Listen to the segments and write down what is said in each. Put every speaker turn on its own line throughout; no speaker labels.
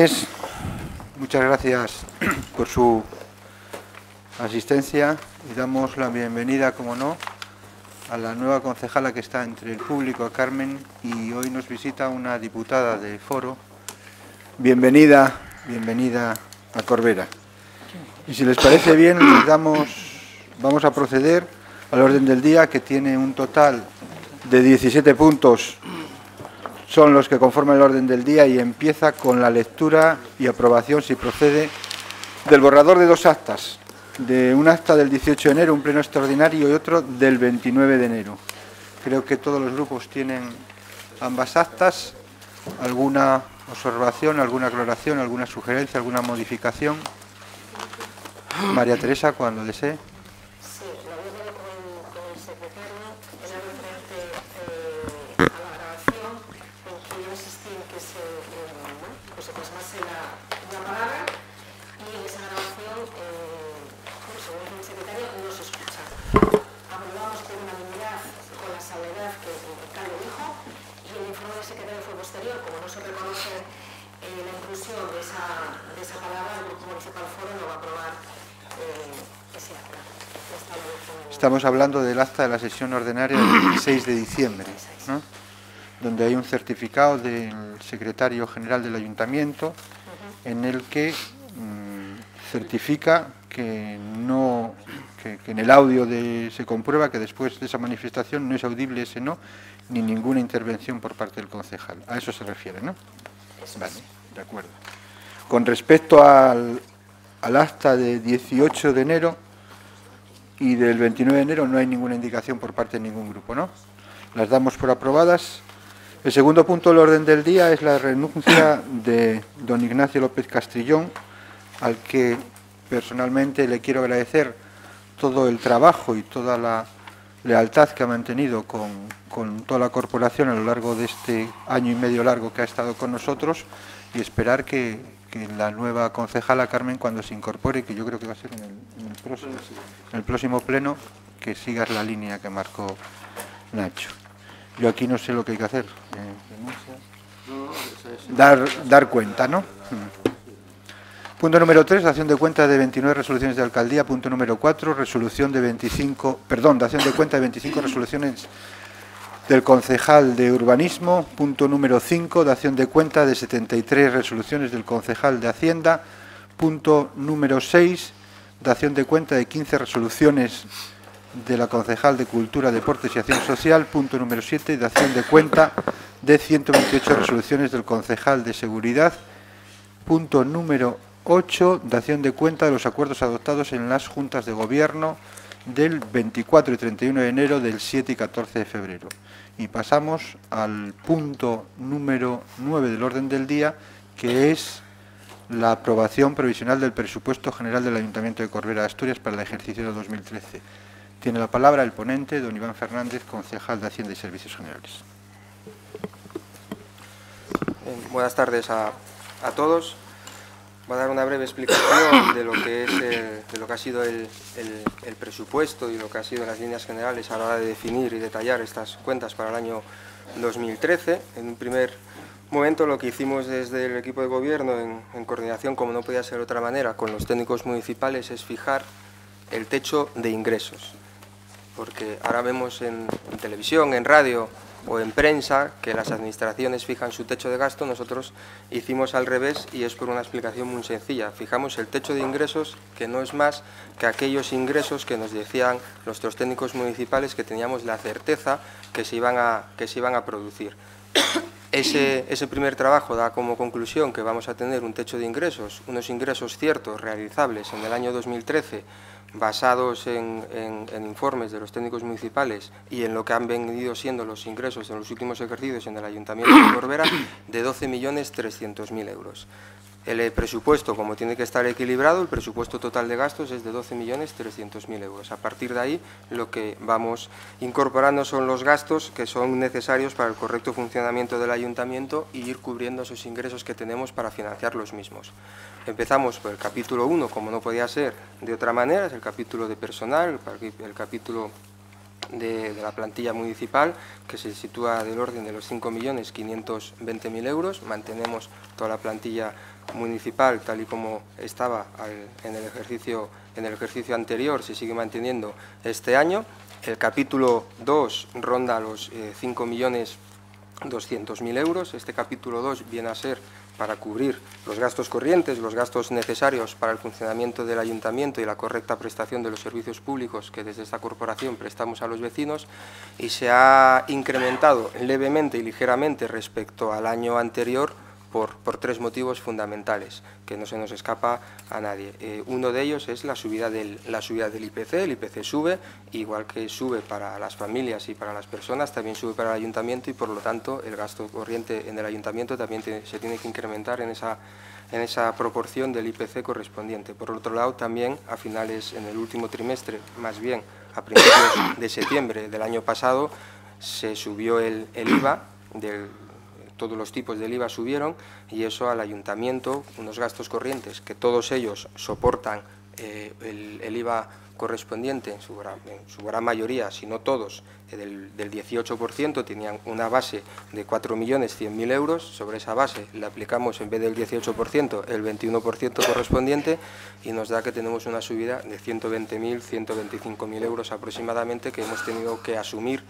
Muchas gracias por su asistencia y damos la bienvenida, como no, a la nueva concejala que está entre el público, a Carmen, y hoy nos visita una diputada de Foro. Bienvenida a Corbera. Y si les parece bien, vamos a proceder al orden del día, que tiene un total de 17 puntos. Son los que conforman el orden del día y empieza con la lectura y aprobación, si procede, del borrador de dos actas, de un acta del 18 de enero, un pleno extraordinario, y otro del 29 de enero. Creo que todos los grupos tienen ambas actas. ¿Alguna observación, alguna aclaración, alguna sugerencia, alguna modificación? María Teresa, cuando desee.
Sí, lo había hablado con el secretario, era referente a la grabación, en que yo insistí en que se plasmase la palabra, y en esa grabación, según el secretario, no se escucha. Aprobamos por unanimidad, con la salvedad que el alcalde dijo, y el informe del secretario fue posterior. Como no se reconoce la inclusión de esa palabra, el Grupo Municipal Foro no va a aprobar ese acta.
Estamos hablando del acta de la sesión ordinaria del 16 de diciembre, ¿no? Donde hay un certificado del secretario general del ayuntamiento en el que certifica que en el audio se comprueba que después de esa manifestación no es audible ese no, ni ninguna intervención por parte del concejal. A eso se refiere, ¿no? Vale, de acuerdo. Con respecto al acta de 18 de enero y del 29 de enero no hay ninguna indicación por parte de ningún grupo, ¿no? Las damos por aprobadas. El segundo punto del orden del día es la renuncia de don Ignacio López Castrillón, al que personalmente le quiero agradecer todo el trabajo y toda la lealtad que ha mantenido con toda la corporación a lo largo de este año y medio largo que ha estado con nosotros, y esperar que la nueva concejala Carmen, cuando se incorpore, que yo creo que va a ser en el próximo pleno, que sigas la línea que marcó Nacho. Yo aquí no sé lo que hay que hacer. Dar cuenta, ¿no? Punto número 3, dación de cuenta de 29 resoluciones de alcaldía. Punto número 4, dación de cuenta de 25 resoluciones del concejal de urbanismo. Punto número 5, dación de cuenta de 73 resoluciones del concejal de Hacienda. Punto número 6, dación de cuenta de 15 resoluciones de la concejal de Cultura, Deportes y Acción Social. Punto número 7, dación de cuenta de 128 resoluciones del concejal de Seguridad. Punto número 8, dación de cuenta de los acuerdos adoptados en las juntas de gobierno del 24 y 31 de enero, del 7 y 14 de febrero. Y pasamos al punto número 9 del orden del día, que es la aprobación provisional del presupuesto general del Ayuntamiento de Corbera de Asturias para el ejercicio de 2013. Tiene la palabra el ponente, don Iván Fernández, concejal de Hacienda y Servicios Generales.
Buenas tardes a todos. Voy a dar una breve explicación de lo que ha sido el presupuesto y lo que ha sido las líneas generales a la hora de definir y detallar estas cuentas para el año 2013. En un primer momento, lo que hicimos desde el equipo de gobierno, en coordinación, como no podía ser de otra manera, con los técnicos municipales, es fijar el techo de ingresos. Porque ahora vemos en televisión, en radio o en prensa que las administraciones fijan su techo de gasto. Nosotros hicimos al revés, y es por una explicación muy sencilla. Fijamos el techo de ingresos, que no es más que aquellos ingresos que nos decían nuestros técnicos municipales que teníamos la certeza que se iban a producir. Ese primer trabajo da como conclusión que vamos a tener un techo de ingresos, unos ingresos ciertos, realizables en el año 2013, basados en informes de los técnicos municipales y en lo que han venido siendo los ingresos en los últimos ejercicios en el Ayuntamiento de Corbera, de 12.300.000 euros. El presupuesto, como tiene que estar equilibrado, el presupuesto total de gastos es de 12.300.000 euros. A partir de ahí, lo que vamos incorporando son los gastos que son necesarios para el correcto funcionamiento del Ayuntamiento y ir cubriendo esos ingresos que tenemos para financiar los mismos. Empezamos por el capítulo 1, como no podía ser de otra manera, es el capítulo de personal, el capítulo de la plantilla municipal, que se sitúa del orden de los 5.520.000 euros. Mantenemos toda la plantilla municipal, tal y como estaba en el ejercicio anterior, se sigue manteniendo este año. El capítulo 2 ronda los 5.200.000 euros. Este capítulo 2 viene a ser para cubrir los gastos corrientes, los gastos necesarios para el funcionamiento del ayuntamiento y la correcta prestación de los servicios públicos que desde esta corporación prestamos a los vecinos, y se ha incrementado levemente y ligeramente respecto al año anterior por tres motivos fundamentales que no se nos escapa a nadie. Uno de ellos es la subida del IPC. El IPC sube, igual que sube para las familias y para las personas, también sube para el ayuntamiento, y por lo tanto el gasto corriente en el ayuntamiento también se tiene que incrementar en esa proporción del IPC correspondiente. Por otro lado, también a finales, en el último trimestre, más bien a principios de septiembre del año pasado, se subió el IVA todos los tipos del IVA subieron, y eso al ayuntamiento, unos gastos corrientes que todos ellos soportan el IVA correspondiente, en su gran mayoría, si no todos, del 18%, tenían una base de 4.100.000 euros. Sobre esa base le aplicamos, en vez del 18%, el 21% correspondiente, y nos da que tenemos una subida de 120.000, 125.000 euros aproximadamente, que hemos tenido que asumir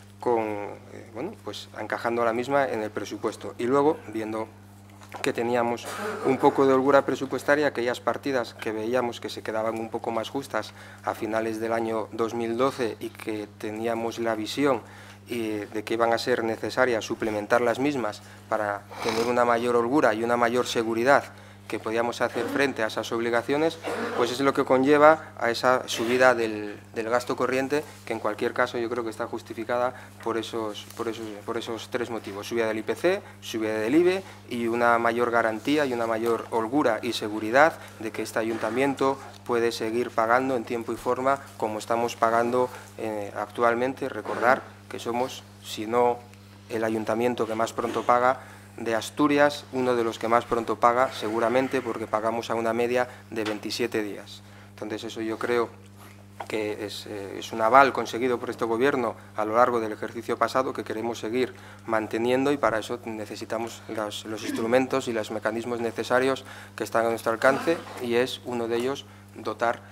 encajando a la misma en el presupuesto. Y luego, viendo que teníamos un poco de holgura presupuestaria, aquellas partidas que veíamos que se quedaban un poco más justas a finales del año 2012 y que teníamos la visión de que iban a ser necesarias suplementar las mismas para tener una mayor holgura y una mayor seguridad que podíamos hacer frente a esas obligaciones, pues es lo que conlleva a esa subida del gasto corriente, que en cualquier caso yo creo que está justificada por esos tres motivos: subida del IPC, subida del IBE y una mayor garantía y una mayor holgura y seguridad de que este ayuntamiento puede seguir pagando en tiempo y forma como estamos pagando actualmente. Recordar que somos, si no el ayuntamiento que más pronto paga de Asturias, uno de los que más pronto paga, seguramente, porque pagamos a una media de 27 días. Entonces eso yo creo que es un aval conseguido por este Gobierno a lo largo del ejercicio pasado, que queremos seguir manteniendo, y para eso necesitamos los instrumentos y los mecanismos necesarios que están a nuestro alcance, y es uno de ellos dotar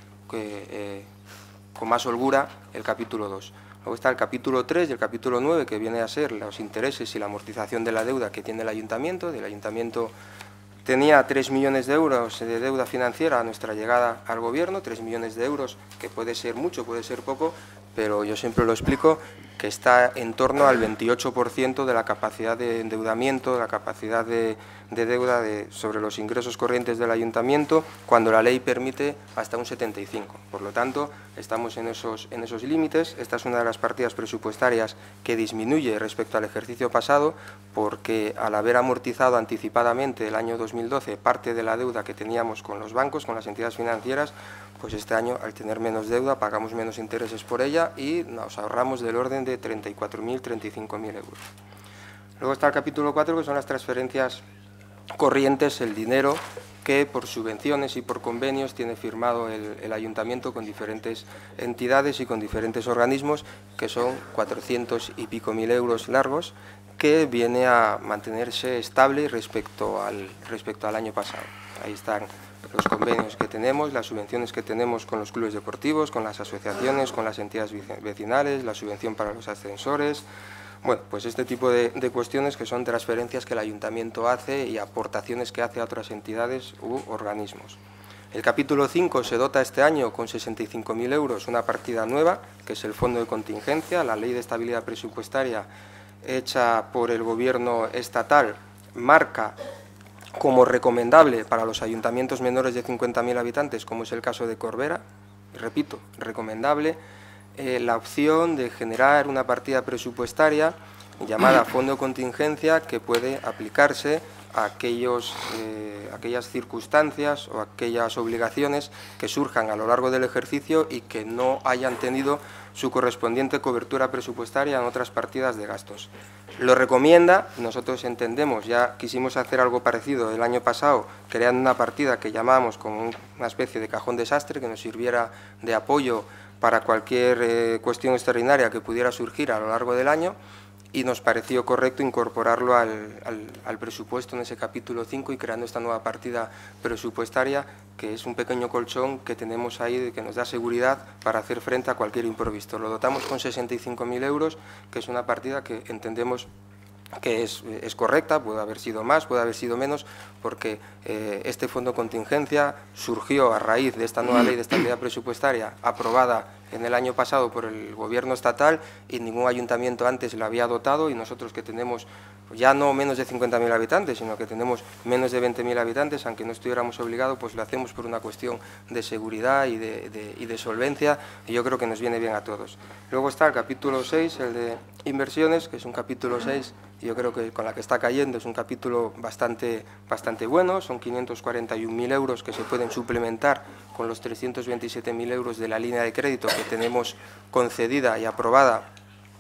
con más holgura el capítulo 2. Luego está el capítulo 3 y el capítulo 9, que viene a ser los intereses y la amortización de la deuda que tiene el ayuntamiento. El ayuntamiento tenía 3 millones de euros de deuda financiera a nuestra llegada al Gobierno, 3 millones de euros, que puede ser mucho, puede ser poco, pero yo siempre lo explico, que está en torno al 28% de la capacidad de endeudamiento, de la capacidad de deuda sobre los ingresos corrientes del ayuntamiento, cuando la ley permite hasta un 75%. Por lo tanto, estamos en esos límites. Esta es una de las partidas presupuestarias que disminuye respecto al ejercicio pasado, porque al haber amortizado anticipadamente el año 2012 parte de la deuda que teníamos con los bancos, con las entidades financieras, pues este año, al tener menos deuda, pagamos menos intereses por ella y nos ahorramos del orden de 34.000, 35.000 euros. Luego está el capítulo 4, que son las transferencias corrientes, el dinero que por subvenciones y por convenios tiene firmado el ayuntamiento con diferentes entidades y con diferentes organismos, que son 400 y pico mil euros largos, que viene a mantenerse estable respecto al año pasado. Ahí están los convenios que tenemos, las subvenciones que tenemos con los clubes deportivos, con las asociaciones, con las entidades vecinales, la subvención para los ascensores. Bueno, pues este tipo de cuestiones, que son transferencias que el ayuntamiento hace y aportaciones que hace a otras entidades u organismos. El capítulo 5 se dota este año con 65.000 euros, una partida nueva, que es el fondo de contingencia. La ley de estabilidad presupuestaria hecha por el Gobierno estatal marca como recomendable para los ayuntamientos menores de 50.000 habitantes, como es el caso de Corbera, repito, recomendable, la opción de generar una partida presupuestaria llamada fondo de contingencia, que puede aplicarse a aquellas circunstancias o aquellas obligaciones que surjan a lo largo del ejercicio y que no hayan tenido su correspondiente cobertura presupuestaria en otras partidas de gastos. Lo recomienda, nosotros entendemos, ya quisimos hacer algo parecido el año pasado, creando una partida que llamamos como una especie de cajón desastre, que nos sirviera de apoyo para cualquier cuestión extraordinaria que pudiera surgir a lo largo del año, y nos pareció correcto incorporarlo al presupuesto en ese capítulo 5 y creando esta nueva partida presupuestaria, que es un pequeño colchón que tenemos ahí que nos da seguridad para hacer frente a cualquier imprevisto. Lo dotamos con 65.000 euros, que es una partida que entendemos que es correcta, puede haber sido más, puede haber sido menos, porque este fondo de contingencia surgió a raíz de esta nueva ley de estabilidad presupuestaria aprobada en el año pasado por el Gobierno estatal, y ningún ayuntamiento antes lo había dotado, y nosotros, que tenemos ya no menos de 50.000 habitantes, sino que tenemos menos de 20.000 habitantes, aunque no estuviéramos obligados, pues lo hacemos por una cuestión de seguridad y de solvencia, y yo creo que nos viene bien a todos. Luego está el capítulo 6, el de inversiones, que es un capítulo 6, y yo creo que con la que está cayendo es un capítulo bastante bueno. Son 541.000 euros que se pueden suplementar con los 327.000 euros de la línea de crédito que tenemos concedida y aprobada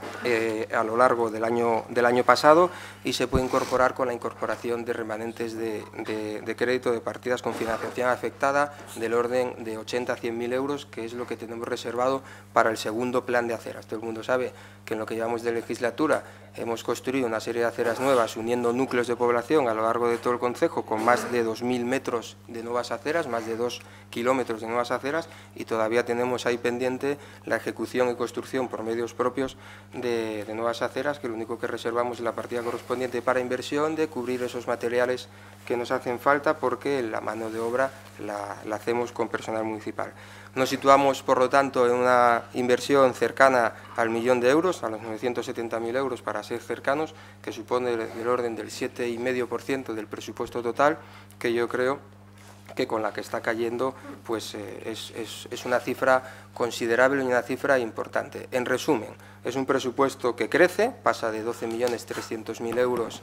a lo largo del año pasado, y se puede incorporar con la incorporación de remanentes de crédito de partidas con financiación afectada del orden de 80 a 100.000 euros, que es lo que tenemos reservado para el segundo plan de aceras. Todo el mundo sabe que en lo que llevamos de legislatura hemos construido una serie de aceras nuevas uniendo núcleos de población a lo largo de todo el concejo, con más de 2.000 metros de nuevas aceras, más de 2 kilómetros de nuevas aceras, y todavía tenemos ahí pendiente la ejecución y construcción por medios propios de nuevas aceras, que lo único que reservamos es la partida correspondiente para inversión, de cubrir esos materiales que nos hacen falta, porque la mano de obra la hacemos con personal municipal. Nos situamos, por lo tanto, en una inversión cercana al 1.000.000 de euros, a los 970.000 euros para ser cercanos, que supone del orden del 7,5% del presupuesto total, que yo creo que con la que está cayendo pues es una cifra considerable y una cifra importante. En resumen, es un presupuesto que crece, pasa de 12.300.000 euros,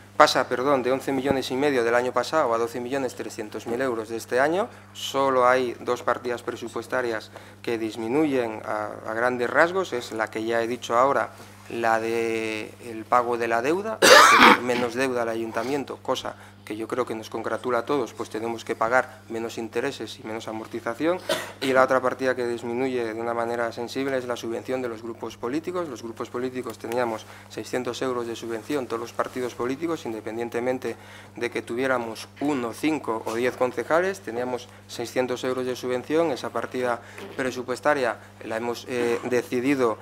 de 11,5 millones del año pasado a 12.300.000 euros de este año. Solo hay dos partidas presupuestarias que disminuyen a grandes rasgos, es la que ya he dicho ahora, la del pago de la deuda, tener menos deuda al ayuntamiento, cosa que yo creo que nos congratula a todos, pues tenemos que pagar menos intereses y menos amortización. Y la otra partida que disminuye de una manera sensible es la subvención de los grupos políticos. Los grupos políticos teníamos 600 euros de subvención, todos los partidos políticos, independientemente de que tuviéramos 1, 5 o 10 concejales, teníamos 600 euros de subvención. Esa partida presupuestaria la hemos decidido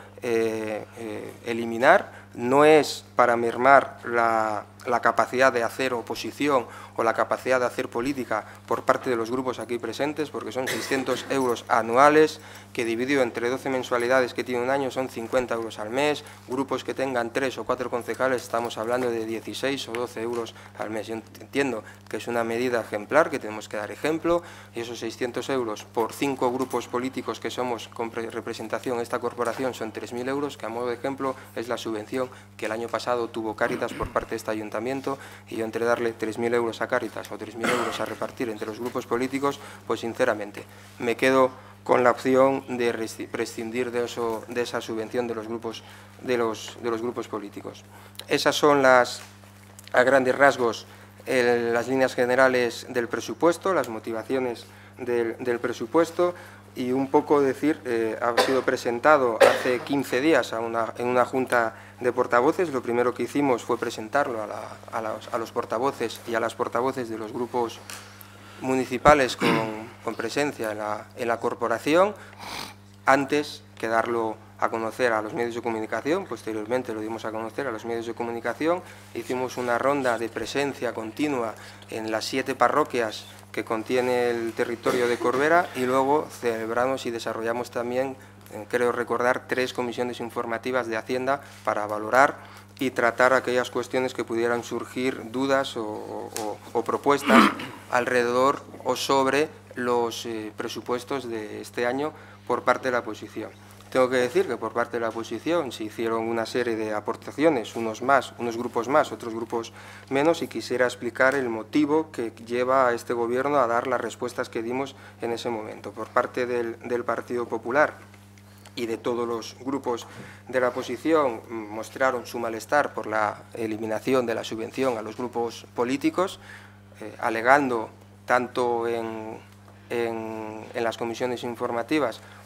eliminar. No es para mermar la capacidad de hacer oposición o la capacidad de hacer política por parte de los grupos aquí presentes, porque son 600 euros anuales, que dividido entre 12 mensualidades que tiene un año son 50 euros al mes. Grupos que tengan 3 o 4 concejales estamos hablando de 16 o 12 euros al mes. Yo entiendo que es una medida ejemplar, que tenemos que dar ejemplo, y esos 600 euros por 5 grupos políticos que somos con representación en esta corporación son 3.000 euros, que a modo de ejemplo es la subvención que el año pasado tuvo Cáritas por parte de este ayuntamiento. Y yo, entre darle 3.000 euros a Cáritas o 3.000 euros a repartir entre los grupos políticos, pues sinceramente me quedo con la opción de prescindir de esa subvención de los grupos políticos. Esas son a grandes rasgos las líneas generales del presupuesto, las motivaciones del presupuesto. Y un poco decir, ha sido presentado hace 15 días en una junta de portavoces. Lo primero que hicimos fue presentarlo a los portavoces y a las portavoces de los grupos municipales con presencia en la corporación, antes que darlo a conocer a los medios de comunicación. Posteriormente lo dimos a conocer a los medios de comunicación. Hicimos una ronda de presencia continua en las 7 parroquias que contiene el territorio de Corbera, y luego celebramos y desarrollamos también, creo recordar, 3 comisiones informativas de Hacienda para valorar y tratar aquellas cuestiones que pudieran surgir, dudas o propuestas alrededor o sobre los presupuestos de este año por parte de la oposición. Tengo que decir que por parte de la oposición se hicieron una serie de aportaciones, unos grupos más, otros grupos menos, y quisiera explicar el motivo que lleva a este Gobierno a dar las respuestas que dimos en ese momento. Por parte del Partido Popular y de todos los grupos de la oposición mostraron su malestar por la eliminación de la subvención a los grupos políticos, alegando tanto en las comisiones informativas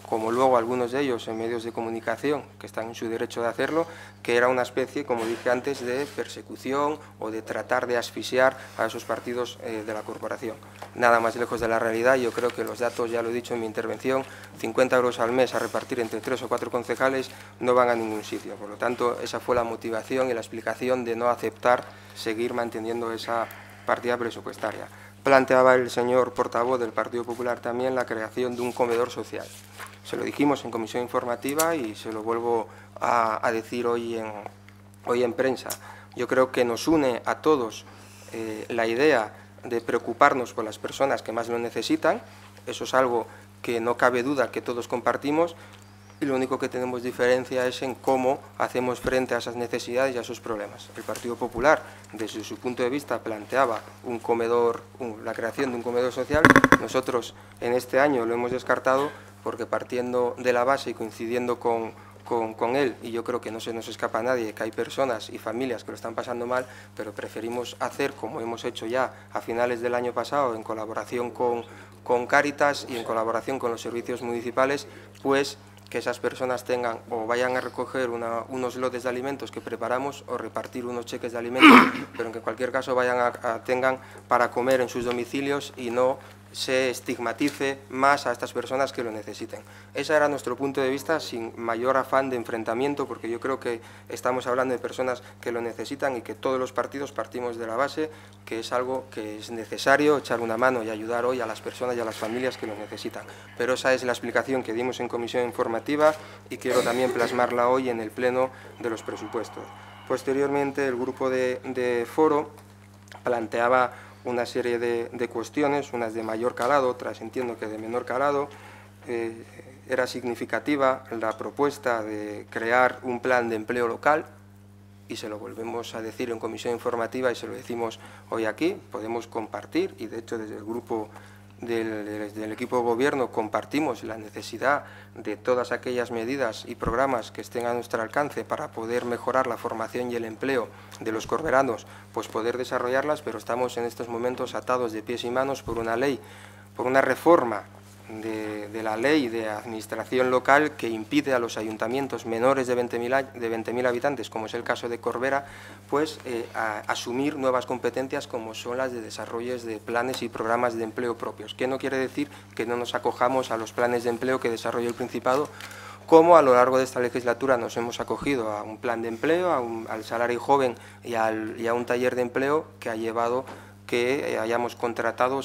como luego algunos de ellos en medios de comunicación, que están en su derecho de hacerlo, que era una especie, como dije antes, de persecución o de tratar de asfixiar a esos partidos de la corporación. Nada más lejos de la realidad. Yo creo que los datos, ya lo he dicho en mi intervención, 50 euros al mes a repartir entre 3 o 4 concejales no van a ningún sitio. Por lo tanto, esa fue la motivación y la explicación de no aceptar seguir manteniendo esa partida presupuestaria. Planteaba el señor portavoz del Partido Popular también la creación de un comedor social. Se lo dijimos en comisión informativa y se lo vuelvo a decir hoy en prensa. Yo creo que nos une a todos la idea de preocuparnos por las personas que más lo necesitan. Eso es algo que no cabe duda que todos compartimos, y lo único que tenemos diferencia es en cómo hacemos frente a esas necesidades y a esos problemas. El Partido Popular, desde su punto de vista, planteaba un comedor, la creación de un comedor social. Nosotros en este año lo hemos descartado porque, partiendo de la base y coincidiendo con él, y yo creo que no se nos escapa a nadie, que hay personas y familias que lo están pasando mal, pero preferimos hacer, como hemos hecho ya a finales del año pasado, en colaboración con Cáritas y en colaboración con los servicios municipales, pues que esas personas tengan o vayan a recoger unos lotes de alimentos que preparamos o repartir unos cheques de alimentos, pero que en cualquier caso tengan para comer en sus domicilios y no se estigmatice más a estas personas que lo necesiten. Ese era nuestro punto de vista, sin mayor afán de enfrentamiento, porque yo creo que estamos hablando de personas que lo necesitan y que todos los partidos partimos de la base que es algo que es necesario echar una mano y ayudar hoy a las personas y a las familias que lo necesitan. Pero esa es la explicación que dimos en comisión informativa y quiero también plasmarla hoy en el pleno de los presupuestos. Posteriormente, el grupo de foro planteaba una serie de cuestiones, unas de mayor calado, otras entiendo que de menor calado. Era significativa la propuesta de crear un plan de empleo local, y se lo volvemos a decir en comisión informativa y se lo decimos hoy aquí. Podemos compartir, y de hecho desde el grupo del equipo de gobierno compartimos la necesidad de todas aquellas medidas y programas que estén a nuestro alcance para poder mejorar la formación y el empleo de los corberanos, pues poder desarrollarlas, pero estamos en estos momentos atados de pies y manos por una ley, por una reforma de la ley de administración local que impide a los ayuntamientos menores de 20.000 habitantes, como es el caso de Corbera, pues asumir nuevas competencias como son las de desarrollos de planes y programas de empleo propios, que no quiere decir que no nos acojamos a los planes de empleo que desarrolla el Principado, como a lo largo de esta legislatura nos hemos acogido a un plan de empleo, al salario joven y a un taller de empleo que ha llevado que hayamos contratado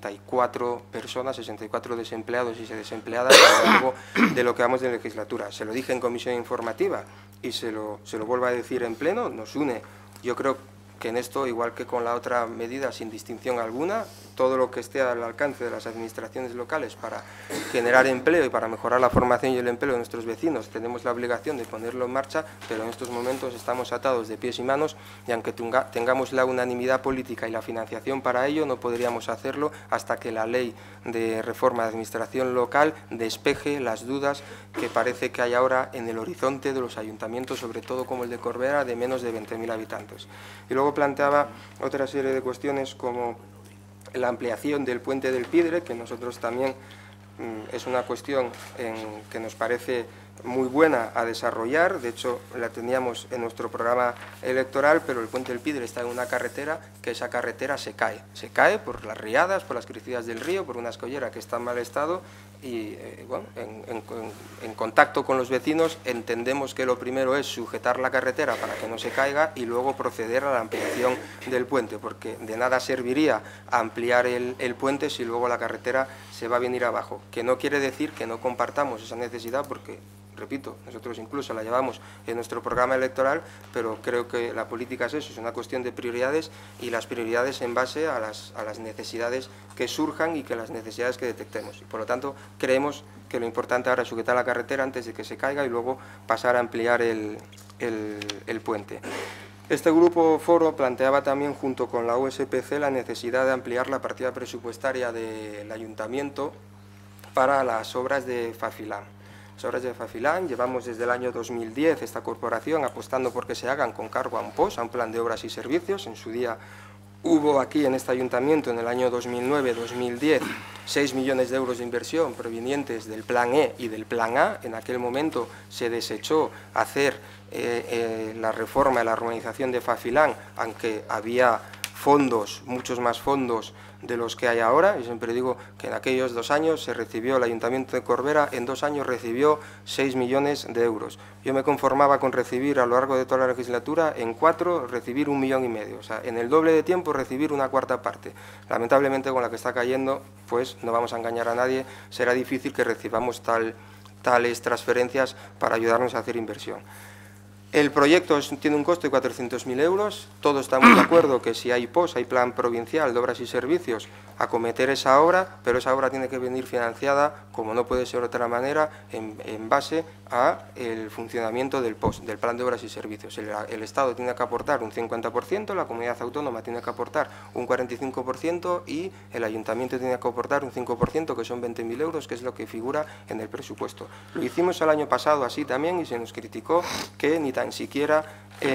64 personas, 64 desempleados y desempleadas a lo largo de lo que vamos de legislatura. Se lo dije en comisión informativa y se lo vuelvo a decir en pleno, nos une. Yo creo que en esto, igual que con la otra medida, sin distinción alguna, todo lo que esté al alcance de las administraciones locales para generar empleo y para mejorar la formación y el empleo de nuestros vecinos, tenemos la obligación de ponerlo en marcha, pero en estos momentos estamos atados de pies y manos y aunque tengamos la unanimidad política y la financiación para ello, no podríamos hacerlo hasta que la ley de reforma de administración local despeje las dudas que parece que hay ahora en el horizonte de los ayuntamientos, sobre todo como el de Corbera, de menos de 20.000 habitantes. Y luego planteaba otra serie de cuestiones como la ampliación del puente del Pidre, que nosotros también es una cuestión que nos parece muy buena a desarrollar. De hecho, la teníamos en nuestro programa electoral, pero el puente del Pidre está en una carretera que esa carretera se cae por las riadas, por las crecidas del río, por una escollera que está en mal estado y bueno, en contacto con los vecinos entendemos que lo primero es sujetar la carretera para que no se caiga y luego proceder a la ampliación del puente, porque de nada serviría ampliar el puente si luego la carretera se va a venir abajo, que no quiere decir que no compartamos esa necesidad, porque repito, nosotros incluso la llevamos en nuestro programa electoral, pero creo que la política es eso, es una cuestión de prioridades y las prioridades en base a las necesidades que surjan y que las necesidades que detectemos. Y por lo tanto, creemos que lo importante ahora es sujetar la carretera antes de que se caiga y luego pasar a ampliar el puente. Este grupo foro planteaba también, junto con la USPC, la necesidad de ampliar la partida presupuestaria del ayuntamiento para las obras de Fafilán. Las obras de Fafilán, llevamos desde el año 2010 esta corporación apostando por que se hagan con cargo a un POS, a un plan de obras y servicios. En su día hubo aquí en este ayuntamiento en el año 2009-2010 6 millones de euros de inversión provenientes del Plan E y del Plan A. En aquel momento se desechó hacer la reforma de la urbanización de Fafilán, aunque había fondos, muchos más fondos de los que hay ahora. Y siempre digo que en aquellos 2 años se recibió, el Ayuntamiento de Corbera en 2 años recibió 6 millones de euros. Yo me conformaba con recibir a lo largo de toda la legislatura, en 4, recibir 1,5 millones. O sea, en el doble de tiempo recibir una cuarta parte. Lamentablemente, con la que está cayendo, pues no vamos a engañar a nadie, será difícil que recibamos tales transferencias para ayudarnos a hacer inversión. El proyecto tiene un coste de 400.000 euros. Todos estamos de acuerdo que si hay POS, hay Plan Provincial de Obras y Servicios, acometer esa obra, pero esa obra tiene que venir financiada, como no puede ser de otra manera, en base al funcionamiento del POS, del Plan de Obras y Servicios. El Estado tiene que aportar un 50%, la comunidad autónoma tiene que aportar un 45% y el Ayuntamiento tiene que aportar un 5%, que son 20.000 euros, que es lo que figura en el presupuesto. Lo hicimos el año pasado así también y se nos criticó que ni tan siquiera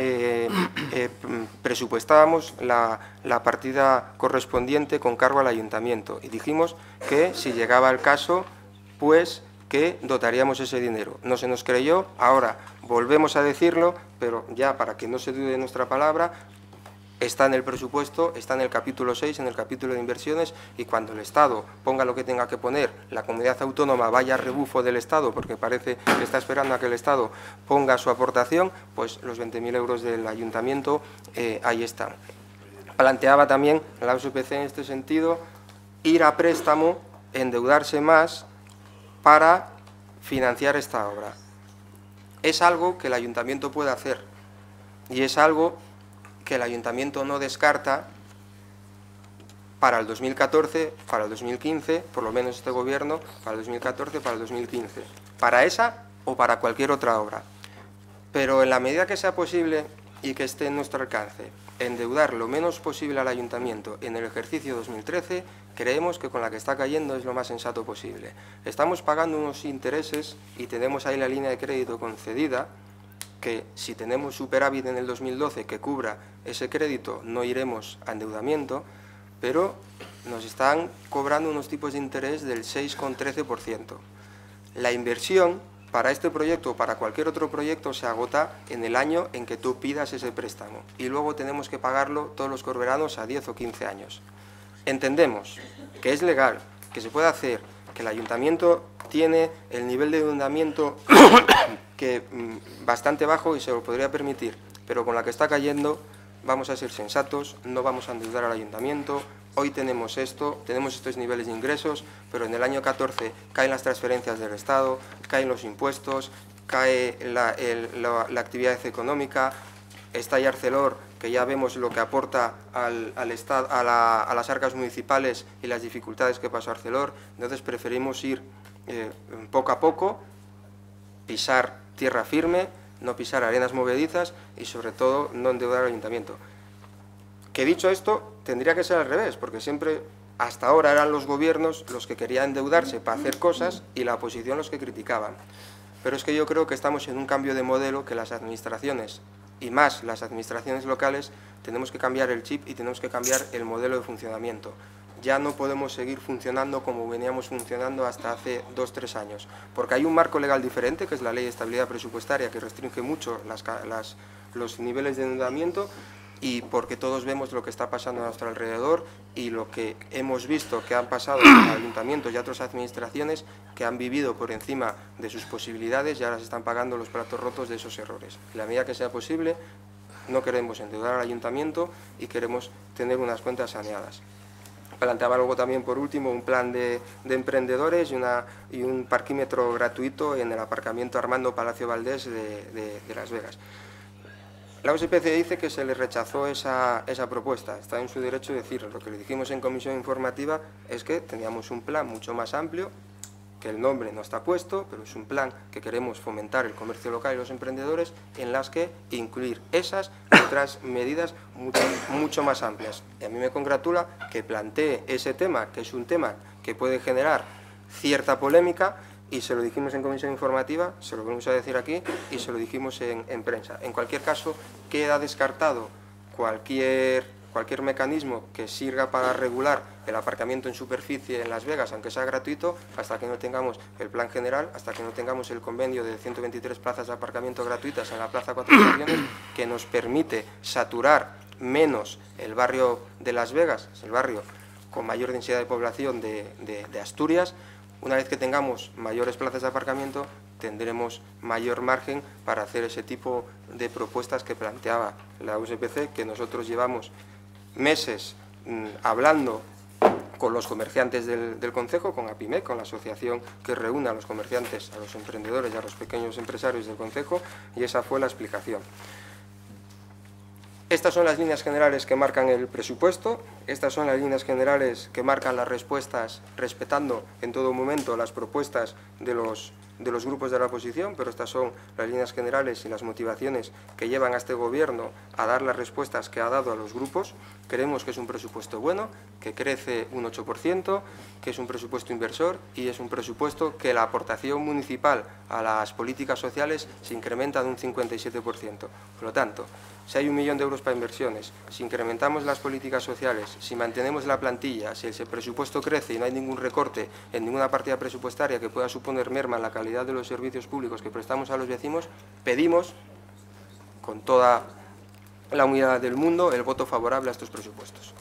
presupuestábamos la partida correspondiente con cargo al Ayuntamiento, y dijimos que si llegaba el caso, pues que dotaríamos ese dinero. No se nos creyó, ahora volvemos a decirlo, pero ya para que no se dude de nuestra palabra, está en el presupuesto, está en el capítulo 6, en el capítulo de inversiones, y cuando el Estado ponga lo que tenga que poner, la comunidad autónoma vaya a rebufo del Estado, porque parece que está esperando a que el Estado ponga su aportación, pues los 20.000 euros del Ayuntamiento ahí están. Planteaba también la USPC en este sentido ir a préstamo, endeudarse más para financiar esta obra. Es algo que el Ayuntamiento puede hacer y es algo que el Ayuntamiento no descarta para el 2014, para el 2015, por lo menos este Gobierno, para el 2014, para el 2015, para esa o para cualquier otra obra. Pero en la medida que sea posible y que esté en nuestro alcance, endeudar lo menos posible al Ayuntamiento en el ejercicio 2013, creemos que con la que está cayendo es lo más sensato posible. Estamos pagando unos intereses y tenemos ahí la línea de crédito concedida, que si tenemos superávit en el 2012 que cubra ese crédito, no iremos a endeudamiento, pero nos están cobrando unos tipos de interés del 6,13%. La inversión para este proyecto o para cualquier otro proyecto se agota en el año en que tú pidas ese préstamo y luego tenemos que pagarlo todos los corberanos a 10 o 15 años. Entendemos que es legal, que se puede hacer, que el Ayuntamiento tiene el nivel de endeudamiento que bastante bajo y se lo podría permitir, pero con la que está cayendo vamos a ser sensatos, no vamos a endeudar al Ayuntamiento. Hoy tenemos esto, tenemos estos niveles de ingresos, pero en el año 14 caen las transferencias del Estado, caen los impuestos, cae la actividad económica, está ahí Arcelor, que ya vemos lo que aporta al Estado, a las arcas municipales y las dificultades que pasó Arcelor. Entonces preferimos ir poco a poco, pisar tierra firme, no pisar arenas movedizas y sobre todo no endeudar al Ayuntamiento. Que dicho esto, tendría que ser al revés, porque siempre hasta ahora eran los gobiernos los que querían endeudarse para hacer cosas y la oposición los que criticaban. Pero es que yo creo que estamos en un cambio de modelo, que las administraciones, y más las administraciones locales, tenemos que cambiar el chip y tenemos que cambiar el modelo de funcionamiento. Ya no podemos seguir funcionando como veníamos funcionando hasta hace 2 o 3 años, porque hay un marco legal diferente, que es la Ley de Estabilidad Presupuestaria, que restringe mucho los niveles de endeudamiento, y porque todos vemos lo que está pasando a nuestro alrededor y lo que hemos visto que han pasado en ayuntamientos y otras administraciones que han vivido por encima de sus posibilidades y ahora se están pagando los platos rotos de esos errores. En la medida que sea posible, no queremos endeudar al Ayuntamiento y queremos tener unas cuentas saneadas. Planteaba luego también, por último, un plan de emprendedores y un parquímetro gratuito en el aparcamiento Armando Palacio Valdés de Las Vegas. La USPC dice que se le rechazó esa propuesta, está en su derecho de decirlo. Lo que le dijimos en comisión informativa es que teníamos un plan mucho más amplio, que el nombre no está puesto, pero es un plan que queremos fomentar el comercio local y los emprendedores, en las que incluir esas y otras medidas mucho más amplias. Y a mí me congratula que plantee ese tema, que es un tema que puede generar cierta polémica, y se lo dijimos en comisión informativa, se lo vamos a decir aquí y se lo dijimos en prensa. En cualquier caso, queda descartado cualquier cualquier mecanismo que sirva para regular el aparcamiento en superficie en Las Vegas, aunque sea gratuito, hasta que no tengamos el plan general, hasta que no tengamos el convenio de 123 plazas de aparcamiento gratuitas en la Plaza Cuatro Estaciones, que nos permite saturar menos el barrio de Las Vegas, es el barrio con mayor densidad de población de Asturias. Una vez que tengamos mayores plazas de aparcamiento, tendremos mayor margen para hacer ese tipo de propuestas que planteaba la USPC, que nosotros llevamos meses hablando con los comerciantes del concejo, con APIMEC, con la asociación que reúne a los comerciantes, a los emprendedores y a los pequeños empresarios del concejo, y esa fue la explicación. Estas son las líneas generales que marcan el presupuesto, estas son las líneas generales que marcan las respuestas, respetando en todo momento las propuestas de los grupos de la oposición, pero estas son las líneas generales y las motivaciones que llevan a este Gobierno a dar las respuestas que ha dado a los grupos. Creemos que es un presupuesto bueno, que crece un 8%, que es un presupuesto inversor y es un presupuesto que la aportación municipal a las políticas sociales se incrementa de un 57%. Por lo tanto, si hay 1 millón de euros para inversiones, si incrementamos las políticas sociales, si mantenemos la plantilla, si ese presupuesto crece y no hay ningún recorte en ninguna partida presupuestaria que pueda suponer merma en la calidad de los servicios públicos que prestamos a los vecinos, pedimos, con toda la humildad del mundo, el voto favorable a estos presupuestos.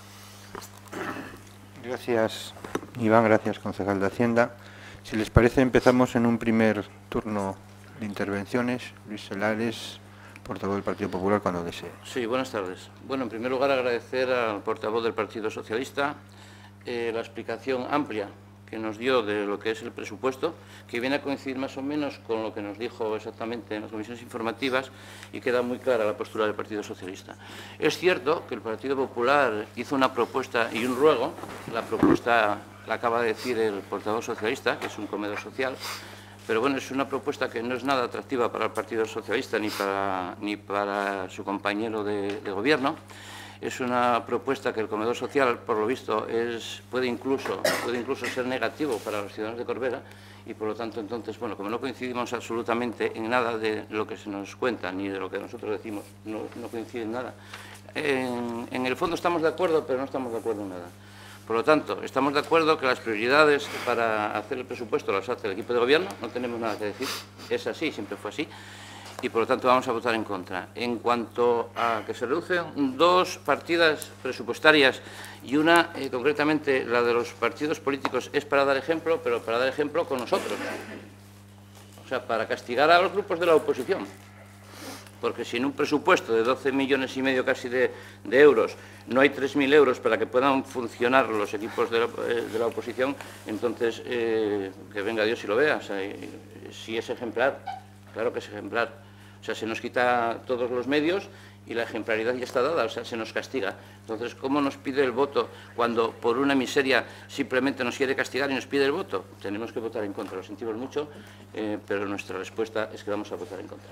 Gracias, Iván. Gracias, concejal de Hacienda. Si les parece, empezamos en un primer turno de intervenciones. Luis Selares, portavoz del Partido Popular, cuando desee.
Sí, buenas tardes. Bueno, en primer lugar, agradecer al portavoz del Partido Socialista la explicación amplia que nos dio de lo que es el presupuesto, que viene a coincidir más o menos con lo que nos dijo exactamente en las comisiones informativas y queda muy clara la postura del Partido Socialista. Es cierto que el Partido Popular hizo una propuesta y un ruego. La propuesta la acaba de decir el portavoz socialista, que es un comedor social, pero bueno, es una propuesta que no es nada atractiva para el Partido Socialista ni para su compañero de gobierno. Es una propuesta que el comedor social, por lo visto, puede incluso ser negativo para los ciudadanos de Corbera y, por lo tanto, entonces, bueno, como no coincidimos absolutamente en nada de lo que se nos cuenta ni de lo que nosotros decimos, no coincide en nada. En el fondo estamos de acuerdo, pero no estamos de acuerdo en nada. Por lo tanto, estamos de acuerdo que las prioridades para hacer el presupuesto las hace el equipo de gobierno, no tenemos nada que decir, es así, siempre fue así, y por lo tanto vamos a votar en contra. En cuanto a que se reducen 2 partidas presupuestarias y una, concretamente, la de los partidos políticos, es para dar ejemplo, pero para dar ejemplo con nosotros. O sea, para castigar a los grupos de la oposición. Porque si en un presupuesto de 12,5 millones casi de euros no hay 3.000 euros para que puedan funcionar los equipos de la oposición, entonces que venga Dios y lo vea. O sea, si es ejemplar, claro que es ejemplar. O sea, se nos quita todos los medios y la ejemplaridad ya está dada, o sea, se nos castiga. Entonces, ¿cómo nos pide el voto cuando por una miseria simplemente nos quiere castigar y nos pide el voto? Tenemos que votar en contra, lo sentimos mucho, pero nuestra respuesta es que vamos a votar en contra.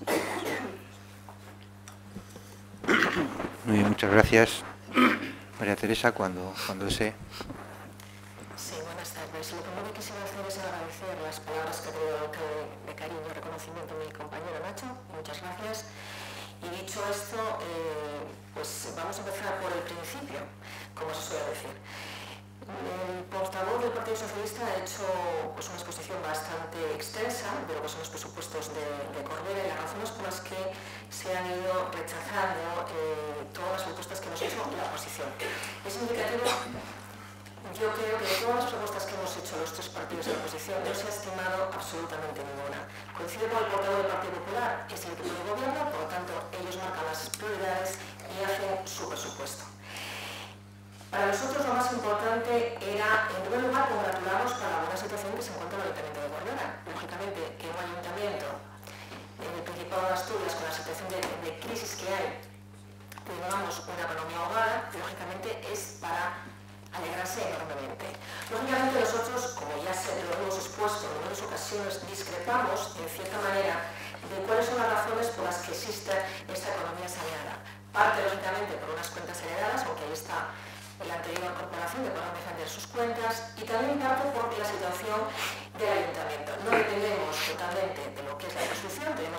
Muy bien, muchas gracias. María Teresa, cuando desee.
Sí, buenas tardes. Lo primero que quisiera hacer es agradecer las palabras que ha tenido el alcalde de cariño y reconocimiento a mi compañero Nacho. Muchas gracias. Y dicho esto, pues vamos a empezar por el principio, como se suele decir. El portavoz del Partido Socialista ha hecho pues, una exposición bastante extensa de lo que son los presupuestos de Corbera y las razones por las que se han ido rechazando todas las propuestas que hemos hecho en la oposición. Es indicativo. Yo creo que de todas las propuestas que hemos hecho los 3 partidos de la oposición no se ha estimado absolutamente ninguna. Coincide con el portavoz del Partido Popular, que es el equipo de gobierno, por lo tanto ellos marcan las prioridades y hacen su presupuesto. Para nosotros lo más importante era, en primer lugar, congratularnos por la buena situación que se encuentra el Ayuntamiento de Corbera. Lógicamente, que un ayuntamiento en el Principado de Asturias, con la situación de crisis que hay, tengamos una economía ahogada, lógicamente es para alegrarse enormemente. Lógicamente nosotros, como ya lo hemos expuesto en muchas ocasiones, discrepamos, en cierta manera, de cuáles son las razones por las que existe esta economía saneada. Parte, lógicamente, por unas cuentas heredadas, aunque ahí está la anterior corporación que puedan defender sus cuentas, y también parte por la situación del ayuntamiento. No dependemos totalmente de lo que es la construcción, tenemos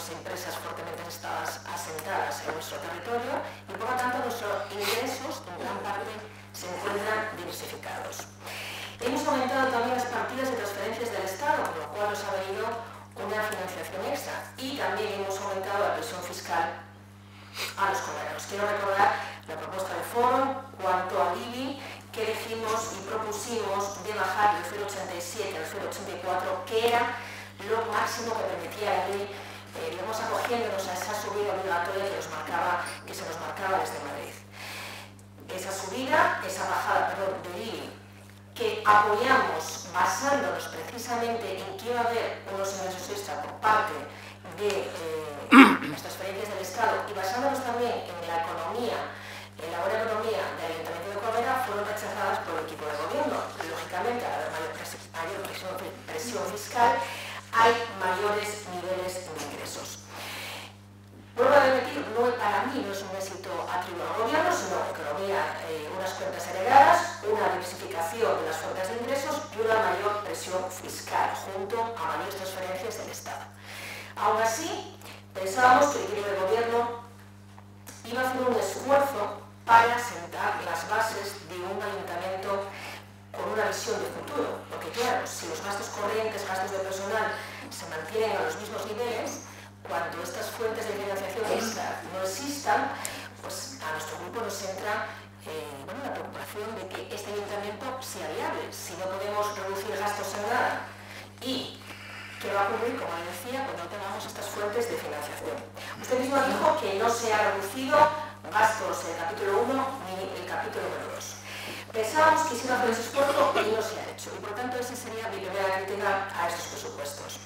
empresas fuertemente asentadas en nuestro territorio y por lo tanto nuestros ingresos en gran parte se encuentran diversificados. Hemos aumentado también las partidas de transferencias del Estado, con lo cual nos ha venido una financiación extra, y también hemos aumentado la presión fiscal a los comercios. Quiero recordar la propuesta de foro cuanto al IBI que dijimos y propusimos de bajar del 0,87 al 0,84, que era lo máximo que permitía la ley, digamos, acogiéndonos a esa subida obligatoria que se nos marcaba desde Madrid. Esa subida, esa bajada, perdón, del IBI, que apoyamos basándonos precisamente en que iba a haber unos ingresos extra por parte de las transferencias del Estado y basándonos también en la economía, en la buena economía del Ayuntamiento de Corbera, fueron rechazadas por el equipo de gobierno. Lógicamente, al haber mayor presión fiscal, hay mayores niveles de ingresos. Vuelvo a repetir, para mí no es un éxito atribuido al gobierno, sino economía, unas cuentas heredadas, una diversificación de las fuentes de ingresos y una mayor presión fiscal, junto a mayores transferencias del Estado. Aún así, pensábamos que el equipo de gobierno iba a hacer un esfuerzo para sentar las bases de un ayuntamiento con una visión de futuro, porque claro, si los gastos corrientes, gastos de personal, se mantienen a los mismos niveles, cuando estas fuentes de financiación extra no existan, pues a nuestro grupo nos entra la preocupación de que este ayuntamiento sea viable. Si no podemos reducir gastos en nada, y ¿qué va a ocurrir, como decía, cuando no tengamos estas fuentes de financiación? Usted mismo dijo que no se ha reducido gastos en el capítulo 1 ni el capítulo número 2. Pensábamos que se iba a hacer ese esfuerzo y no se ha hecho, y por tanto esa sería mi primera crítica a estos presupuestos.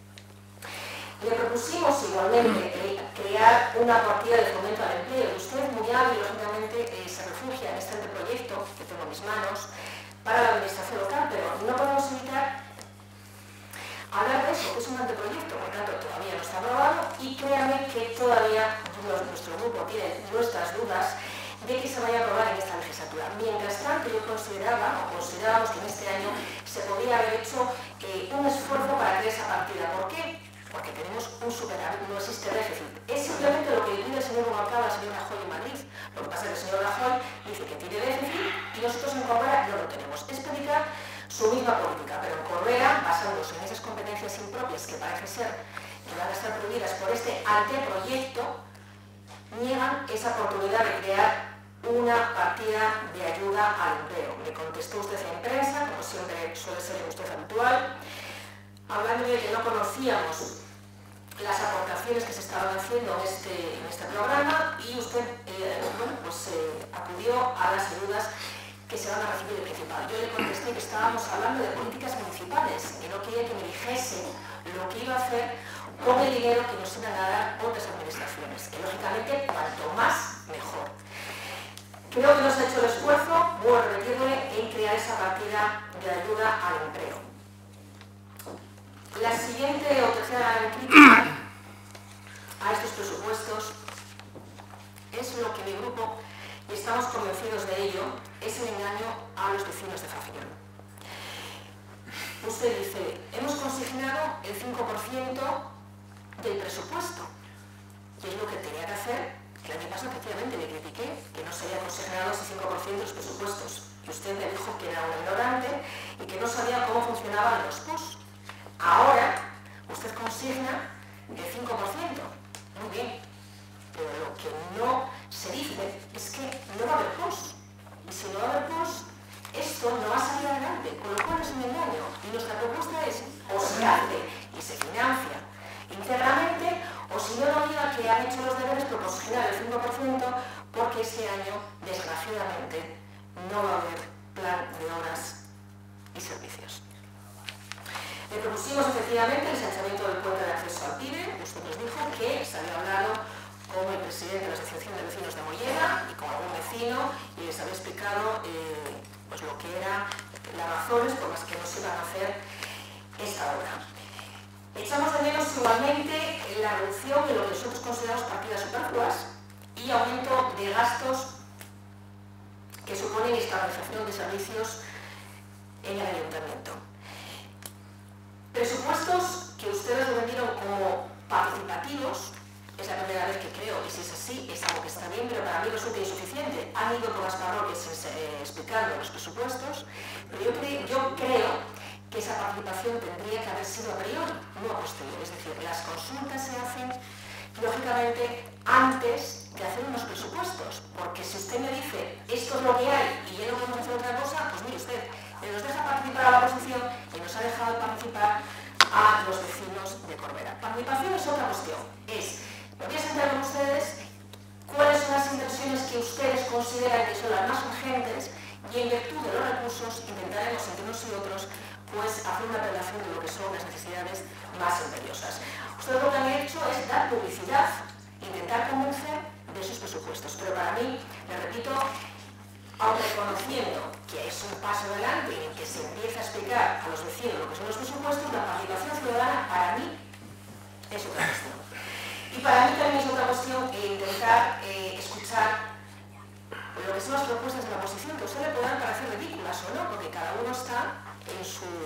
Le propusimos igualmente crear una partida de fomento al empleo. Usted muy hábil, lógicamente, se refugia en este anteproyecto que tengo en mis manos para la administración local, pero no podemos evitar hablar de eso, que es un anteproyecto, por tanto todavía no está aprobado, y créanme que todavía nuestro grupo tiene nuestras dudas de que se vaya a aprobar en esta legislatura. Mientras tanto, yo considerábamos que en este año se podía haber hecho un esfuerzo para crear esa partida. ¿Por qué? Porque tenemos un superávit, no existe déficit. Es simplemente lo que pide el señor Rubalcaba al señor Rajoy en Madrid. Lo que pasa es que el señor Rajoy dice que tiene déficit y nosotros en Corbera no lo tenemos. Es predicar su misma política, pero en Corbera, basándose en esas competencias impropias que parece ser que van a estar prohibidas por este anteproyecto, niegan esa oportunidad de crear una partida de ayuda al empleo. Me contestó usted en prensa, como siempre suele ser usted habitual, hablando de que no conocíamos las aportaciones que se estaban haciendo en este programa, y usted acudió a las ayudas que se van a recibir del Principado. Yo le contesté que estábamos hablando de políticas municipales, que no quería que me dijese lo que iba a hacer con el dinero que nos iban a dar otras administraciones, que lógicamente cuanto más mejor. Creo que nos ha hecho el esfuerzo, vuelvo a repetirle, en crear esa partida de ayuda al empleo. La siguiente o tercera crítica a estos presupuestos es lo que mi grupo, y estamos convencidos de ello, es el engaño a los vecinos de Fafillón. Usted dice, hemos consignado el 5% del presupuesto, y es lo que tenía que hacer. El año pasado, efectivamente, le critiqué que no se había consignado ese 5% de los presupuestos, y usted me dijo que era un ignorante y que no sabía cómo funcionaban los PUS. Ahora, usted consigna el 5%. Muy bien, pero lo que no se dice es que no va a haber PUS. Y si no va a haber PUS, esto no va a salir adelante, con lo cual es un engaño. Y nuestra propuesta es, o se hace y se financia íntegramente, o si no, no diga que han hecho los deberes, pero consignar el 5%, porque este año, desgraciadamente, no va a haber plan de horas y servicios. Le propusimos efectivamente el ensanchamiento del puente de acceso al PIDE. Usted nos dijo que se había hablado con el presidente de la Asociación de Vecinos de Molleda y con algún vecino, y les había explicado lo que eran las razones por las que no se iban a hacer esta obra. Echamos de menos igualmente la reducción de lo que nosotros consideramos partidas superfluas y aumento de gastos que suponen estabilización de servicios en el ayuntamiento. Presupuestos que ustedes lo vendieron como participativos, es la primera vez que creo, y si es así, es algo que está bien, pero para mí resulta insuficiente. Han ido por las parroquias explicando los presupuestos, pero yo creo que esa participación tendría que haber sido a priori, no a posteriori. Es decir, las consultas se hacen, lógicamente, antes de hacer unos presupuestos, porque si usted me dice, esto es lo que hay y ya no podemos hacer otra cosa, pues mire usted, nos deja participar a la oposición y nos ha dejado participar a los vecinos de Corbera. Participación es otra cuestión, me voy a sentar con ustedes cuáles son las inversiones que ustedes consideran que son las más urgentes y en virtud de los recursos intentaremos entre unos y otros pues hacer una relación de lo que son las necesidades más imperiosas. Ustedes lo que han hecho es dar publicidad, intentar convencer de esos presupuestos, pero para mí, le repito, aun reconociendo que es un paso adelante en que se empieza a explicar a los vecinos lo que son los presupuestos, la participación ciudadana para mí es otra cuestión. Y para mí también es otra cuestión intentar escuchar lo que son las propuestas de la oposición, que a usted le podrán parecer ridículas o no, porque cada uno está en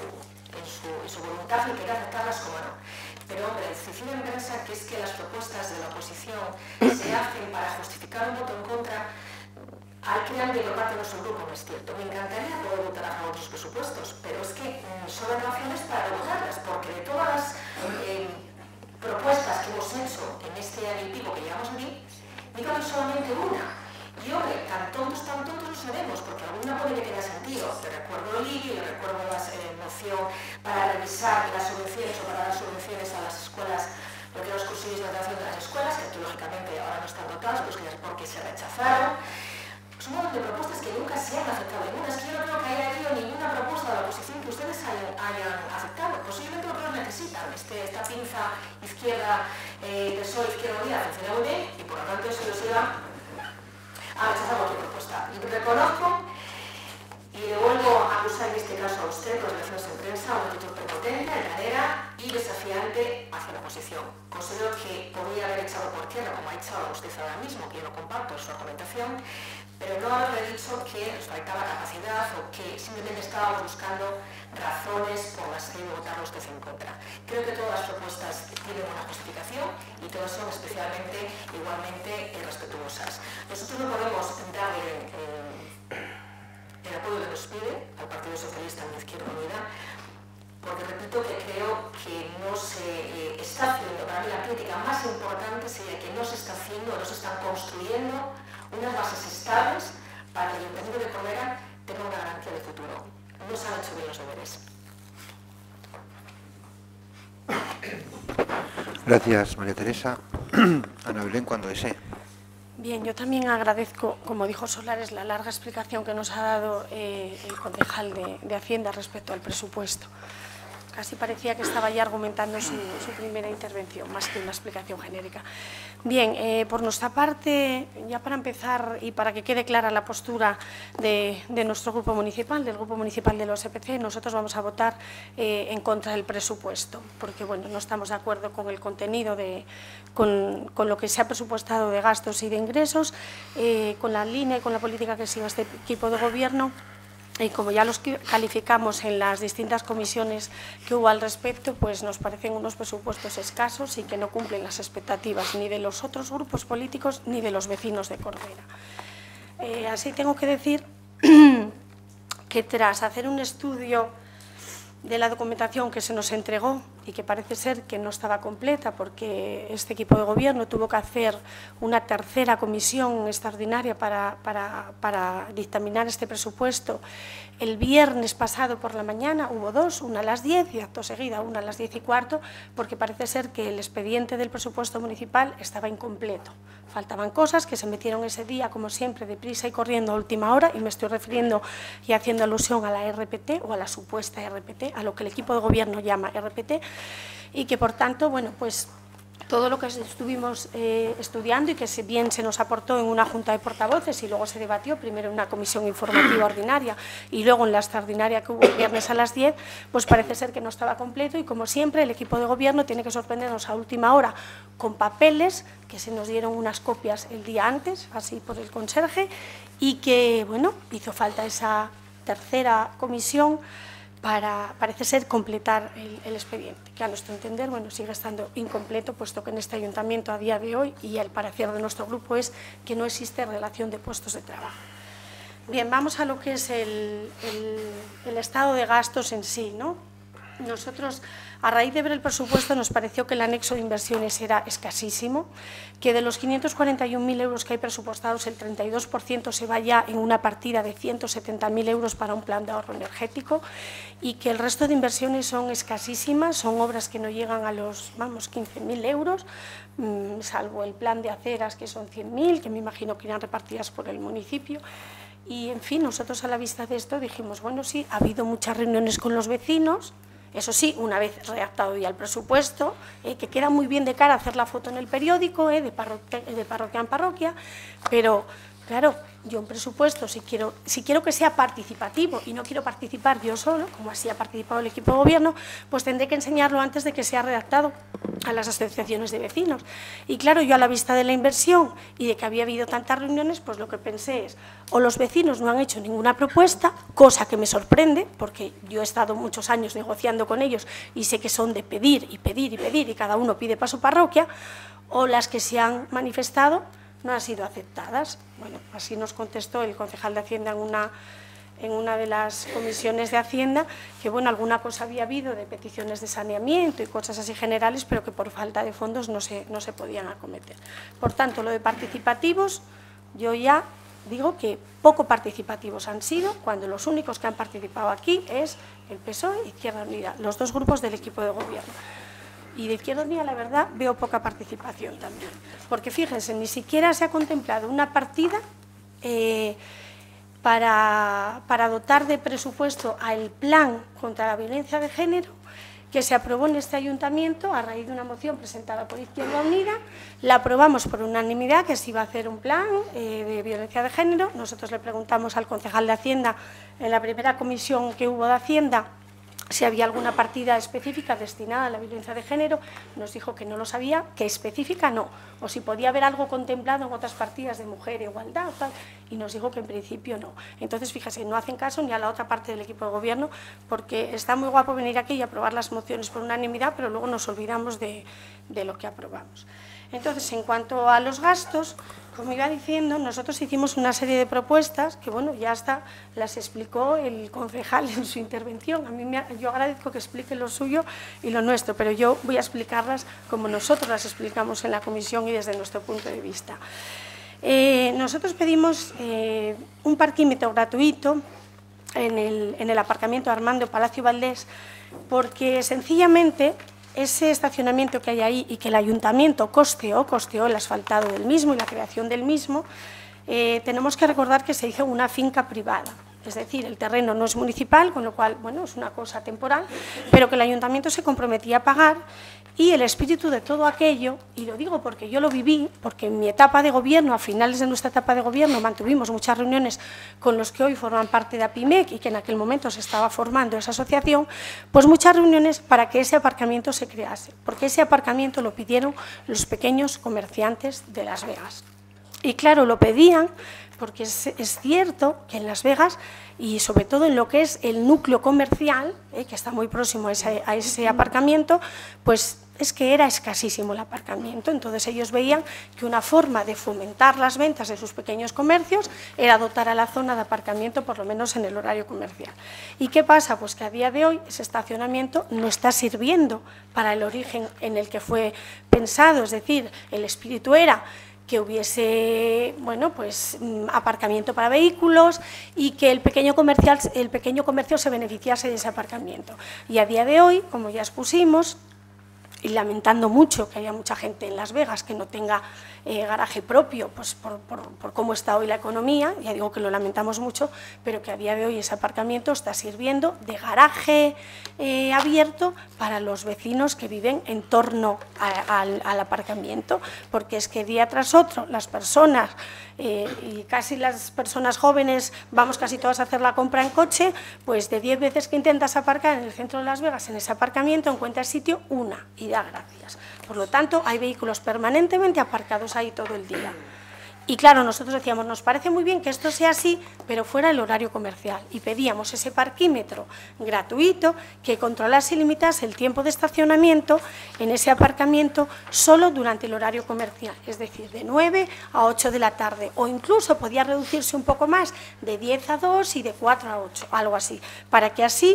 su voluntad y querer aceptarlas como no. Pero, hombre, sí me interesa que es que las propuestas de la oposición se hacen para justificar un voto en contra. Hay que dar por parte de nuestro grupo, no es cierto. Me encantaría poder votar a favor de los presupuestos, pero es que sobran razones para votarlas, porque de todas las propuestas que hemos hecho en este año y pico que llevamos aquí, digo que solamente una. Y hombre, tan tontos lo sabemos, porque alguna puede que tenga sentido. Te recuerdo el IBI, le recuerdo la moción para revisar las subvenciones o para dar subvenciones a las escuelas, lo que los cursillos de dotación de las escuelas, que lógicamente ahora no están dotados, pues porque se rechazaron. Son un montón de propuestas que nunca se han aceptado. Es que yo no creo que haya habido ninguna propuesta de la oposición que ustedes hayan aceptado. Posiblemente lo que los necesitan. Esta pinza izquierda, PSOE, izquierda unida, funciona muy bien y por lo tanto eso les lleva a rechazar cualquier propuesta. Y reconozco y le vuelvo a acusar en este caso a usted, por las relaciones en prensa, una actitud prepotente, altanera y desafiante hacia la oposición. Considero que podría haber echado por tierra, como ha echado usted ahora mismo, que yo no comparto su argumentación, pero no haberle dicho que nos faltaba capacidad o que simplemente estábamos buscando razones por las que votar usted en contra. Creo que todas las propuestas tienen una justificación y todas son especialmente, igualmente respetuosas. Nosotros no podemos dar el apoyo que nos pide al Partido Socialista en la Izquierda Unida, porque repito que creo que no se está haciendo, para mí la crítica más importante sería que no se está haciendo, no se están construyendo unas bases estables para que el Ayuntamiento de Corbera tenga una garantía de futuro. No se han hecho bien los deberes.
Gracias, María Teresa. Ana Belén, cuando desee.
Bien, yo también agradezco, como dijo Solares, la larga explicación que nos ha dado el concejal de Hacienda respecto al presupuesto. Casi parecía que estaba ya argumentando su primera intervención, más que una explicación genérica. Bien, por nuestra parte, ya para empezar y para que quede clara la postura de nuestro grupo municipal, del grupo municipal de los EPC, nosotros vamos a votar en contra del presupuesto, porque bueno, no estamos de acuerdo con el contenido, con lo que se ha presupuestado de gastos y de ingresos, con la línea y con la política que sigue este equipo de gobierno. Y como ya los calificamos en las distintas comisiones que hubo al respecto, pues nos parecen unos presupuestos escasos y que no cumplen las expectativas ni de los otros grupos políticos ni de los vecinos de Corbera. Así tengo que decir que tras hacer un estudio de la documentación que se nos entregó y que parece ser que no estaba completa porque este equipo de gobierno tuvo que hacer una tercera comisión extraordinaria para dictaminar este presupuesto. El viernes pasado por la mañana hubo dos, una a las 10 y acto seguida una a las 10:15, porque parece ser que el expediente del presupuesto municipal estaba incompleto. Faltaban cosas que se metieron ese día, como siempre, deprisa y corriendo a última hora, y me estoy refiriendo y haciendo alusión a la RPT o a la supuesta RPT, a lo que el equipo de gobierno llama RPT, y que, por tanto, bueno, pues todo lo que estuvimos estudiando y que bien se nos aportó en una junta de portavoces y luego se debatió primero en una comisión informativa ordinaria y luego en la extraordinaria que hubo el viernes a las 10, pues parece ser que no estaba completo y, como siempre, el equipo de gobierno tiene que sorprendernos a última hora con papeles que se nos dieron unas copias el día antes, así por el conserje, y que, bueno, hizo falta esa tercera comisión parece ser, completar el expediente, que a nuestro entender, bueno, sigue estando incompleto, puesto que en este ayuntamiento a día de hoy, y el parecer de nuestro grupo es que no existe relación de puestos de trabajo. Bien, vamos a lo que es el estado de gastos en sí, ¿no? Nosotros, a raíz de ver el presupuesto, nos pareció que el anexo de inversiones era escasísimo, que de los 541.000 euros que hay presupuestados, el 32% se va ya en una partida de 170.000 euros para un plan de ahorro energético, y que el resto de inversiones son escasísimas, son obras que no llegan a los, 15.000 euros, salvo el plan de aceras, que son 100.000, que me imagino que irán repartidas por el municipio. Y, en fin, nosotros a la vista de esto dijimos, bueno, sí, ha habido muchas reuniones con los vecinos. Eso sí, una vez redactado ya el presupuesto, que queda muy bien de cara hacer la foto en el periódico, de parroquia en parroquia, pero claro, yo un presupuesto, si quiero que sea participativo y no quiero participar yo solo, como así ha participado el equipo de gobierno, pues tendré que enseñarlo antes de que sea redactado a las asociaciones de vecinos. Y claro, yo a la vista de la inversión y de que había habido tantas reuniones, pues lo que pensé es, o los vecinos no han hecho ninguna propuesta, cosa que me sorprende, porque yo he estado muchos años negociando con ellos y sé que son de pedir y pedir y pedir, y cada uno pide para su parroquia, o las que se han manifestado no han sido aceptadas. Bueno, así nos contestó el concejal de Hacienda en una de las comisiones de Hacienda, que bueno, alguna cosa había habido de peticiones de saneamiento y cosas así generales, pero que por falta de fondos no se podían acometer. Por tanto, lo de participativos, yo ya digo que poco participativos han sido, cuando los únicos que han participado aquí es el PSOE y Izquierda Unida, los dos grupos del equipo de gobierno. Y de Izquierda Unida, la verdad, veo poca participación también. Porque fíjense, ni siquiera se ha contemplado una partida para dotar de presupuesto al plan contra la violencia de género que se aprobó en este ayuntamiento a raíz de una moción presentada por Izquierda Unida. La aprobamos por unanimidad, que se iba a hacer un plan de violencia de género. Nosotros le preguntamos al concejal de Hacienda en la primera comisión que hubo de Hacienda si había alguna partida específica destinada a la violencia de género. Nos dijo que no lo sabía, que específica no, o si podía haber algo contemplado en otras partidas de mujer, igualdad, tal, y nos dijo que en principio no. Entonces, fíjese, no hacen caso ni a la otra parte del equipo de gobierno, porque está muy guapo venir aquí y aprobar las mociones por unanimidad, pero luego nos olvidamos de lo que aprobamos. Entonces, en cuanto a los gastos, como iba diciendo, nosotros hicimos una serie de propuestas que, bueno, ya hasta las explicó el concejal en su intervención. Yo agradezco que explique lo suyo y lo nuestro, pero yo voy a explicarlas como nosotros las explicamos en la comisión y desde nuestro punto de vista. Nosotros pedimos un parquímetro gratuito en el aparcamiento Armando Palacio Valdés, porque sencillamente ese estacionamiento que hay ahí y que el ayuntamiento costeó el asfaltado del mismo y la creación del mismo, tenemos que recordar que se hizo en una finca privada. Es decir, el terreno no es municipal, con lo cual, bueno, es una cosa temporal, pero que el ayuntamiento se comprometía a pagar, y el espíritu de todo aquello, y lo digo porque yo lo viví, porque en mi etapa de gobierno, a finales de nuestra etapa de gobierno, mantuvimos muchas reuniones con los que hoy forman parte de APIMEC y que en aquel momento se estaba formando esa asociación, pues muchas reuniones para que ese aparcamiento se crease, porque ese aparcamiento lo pidieron los pequeños comerciantes de Las Vegas. Y claro, lo pedían porque es cierto que en Las Vegas, y sobre todo en lo que es el núcleo comercial, que está muy próximo a ese aparcamiento, pues es que era escasísimo el aparcamiento. Entonces ellos veían que una forma de fomentar las ventas de sus pequeños comercios era dotar a la zona de aparcamiento, por lo menos en el horario comercial. ¿Y qué pasa? Pues que a día de hoy ese estacionamiento no está sirviendo para el origen en el que fue pensado, es decir, el espíritu era que hubiese, bueno, pues aparcamiento para vehículos y que el pequeño comercio se beneficiase de ese aparcamiento. Y a día de hoy, como ya expusimos, y lamentando mucho que haya mucha gente en Las Vegas que no tenga garaje propio, pues por cómo está hoy la economía, ya digo que lo lamentamos mucho, pero que a día de hoy ese aparcamiento está sirviendo de garaje abierto para los vecinos que viven en torno al aparcamiento, porque es que día tras otro las personas, y casi las personas jóvenes, vamos casi todas a hacer la compra en coche, pues de 10 veces que intentas aparcar en el centro de Las Vegas, en ese aparcamiento, encuentras sitio una y da gracias. Por lo tanto, hay vehículos permanentemente aparcados ahí todo el día. Y claro, nosotros decíamos, nos parece muy bien que esto sea así, pero fuera el horario comercial. Y pedíamos ese parquímetro gratuito que controlase y limitase el tiempo de estacionamiento en ese aparcamiento solo durante el horario comercial, es decir, de 9 a 8 de la tarde, o incluso podía reducirse un poco más, de 10 a 2 y de 4 a 8, algo así, para que así,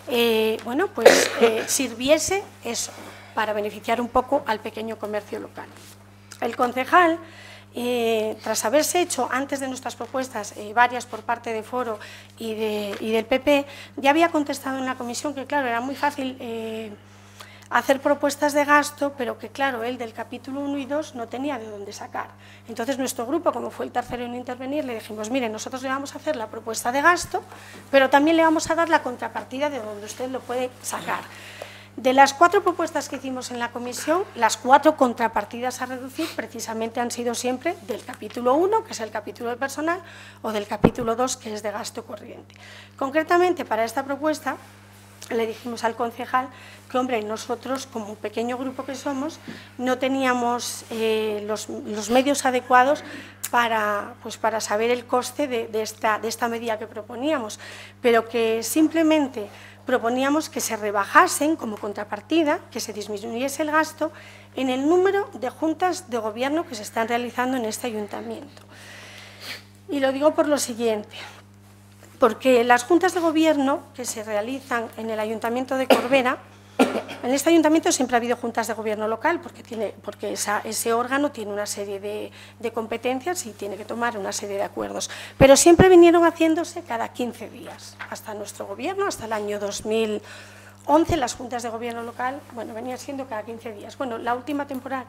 sirviese eso, para beneficiar un poco al pequeño comercio local. El concejal, tras haberse hecho antes de nuestras propuestas varias por parte de Foro y del PP, ya había contestado en la comisión que, claro, era muy fácil hacer propuestas de gasto, pero que, claro, él del capítulo 1 y 2 no tenía de dónde sacar. Entonces, nuestro grupo, como fue el tercero en intervenir, le dijimos, mire, nosotros le vamos a hacer la propuesta de gasto, pero también le vamos a dar la contrapartida de donde usted lo puede sacar. De las 4 propuestas que hicimos en la comisión, las 4 contrapartidas a reducir precisamente han sido siempre del capítulo 1, que es el capítulo de personal, o del capítulo 2, que es de gasto corriente. Concretamente, para esta propuesta, le dijimos al concejal que, hombre, nosotros, como un pequeño grupo que somos, no teníamos los medios adecuados para saber el coste de esta medida que proponíamos, pero que simplemente proponíamos que se rebajasen como contrapartida, que se disminuyese el gasto en el número de juntas de gobierno que se están realizando en este ayuntamiento. Y lo digo por lo siguiente, porque las juntas de gobierno que se realizan en el ayuntamiento de Corbera, en este ayuntamiento siempre ha habido juntas de gobierno local, porque ese órgano tiene una serie de competencias y tiene que tomar una serie de acuerdos, pero siempre vinieron haciéndose cada 15 días, hasta nuestro gobierno, hasta el año 2011, las juntas de gobierno local, bueno, venían siendo cada 15 días. Bueno, la última temporada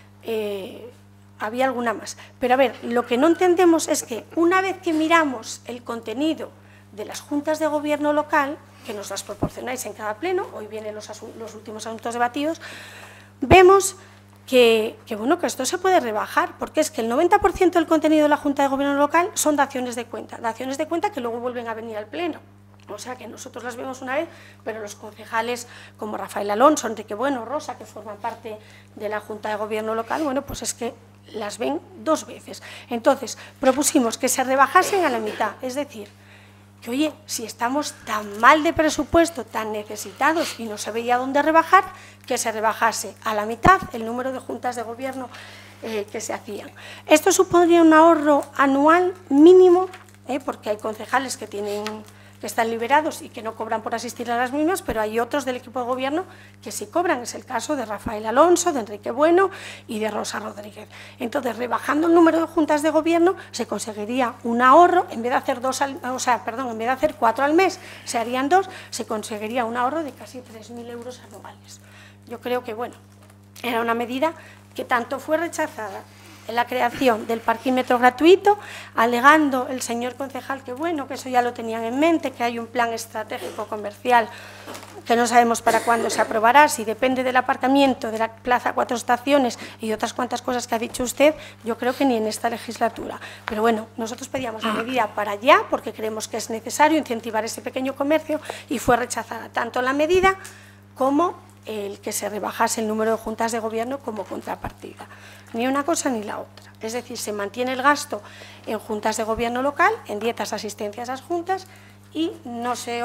había alguna más, pero a ver, lo que no entendemos es que una vez que miramos el contenido de las juntas de gobierno local, que nos las proporcionáis en cada pleno, hoy vienen los últimos asuntos debatidos, vemos que esto se puede rebajar, porque es que el 90% del contenido de la Junta de Gobierno local son daciones de cuenta que luego vuelven a venir al pleno. O sea que nosotros las vemos una vez, pero los concejales como Rafael Alonso, Enrique Bueno, Rosa, que forman parte de la Junta de Gobierno local, bueno, pues es que las ven 2 veces. Entonces, propusimos que se rebajasen a la mitad, es decir, que, oye, si estamos tan mal de presupuesto, tan necesitados y no se veía dónde rebajar, que se rebajase a la mitad el número de juntas de gobierno que se hacían. Esto supondría un ahorro anual mínimo, porque hay concejales que están liberados y que no cobran por asistir a las mismas, pero hay otros del equipo de gobierno que sí cobran. Es el caso de Rafael Alonso, de Enrique Bueno y de Rosa Rodríguez. Entonces, rebajando el número de juntas de gobierno, se conseguiría un ahorro, en vez de hacer 4 al mes, se harían 2, se conseguiría un ahorro de casi 3.000 euros anuales. Yo creo que, bueno, era una medida que tanto fue rechazada en la creación del parquímetro gratuito, alegando el señor concejal que, bueno, que eso ya lo tenían en mente, que hay un plan estratégico comercial que no sabemos para cuándo se aprobará, si depende del aparcamiento de la Plaza 4 Estaciones y otras cuantas cosas que ha dicho usted, yo creo que ni en esta legislatura. Pero bueno, nosotros pedíamos la medida para allá, porque creemos que es necesario incentivar ese pequeño comercio, y fue rechazada tanto la medida como el que se rebajase el número de juntas de gobierno como contrapartida. Ni una cosa ni la otra. Es decir, se mantiene el gasto en juntas de gobierno local, en dietas, asistencias a las juntas, y no se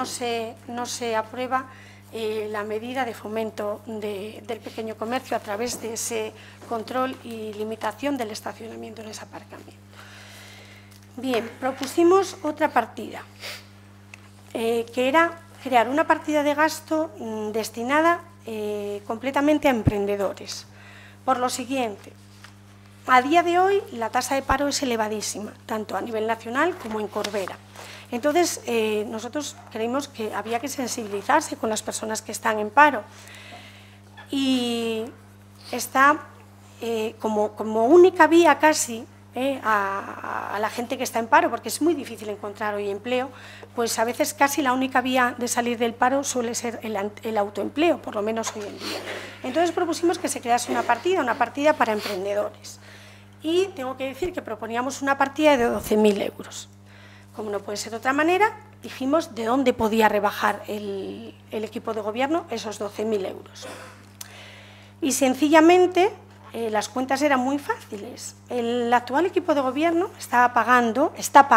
aprueba la medida de fomento del pequeño comercio a través de ese control y limitación del estacionamiento en ese aparcamiento. Bien, propusimos otra partida, que era crear una partida de gasto destinada completamente a emprendedores. Por lo siguiente, a día de hoy la tasa de paro es elevadísima, tanto a nivel nacional como en Corbera. Entonces, nosotros creímos que había que sensibilizarse con las personas que están en paro. Y está como única vía casi a la gente que está en paro, porque es muy difícil encontrar hoy empleo, pues a veces casi la única vía de salir del paro suele ser el autoempleo, por lo menos hoy en día. Entonces propusimos que se crease una partida para emprendedores. Y tengo que decir que proponíamos una partida de 12.000 euros. Como no puede ser de otra manera, dijimos de dónde podía rebajar el equipo de gobierno esos 12.000 euros. Y sencillamente las cuentas eran muy fáciles. El actual equipo de gobierno está pagando,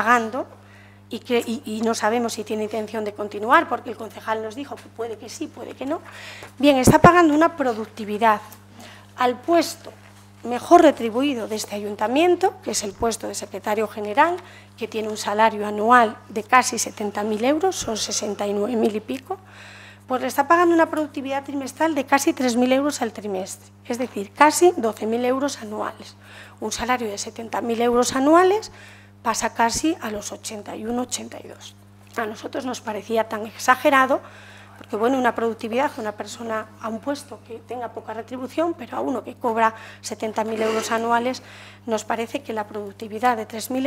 y no sabemos si tiene intención de continuar, porque el concejal nos dijo que puede que sí, puede que no. Bien, está pagando una productividad al puesto mejor retribuido de este ayuntamiento, que es el puesto de secretario general, que tiene un salario anual de casi 70.000 euros, son 69.000 y pico, pues le está pagando una productividad trimestral de casi 3.000 euros al trimestre, es decir, casi 12.000 euros anuales. Un salario de 70.000 euros anuales pasa casi a los 81, 82. A nosotros nos parecía tan exagerado, porque bueno, una productividad, una persona a un puesto que tenga poca retribución, pero a uno que cobra 70.000 euros anuales, nos parece que la productividad de 3.000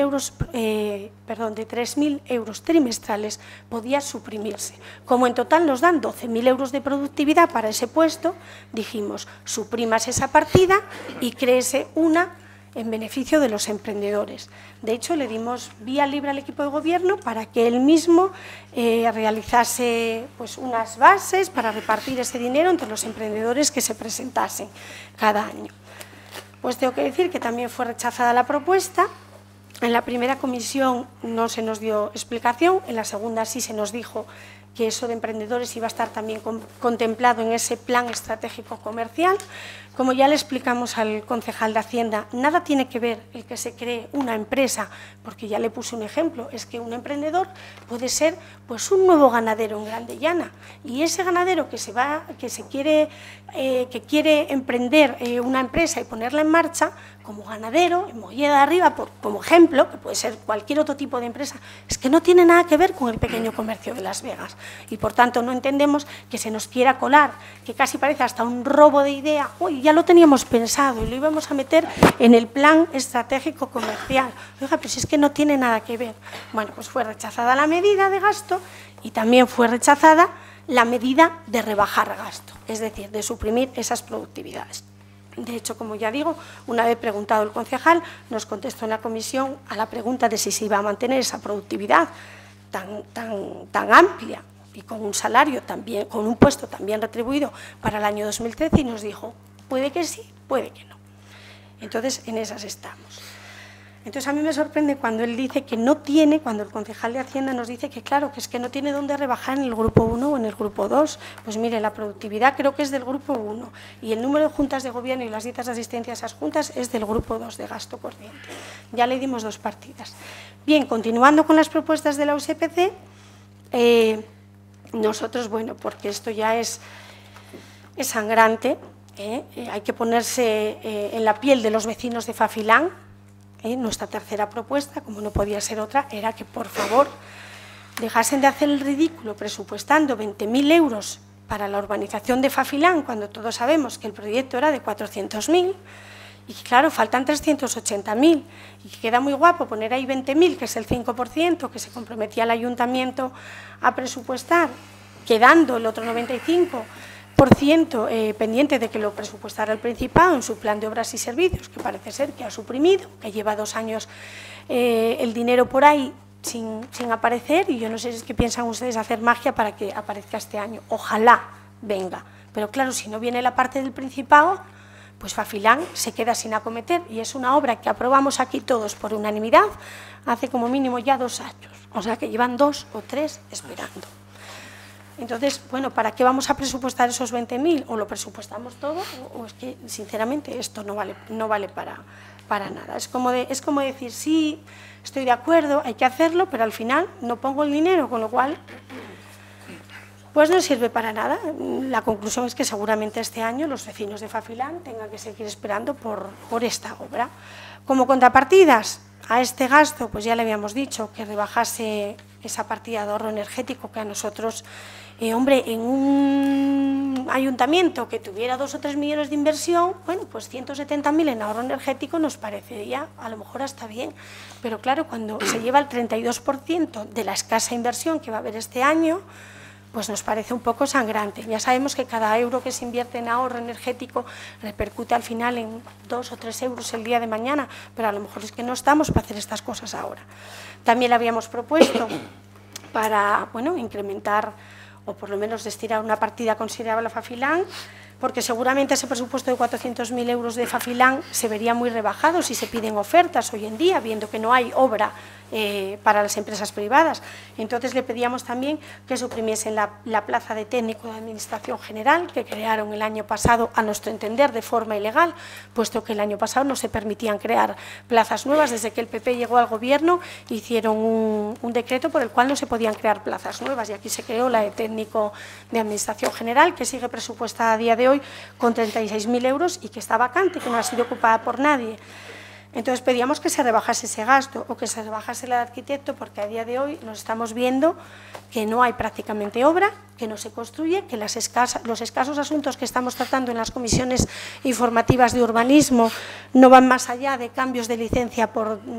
euros trimestrales podía suprimirse. Como en total nos dan 12.000 euros de productividad para ese puesto, dijimos, suprimas esa partida y créese una en beneficio de los emprendedores. De hecho, le dimos vía libre al equipo de gobierno para que él mismo realizase pues, unas bases para repartir ese dinero entre los emprendedores que se presentasen cada año. Pues tengo que decir que también fue rechazada la propuesta. En la primera comisión no se nos dio explicación, en la segunda sí se nos dijo que eso de emprendedores iba a estar también contemplado en ese plan estratégico comercial. Como ya le explicamos al concejal de Hacienda, nada tiene que ver el que se cree una empresa, porque ya le puse un ejemplo, es que un emprendedor puede ser pues, un nuevo ganadero en Grande Llana, y ese ganadero que quiere emprender una empresa y ponerla en marcha, como ganadero, en Molleda de Arriba, como ejemplo, que puede ser cualquier otro tipo de empresa, es que no tiene nada que ver con el pequeño comercio de Las Vegas. Y por tanto no entendemos que se nos quiera colar, que casi parece hasta un robo de idea. Uy, ya lo teníamos pensado y lo íbamos a meter en el plan estratégico comercial. Oiga, pues es que no tiene nada que ver. Bueno, pues fue rechazada la medida de gasto y también fue rechazada la medida de rebajar gasto, es decir, de suprimir esas productividades. De hecho, como ya digo, una vez preguntado el concejal, nos contestó en la comisión a la pregunta de si se iba a mantener esa productividad tan amplia y con un salario también, con un puesto también retribuido para el año 2013, y nos dijo, puede que sí, puede que no. Entonces, en esas estamos. Entonces, a mí me sorprende cuando él dice que no tiene, cuando el concejal de Hacienda nos dice que claro, que es que no tiene dónde rebajar en el grupo 1 o en el grupo 2. Pues mire, la productividad creo que es del grupo 1 y el número de juntas de gobierno y las dietas de asistencia a esas juntas es del grupo 2 de gasto corriente. Ya le dimos 2 partidas. Bien, continuando con las propuestas de la USPC, nosotros, bueno, porque esto ya es sangrante, hay que ponerse en la piel de los vecinos de Fafilán. Nuestra tercera propuesta, como no podía ser otra, era que por favor dejasen de hacer el ridículo presupuestando 20.000 euros para la urbanización de Fafilán, cuando todos sabemos que el proyecto era de 400.000 y que claro, faltan 380.000 y que queda muy guapo poner ahí 20.000, que es el 5% que se comprometía el ayuntamiento a presupuestar, quedando el otro 95% pendiente de que lo presupuestara el Principado en su plan de obras y servicios, que parece ser que ha suprimido, que lleva 2 años el dinero por ahí sin aparecer, y yo no sé si es que piensan ustedes hacer magia para que aparezca este año. Ojalá venga, pero claro, si no viene la parte del Principado, pues Fafilán se queda sin acometer, y es una obra que aprobamos aquí todos por unanimidad hace como mínimo ya 2 años, o sea que llevan 2 o 3 esperando. Entonces, bueno, ¿para qué vamos a presupuestar esos 20.000? O lo presupuestamos todo, o es que, sinceramente, esto no vale para nada. Es como decir, sí, estoy de acuerdo, hay que hacerlo, pero al final no pongo el dinero, con lo cual, pues no sirve para nada. La conclusión es que seguramente este año los vecinos de Fafilán tengan que seguir esperando por esta obra. Como contrapartidas a este gasto, pues ya le habíamos dicho que rebajase esa partida de ahorro energético que a nosotros, hombre, en un ayuntamiento que tuviera 2 o 3 millones de inversión, bueno, pues 170.000 en ahorro energético nos parecería a lo mejor hasta bien, pero claro, cuando se lleva el 32% de la escasa inversión que va a haber este año, pues nos parece un poco sangrante. Ya sabemos que cada euro que se invierte en ahorro energético repercute al final en 2 o 3 euros el día de mañana, pero a lo mejor es que no estamos para hacer estas cosas ahora. También le habíamos propuesto para, bueno, incrementar o por lo menos destinar una partida considerable a Fafilán porque seguramente ese presupuesto de 400.000 euros de Fafilán se vería muy rebajado si se piden ofertas hoy en día, viendo que no hay obra para las empresas privadas. Entonces le pedíamos también que suprimiesen la plaza de técnico de Administración General, que crearon el año pasado, a nuestro entender, de forma ilegal, puesto que el año pasado no se permitían crear plazas nuevas. Desde que el PP llegó al gobierno hicieron un decreto por el cual no se podían crear plazas nuevas, y aquí se creó la de técnico de Administración General, que sigue presupuestada a día de hoy con 36.000 euros y que está vacante, que no ha sido ocupada por nadie. Entonces pedíamos que se rebajase ese gasto o que se rebajase la de arquitecto, porque a día de hoy nos estamos viendo que no hay prácticamente obra, que no se construye, que los escasos asuntos que estamos tratando en las comisiones informativas de urbanismo no van más allá de cambios de licencias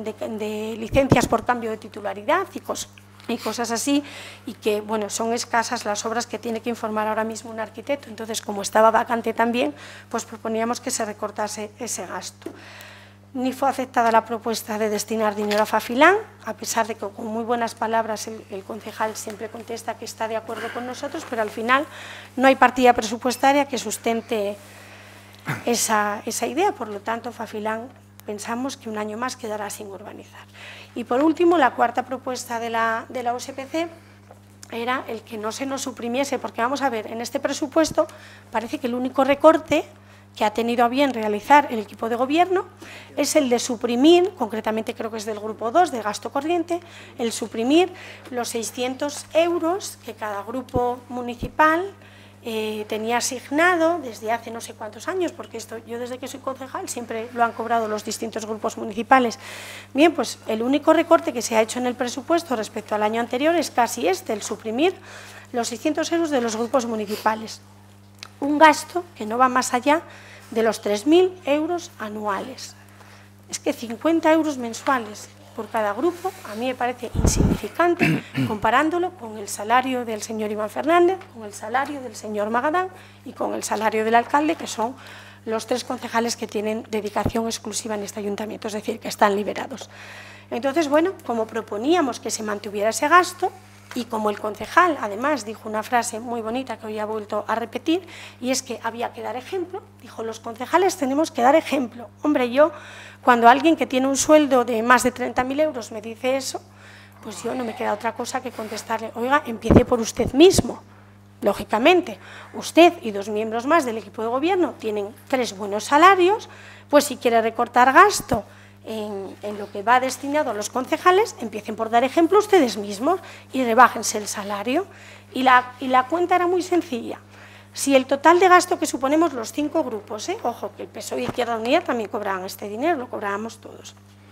por cambio de titularidad y cosas así, y que bueno, son escasas las obras que tiene que informar ahora mismo un arquitecto. Entonces, como estaba vacante también, pues proponíamos que se recortase ese gasto. Ni fue aceptada la propuesta de destinar dinero a Fafilán, a pesar de que con muy buenas palabras el concejal siempre contesta que está de acuerdo con nosotros, pero al final no hay partida presupuestaria que sustente esa idea. Por lo tanto, Fafilán pensamos que un año más quedará sin urbanizar. Y por último, la cuarta propuesta de la OSPC era el que no se nos suprimiese, porque vamos a ver, en este presupuesto parece que el único recorte que ha tenido a bien realizar el equipo de gobierno es el de suprimir, concretamente creo que es del grupo 2, de gasto corriente, el suprimir los 600 euros que cada grupo municipal tenía asignado desde hace no sé cuántos años, porque esto yo desde que soy concejal siempre lo han cobrado los distintos grupos municipales. Bien, pues el único recorte que se ha hecho en el presupuesto respecto al año anterior es casi el suprimir los 600 euros de los grupos municipales. Un gasto que no va más allá de los 3.000 euros anuales. Es que 50 euros mensuales por cada grupo a mí me parece insignificante comparándolo con el salario del señor Iván Fernández, con el salario del señor Magadán y con el salario del alcalde, que son los 3 concejales que tienen dedicación exclusiva en este ayuntamiento, es decir, que están liberados. Entonces, bueno, como proponíamos que se mantuviera ese gasto, y como el concejal, además, dijo una frase muy bonita que hoy ha vuelto a repetir, y es que había que dar ejemplo, dijo, los concejales tenemos que dar ejemplo. Hombre, yo, cuando alguien que tiene un sueldo de más de 30.000 euros me dice eso, pues yo no me queda otra cosa que contestarle, oiga, empiece por usted mismo. Lógicamente, usted y 2 miembros más del equipo de gobierno tienen 3 buenos salarios, pues si quiere recortar gasto en lo que va destinado a los concejales, empiecen por dar ejemplo ustedes mismos y rebájense el salario. Y la cuenta era muy sencilla. Si el total de gasto que suponemos los 5 grupos, ojo, que el PSOE y Izquierda Unida también cobraban este dinero, lo cobrábamos todos,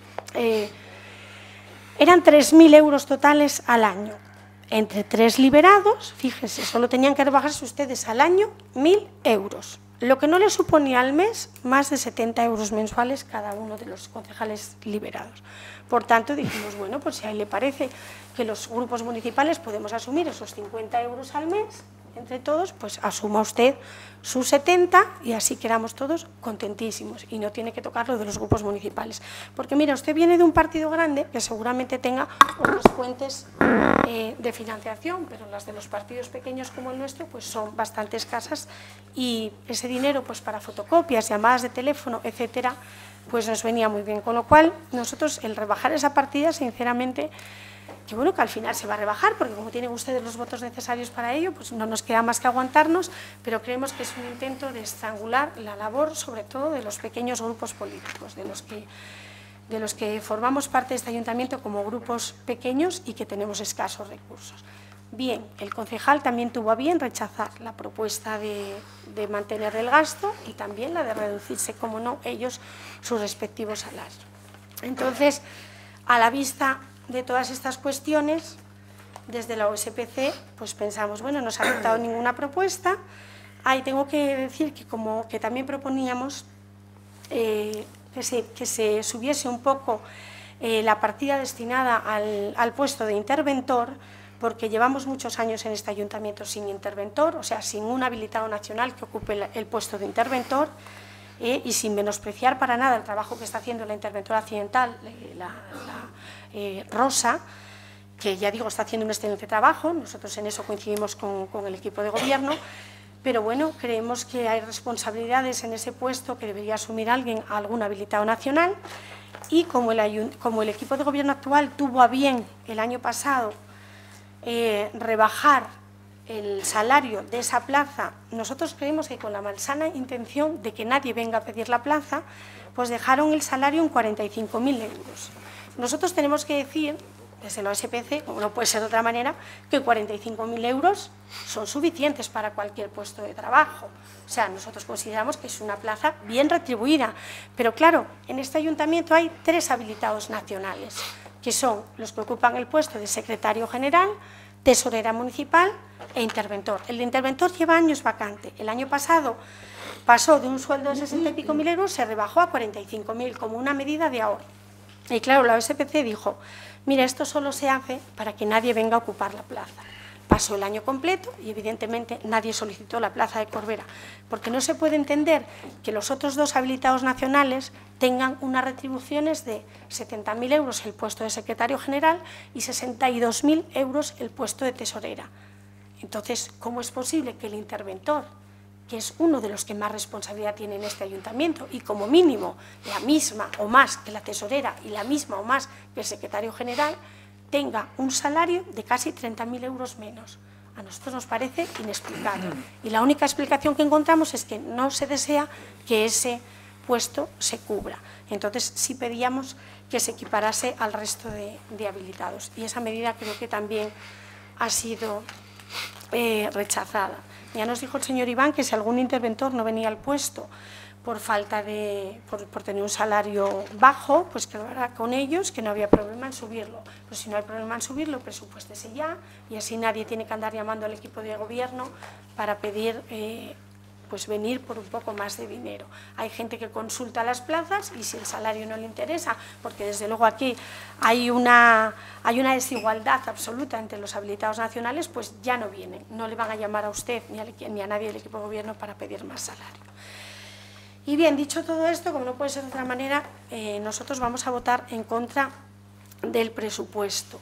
eran 3.000 euros totales al año. Entre 3 liberados, fíjense, solo tenían que rebajarse ustedes al año 1.000 euros. Lo que no le suponía al mes más de 70 euros mensuales cada uno de los concejales liberados. Por tanto, dijimos, bueno, pues si a él le parece que los grupos municipales podemos asumir esos 50 euros al mes, entre todos, pues asuma usted sus 70 y así quedamos todos contentísimos y no tiene que tocar lo de los grupos municipales. Porque mira, usted viene de un partido grande que seguramente tenga unas fuentes de financiación, pero las de los partidos pequeños como el nuestro pues son bastante escasas y ese dinero pues para fotocopias, llamadas de teléfono, etcétera, pues nos venía muy bien. Con lo cual, nosotros el rebajar esa partida, sinceramente, que bueno, que al final se va a rebajar, porque como tienen ustedes los votos necesarios para ello, pues no nos queda más que aguantarnos, pero creemos que es un intento de estrangular la labor, sobre todo de los pequeños grupos políticos, de los que formamos parte de este ayuntamiento como grupos pequeños y que tenemos escasos recursos. Bien, el concejal también tuvo a bien rechazar la propuesta de mantener el gasto y también la de reducirse, como no, ellos sus respectivos salarios. Entonces, a la vista de todas estas cuestiones, desde la OSPC, pues pensamos, bueno, no se ha aceptado ninguna propuesta. Ahí tengo que decir que también proponíamos que se subiese un poco la partida destinada al puesto de interventor, porque llevamos muchos años en este ayuntamiento sin interventor, o sea, sin un habilitado nacional que ocupe el puesto de interventor, y sin menospreciar para nada el trabajo que está haciendo la interventora accidental, Rosa, que ya digo, está haciendo un excelente trabajo, nosotros en eso coincidimos con el equipo de gobierno, pero bueno, creemos que hay responsabilidades en ese puesto que debería asumir alguien, algún habilitado nacional, y como el equipo de gobierno actual tuvo a bien el año pasado rebajar el salario de esa plaza, nosotros creemos que con la malsana intención de que nadie venga a pedir la plaza, pues dejaron el salario en 45.000 euros. Nosotros tenemos que decir, desde la OSPC, como no puede ser de otra manera, que 45.000 euros son suficientes para cualquier puesto de trabajo. O sea, nosotros consideramos que es una plaza bien retribuida. Pero claro, en este ayuntamiento hay 3 habilitados nacionales, que son los que ocupan el puesto de secretario general, tesorera municipal e interventor. El de interventor lleva años vacante. El año pasado pasó de un sueldo de 60 y pico mil euros, se rebajó a 45.000 como una medida de ahorro. Y claro, la OSPC dijo, mira, esto solo se hace para que nadie venga a ocupar la plaza. Pasó el año completo y evidentemente nadie solicitó la plaza de Corbera, porque no se puede entender que los otros 2 habilitados nacionales tengan unas retribuciones de 70.000 euros el puesto de secretario general y 62.000 euros el puesto de tesorera. Entonces, ¿cómo es posible que el interventor, que es uno de los que más responsabilidad tiene en este ayuntamiento y como mínimo la misma o más que la tesorera y la misma o más que el secretario general, tenga un salario de casi 30.000 euros menos? A nosotros nos parece inexplicable. Y la única explicación que encontramos es que no se desea que ese puesto se cubra. Entonces, sí pedíamos que se equiparase al resto de habilitados. Y esa medida creo que también ha sido rechazada. Ya nos dijo el señor Iván que si algún interventor no venía al puesto por tener un salario bajo, pues que lo hará con ellos, que no había problema en subirlo. Pues si no hay problema en subirlo, presupuéstese ya, y así nadie tiene que andar llamando al equipo de gobierno para pedir pues venir por un poco más de dinero. Hay gente que consulta las plazas y si el salario no le interesa, porque desde luego aquí hay una desigualdad absoluta entre los habilitados nacionales, pues ya no vienen, no le van a llamar a usted ni a nadie del equipo de gobierno para pedir más salario. Y bien, dicho todo esto, como no puede ser de otra manera, nosotros vamos a votar en contra del presupuesto.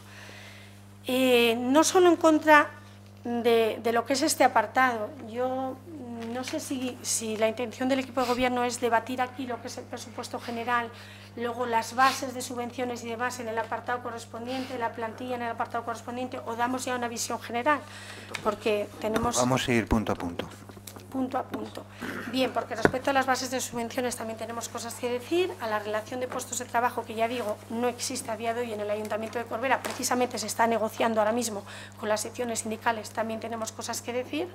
No solo en contra de lo que es este apartado. Yo no sé si la intención del equipo de gobierno es debatir aquí lo que es el presupuesto general, luego las bases de subvenciones y demás en el apartado correspondiente, la plantilla en el apartado correspondiente, o damos ya una visión general, porque tenemos...
Vamos a ir punto a punto.
Punto a punto. Bien, porque respecto a las bases de subvenciones también tenemos cosas que decir. A la relación de puestos de trabajo, que ya digo, no existe a día de hoy en el Ayuntamiento de Corbera, precisamente se está negociando ahora mismo con las secciones sindicales, también tenemos cosas que decir.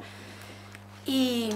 Y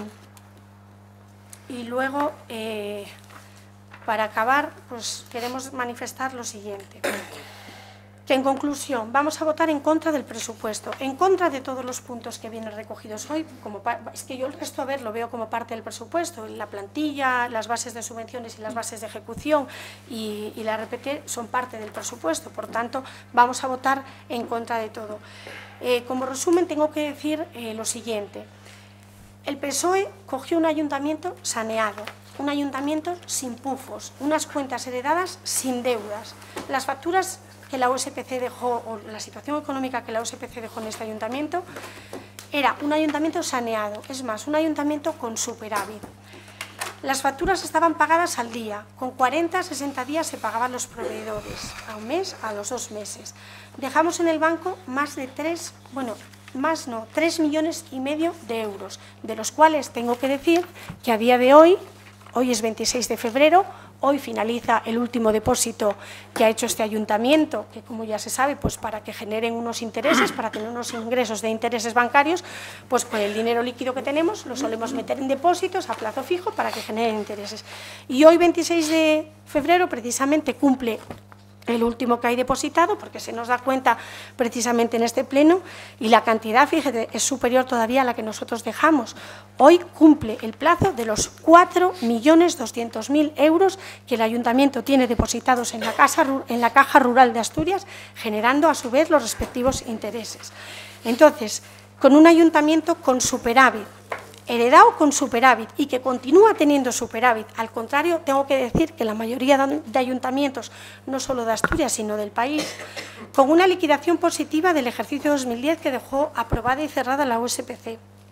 luego, para acabar, pues queremos manifestar lo siguiente. Que en conclusión, vamos a votar en contra del presupuesto, en contra de todos los puntos que vienen recogidos hoy. Es que yo el resto, a ver, lo veo como parte del presupuesto. La plantilla, las bases de subvenciones y las bases de ejecución y la RPT son parte del presupuesto. Por tanto, vamos a votar en contra de todo. Como resumen, tengo que decir lo siguiente. El PSOE cogió un ayuntamiento saneado, un ayuntamiento sin pufos, unas cuentas heredadas sin deudas. Las facturas que la OSPC dejó, o la situación económica que la OSPC dejó en este ayuntamiento, era un ayuntamiento saneado, es más, un ayuntamiento con superávit. Las facturas estaban pagadas al día, con 40 a 60 días se pagaban los proveedores, a un mes, a los 2 meses. Dejamos en el banco más de 3 millones y medio de euros, de los cuales tengo que decir que a día de hoy es 26 de febrero, hoy finaliza el último depósito que ha hecho este ayuntamiento, que como ya se sabe, pues para que generen unos intereses, para tener unos ingresos de intereses bancarios, pues con el dinero líquido que tenemos lo solemos meter en depósitos a plazo fijo para que generen intereses. Y hoy, 26 de febrero, precisamente cumple el último que hay depositado, porque se nos da cuenta precisamente en este pleno, y la cantidad, fíjate, es superior todavía a la que nosotros dejamos. Hoy cumple el plazo de los 4.200.000 euros que el ayuntamiento tiene depositados en la Caja Rural de Asturias, generando a su vez los respectivos intereses. Entonces, con un ayuntamiento con superávit, heredado con superávit y que continúa teniendo superávit. Al contrario, tengo que decir que la mayoría de ayuntamientos, no solo de Asturias, sino del país, con una liquidación positiva del ejercicio 2010 que dejó aprobada y cerrada la OSPC,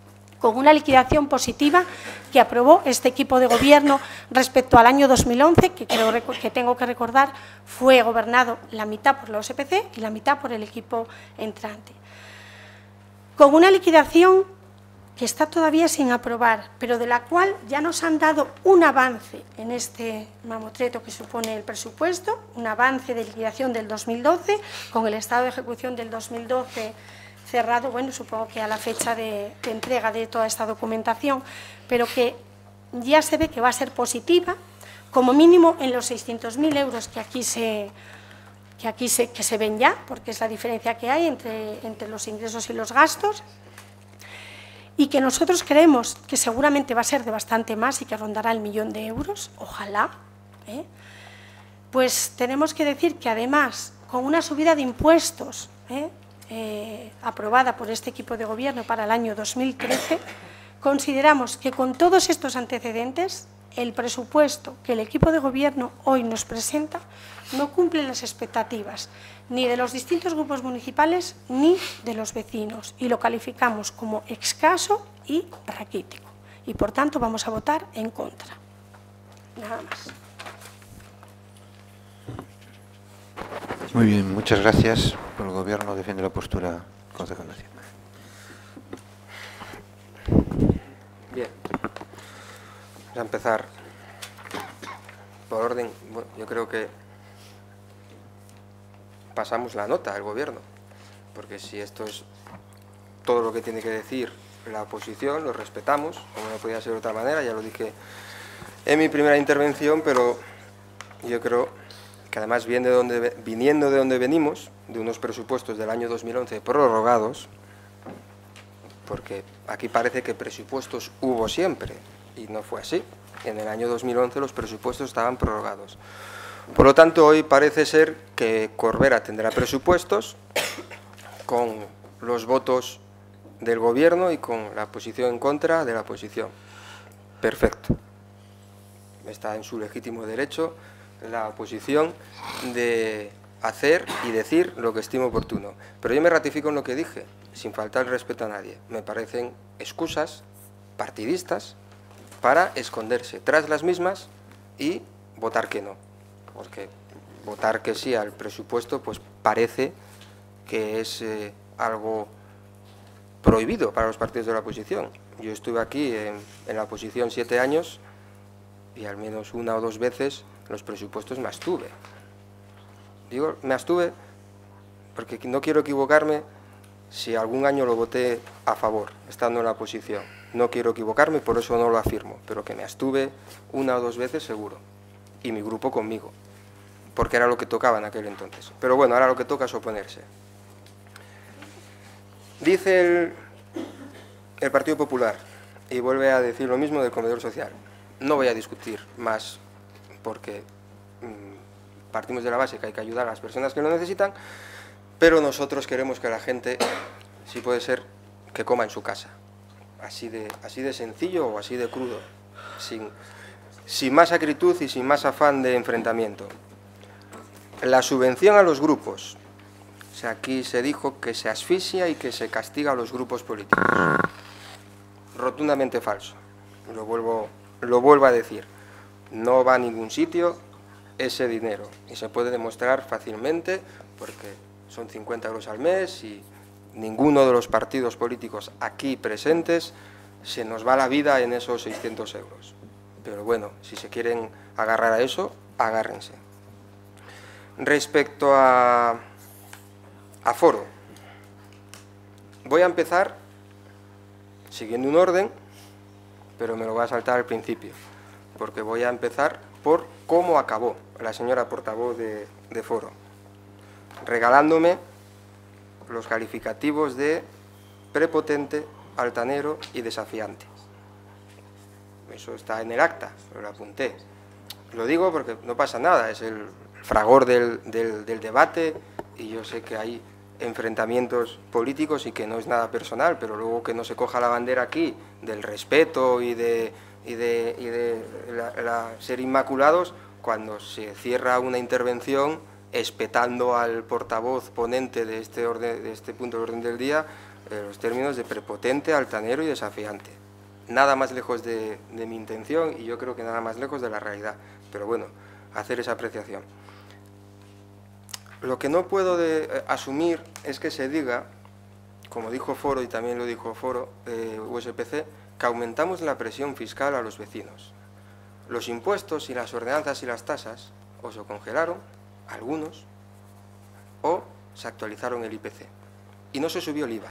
con una liquidación positiva que aprobó este equipo de gobierno respecto al año 2011, que creo que tengo que recordar fue gobernado la mitad por la OSPC y la mitad por el equipo entrante. Con una liquidación que está todavía sin aprobar, pero de la cual ya nos han dado un avance en este mamotreto que supone el presupuesto, un avance de liquidación del 2012, con el estado de ejecución del 2012 cerrado, bueno, supongo que a la fecha de entrega de toda esta documentación, pero que ya se ve que va a ser positiva, como mínimo en los 600.000 euros que se ven ya, porque es la diferencia que hay entre los ingresos y los gastos, y que nosotros creemos que seguramente va a ser de bastante más y que rondará el 1.000.000 de euros, ojalá, pues tenemos que decir que además, con una subida de impuestos aprobada por este equipo de gobierno para el año 2013, consideramos que con todos estos antecedentes, el presupuesto que el equipo de gobierno hoy nos presenta no cumple las expectativas ni de los distintos grupos municipales ni de los vecinos, y lo calificamos como escaso y raquítico. Y, por tanto, vamos a votar en contra. Nada más.
Muy bien, muchas gracias. El Gobierno defiende la postura concejal.
Bien. Vamos a empezar por orden. Bueno, yo creo que pasamos la nota al Gobierno, porque si esto es todo lo que tiene que decir la oposición, lo respetamos, como no podía ser de otra manera, ya lo dije en mi primera intervención, pero yo creo que además viniendo de donde venimos, de unos presupuestos del año 2011 prorrogados, porque aquí parece que presupuestos hubo siempre, y no fue así. En el año 2011 los presupuestos estaban prorrogados. Por lo tanto, hoy parece ser que Corbera tendrá presupuestos con los votos del Gobierno y con la posición en contra de la oposición. Perfecto. Está en su legítimo derecho la oposición de hacer y decir lo que estime oportuno. Pero yo me ratifico en lo que dije, sin faltar el respeto a nadie. Me parecen excusas partidistas para esconderse tras las mismas y votar que no. Porque votar que sí al presupuesto pues parece que es algo prohibido para los partidos de la oposición. Yo estuve aquí en la oposición 7 años y al menos una o dos veces los presupuestos me abstuve. Digo, me abstuve porque no quiero equivocarme si algún año lo voté a favor, estando en la oposición. No quiero equivocarme, por eso no lo afirmo, pero que me abstuve una o dos veces seguro. Y mi grupo conmigo, porque era lo que tocaba en aquel entonces. Pero bueno, ahora lo que toca es oponerse. Dice el Partido Popular, y vuelve a decir lo mismo del comedor social. No voy a discutir más, porque partimos de la base que hay que ayudar a las personas que lo necesitan, pero nosotros queremos que la gente, si puede ser, que coma en su casa. Así de sencillo o así de crudo, sin más acritud y sin más afán de enfrentamiento. La subvención a los grupos. O sea, aquí se dijo que se asfixia y que se castiga a los grupos políticos. Rotundamente falso. Lo vuelvo a decir. No va a ningún sitio ese dinero. Y se puede demostrar fácilmente porque son 50 euros al mes y ninguno de los partidos políticos aquí presentes se nos va la vida en esos 600 euros. Pero bueno, si se quieren agarrar a eso, agárrense. Respecto a foro, voy a empezar siguiendo un orden, pero me lo voy a saltar al principio, porque voy a empezar por cómo acabó la señora portavoz de foro, regalándome los calificativos de prepotente, altanero y desafiante. Eso está en el acta, lo apunté. Lo digo porque no pasa nada, es el fragor del debate y yo sé que hay enfrentamientos políticos y que no es nada personal, pero luego que no se coja la bandera aquí del respeto y de ser inmaculados cuando se cierra una intervención espetando al portavoz ponente de este punto de orden del día, los términos de prepotente, altanero y desafiante. Nada más lejos de mi intención y yo creo que nada más lejos de la realidad. Pero bueno, hacer esa apreciación. Lo que no puedo asumir es que se diga, como dijo Foro y también lo dijo Foro, USPC, que aumentamos la presión fiscal a los vecinos. Los impuestos y las ordenanzas y las tasas o se congelaron, algunos, o se actualizaron el IPC. Y no se subió el IVA.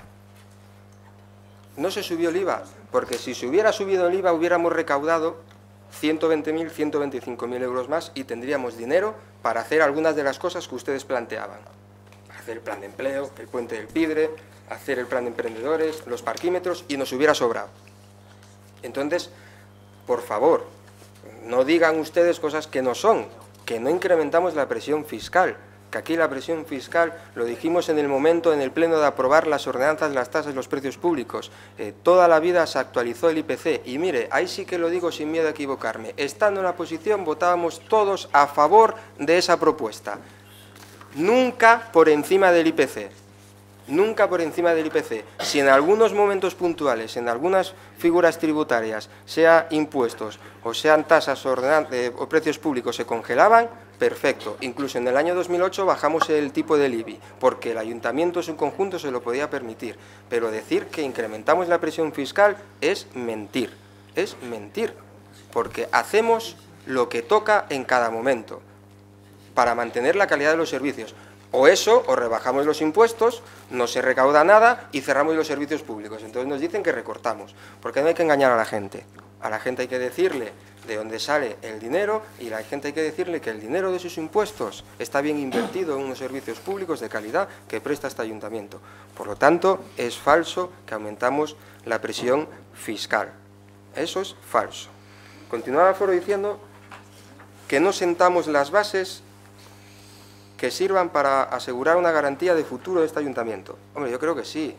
No se subió el IVA, porque si se hubiera subido el IVA hubiéramos recaudado 120.000, 125.000 euros más y tendríamos dinero para hacer algunas de las cosas que ustedes planteaban. Hacer el plan de empleo, el puente del Pidre, hacer el plan de emprendedores, los parquímetros, y nos hubiera sobrado. Entonces, por favor, no digan ustedes cosas que no son, que no incrementamos la presión fiscal, que aquí la presión fiscal, lo dijimos en el momento, en el pleno de aprobar las ordenanzas, las tasas, los precios públicos, toda la vida se actualizó el IPC, y mire, ahí sí que lo digo sin miedo a equivocarme, estando en la oposición votábamos todos a favor de esa propuesta, nunca por encima del IPC. Nunca por encima del IPC. Si en algunos momentos puntuales, en algunas figuras tributarias, sea impuestos o sean tasas o precios públicos se congelaban, perfecto. Incluso en el año 2008 bajamos el tipo del IBI, porque el ayuntamiento en su conjunto se lo podía permitir. Pero decir que incrementamos la presión fiscal es mentir. Es mentir. Porque hacemos lo que toca en cada momento para mantener la calidad de los servicios. O eso, o rebajamos los impuestos, no se recauda nada y cerramos los servicios públicos. Entonces nos dicen que recortamos, porque no hay que engañar a la gente. A la gente hay que decirle de dónde sale el dinero y a la gente hay que decirle que el dinero de sus impuestos está bien invertido en unos servicios públicos de calidad que presta este ayuntamiento. Por lo tanto, es falso que aumentamos la presión fiscal. Eso es falso. Continuaba Foro diciendo que no sentamos las bases que sirvan para asegurar una garantía de futuro de este ayuntamiento. Hombre, yo creo que sí.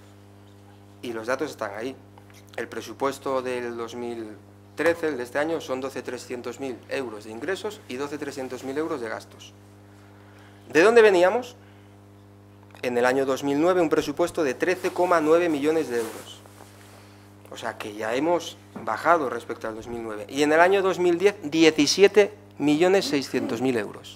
Y los datos están ahí. El presupuesto del 2013, el de este año, son 12.300.000 euros de ingresos y 12.300.000 euros de gastos. ¿De dónde veníamos? En el año 2009 un presupuesto de 13,9 millones de euros. O sea que ya hemos bajado respecto al 2009. Y en el año 2010, 17.600.000 euros.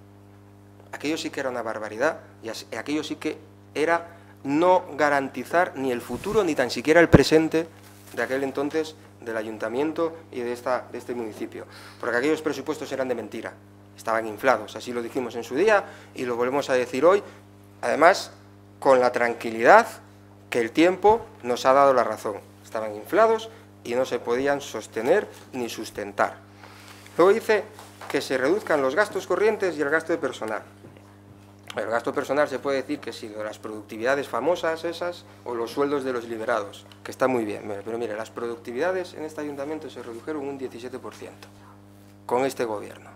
Aquello sí que era una barbaridad y aquello sí que era no garantizar ni el futuro ni tan siquiera el presente de aquel entonces del ayuntamiento y de este municipio. Porque aquellos presupuestos eran de mentira, estaban inflados, así lo dijimos en su día y lo volvemos a decir hoy, además con la tranquilidad que el tiempo nos ha dado la razón. Estaban inflados y no se podían sostener ni sustentar. Luego dice que se reduzcan los gastos corrientes y el gasto de personal. El gasto personal se puede decir que sí, las productividades famosas esas o los sueldos de los liberados, que está muy bien, pero mire, las productividades en este ayuntamiento se redujeron un 17% con este gobierno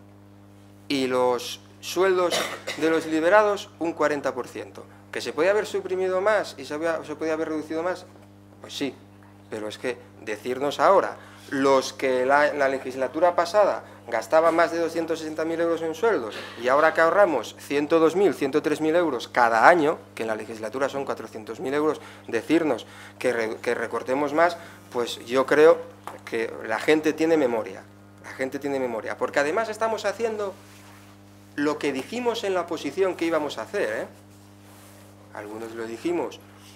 y los sueldos de los liberados un 40%. ¿Que se podía haber suprimido más y se podía haber reducido más? Pues sí, pero es que decirnos ahora, los que la legislatura pasada gastaban más de 260.000 euros en sueldos y ahora que ahorramos 102.000, 103.000 euros cada año, que en la legislatura son 400.000 euros, decirnos que recortemos más, pues yo creo que la gente tiene memoria. La gente tiene memoria, porque además estamos haciendo lo que dijimos en la oposición que íbamos a hacer, ¿eh? Algunos lo dijimos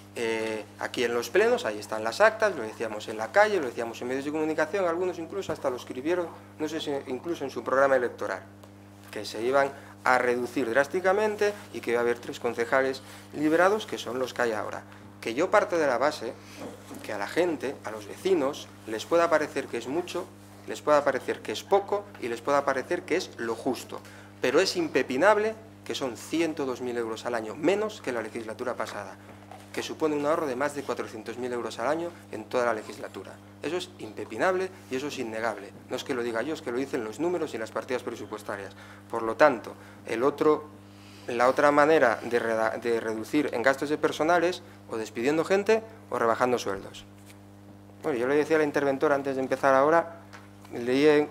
aquí en los plenos, ahí están las actas, lo decíamos en la calle, lo decíamos en medios de comunicación, algunos incluso hasta lo escribieron, no sé si incluso en su programa electoral, que se iban a reducir drásticamente y que iba a haber 3 concejales liberados, que son los que hay ahora. Que yo parto de la base que a la gente, a los vecinos, les pueda parecer que es mucho, les pueda parecer que es poco y les pueda parecer que es lo justo, pero es impepinable que son 102.000 euros al año menos que la legislatura pasada, que supone un ahorro de más de 400.000 euros al año en toda la legislatura. Eso es impepinable y eso es innegable. No es que lo diga yo, es que lo dicen los números y las partidas presupuestarias. Por lo tanto, la otra manera de reducir en gastos de personales o despidiendo gente o rebajando sueldos. Bueno, yo le decía a la interventora antes de empezar ahora, leí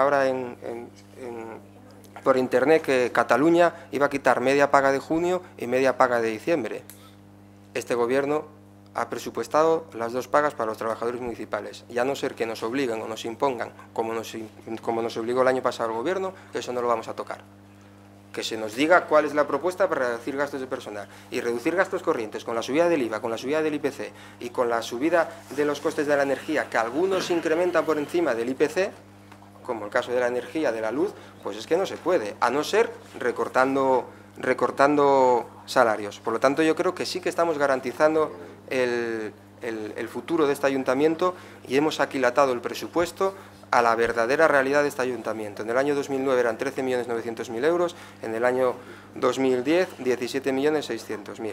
por internet que Cataluña iba a quitar media paga de junio y media paga de diciembre. Este gobierno ha presupuestado las 2 pagas para los trabajadores municipales. Y a no ser que nos obliguen o nos impongan, como nos obligó el año pasado el Gobierno, eso no lo vamos a tocar. Que se nos diga cuál es la propuesta para reducir gastos de personal y reducir gastos corrientes con la subida del IVA, con la subida del IPC y con la subida de los costes de la energía, que algunos incrementan por encima del IPC, como el caso de la energía, de la luz, pues es que no se puede, a no ser recortando salarios. Por lo tanto, yo creo que sí que estamos garantizando el futuro de este ayuntamiento y hemos aquilatado el presupuesto a la verdadera realidad de este ayuntamiento. En el año 2009 eran 13.900.000 euros, en el año 2010 17.600.000.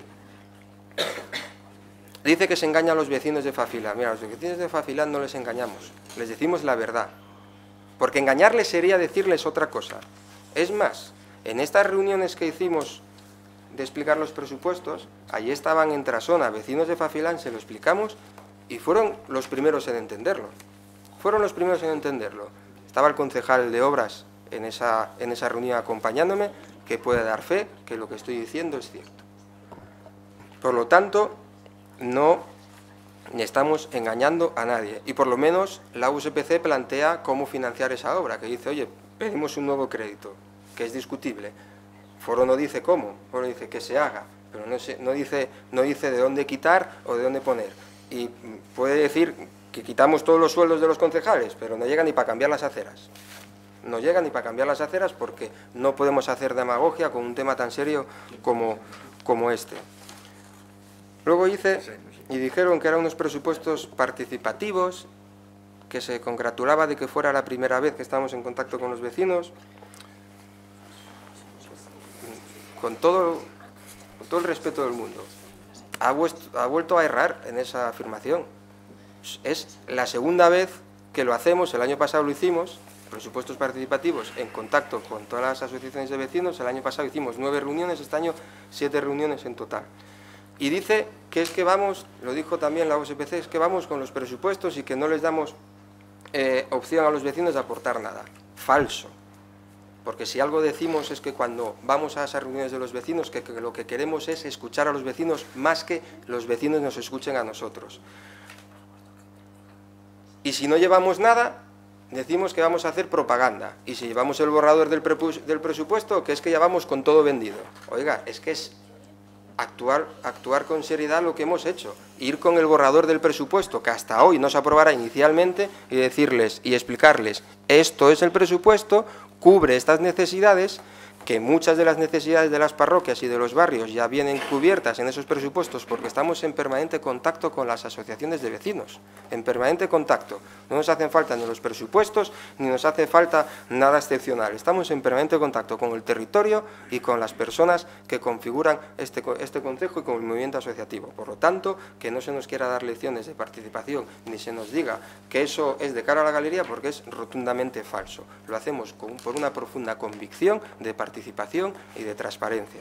Dice que se engaña a los vecinos de Fafila. Mira, a los vecinos de Fafila no les engañamos, les decimos la verdad. Porque engañarles sería decirles otra cosa. Es más, en estas reuniones que hicimos de explicar los presupuestos, allí estaban en Trasona vecinos de Fafilán, se lo explicamos y fueron los primeros en entenderlo. Estaba el concejal de Obras en esa reunión acompañándome, que puede dar fe que lo que estoy diciendo es cierto. Por lo tanto, no estamos engañando a nadie. Y por lo menos la USPC plantea cómo financiar esa obra, que dice, oye, pedimos un nuevo crédito, que es discutible. Foro no dice cómo, Foro dice que se haga, pero no dice de dónde quitar o de dónde poner. Y puede decir que quitamos todos los sueldos de los concejales, pero no llega ni para cambiar las aceras. No llega ni para cambiar las aceras porque no podemos hacer demagogia con un tema tan serio como este. Luego dijeron que eran unos presupuestos participativos, que se congratulaba de que fuera la primera vez que estábamos en contacto con los vecinos. Con todo el respeto del mundo, ha vuelto a errar en esa afirmación. Es la segunda vez que lo hacemos, el año pasado lo hicimos, presupuestos participativos en contacto con todas las asociaciones de vecinos, el año pasado hicimos 9 reuniones, este año 7 reuniones en total. Y dice que es que vamos, lo dijo también la OSPC, es que vamos con los presupuestos y que no les damos opción a los vecinos de aportar nada. Falso. Porque si algo decimos es que cuando vamos a esas reuniones de los vecinos, que lo que queremos es escuchar a los vecinos más que los vecinos nos escuchen a nosotros. Y si no llevamos nada, decimos que vamos a hacer propaganda. Y si llevamos el borrador del presupuesto, que es que ya vamos con todo vendido. Oiga, es que es actuar con seriedad lo que hemos hecho. Ir con el borrador del presupuesto, que hasta hoy no se aprobará inicialmente, y decirles y explicarles, esto es el presupuesto, cubre estas necesidades, que muchas de las necesidades de las parroquias y de los barrios ya vienen cubiertas en esos presupuestos porque estamos en permanente contacto con las asociaciones de vecinos, en permanente contacto. No nos hacen falta ni los presupuestos ni nos hace falta nada excepcional. Estamos en permanente contacto con el territorio y con las personas que configuran este concejo y con el movimiento asociativo. Por lo tanto, que no se nos quiera dar lecciones de participación ni se nos diga que eso es de cara a la galería porque es rotundamente falso. Lo hacemos por una profunda convicción de participación y de transparencia.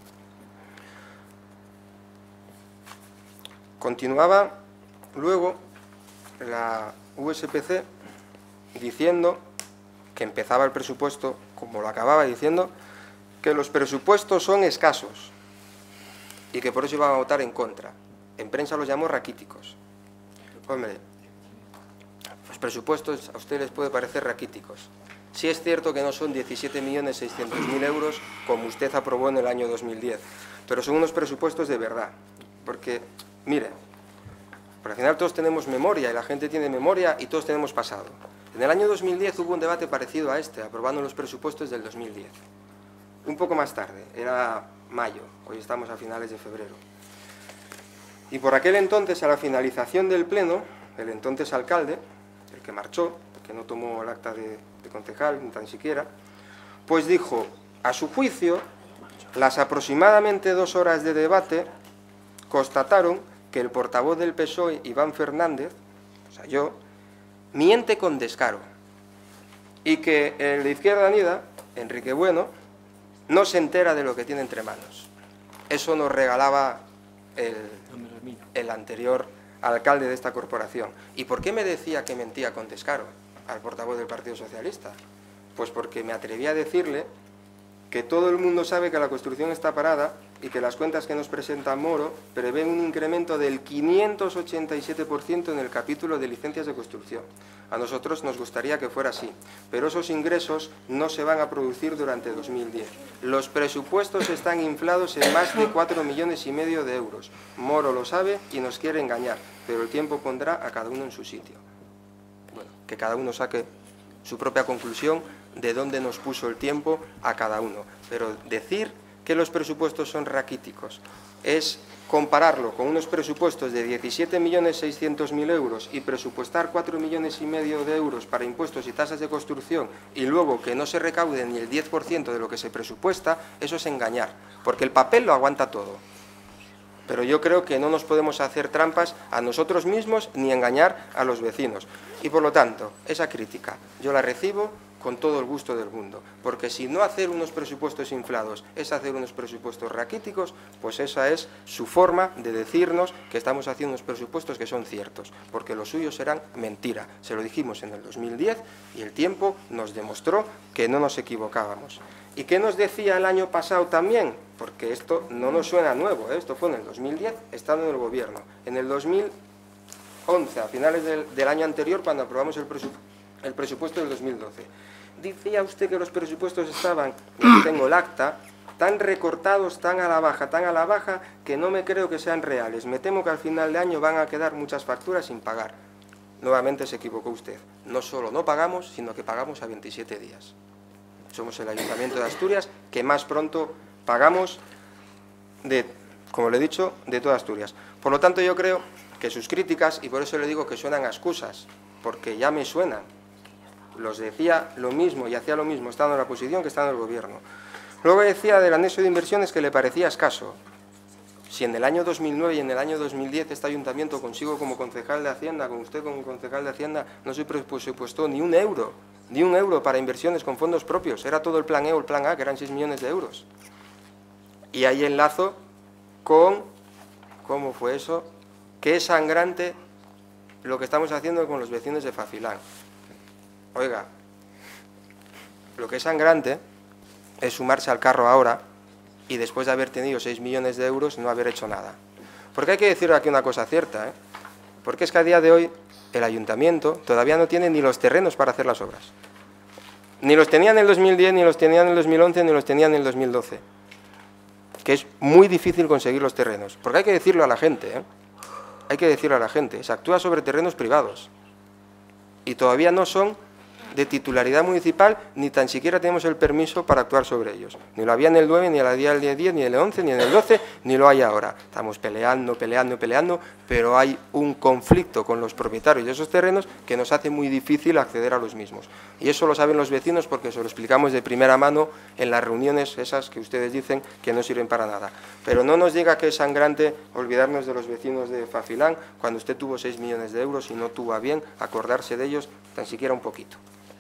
Continuaba luego la USPC diciendo que empezaba el presupuesto, como lo acababa diciendo, que los presupuestos son escasos y que por eso iban a votar en contra. En prensa los llamó raquíticos. Hombre, los presupuestos a ustedes les puede parecer raquíticos. Sí es cierto que no son 17.600.000 euros como usted aprobó en el año 2010, pero son unos presupuestos de verdad. Porque, mire, al final todos tenemos memoria y la gente tiene memoria y todos tenemos pasado. En el año 2010 hubo un debate parecido a este, aprobando los presupuestos del 2010. Un poco más tarde, era mayo, hoy estamos a finales de febrero. Y por aquel entonces, a la finalización del pleno, el entonces alcalde, el que marchó, que no tomó el acta de concejal, ni tan siquiera, pues dijo, a su juicio, las aproximadamente 2 horas de debate constataron que el portavoz del PSOE, Iván Fernández, o sea yo, miente con descaro, y que el de Izquierda Unida, Enrique Bueno, no se entera de lo que tiene entre manos. Eso nos regalaba el anterior alcalde de esta corporación. ¿Y por qué me decía que mentía con descaro al portavoz del Partido Socialista? Pues porque me atreví a decirle que todo el mundo sabe que la construcción está parada y que las cuentas que nos presenta Moro prevén un incremento del 587% en el capítulo de licencias de construcción. A nosotros nos gustaría que fuera así, pero esos ingresos no se van a producir durante 2010. Los presupuestos están inflados en más de 4,5 millones de euros. Moro lo sabe y nos quiere engañar, pero el tiempo pondrá a cada uno en su sitio. Bueno, que cada uno saque su propia conclusión de dónde nos puso el tiempo a cada uno. Pero decir que los presupuestos son raquíticos es compararlo con unos presupuestos de 17.600.000 euros y presupuestar 4,5 millones de euros para impuestos y tasas de construcción y luego que no se recaude ni el 10% de lo que se presupuesta, eso es engañar, porque el papel lo aguanta todo. Pero yo creo que no nos podemos hacer trampas a nosotros mismos ni engañar a los vecinos. Y por lo tanto, esa crítica yo la recibo con todo el gusto del mundo, porque si no hacer unos presupuestos inflados es hacer unos presupuestos raquíticos, pues esa es su forma de decirnos que estamos haciendo unos presupuestos que son ciertos, porque los suyos serán mentira. Se lo dijimos en el 2010 y el tiempo nos demostró que no nos equivocábamos. ¿Y qué nos decía el año pasado también? Porque esto no nos suena nuevo, ¿eh? Esto fue en el 2010, estando en el gobierno. En el 2011, a finales del año anterior, cuando aprobamos el presupuesto del 2012. Decía usted que los presupuestos estaban, y tengo el acta, tan recortados, tan a la baja, que no me creo que sean reales. Me temo que al final de año van a quedar muchas facturas sin pagar. Nuevamente se equivocó usted. No solo no pagamos, sino que pagamos a 27 días. Somos el Ayuntamiento de Asturias que más pronto pagamos, como le he dicho, de toda Asturias. Por lo tanto, yo creo que sus críticas, y por eso le digo que suenan a excusas, porque ya me suenan. Los decía lo mismo y hacía lo mismo estando en la oposición que estando en el gobierno. Luego decía del anexo de inversiones que le parecía escaso. Si en el año 2009 y en el año 2010 este ayuntamiento consigo como concejal de Hacienda, con usted como concejal de Hacienda, no se presupuestó ni un euro para inversiones con fondos propios. Era todo el plan E o el plan A, que eran 6 millones de euros. Y ahí enlazo con, ¿cómo fue eso? Que es sangrante lo que estamos haciendo con los vecinos de Fafilán. Oiga, lo que es sangrante es sumarse al carro ahora y después de haber tenido 6 millones de euros no haber hecho nada. Porque hay que decir aquí una cosa cierta, ¿eh? Porque es que a día de hoy el ayuntamiento todavía no tiene ni los terrenos para hacer las obras. Ni los tenía en el 2010, ni los tenía en el 2011, ni los tenía en el 2012. Que es muy difícil conseguir los terrenos. Porque hay que decirlo a la gente, ¿eh? Hay que decirlo a la gente. Se actúa sobre terrenos privados. Y todavía no son de titularidad municipal, ni tan siquiera tenemos el permiso para actuar sobre ellos. Ni lo había en el 9, ni a día del 10, ni en el 11, ni en el 12, ni lo hay ahora. Estamos peleando, pero hay un conflicto con los propietarios de esos terrenos que nos hace muy difícil acceder a los mismos. Y eso lo saben los vecinos porque se lo explicamos de primera mano en las reuniones esas que ustedes dicen que no sirven para nada. Pero no nos diga que es sangrante olvidarnos de los vecinos de Fafilán cuando usted tuvo 6 millones de euros y no tuvo a bien acordarse de ellos tan siquiera un poquito.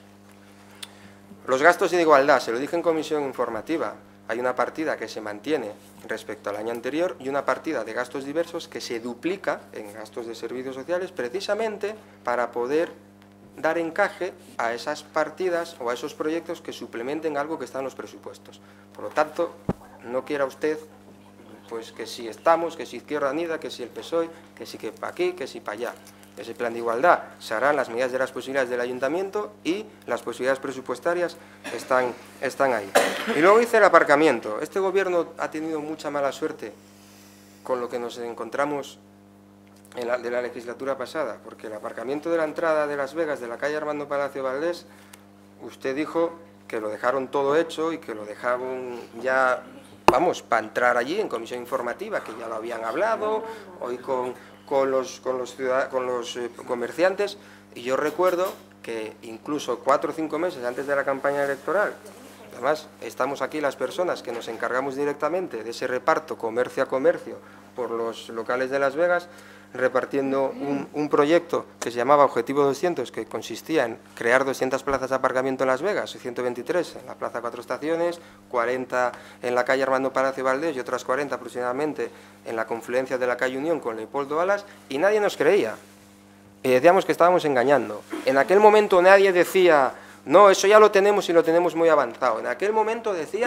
Los gastos de igualdad, se lo dije en comisión informativa, hay una partida que se mantiene respecto al año anterior y una partida de gastos diversos que se duplica en gastos de servicios sociales precisamente para poder dar encaje a esas partidas o a esos proyectos que suplementen algo que está en los presupuestos. Por lo tanto, no quiera usted pues que si estamos, que si Izquierda Unida, que si el PSOE, que si que para aquí, que si para allá. Ese plan de igualdad se harán las medidas de las posibilidades del ayuntamiento y las posibilidades presupuestarias están ahí. Y luego dice el aparcamiento. Este gobierno ha tenido mucha mala suerte con lo que nos encontramos de la legislatura pasada, porque el aparcamiento de la entrada de Las Vegas, de la calle Armando Palacio Valdés, usted dijo que lo dejaron todo hecho y que lo dejaron ya, vamos, para entrar allí en comisión informativa, que ya lo habían hablado, hoy con los comerciantes, y yo recuerdo que incluso 4 o 5 meses antes de la campaña electoral, además estamos aquí las personas que nos encargamos directamente de ese reparto comercio a comercio por los locales de Las Vegas, repartiendo un proyecto que se llamaba Objetivo 200, que consistía en crear 200 plazas de aparcamiento en Las Vegas, 123 en la Plaza Cuatro Estaciones, 40 en la calle Armando Palacio Valdés y otras 40 aproximadamente en la confluencia de la calle Unión con Leopoldo Alas, y nadie nos creía. Y decíamos que estábamos engañando. En aquel momento nadie decía, no, eso ya lo tenemos y lo tenemos muy avanzado. En aquel momento decían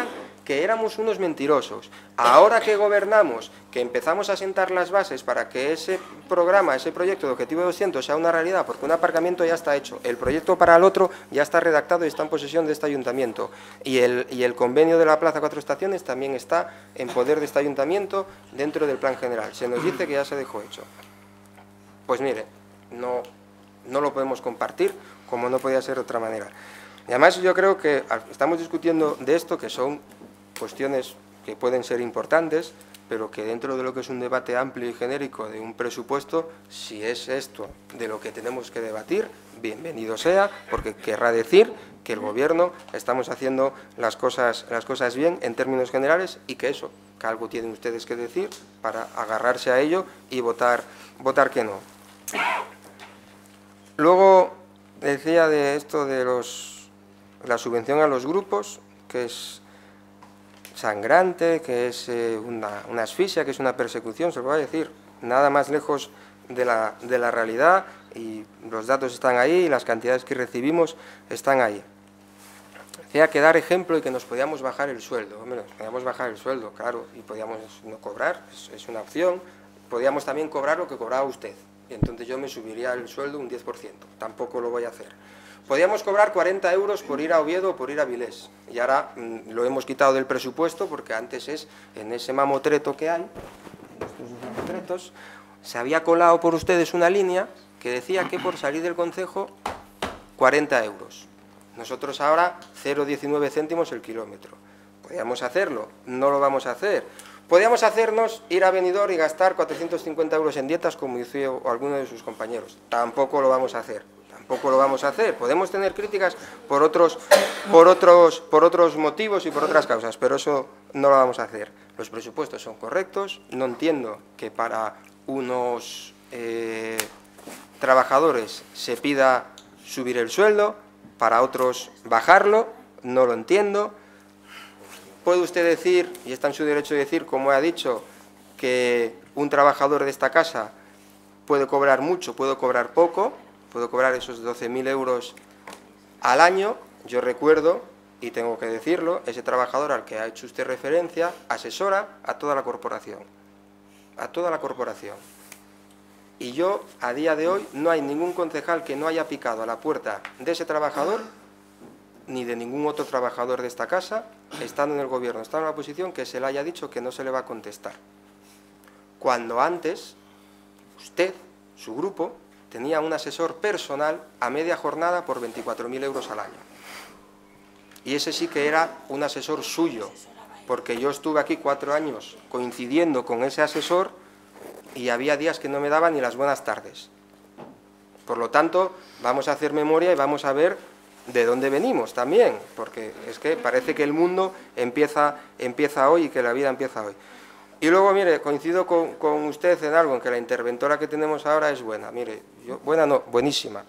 que éramos unos mentirosos. Ahora que gobernamos, que empezamos a sentar las bases para que ese programa, ese proyecto de Objetivo 200 sea una realidad, porque un aparcamiento ya está hecho, el proyecto para el otro ya está redactado y está en posesión de este ayuntamiento, y el convenio de la Plaza Cuatro Estaciones también está en poder de este ayuntamiento dentro del plan general. Se nos dice que ya se dejó hecho. Pues mire, no lo podemos compartir, como no podía ser de otra manera. Y además yo creo que estamos discutiendo de esto, que son cuestiones que pueden ser importantes, pero que dentro de lo que es un debate amplio y genérico de un presupuesto, si es esto de lo que tenemos que debatir, bienvenido sea, porque querrá decir que el Gobierno estamos haciendo las cosas bien en términos generales y que eso, que algo tienen ustedes que decir para agarrarse a ello y votar que no. Luego decía de esto de la subvención a los grupos, que es sangrante, que es una asfixia, que es una persecución, se lo voy a decir, nada más lejos de la realidad, y los datos están ahí y las cantidades que recibimos están ahí. Decía que dar ejemplo y que nos podíamos bajar el sueldo. Hombre, nos podíamos bajar el sueldo, claro, y podíamos no cobrar, es una opción. Podíamos también cobrar lo que cobraba usted, y entonces yo me subiría el sueldo un 10%, tampoco lo voy a hacer. Podíamos cobrar 40 euros por ir a Oviedo o por ir a Vilés, y ahora lo hemos quitado del presupuesto porque antes es en ese mamotreto que hay, estos mamotretos, se había colado por ustedes una línea que decía que por salir del concejo 40 euros. Nosotros ahora 0,19 céntimos el kilómetro. ¿Podíamos hacerlo? No lo vamos a hacer. Podíamos hacernos ir a Benidorm y gastar 450 euros en dietas como hizo alguno de sus compañeros. Tampoco lo vamos a hacer. Tampoco lo vamos a hacer. Podemos tener críticas por otros motivos y por otras causas, pero eso no lo vamos a hacer. Los presupuestos son correctos. No entiendo que para unos trabajadores se pida subir el sueldo, para otros bajarlo. No lo entiendo. Puede usted decir, y está en su derecho de decir, como ha dicho, que un trabajador de esta casa puede cobrar mucho, puede cobrar poco, puede cobrar esos 12.000 euros al año. Yo recuerdo, y tengo que decirlo, ese trabajador al que ha hecho usted referencia asesora a toda la corporación. A toda la corporación. Y yo, a día de hoy, no hay ningún concejal que no haya picado a la puerta de ese trabajador, ni de ningún otro trabajador de esta casa, estando en el Gobierno, estando en la oposición, que se le haya dicho que no se le va a contestar. Cuando antes, usted, su grupo, tenía un asesor personal a media jornada por 24.000 euros al año. Y ese sí que era un asesor suyo, porque yo estuve aquí 4 años coincidiendo con ese asesor y había días que no me daba ni las buenas tardes. Por lo tanto, vamos a hacer memoria y vamos a ver de dónde venimos también, porque es que parece que el mundo empieza hoy y que la vida empieza hoy. Y luego, mire, coincido con usted en algo, en que la interventora que tenemos ahora es buena. Mire, buena no, buenísima.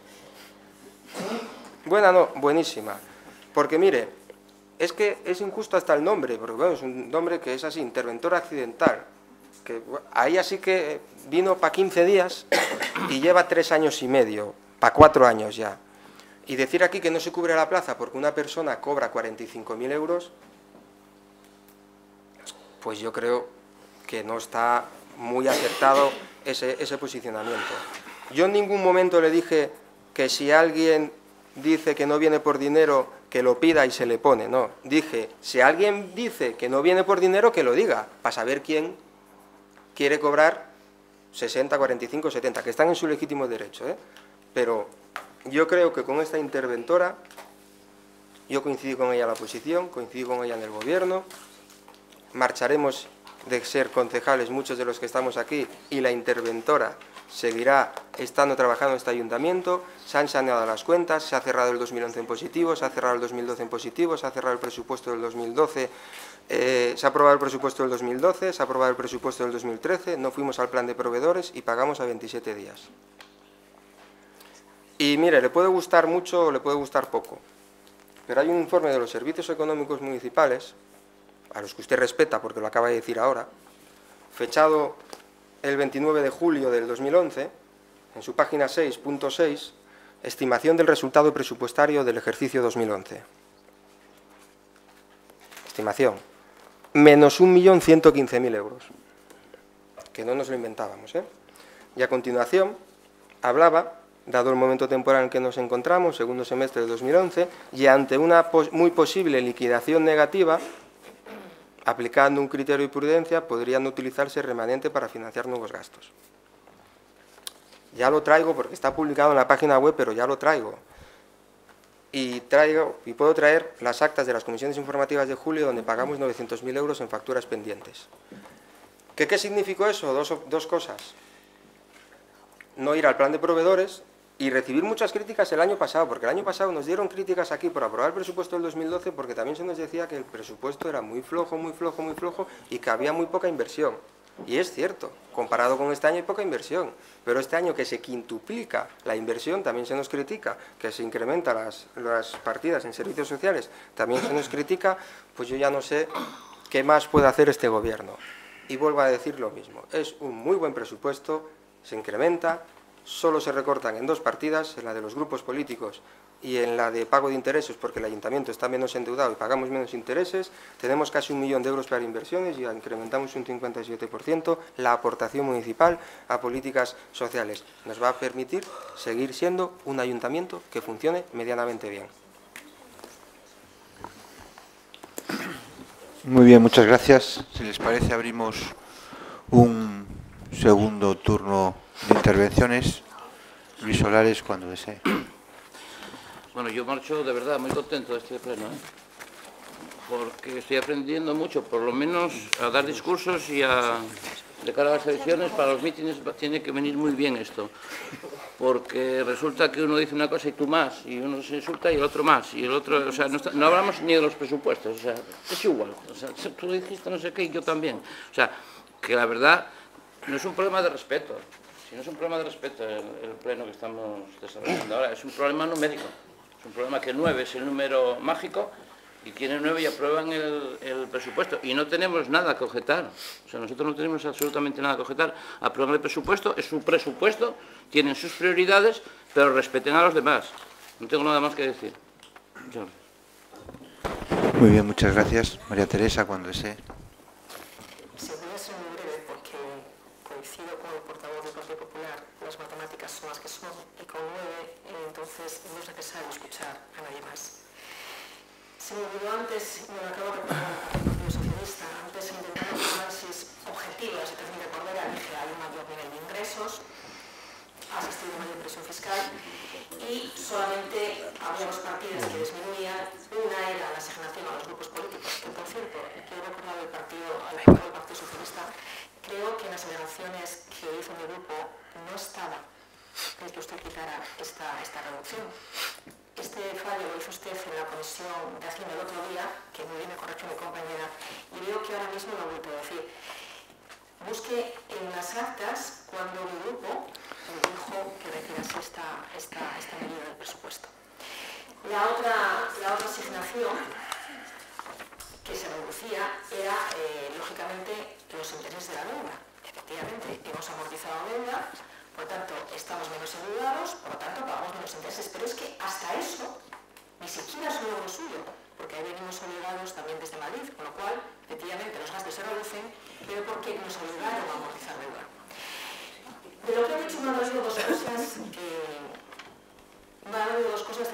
Buena no, buenísima. Porque, mire, es que es injusto hasta el nombre, porque bueno, es un nombre que es así, interventora accidental. Que ahí así que vino para 15 días y lleva 3 años y medio, para 4 años ya. Y decir aquí que no se cubre la plaza porque una persona cobra 45.000 euros, pues yo creo que no está muy acertado ese posicionamiento. Yo en ningún momento le dije que si alguien dice que no viene por dinero, que lo pida y se le pone, no. Dije, si alguien dice que no viene por dinero, que lo diga, para saber quién quiere cobrar 60, 45, 70, que están en su legítimo derecho, ¿eh? Pero yo creo que con esta interventora, yo coincidí con ella en la oposición, coincidí con ella en el Gobierno, marcharemos de ser concejales muchos de los que estamos aquí y la interventora seguirá estando trabajando en este ayuntamiento. Se han saneado las cuentas, se ha cerrado el 2011 en positivo, se ha cerrado el 2012 en positivo, se ha cerrado el presupuesto del 2012, se ha aprobado el presupuesto del 2012, se ha aprobado el presupuesto del 2013, no fuimos al plan de proveedores y pagamos a 27 días. Y mire, le puede gustar mucho o le puede gustar poco, pero hay un informe de los servicios económicos municipales, a los que usted respeta porque lo acaba de decir ahora, fechado el 29 de julio del 2011, en su página 6.6, estimación del resultado presupuestario del ejercicio 2011. Estimación. menos 1.115.000 euros. Que no nos lo inventábamos, ¿eh? Y a continuación hablaba, dado el momento temporal en que nos encontramos, segundo semestre de 2011, y ante una muy posible liquidación negativa, aplicando un criterio de prudencia, podrían utilizarse remanente para financiar nuevos gastos. Ya lo traigo porque está publicado en la página web, pero ya lo traigo. Y puedo traer las actas de las comisiones informativas de julio, donde pagamos 900.000 euros en facturas pendientes. ¿Qué significó eso? Dos cosas. No ir al plan de proveedores y recibir muchas críticas el año pasado, porque el año pasado nos dieron críticas aquí por aprobar el presupuesto del 2012, porque también se nos decía que el presupuesto era muy flojo, muy flojo, muy flojo, y que había muy poca inversión. Y es cierto, comparado con este año hay poca inversión, pero este año que se quintuplica la inversión también se nos critica, que se incrementan las partidas en servicios sociales también se nos critica, pues yo ya no sé qué más puede hacer este gobierno. Y vuelvo a decir lo mismo, es un muy buen presupuesto, se incrementa, solo se recortan en dos partidas, en la de los grupos políticos y en la de pago de intereses, porque el ayuntamiento está menos endeudado y pagamos menos intereses, tenemos casi 1 millón de euros para inversiones y incrementamos un 57% la aportación municipal a políticas sociales. Nos va a permitir seguir siendo un ayuntamiento que funcione medianamente bien.
Muy bien, muchas gracias. Si les parece, abrimos un segundo turno de intervenciones. Luis Solares, cuando desee.
Bueno, yo marcho de verdad muy contento de este pleno, porque estoy aprendiendo mucho, por lo menos a dar discursos y de cara a las elecciones, para los mítines tiene que venir muy bien esto, porque resulta que uno dice una cosa y tú más, y uno se insulta y el otro más, y el otro, o sea, no hablamos ni de los presupuestos, o sea, es igual, o sea, tú dijiste no sé qué y yo también, o sea, que la verdad no es un problema de respeto, si no es un problema de respeto el pleno que estamos desarrollando ahora, es un problema numérico. Es un problema que 9 es el número mágico y tienen 9 y aprueban el presupuesto. Y no tenemos nada que objetar. O sea, nosotros no tenemos absolutamente nada que objetar. Aprueban el presupuesto, es su presupuesto, tienen sus prioridades, pero respeten a los demás. No tengo nada más que decir. Muchas gracias.
Muy bien, muchas gracias. María Teresa, cuando desee.
Sí, voy a ser muy breve porque coincido con el portavoz del Partido Popular. Las matemáticas son las que son y con 9, entonces no es necesario escuchar a nadie más. Se me olvidó antes, me lo acabo de recordar el Partido Socialista, antes intentando hacer análisis objetivos de situación de Cordera, dije hay un mayor nivel de ingresos, ha existido una mayor presión fiscal y solamente había dos partidas que disminuían. Una era la asignación a los grupos políticos, que por cierto, quiero recordar al Partido Socialista, creo que en las alegaciones que hizo mi grupo no estaba el que usted quitara esta reducción. Este fallo lo hizo usted en la comisión de Hacienda el otro día, que muy bien me corrigió mi compañera, y veo que ahora mismo lo he vuelto a decir. Busque en las actas cuando mi grupo me dijo que retirase esta medida del presupuesto. La otra asignación que se reducía era, lógicamente, los intereses de la deuda. Efectivamente, hemos amortizado la deuda, por lo tanto, estamos menos endeudados, por lo tanto, pagamos menos intereses. Pero es que hasta eso ni siquiera es un logro suyo, porque ahí venimos obligados también desde Madrid, con lo cual, efectivamente, los gastos se reducen, pero porque nos obligaron a amortizar deuda. De lo que he dicho, me han dicho dos cosas que... Me han dicho dos cosas de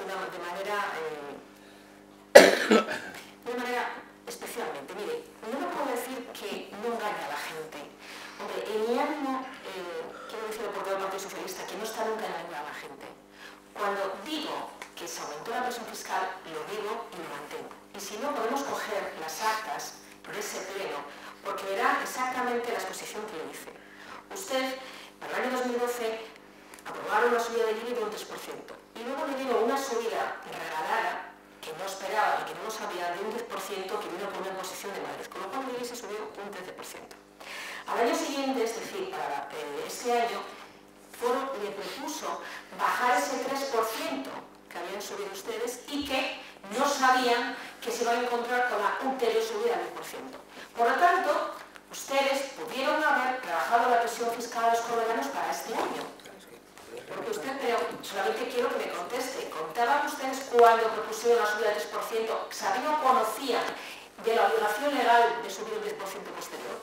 manera especialmente. Mire, no me puedo decir que no engaña a la gente. Hombre, en mi ánimo, quiero decirlo por todo el Partido Socialista, que no está nunca engañando a la gente. Cuando digo que se aumentó la presión fiscal, lo digo y lo mantengo. Y si no, podemos coger las actas de ese pleno, porque verá exactamente la exposición que le hice. Usted, para el año 2012, aprobaron una subida del IBI de un 3%. Y luego le dieron una subida regalada, que no esperaba y que no sabía, de un 10% que vino por una imposición de Madrid, con lo cual el IBI se subió un 13%. Al año siguiente, es decir, para este año, Foro le propuso bajar ese 3% que habían subido ustedes y que no sabían que se iba a encontrar con la ulterior subida del 10%. Por lo tanto, ustedes pudieron haber trabajado la presión fiscal a los cordobanos para este año. Porque usted, pero solamente quiero que me conteste, ¿contaban ustedes cuando propusieron la subida del 3%? ¿Sabían o conocían de la obligación legal de subir el 10% posterior?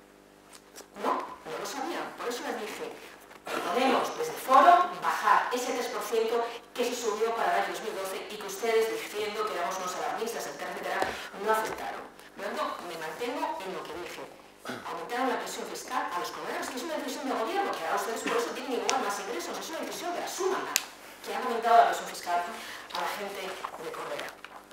No, no lo sabían. Por eso les dije, podemos desde el foro bajar ese 3% que se subió para el año 2012 y que ustedes, diciendo que éramos unos alarmistas, etcétera, no aceptaron. Por lo tanto, me mantengo en lo que dije. Aumentaron la presión fiscal a los comedores, que es una decisión de gobierno, que ahora ustedes por eso tienen igual más ingresos, es una decisión que asuman, que han aumentado la presión fiscal a la gente de Corbera.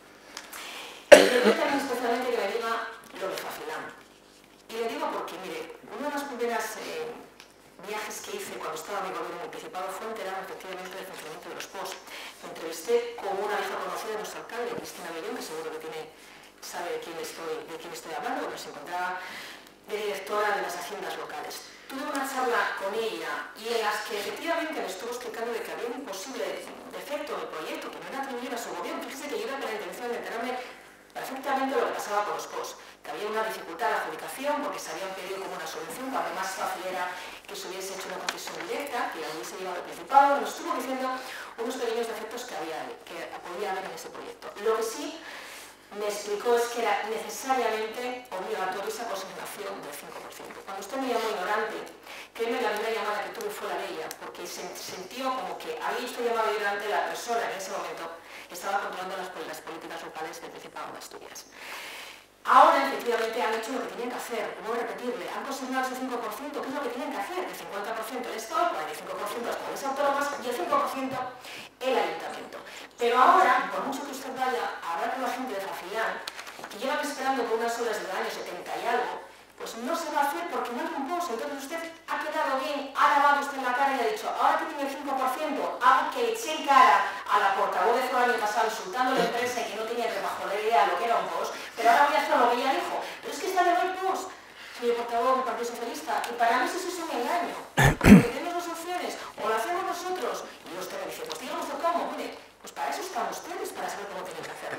Y le pido también especialmente que me diga lo de Facilán. Y le digo porque, mire, uno de los primeros viajes que hice cuando estaba mi gobierno en el Principado fue enterarme efectivamente del funcionamiento de los POS. Me entrevisté con una vieja conocida de nuestro alcalde, Cristina Millón, que seguro que sabe de quién estoy hablando, que se encontraba de directora de las haciendas locales. Tuve una charla con ella y en las que efectivamente me estuvo explicando de que había un posible defecto en el proyecto, que no era atribuible a su gobierno. Fíjese que yo iba con la intención de enterarme perfectamente lo que pasaba con los POS, que había una dificultad de adjudicación porque se habían pedido como una subvención, cuando más fácil era que se hubiese hecho una concesión directa, que la hubiese llevado al Principado. Nos estuvo diciendo unos pequeños defectos que podía haber en ese proyecto. Lo que sí me explicó es que era necesariamente obligatoria esa consignación del 5%. Cuando usted me llamó ignorante, créeme, la primera llamada que tuve fue la de ella, porque se sintió como que había usted llamado ignorante la persona en ese momento que estaba controlando las políticas locales del Principado de Asturias. Ahora, efectivamente, han hecho lo que tenían que hacer, no repetirle, han consignado ese 5%, ¿qué es lo que tienen que hacer? El 50% el Estado, el 45% las comunidades autónomas y el 5% el Ayuntamiento. Pero ahora, por mucho que usted vaya a hablar con la gente de Facilán, que llevan esperando por unas horas desde el año 70 y algo, pues no se va a hacer porque no hay un POS. Entonces usted ha quedado bien, ha lavado usted en la cara y ha dicho, ahora que tiene el 5%, algo que eché en cara a la portavoz de foro el año pasado insultando a la empresa y que no tenía idea lo que era un POS, pero ahora voy a hacer lo que ella dijo. Pero es que esta vez no hay POS, señor portavoz del Partido Socialista, y para mí eso es un engaño. Porque tenemos dos opciones, o lo hacemos nosotros, y usted me dice, pues díganos cómo, mire, pues para eso están ustedes, para saber cómo tienen que hacerlo.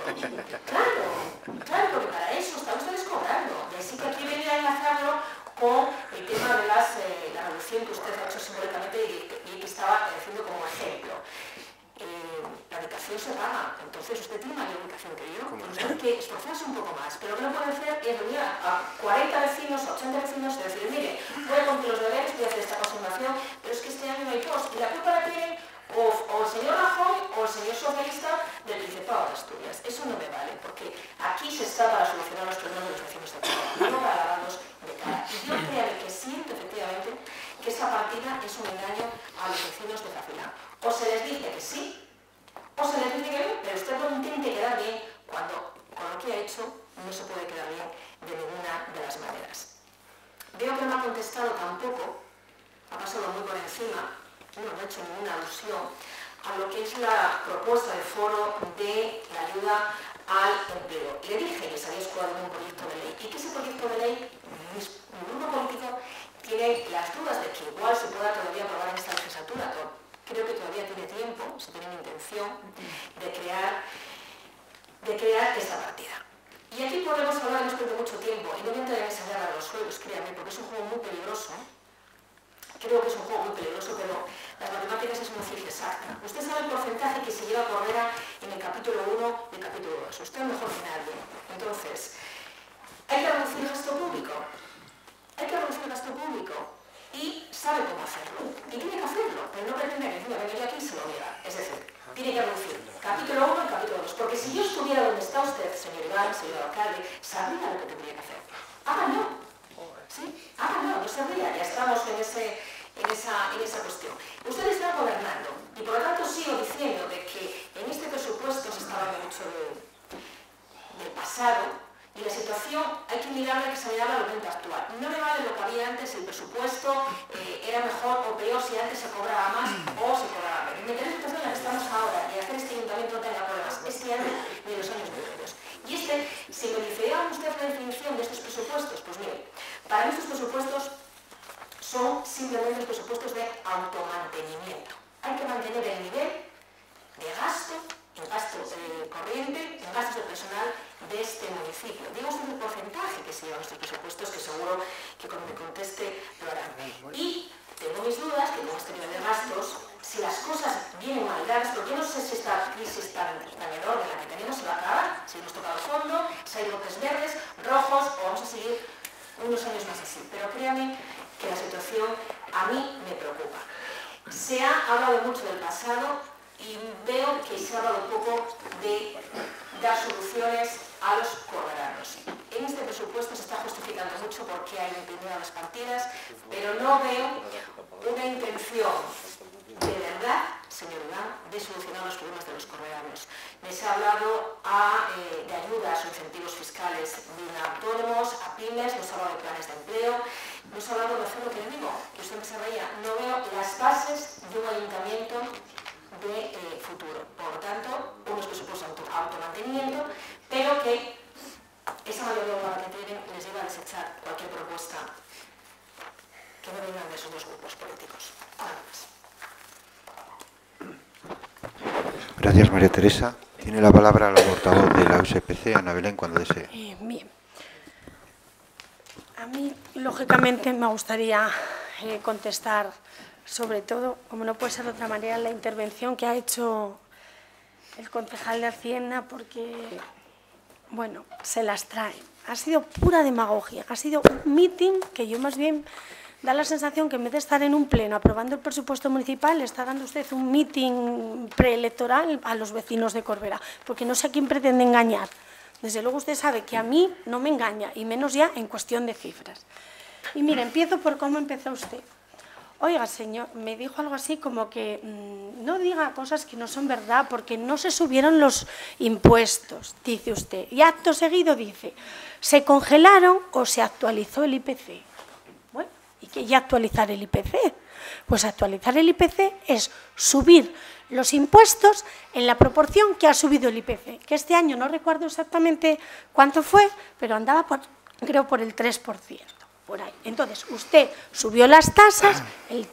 Claro, porque para eso están ustedes cobrando. Y así que aquí venía a enlazarlo con el tema de la reducción que usted ha hecho simbólicamente y que estaba haciendo como ejemplo. La dedicación se paga, entonces usted tiene mayor dedicación que yo, pero usted tiene que esforzarse un poco más. Pero lo que no puede hacer es reunir a 40 vecinos, a 80 vecinos y decir, mire, voy a cumplir los deberes, voy a hacer esta consignación, pero es que este año no hay POS. Y la culpa la tienen o el señor Rajoy o el señor socialista del Principado de Asturias. Eso no me vale, porque aquí se está para solucionar los problemas de los vecinos de Asturias, no para lavarlos de cara. Y yo creo que siento efectivamente que esta partida es un engaño a los vecinos de Facilán. O se les dice que sí, o se les dice que no, pero usted no tiene que quedar bien cuando con lo que ha hecho no se puede quedar bien de ninguna de las maneras. Veo que no ha contestado tampoco, ha pasado muy por encima, no ha hecho ninguna alusión a lo que es la propuesta de foro de la ayuda al empleo. Le dije que se había escuadrado un proyecto de ley y que ese proyecto de ley, mi grupo político tiene las dudas de que igual se pueda todavía aprobar en esta legislatura. Creo que todavía tiene tiempo, se tiene intención de crear esta partida. Y aquí podemos hablar después de mucho tiempo, y no voy a entrar en esa guerra de los suelos, créanme, porque es un juego muy peligroso. Creo que es un juego muy peligroso, pero las matemáticas es una ciencia exacta. Usted sabe el porcentaje que se lleva Corbera en el capítulo 1 y el capítulo 2. Usted es mejor que nadie. Entonces, hay que reducir el gasto público. Hay que reducir el gasto público. Y sabe cómo hacerlo. Y tiene que hacerlo, pero no pretende que venga yo aquí y se lo diga. Es decir, tiene que reducir capítulo 1 y capítulo 2. Porque si yo estuviera donde está usted, señor Iván, señor alcalde, sabría lo que tendría que hacer. Háganlo. ¿Sí? Háganlo, no se ría, ya estamos en esa cuestión. Ustedes están gobernando y por lo tanto sigo diciendo de que en este presupuesto se está hablando mucho del pasado y la situación hay que mirarla, que se mirarla al momento actual. No me vale lo que había antes, el presupuesto era mejor o peor si antes se cobraba más o se cobraba menos. Me interesa la situación en la que estamos ahora y hacer este ayuntamiento no tenga problemas este año ni los años venideros. Y si me dice, usted la definición de estos presupuestos, pues mire, para mí estos presupuestos son simplemente los presupuestos de automantenimiento. Hay que mantener el nivel de gasto, en gasto corriente, en gastos de personal de este municipio. Digo usted el porcentaje que se llevan estos presupuestos, que seguro que cuando me conteste lo harán. Y tengo mis dudas que con este nivel de gastos, si las cosas vienen mal dadas, porque yo no sé si esta crisis tan enorme la que tenemos se va a acabar, si hemos tocado fondo, si 6 brotes verdes, rojos, o vamos a seguir unos años más así. Pero créanme que la situación a mí me preocupa. Se ha hablado mucho del pasado y veo que se ha hablado poco de dar soluciones a los corberanos. En este presupuesto se está justificando mucho porque hay determinadas partidas, pero no veo una intención de verdad, señor Iván, de solucionar los problemas de los corberanos. Les ha hablado de ayudas o incentivos fiscales a autónomos, a pymes, nos ha hablado de planes de empleo, nos ha hablado de hacer lo que le digo, que usted me sabía, no veo las bases de un ayuntamiento de futuro. Por lo tanto, unos presupuestos automantenimiento, pero que esa mayoría que tienen les lleva a desechar cualquier propuesta que no vengan de esos dos grupos políticos. Nada más.
Gracias, María Teresa. Tiene la palabra la portavoz de la USPC, Ana Belén, cuando desee.
Bien. A mí, lógicamente, me gustaría contestar, sobre todo, como no puede ser de otra manera, la intervención que ha hecho el concejal de Hacienda, porque, bueno, se las trae. Ha sido pura demagogia, ha sido un meeting que yo más bien da la sensación que en vez de estar en un pleno aprobando el presupuesto municipal, le está dando usted un meeting preelectoral a los vecinos de Corbera, porque no sé a quién pretende engañar. Desde luego usted sabe que a mí no me engaña, y menos ya en cuestión de cifras. Y mire, empiezo por cómo empezó usted. Oiga, señor, me dijo algo así como que no diga cosas que no son verdad porque no se subieron los impuestos, dice usted. Y acto seguido dice, ¿se congelaron o se actualizó el IPC? Bueno, ¿y qué ya actualizar el IPC? Pues actualizar el IPC es subir los impuestos en la proporción que ha subido el IPC, que este año no recuerdo exactamente cuánto fue, pero andaba creo por el 3%. Por ahí. Entonces, usted subió las tasas el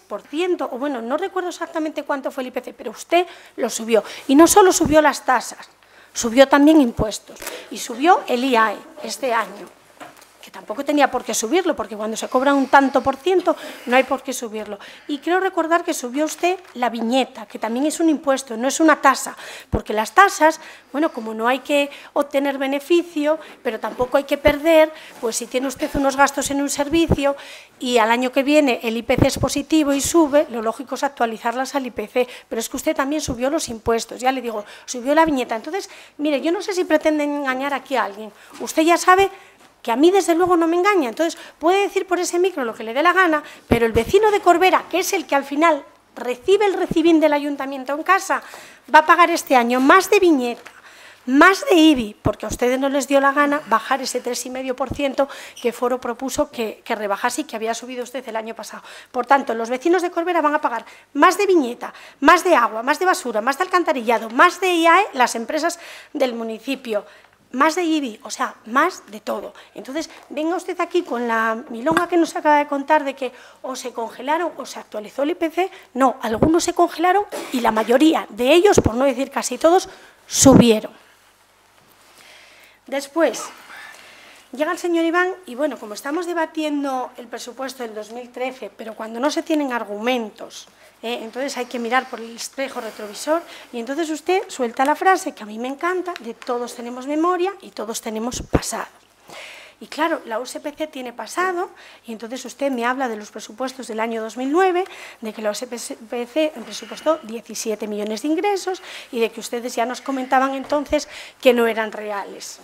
3%, o bueno, no recuerdo exactamente cuánto fue el IPC, pero usted lo subió. Y no solo subió las tasas, subió también impuestos. Y subió el IAE este año, que tampoco tenía por qué subirlo, porque cuando se cobra un tanto por ciento no hay por qué subirlo. Y creo recordar que subió usted la viñeta, que también es un impuesto, no es una tasa, porque las tasas, bueno, como no hay que obtener beneficio, pero tampoco hay que perder, pues si tiene usted unos gastos en un servicio y al año que viene el IPC es positivo y sube, lo lógico es actualizarlas al IPC, pero es que usted también subió los impuestos, ya le digo, subió la viñeta. Entonces, mire, yo no sé si pretenden engañar aquí a alguien, usted ya sabe que a mí desde luego no me engaña, entonces puede decir por ese micro lo que le dé la gana, pero el vecino de Corbera, que es el que al final recibe el recibín del ayuntamiento en casa, va a pagar este año más de viñeta, más de IBI, porque a ustedes no les dio la gana bajar ese 3,5% que Foro propuso que rebajase y que había subido usted el año pasado. Por tanto, los vecinos de Corbera van a pagar más de viñeta, más de agua, más de basura, más de alcantarillado, más de IAE, las empresas del municipio, más de IBI, o sea, más de todo. Entonces, venga usted aquí con la milonga que nos acaba de contar de que o se congelaron o se actualizó el IPC. No, algunos se congelaron y la mayoría de ellos, por no decir casi todos, subieron. Después, llega el señor Iván y, bueno, como estamos debatiendo el presupuesto del 2013, pero cuando no se tienen argumentos, entonces hay que mirar por el espejo retrovisor y entonces usted suelta la frase que a mí me encanta, de todos tenemos memoria y todos tenemos pasado. Y claro, la USPC tiene pasado y entonces usted me habla de los presupuestos del año 2009, de que la USPC presupuestó 17 millones de ingresos y de que ustedes ya nos comentaban entonces que no eran reales.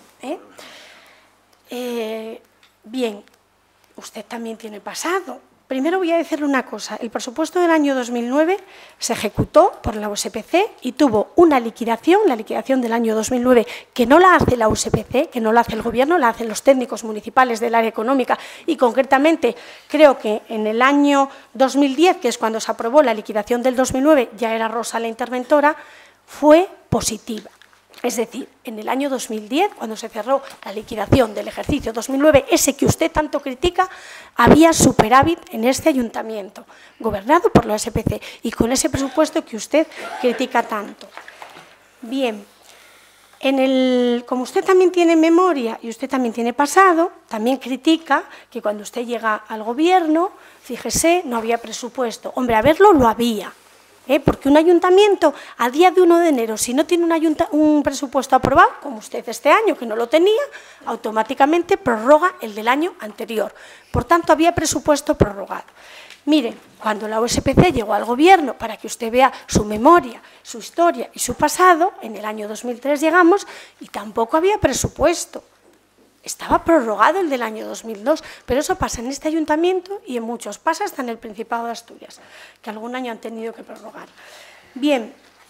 Bien, usted también tiene pasado. Primero voy a decirle una cosa, el presupuesto del año 2009 se ejecutó por la USPC y tuvo una liquidación, la liquidación del año 2009, que no la hace la USPC, que no la hace el Gobierno, la hacen los técnicos municipales del área económica y concretamente creo que en el año 2010, que es cuando se aprobó la liquidación del 2009, ya era Rosa la interventora, fue positiva. Es decir, en el año 2010, cuando se cerró la liquidación del ejercicio 2009, ese que usted tanto critica, había superávit en este ayuntamiento, gobernado por la USPC, y con ese presupuesto que usted critica tanto. Bien, como usted también tiene memoria y usted también tiene pasado, también critica que cuando usted llega al gobierno, fíjese, no había presupuesto. Hombre, a verlo lo había. Porque un ayuntamiento a día de 1 de enero, si no tiene un presupuesto aprobado, como usted este año, que no lo tenía, automáticamente prorroga el del año anterior. Por tanto, había presupuesto prorrogado. Mire, cuando la USPC llegó al Gobierno, para que usted vea su memoria, su historia y su pasado, en el año 2003 llegamos y tampoco había presupuesto. Estaba prorrogado el del año 2002, pero eso pasa en este ayuntamiento y en muchos. Pasa hasta en el Principado de Asturias, que algún año han tenido que prorrogar. Bien,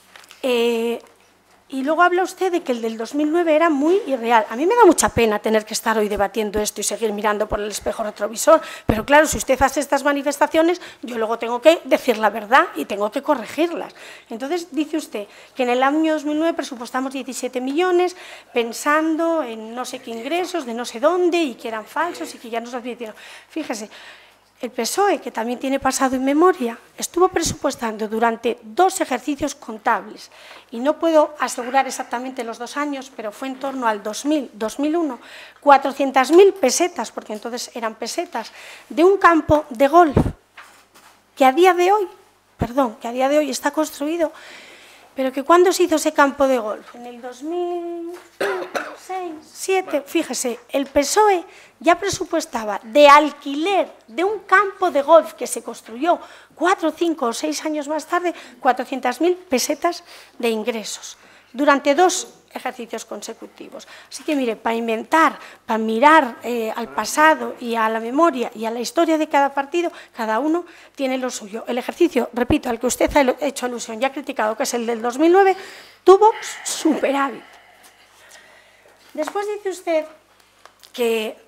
y luego habla usted de que el del 2009 era muy irreal. A mí me da mucha pena tener que estar hoy debatiendo esto y seguir mirando por el espejo retrovisor, pero claro, si usted hace estas manifestaciones, yo luego tengo que decir la verdad y tengo que corregirlas. Entonces, dice usted que en el año 2009 presupuestamos 17 millones pensando en no sé qué ingresos, de no sé dónde, y que eran falsos y que ya nos advirtieron. Fíjese, el PSOE, que también tiene pasado en memoria, estuvo presupuestando durante 2 ejercicios contables, y no puedo asegurar exactamente los 2 años, pero fue en torno al 2000-2001, 400.000 pesetas, porque entonces eran pesetas, de un campo de golf, que a día de hoy está construido, pero que ¿cuándo se hizo ese campo de golf? En el 2006, 2007, fíjese, el PSOE ya presupuestaba de alquiler de un campo de golf que se construyó 4, 5 o 6 años más tarde, 400.000 pesetas de ingresos durante 2 ejercicios consecutivos. Así que, mire, para inventar, para mirar al pasado y a la memoria y a la historia de cada partido, cada uno tiene lo suyo. El ejercicio, repito, al que usted ha hecho alusión y ha criticado, que es el del 2009, tuvo superávit. Después dice usted que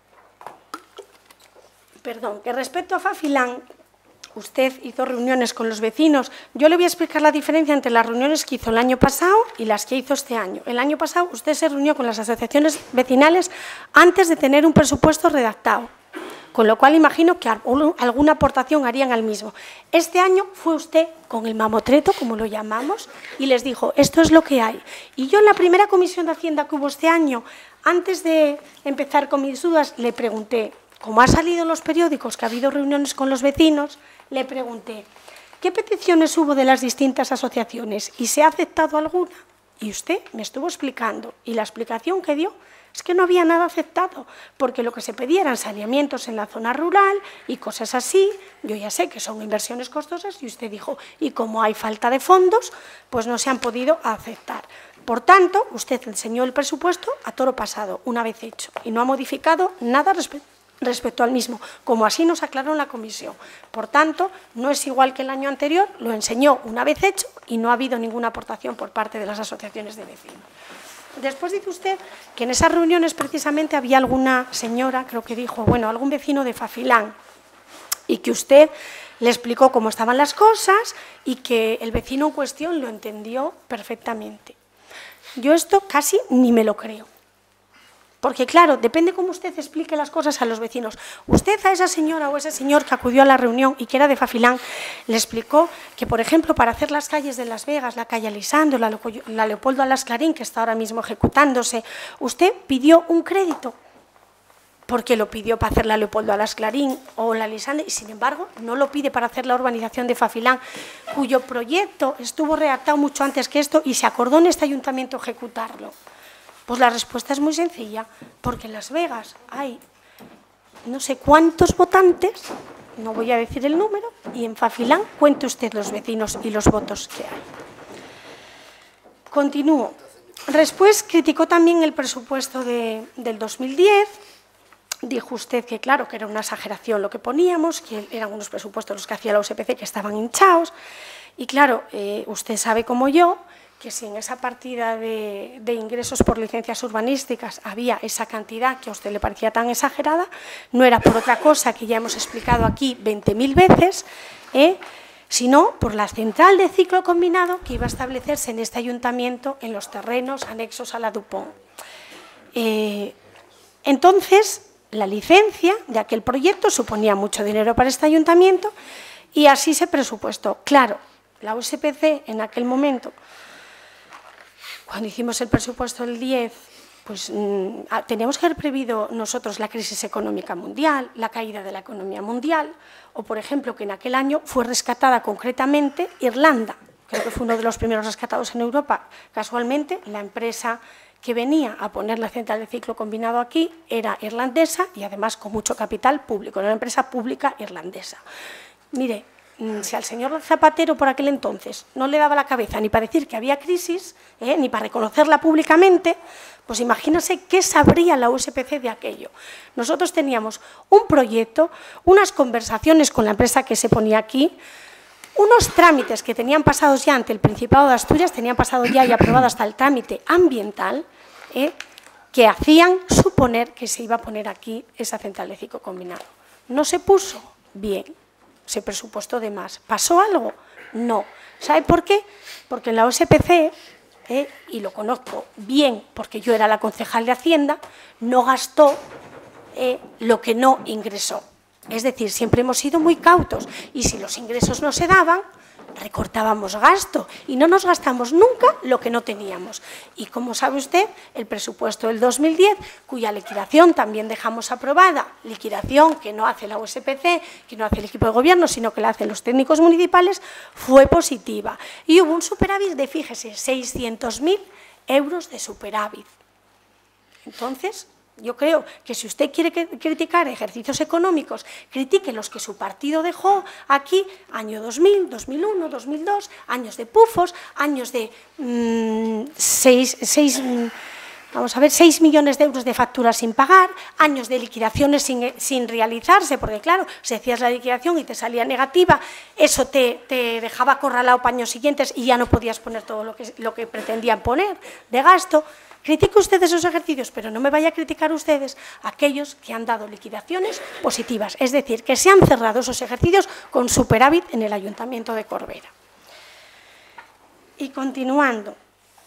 respecto a Fafilán, usted hizo reuniones con los vecinos. Yo le voy a explicar la diferencia entre las reuniones que hizo el año pasado y las que hizo este año. El año pasado usted se reunió con las asociaciones vecinales antes de tener un presupuesto redactado, con lo cual imagino que alguna aportación harían al mismo. Este año fue usted con el mamotreto, como lo llamamos, y les dijo, esto es lo que hay. Y yo en la primera comisión de Hacienda que hubo este año, antes de empezar con mis dudas, le pregunté, como ha salido en los periódicos que ha habido reuniones con los vecinos, le pregunté, ¿qué peticiones hubo de las distintas asociaciones y se ha aceptado alguna? Y usted me estuvo explicando, y la explicación que dio es que no había nada aceptado, porque lo que se pedía eran saneamientos en la zona rural y cosas así. Yo ya sé que son inversiones costosas, y usted dijo, y como hay falta de fondos, pues no se han podido aceptar. Por tanto, usted enseñó el presupuesto a toro pasado, una vez hecho, y no ha modificado nada respecto al mismo, como así nos aclaró en la comisión. Por tanto, no es igual que el año anterior, lo enseñó una vez hecho y no ha habido ninguna aportación por parte de las asociaciones de vecinos. Después dice usted que en esas reuniones precisamente había alguna señora, creo que dijo, bueno, algún vecino de Fafilán, y que usted le explicó cómo estaban las cosas y que el vecino en cuestión lo entendió perfectamente. Yo esto casi ni me lo creo. Porque, claro, depende cómo usted explique las cosas a los vecinos. Usted a esa señora o ese señor que acudió a la reunión y que era de Fafilán, le explicó que, por ejemplo, para hacer las calles de Las Vegas, la calle Alisando, la Leopoldo Alas Clarín, que está ahora mismo ejecutándose, usted pidió un crédito, porque lo pidió para hacer la Leopoldo Alas Clarín o la Alisando, y sin embargo no lo pide para hacer la urbanización de Fafilán, cuyo proyecto estuvo redactado mucho antes que esto y se acordó en este ayuntamiento ejecutarlo. Pues la respuesta es muy sencilla, porque en Las Vegas hay no sé cuántos votantes, no voy a decir el número, y en Fafilán cuente usted los vecinos y los votos que hay. Continúo. Después criticó también el presupuesto del 2010, dijo usted que claro, que era una exageración lo que poníamos, que eran unos presupuestos los que hacía la USPC que estaban hinchados, y claro, usted sabe como yo, que si en esa partida de ingresos por licencias urbanísticas había esa cantidad que a usted le parecía tan exagerada, no era por otra cosa que ya hemos explicado aquí 20.000 veces, sino por la central de ciclo combinado que iba a establecerse en este ayuntamiento en los terrenos anexos a la Dupont. Entonces, la licencia de aquel proyecto suponía mucho dinero para este ayuntamiento y así se presupuestó. Claro, la USPC en aquel momento, cuando hicimos el presupuesto del 10, pues teníamos que haber previsto nosotros la crisis económica mundial, la caída de la economía mundial, o, por ejemplo, que en aquel año fue rescatada concretamente Irlanda. Creo que fue uno de los primeros rescatados en Europa. Casualmente, la empresa que venía a poner la central de ciclo combinado aquí era irlandesa y además con mucho capital público, era una empresa pública irlandesa. Mire, si al señor Zapatero por aquel entonces no le daba la cabeza ni para decir que había crisis, ni para reconocerla públicamente, pues imagínense qué sabría la USPC de aquello. Nosotros teníamos un proyecto, unas conversaciones con la empresa que se ponía aquí, unos trámites que tenían pasados ya ante el Principado de Asturias, tenían pasado ya y aprobado hasta el trámite ambiental, que hacían suponer que se iba a poner aquí esa central de ciclo combinado. No se puso bien, se presupuestó de más. ¿Pasó algo? No. ¿Sabe por qué? Porque en la OSPC, y lo conozco bien porque yo era la concejal de Hacienda, no gastó lo que no ingresó. Es decir, siempre hemos sido muy cautos y si los ingresos no se daban, recortábamos gasto y no nos gastamos nunca lo que no teníamos. Y como sabe usted, el presupuesto del 2010, cuya liquidación también dejamos aprobada, liquidación que no hace la USPC, que no hace el equipo de gobierno, sino que la hacen los técnicos municipales, fue positiva. Y hubo un superávit de, fíjese, 600.000 euros de superávit. Entonces, yo creo que si usted quiere criticar ejercicios económicos, critique los que su partido dejó aquí, año 2000, 2001, 2002, años de pufos, años de 6 millones de euros de facturas sin pagar, años de liquidaciones sin realizarse, porque claro, si hacías la liquidación y te salía negativa, eso te dejaba acorralado para años siguientes y ya no podías poner todo lo que pretendían poner de gasto. Critique usted esos ejercicios, pero no me vaya a criticar ustedes aquellos que han dado liquidaciones positivas, es decir, que se han cerrado esos ejercicios con superávit en el Ayuntamiento de Corbera. Y continuando,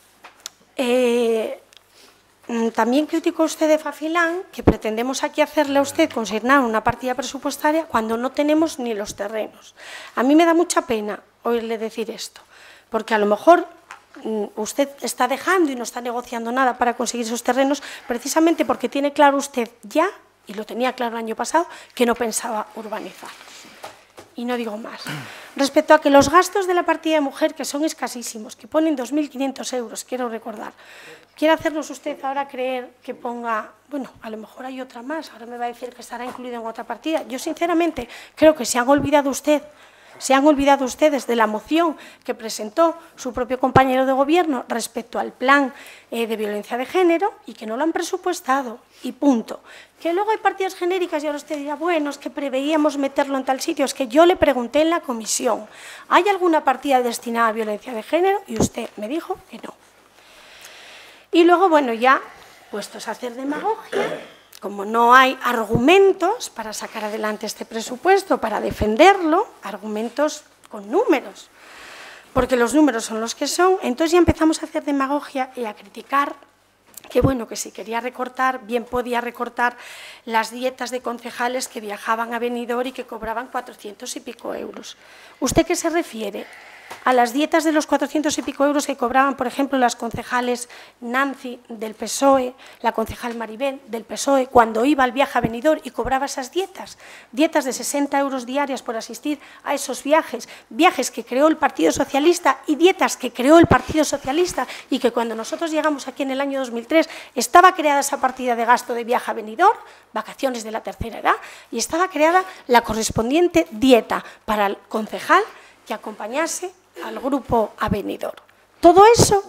también criticó usted de Fafilán que pretendemos aquí hacerle a usted consignar una partida presupuestaria cuando no tenemos ni los terrenos. A mí me da mucha pena oírle decir esto, porque a lo mejor usted está dejando y no está negociando nada para conseguir esos terrenos precisamente porque tiene claro usted ya, y lo tenía claro el año pasado, que no pensaba urbanizar. Y no digo más. Respecto a que los gastos de la partida de mujer, que son escasísimos, que ponen 2.500 euros, quiero recordar, ¿quiere hacernos usted ahora creer que ponga, bueno, a lo mejor hay otra más, ahora me va a decir que estará incluido en otra partida? Yo sinceramente creo que se han olvidado ustedes de la moción que presentó su propio compañero de gobierno respecto al plan de violencia de género y que no lo han presupuestado y punto. Que luego hay partidas genéricas y ahora usted dirá, bueno, es que preveíamos meterlo en tal sitio. Es que yo le pregunté en la comisión, ¿hay alguna partida destinada a violencia de género? Y usted me dijo que no. Y luego, bueno, ya puestos a hacer demagogia, como no hay argumentos para sacar adelante este presupuesto, para defenderlo, argumentos con números, porque los números son los que son, entonces ya empezamos a hacer demagogia y a criticar que, bueno, que si quería recortar, bien podía recortar las dietas de concejales que viajaban a Benidorm y que cobraban 400 y pico euros. ¿Usted qué se refiere? A las dietas de los 400 y pico euros que cobraban, por ejemplo, las concejales Nancy del PSOE, la concejal Maribel del PSOE, cuando iba al viaje a Benidorm y cobraba esas dietas de 60 euros diarias por asistir a esos viajes, viajes que creó el Partido Socialista y dietas que creó el Partido Socialista y que cuando nosotros llegamos aquí en el año 2003 estaba creada esa partida de gasto de viaje a Benidorm, vacaciones de la tercera edad, y estaba creada la correspondiente dieta para el concejal que acompañase al grupo a Benidorm. Todo eso,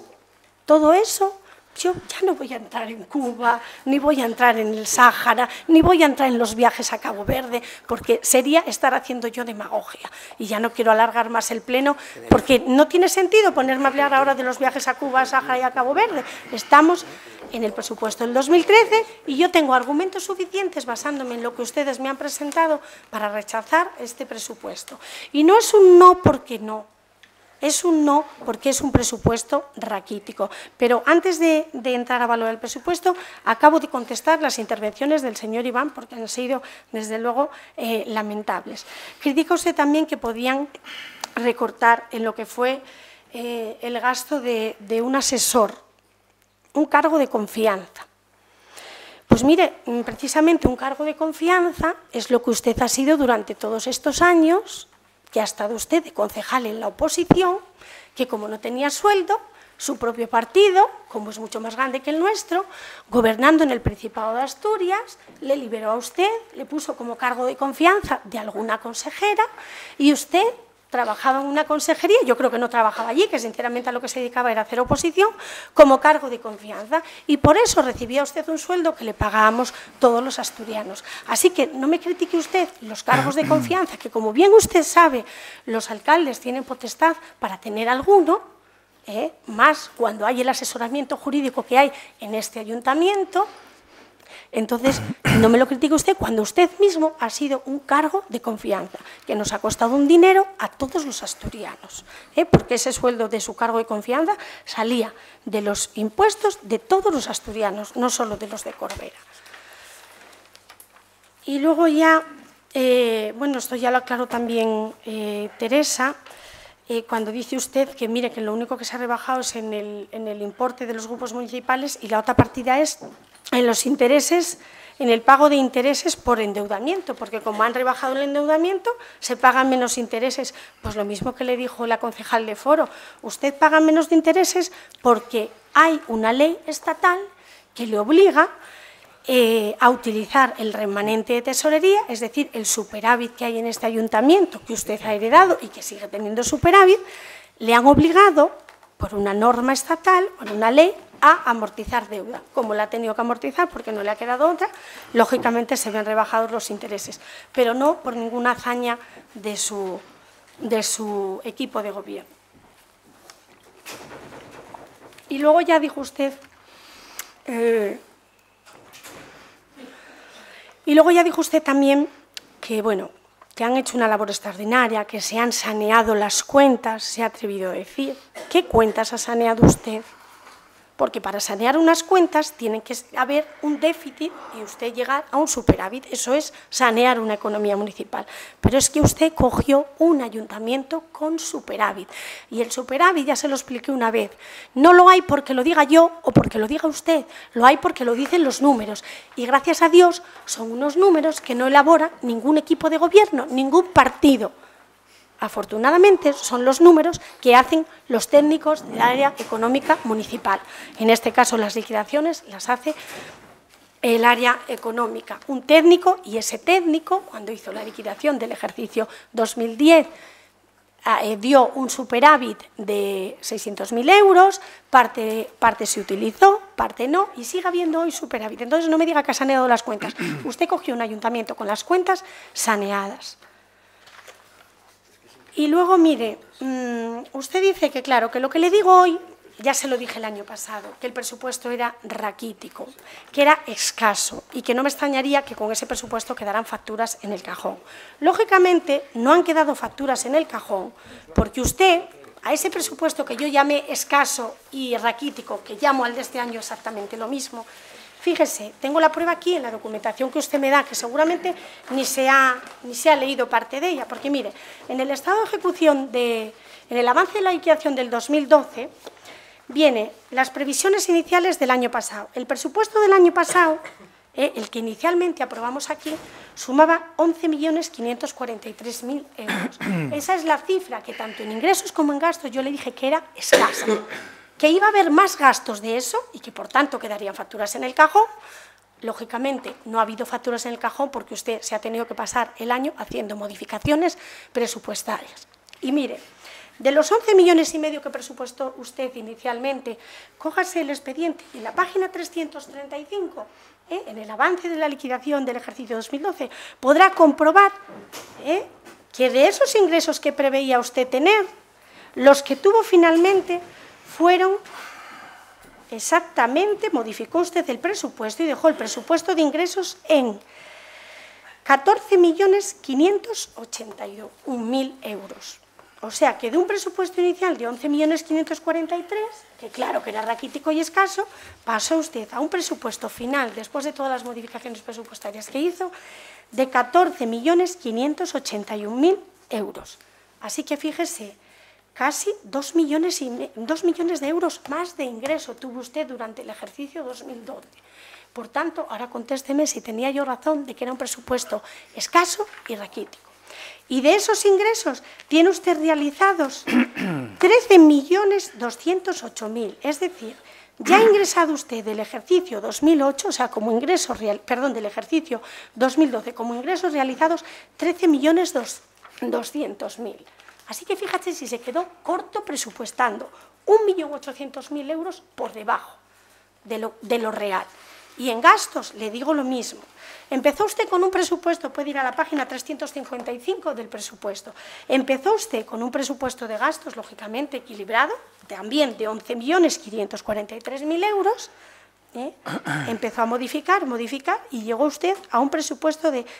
yo ya no voy a entrar en Cuba, ni voy a entrar en el Sáhara, ni voy a entrar en los viajes a Cabo Verde, porque sería estar haciendo yo demagogia. Y ya no quiero alargar más el pleno, porque no tiene sentido ponerme a hablar ahora de los viajes a Cuba, a Sáhara y a Cabo Verde. Estamos en el presupuesto del 2013 y yo tengo argumentos suficientes basándome en lo que ustedes me han presentado para rechazar este presupuesto. Y no es un no porque no. Es un no porque es un presupuesto raquítico. Pero antes de entrar a valorar el presupuesto, acabo de contestar las intervenciones del señor Iván, porque han sido, desde luego, lamentables. Critica usted también que podían recortar en lo que fue el gasto de un asesor, un cargo de confianza. Pues mire, precisamente un cargo de confianza es lo que usted ha sido durante todos estos años, que ha estado usted de concejal en la oposición, que como no tenía sueldo, su propio partido, como es mucho más grande que el nuestro, gobernando en el Principado de Asturias, le liberó a usted, le puso como cargo de confianza de alguna consejera y usted trabajaba en una consejería, yo creo que no trabajaba allí, que sinceramente a lo que se dedicaba era hacer oposición, como cargo de confianza, y por eso recibía usted un sueldo que le pagábamos todos los asturianos. Así que no me critique usted los cargos de confianza, que como bien usted sabe, los alcaldes tienen potestad para tener alguno, más cuando hay el asesoramiento jurídico que hay en este ayuntamiento. Entonces, no me lo critique usted cuando usted mismo ha sido un cargo de confianza, que nos ha costado un dinero a todos los asturianos, porque ese sueldo de su cargo de confianza salía de los impuestos de todos los asturianos, no solo de los de Corbera. Y luego ya, bueno, esto ya lo aclaró también Teresa, cuando dice usted que mire que lo único que se ha rebajado es en el importe de los grupos municipales y la otra partida es en los intereses, en el pago de intereses por endeudamiento, porque como han rebajado el endeudamiento, se pagan menos intereses. Pues lo mismo que le dijo la concejal de Foro, usted paga menos de intereses porque hay una ley estatal que le obliga a utilizar el remanente de tesorería, es decir, el superávit que hay en este ayuntamiento, que usted ha heredado y que sigue teniendo superávit, le han obligado, por una norma estatal, por una ley, a amortizar deuda. Como la ha tenido que amortizar porque no le ha quedado otra, lógicamente se ven rebajados los intereses, pero no por ninguna hazaña de su equipo de gobierno. Y luego ya dijo usted... Y luego ya dijo usted también que, bueno, que han hecho una labor extraordinaria, que se han saneado las cuentas, se ha atrevido a decir. ¿Qué cuentas ha saneado usted? Porque para sanear unas cuentas tiene que haber un déficit y usted llegar a un superávit. Eso es sanear una economía municipal. Pero es que usted cogió un ayuntamiento con superávit. Y el superávit, ya se lo expliqué una vez, no lo hay porque lo diga yo o porque lo diga usted, lo hay porque lo dicen los números. Y gracias a Dios son unos números que no elabora ningún equipo de gobierno, ningún partido. Afortunadamente, son los números que hacen los técnicos del área económica municipal. En este caso, las liquidaciones las hace el área económica, un técnico, y ese técnico, cuando hizo la liquidación del ejercicio 2010, dio un superávit de 600.000 euros, parte se utilizó, parte no, y sigue habiendo hoy superávit. Entonces, no me diga que ha saneado las cuentas. Usted cogió un ayuntamiento con las cuentas saneadas. Y luego, mire, usted dice que, claro, que lo que le digo hoy, ya se lo dije el año pasado, que el presupuesto era raquítico, que era escaso y que no me extrañaría que con ese presupuesto quedaran facturas en el cajón. Lógicamente, no han quedado facturas en el cajón porque usted, a ese presupuesto que yo llamé escaso y raquítico, que llamo al de este año exactamente lo mismo, fíjese, tengo la prueba aquí en la documentación que usted me da, que seguramente ni se ha leído parte de ella, porque mire, en el estado de ejecución, en el avance de la liquidación del 2012, viene las previsiones iniciales del año pasado. El presupuesto del año pasado, el que inicialmente aprobamos aquí, sumaba 11.543.000 euros. Esa es la cifra que tanto en ingresos como en gastos yo le dije que era escasa. Que iba a haber más gastos de eso y que, por tanto, quedarían facturas en el cajón. Lógicamente, no ha habido facturas en el cajón porque usted se ha tenido que pasar el año haciendo modificaciones presupuestarias. Y mire, de los 11,5 millones que presupuestó usted inicialmente, cójase el expediente y en la página 335, en el avance de la liquidación del ejercicio 2012, podrá comprobar que de esos ingresos que preveía usted tener, los que tuvo finalmente fueron exactamente, modificó usted el presupuesto y dejó el presupuesto de ingresos en 14.581.000 euros. O sea que de un presupuesto inicial de 11.543.000, que claro que era raquítico y escaso, pasó usted a un presupuesto final, después de todas las modificaciones presupuestarias que hizo, de 14.581.000 euros. Así que fíjese, casi 2 millones de euros más de ingreso tuvo usted durante el ejercicio 2012. Por tanto, ahora contésteme si tenía yo razón de que era un presupuesto escaso y raquítico. Y de esos ingresos tiene usted realizados 13.208.000, es decir, ya ha ingresado usted del ejercicio 2008, o sea, como ingreso del ejercicio 2012, como ingresos realizados 13.200.000. Así que fíjate si se quedó corto presupuestando 1.800.000 euros por debajo de lo real. Y en gastos le digo lo mismo. Empezó usted con un presupuesto, puede ir a la página 355 del presupuesto, empezó usted con un presupuesto de gastos, lógicamente equilibrado, también de 11.543.000 euros, empezó a modificar y llegó usted a un presupuesto de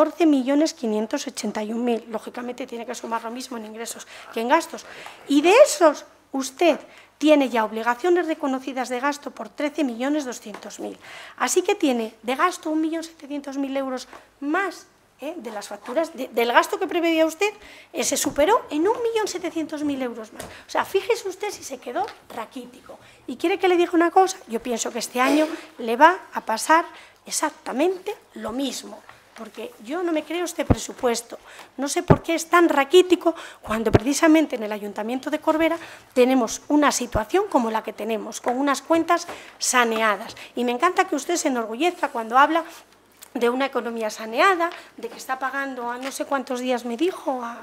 14.581.000, lógicamente tiene que sumar lo mismo en ingresos que en gastos, y de esos usted tiene ya obligaciones reconocidas de gasto por 13.200.000. Así que tiene de gasto 1.700.000 euros más de las facturas, del gasto que preveía usted, se superó en 1.700.000 euros más. O sea, fíjese usted si se quedó raquítico. ¿Y quiere que le diga una cosa? Yo pienso que este año le va a pasar exactamente lo mismo. Porque yo no me creo este presupuesto. No sé por qué es tan raquítico cuando precisamente en el Ayuntamiento de Corbera tenemos una situación como la que tenemos, con unas cuentas saneadas. Y me encanta que usted se enorgullezca cuando habla de una economía saneada, de que está pagando a no sé cuántos días me dijo, a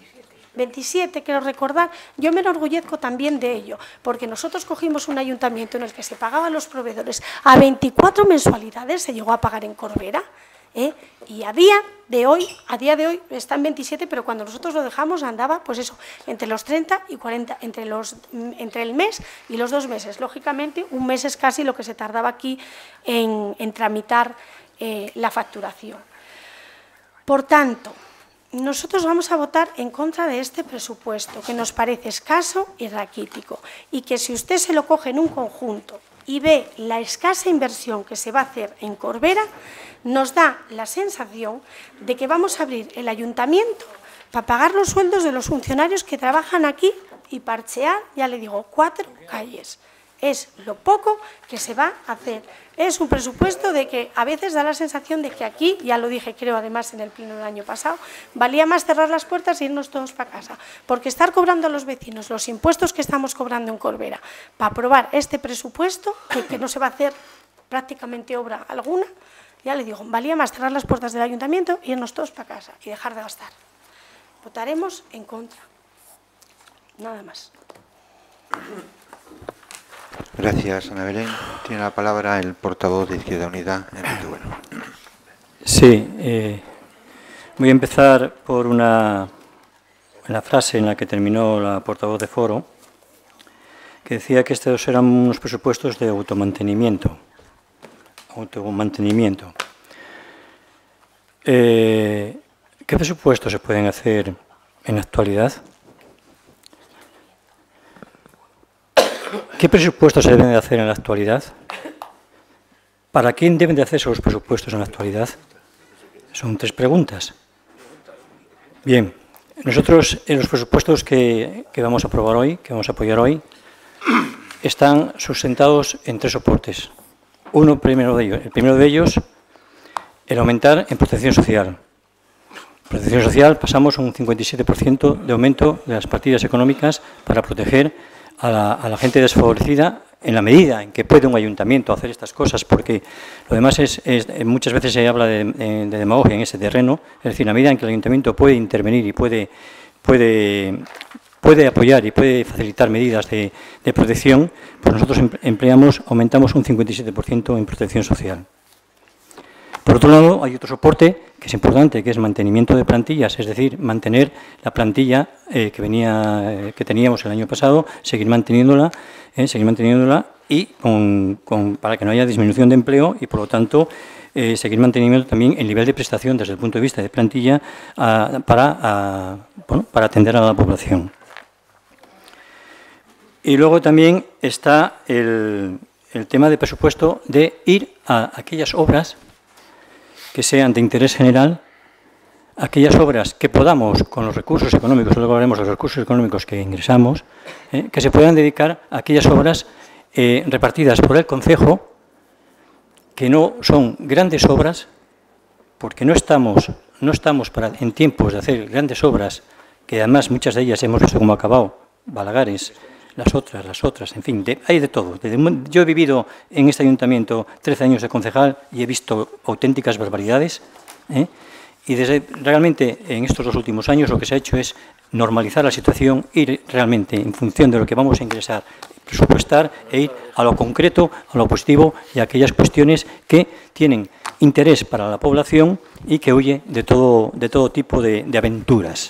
27, quiero recordar. Yo me enorgullezco también de ello, porque nosotros cogimos un ayuntamiento en el que se pagaban los proveedores a 24 mensualidades, se llegó a pagar en Corbera, y a día de hoy está en 27, pero cuando nosotros lo dejamos andaba, pues eso, entre los 30 y 40, entre el mes y los 2 meses. Lógicamente, un mes es casi lo que se tardaba aquí en tramitar la facturación. Por tanto, nosotros vamos a votar en contra de este presupuesto, que nos parece escaso y raquítico, y que si usted se lo coge en un conjunto y ve la escasa inversión que se va a hacer en Corbera, nos da la sensación de que vamos a abrir el ayuntamiento para pagar los sueldos de los funcionarios que trabajan aquí y parchear, ya le digo, 4 calles. Es lo poco que se va a hacer. Es un presupuesto de que a veces da la sensación de que aquí, ya lo dije creo además en el pleno del año pasado, valía más cerrar las puertas e irnos todos para casa. Porque estar cobrando a los vecinos los impuestos que estamos cobrando en Corbera para aprobar este presupuesto, que no se va a hacer prácticamente obra alguna, ya le digo, valía más cerrar las puertas del ayuntamiento e irnos todos para casa y dejar de gastar. Votaremos en contra. Nada más.
Gracias, Ana Belén. Tiene la palabra el portavoz de Izquierda Unida, Enrique Bueno.
Sí, voy a empezar por la frase en la que terminó la portavoz de Foro, que decía que estos eran unos presupuestos de automantenimiento. ¿Qué presupuestos se pueden hacer en la actualidad? ¿Qué presupuestos se deben de hacer en la actualidad? ¿Para quién deben de hacerse los presupuestos en la actualidad? Son 3 preguntas. Bien, nosotros en los presupuestos que vamos a aprobar hoy, que vamos a apoyar hoy, están sustentados en 3 soportes. El primero de ellos, el aumentar en protección social. En protección social pasamos un 57% de aumento de las partidas económicas para proteger a la gente desfavorecida en la medida en que puede un ayuntamiento hacer estas cosas, porque lo demás muchas veces se habla de demagogia en ese terreno, es decir, en la medida en que el ayuntamiento puede intervenir y puede apoyar y puede facilitar medidas de protección, pues nosotros aumentamos un 57% en protección social. Por otro lado, hay otro soporte que es importante, que es mantenimiento de plantillas, es decir, mantener la plantilla que teníamos el año pasado, seguir manteniéndola y para que no haya disminución de empleo y, por lo tanto, seguir manteniendo también el nivel de prestación desde el punto de vista de plantilla para atender a la población. Y luego también está el tema de presupuesto de ir a aquellas obras que sean de interés general, aquellas obras que podamos, con los recursos económicos, luego hablaremos de los recursos económicos que ingresamos, que se puedan dedicar a aquellas obras repartidas por el concejo que no son grandes obras, porque no estamos en tiempos de hacer grandes obras, que además muchas de ellas hemos visto cómo ha acabado, Balagares, las otras, en fin, hay de todo. Yo he vivido en este ayuntamiento 13 años de concejal y he visto auténticas barbaridades, y realmente en estos 2 últimos años lo que se ha hecho es normalizar la situación, ir realmente en función de lo que vamos a ingresar, presupuestar e ir a lo concreto, a lo positivo y a aquellas cuestiones que tienen interés para la población y que huye de todo tipo de aventuras.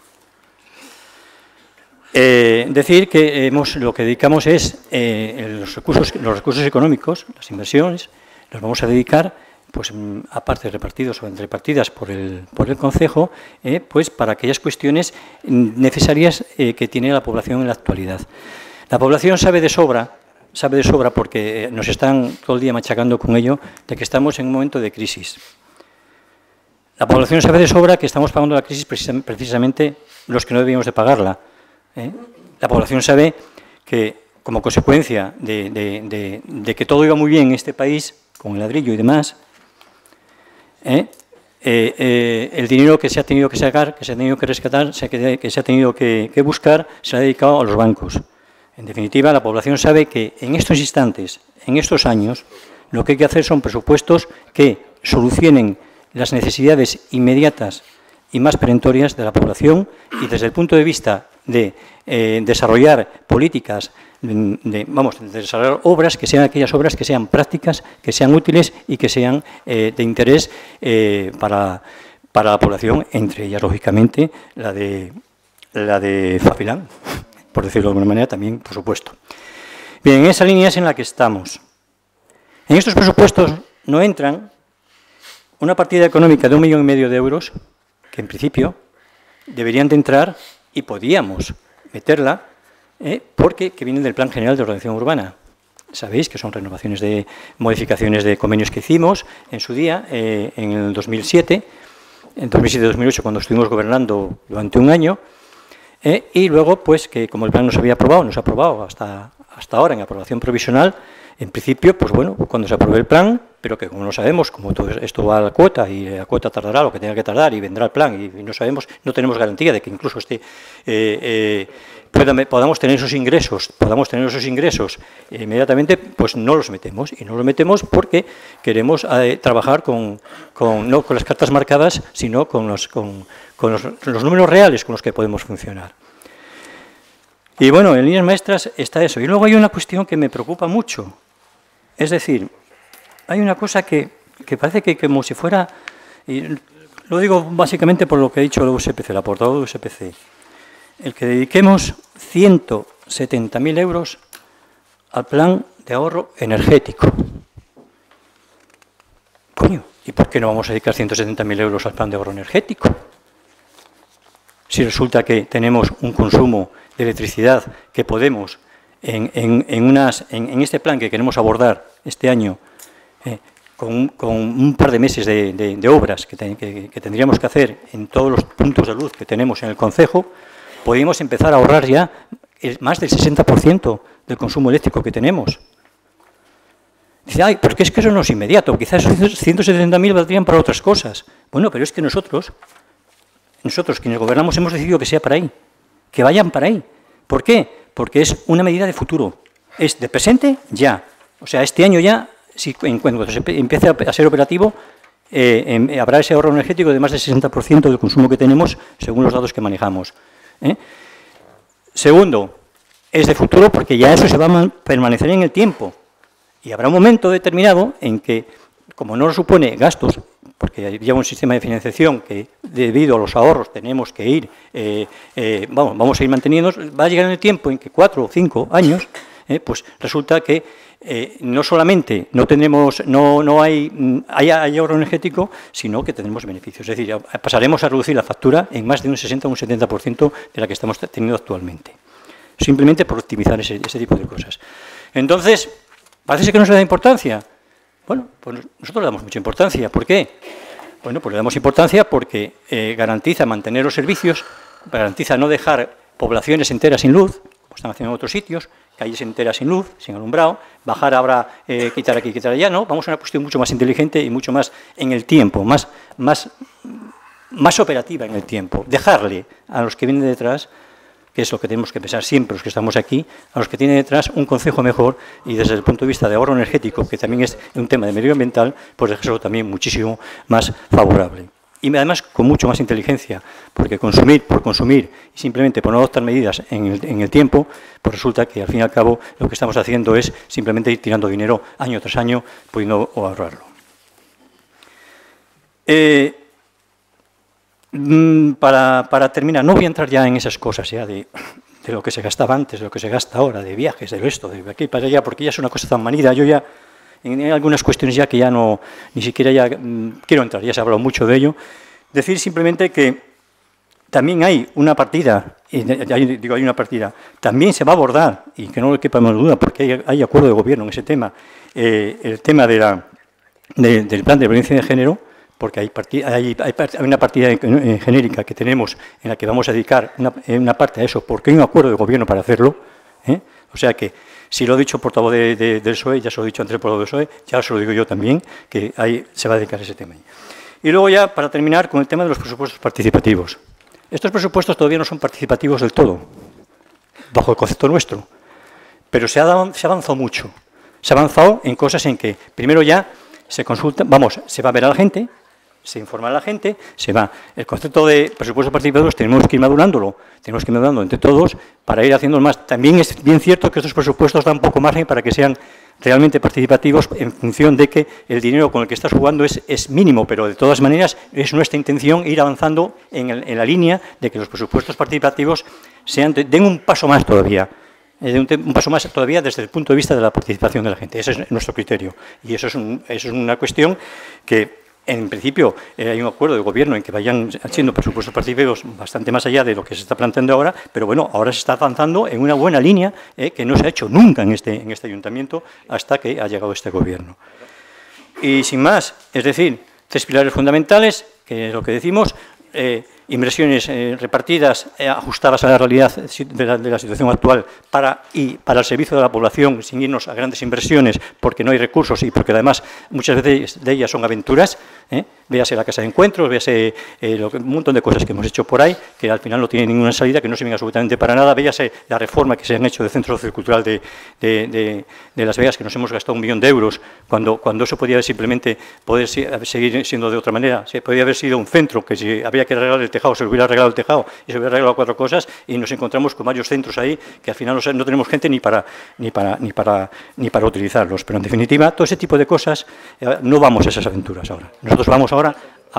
Decir que lo que dedicamos es los recursos económicos, las inversiones, los vamos a dedicar, pues aparte repartidos o entre partidas por el Concejo, pues para aquellas cuestiones necesarias que tiene la población en la actualidad. La población sabe de sobra porque nos están todo el día machacando con ello, de que estamos en un momento de crisis. La población sabe de sobra que estamos pagando la crisis precisamente los que no debíamos de pagarla. La población sabe que, como consecuencia de que todo iba muy bien en este país, con el ladrillo y demás, el dinero que se ha tenido que sacar, que se ha tenido que rescatar, que se ha tenido que buscar, se ha dedicado a los bancos. En definitiva, la población sabe que en estos instantes, en estos años, lo que hay que hacer son presupuestos que solucionen las necesidades inmediatas y más perentorias de la población, y desde el punto de vista de desarrollar políticas, de desarrollar obras, que sean aquellas obras que sean prácticas, que sean útiles y que sean de interés para la población, entre ellas, lógicamente, la de Fapilán, por decirlo de alguna manera, también, por supuesto. Bien, en esa línea es en la que estamos. En estos presupuestos no entran una partida económica de 1,5 millones de euros, que en principio deberían de entrar y podíamos meterla, porque vienen del Plan General de Ordenación Urbana. Sabéis que son renovaciones de modificaciones de convenios que hicimos en su día, en el 2007, en 2007-2008, cuando estuvimos gobernando durante un año, y luego, pues, que como el plan nos ha aprobado hasta ahora en aprobación provisional, en principio, pues bueno, cuando se apruebe el plan, pero que como no sabemos, como todo esto va a la cuota y la cuota tardará lo que tenga que tardar y vendrá el plan y no sabemos, no tenemos garantía de que incluso podamos tener esos ingresos inmediatamente, pues no los metemos. Y no los metemos porque queremos trabajar no con las cartas marcadas, sino con los números reales con los que podemos funcionar. Y bueno, en líneas maestras está eso. Y luego hay una cuestión que me preocupa mucho. Es decir, hay una cosa que parece que como si fuera, y lo digo básicamente por lo que ha dicho la USPC, la portavoz de USPC, el que dediquemos 170.000 euros al plan de ahorro energético. Coño, ¿y por qué no vamos a dedicar 170.000 euros al plan de ahorro energético? Si resulta que tenemos un consumo de electricidad que podemos, en este plan que queremos abordar este año, con un par de meses de obras que tendríamos que hacer en todos los puntos de luz que tenemos en el concejo, podríamos empezar a ahorrar ya más del 60% del consumo eléctrico que tenemos. Dice, ay, porque es que eso no es inmediato, quizás esos 170.000 valdrían para otras cosas. Bueno, pero es que nosotros quienes gobernamos hemos decidido que sea para ahí, que vayan para ahí. ¿Por qué? Porque es una medida de futuro, es de presente ya. O sea, este año ya, cuando se empiece a ser operativo, habrá ese ahorro energético de más del 60% del consumo que tenemos, según los datos que manejamos. Segundo, es de futuro porque ya eso se va a permanecer en el tiempo. Y habrá un momento determinado en que, como no supone gastos, porque lleva un sistema de financiación que, debido a los ahorros, tenemos que ir, vamos a ir manteniendo, va a llegar en el tiempo en que 4 o 5 años, pues resulta que no solamente hay ahorro energético, sino que tendremos beneficios. Es decir, pasaremos a reducir la factura en más de un 60 o un 70% de la que estamos teniendo actualmente. Simplemente por optimizar ese tipo de cosas. Entonces, parece que no se le da importancia. Bueno, pues nosotros le damos mucha importancia. ¿Por qué? Bueno, pues le damos importancia porque garantiza mantener los servicios, garantiza no dejar poblaciones enteras sin luz, como están haciendo en otros sitios, calles enteras sin luz, sin alumbrado, bajar ahora, quitar aquí, quitar allá, no, vamos a una cuestión mucho más inteligente y mucho más en el tiempo, más operativa en el tiempo, dejarle a los que vienen detrás, que es lo que tenemos que pensar siempre los que estamos aquí, a los que tienen detrás un concejo mejor y desde el punto de vista de ahorro energético, que también es un tema de medioambiental, pues dejárselo también muchísimo más favorable. Y además con mucho más inteligencia, porque consumir por consumir y simplemente por no adoptar medidas en el tiempo, pues resulta que al fin y al cabo lo que estamos haciendo es simplemente ir tirando dinero año tras año, pudiendo ahorrarlo. Para terminar, no voy a entrar ya en esas cosas ya de lo que se gastaba antes, de lo que se gasta ahora, de viajes, de esto, de aquí para allá, porque ya es una cosa tan manida. Yo ya, en algunas cuestiones ya que ya no, ni siquiera ya quiero entrar, ya se ha hablado mucho de ello. Decir simplemente que también hay una partida, hay una partida, también se va a abordar, y que no le quepa más duda, porque hay acuerdo de gobierno en ese tema, el tema del plan de violencia de género, porque hay una partida genérica que tenemos en la que vamos a dedicar una parte a eso, porque hay un acuerdo de gobierno para hacerlo. O sea que, si lo ha dicho el portavoz del PSOE, ya se lo he dicho antes el portavoz del PSOE, ya se lo digo yo también, que ahí se va a dedicar ese tema. Y luego ya, para terminar, con el tema de los presupuestos participativos. Estos presupuestos todavía no son participativos del todo, bajo el concepto nuestro, pero se ha avanzado mucho. Se ha avanzado en cosas en que, primero ya, se consulta, se va a ver a la gente, se informa a la gente, se va. El concepto de presupuestos participativos tenemos que ir madurándolo, tenemos que ir madurando entre todos para ir haciendo más. También es bien cierto que estos presupuestos dan poco margen para que sean realmente participativos en función de que el dinero con el que estás jugando es mínimo, pero de todas maneras es nuestra intención ir avanzando en la línea de que los presupuestos participativos den un paso más todavía. Un paso más todavía desde el punto de vista de la participación de la gente. Ese es nuestro criterio. Y eso es una cuestión que, en principio, hay un acuerdo de gobierno en que vayan siendo presupuestos participativos bastante más allá de lo que se está planteando ahora, pero bueno, ahora se está avanzando en una buena línea que no se ha hecho nunca en este ayuntamiento hasta que ha llegado este gobierno. Y sin más, es decir, 3 pilares fundamentales, que es lo que decimos, inversiones repartidas, ajustadas a la realidad de la situación actual para el servicio de la población, sin irnos a grandes inversiones, porque no hay recursos y porque además muchas veces de ellas son aventuras. Véase la casa de encuentros, véase un montón de cosas que hemos hecho por ahí, que al final no tienen ninguna salida, que no sirven absolutamente para nada. Véase la reforma que se han hecho del Centro Sociocultural de Las Vegas, que nos hemos gastado 1 millón de euros, cuando eso podía simplemente poder seguir siendo de otra manera. Podría haber sido un centro que si había que arreglar el tejado, se hubiera arreglado el tejado y se hubiera arreglado 4 cosas, y nos encontramos con varios centros ahí que al final no tenemos gente ni para utilizarlos. Pero en definitiva, todo ese tipo de cosas, no vamos a esas aventuras ahora. Nosotros vamos ahora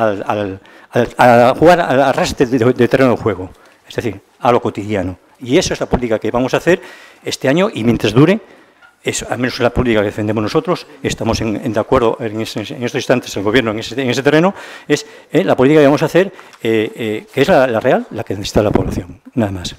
a jugar a ras de terreno de juego, es decir, a lo cotidiano. Y eso es la política que vamos a hacer este año, y mientras dure, al menos es la política que defendemos nosotros, estamos de acuerdo en estos instantes el gobierno en ese terreno, es la política que vamos a hacer, que es la real, la que necesita la población. Nada más.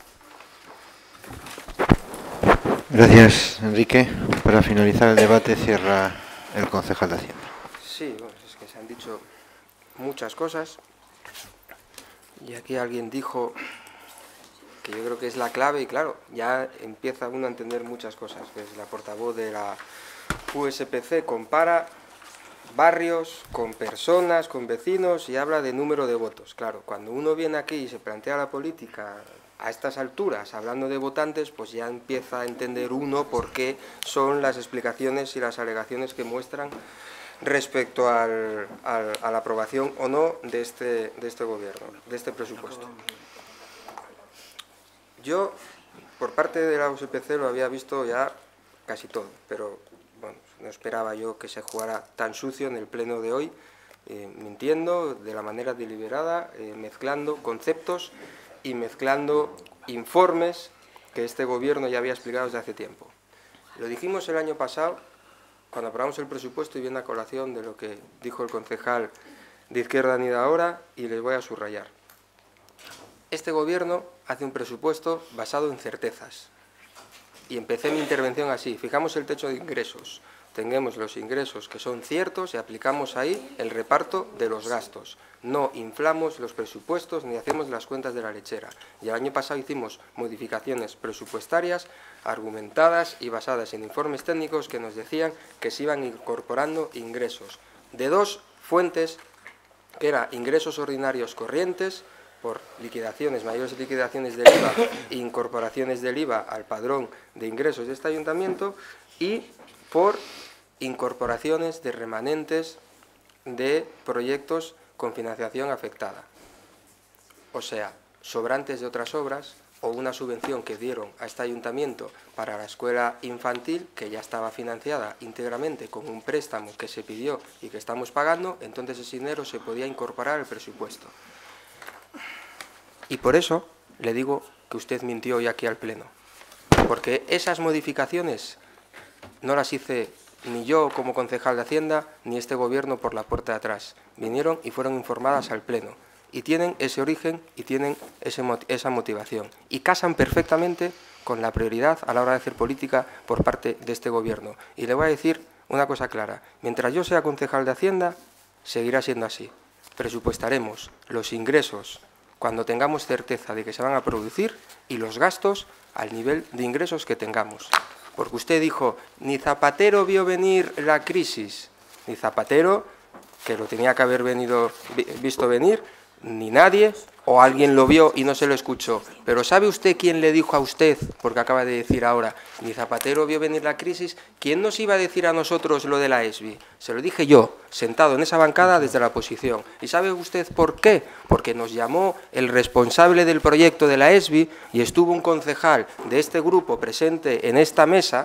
Gracias, Enrique. Para finalizar el debate, cierra el concejal de Hacienda.
Sí, bueno, es que se han dicho muchas cosas y aquí alguien dijo que yo creo que es la clave, y claro, ya empieza uno a entender muchas cosas, que es la portavoz de la USPC, compara barrios con personas, con vecinos, y habla de número de votos. Claro, cuando uno viene aquí y se plantea la política a estas alturas, hablando de votantes, pues ya empieza a entender uno por qué son las explicaciones y las alegaciones que muestran respecto a la aprobación o no de este gobierno, de este presupuesto. Yo, por parte de la USPC, lo había visto ya casi todo, pero bueno, no esperaba yo que se jugara tan sucio en el pleno de hoy, mintiendo de la manera deliberada, mezclando conceptos y mezclando informes que este gobierno ya había explicado desde hace tiempo. Lo dijimos el año pasado, cuando aprobamos el presupuesto, y viene a colación de lo que dijo el concejal de Izquierda Unida ahora, y les voy a subrayar. Este gobierno hace un presupuesto basado en certezas. Y empecé mi intervención así. Fijamos el techo de ingresos. tengamos los ingresos que son ciertos y aplicamos ahí el reparto de los gastos. No inflamos los presupuestos ni hacemos las cuentas de la lechera. Y el año pasado hicimos modificaciones presupuestarias argumentadas y basadas en informes técnicos que nos decían que se iban incorporando ingresos de dos fuentes, que eran ingresos ordinarios corrientes por liquidaciones, mayores liquidaciones del IVA e incorporaciones del IVA al padrón de ingresos de este ayuntamiento, y por incorporaciones de remanentes de proyectos con financiación afectada. O sea, sobrantes de otras obras o una subvención que dieron a este ayuntamiento para la escuela infantil, que ya estaba financiada íntegramente con un préstamo que se pidió y que estamos pagando, entonces ese dinero se podía incorporar al presupuesto. Y por eso le digo que usted mintió hoy aquí al Pleno, porque esas modificaciones no las hice ni yo como concejal de Hacienda, ni este Gobierno por la puerta de atrás. Vinieron y fueron informadas al Pleno. Y tienen ese origen y tienen esa motivación. Y casan perfectamente con la prioridad a la hora de hacer política por parte de este Gobierno. Y le voy a decir una cosa clara. Mientras yo sea concejal de Hacienda, seguirá siendo así. Presupuestaremos los ingresos cuando tengamos certeza de que se van a producir y los gastos al nivel de ingresos que tengamos. Porque usted dijo, ni Zapatero vio venir la crisis, ni Zapatero, que lo tenía que haber visto venir, ni nadie, o alguien lo vio y no se lo escuchó. Pero ¿sabe usted quién le dijo a usted, porque acaba de decir ahora, ni Zapatero vio venir la crisis? ¿Quién nos iba a decir a nosotros lo de la ESBI? Se lo dije yo, sentado en esa bancada desde la oposición. ¿Y sabe usted por qué? Porque nos llamó el responsable del proyecto de la ESBI y estuvo un concejal de este grupo presente en esta mesa,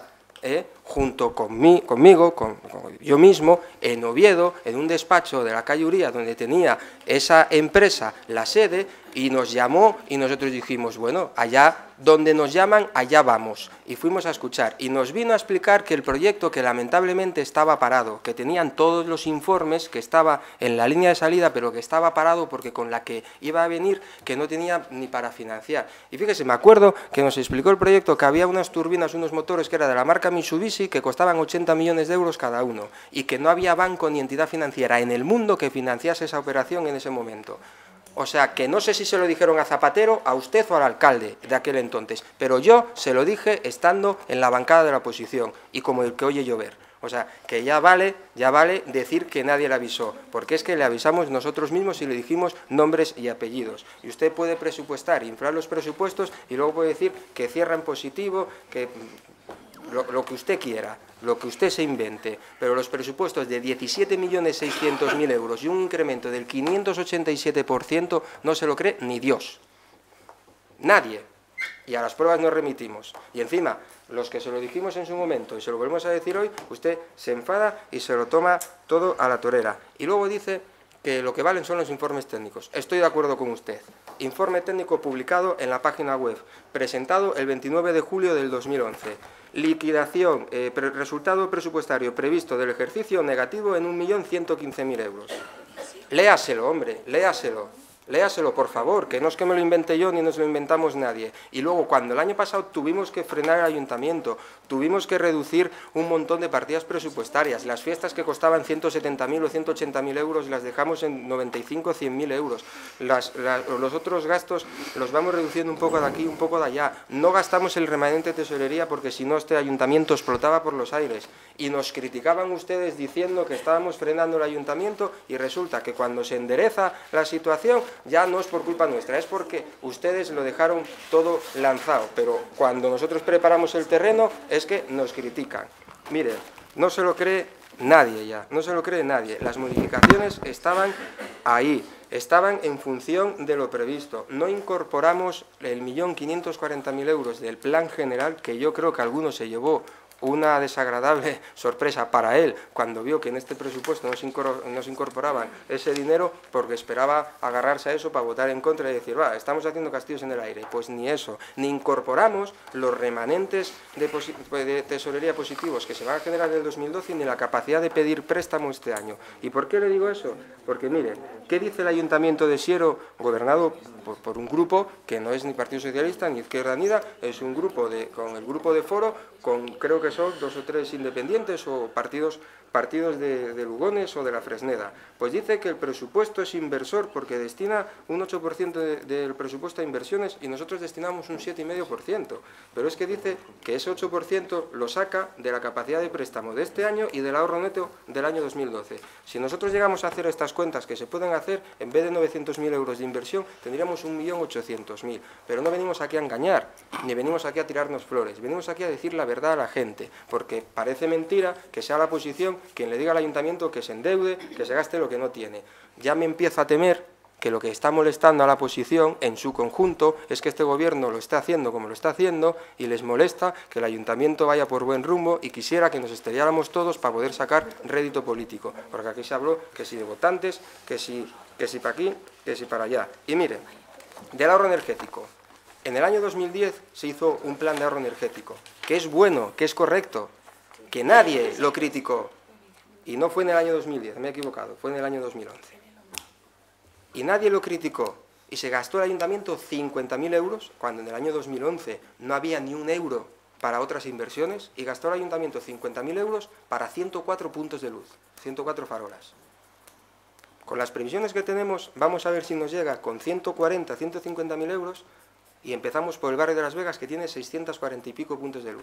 junto conmigo, yo mismo, en Oviedo, en un despacho de la calle Uría, donde tenía esa empresa la sede, y nos llamó y nosotros dijimos, bueno, allá donde nos llaman, allá vamos. Y fuimos a escuchar. Y nos vino a explicar que el proyecto, que lamentablemente estaba parado, que tenían todos los informes, que estaba en la línea de salida, pero que estaba parado porque con la que iba a venir, que no tenía ni para financiar. Y fíjese, me acuerdo que nos explicó el proyecto que había unas turbinas, unos motores que era de la marca Mitsubishi, que costaban 80 millones de euros cada uno, y que no había banco ni entidad financiera en el mundo que financiase esa operación en ese momento. O sea, que no sé si se lo dijeron a Zapatero, a usted o al alcalde de aquel entonces, pero yo se lo dije estando en la bancada de la oposición y como el que oye llover. O sea, que ya vale decir que nadie le avisó, porque es que le avisamos nosotros mismos y le dijimos nombres y apellidos. Y usted puede presupuestar, inflar los presupuestos y luego puede decir que cierra en positivo, que lo que usted quiera, lo que usted se invente, pero los presupuestos de 17.600.000 euros y un incremento del 587% no se lo cree ni Dios. Nadie. Y a las pruebas nos remitimos. Y encima, los que se lo dijimos en su momento y se lo volvemos a decir hoy, usted se enfada y se lo toma todo a la torera. Y luego dice que lo que valen son los informes técnicos. Estoy de acuerdo con usted. Informe técnico publicado en la página web, presentado el 29 de julio del 2011. Liquidación, resultado presupuestario previsto del ejercicio negativo en 1.115.000 euros. Léaselo, hombre, léaselo. Léaselo, por favor, que no es que me lo inventé yo ni nos lo inventamos nadie. Y luego, cuando el año pasado tuvimos que frenar el ayuntamiento, tuvimos que reducir un montón de partidas presupuestarias, las fiestas que costaban 170.000 o 180.000 euros las dejamos en 95 o 100.000 euros. Los otros gastos los vamos reduciendo un poco de aquí, un poco de allá. No gastamos el remanente de tesorería porque si no este ayuntamiento explotaba por los aires. Y nos criticaban ustedes diciendo que estábamos frenando el ayuntamiento y resulta que cuando se endereza la situación ya no es por culpa nuestra, es porque ustedes lo dejaron todo lanzado. Pero cuando nosotros preparamos el terreno es que nos critican. Miren, no se lo cree nadie ya, no se lo cree nadie. Las modificaciones estaban ahí, estaban en función de lo previsto. No incorporamos el 1.540.000 euros del plan general, que yo creo que alguno se llevó una desagradable sorpresa para él cuando vio que en este presupuesto no se incorporaban ese dinero, porque esperaba agarrarse a eso para votar en contra y decir, va, estamos haciendo castillos en el aire. Pues ni eso, ni incorporamos los remanentes de tesorería positivos que se van a generar en el 2012 ni la capacidad de pedir préstamo este año. ¿Y por qué le digo eso? Porque mire, ¿qué dice el Ayuntamiento de Siero, gobernado por un grupo que no es ni Partido Socialista ni Izquierda Unida, es un grupo con el grupo de Foro, con creo que que son 2 o 3 independientes o partidos de Lugones o de la Fresneda. Pues dice que el presupuesto es inversor porque destina un 8% del presupuesto a inversiones y nosotros destinamos un 7,5%. Pero es que dice que ese 8% lo saca de la capacidad de préstamo de este año y del ahorro neto del año 2012. Si nosotros llegamos a hacer estas cuentas que se pueden hacer, en vez de 900.000 euros de inversión, tendríamos 1.800.000. Pero no venimos aquí a engañar, ni venimos aquí a tirarnos flores. Venimos aquí a decir la verdad a la gente, porque parece mentira que sea la oposición quien le diga al ayuntamiento que se endeude, que se gaste lo que no tiene. Ya me empiezo a temer que lo que está molestando a la oposición en su conjunto es que este gobierno lo está haciendo como lo está haciendo y les molesta que el ayuntamiento vaya por buen rumbo y quisiera que nos estrelláramos todos para poder sacar rédito político. Porque aquí se habló que si de votantes, que si para aquí, que si para allá. Y mire, del ahorro energético. En el año 2010 se hizo un plan de ahorro energético, que es bueno, que es correcto, que nadie lo criticó. Y no fue en el año 2010, me he equivocado, fue en el año 2011. Y nadie lo criticó. Y se gastó el ayuntamiento 50.000 euros, cuando en el año 2011 no había ni un euro para otras inversiones, y gastó el ayuntamiento 50.000 euros para 104 puntos de luz, 104 farolas. Con las previsiones que tenemos, vamos a ver si nos llega con 140, 150.000 euros, y empezamos por el barrio de Las Vegas, que tiene 640 y pico puntos de luz.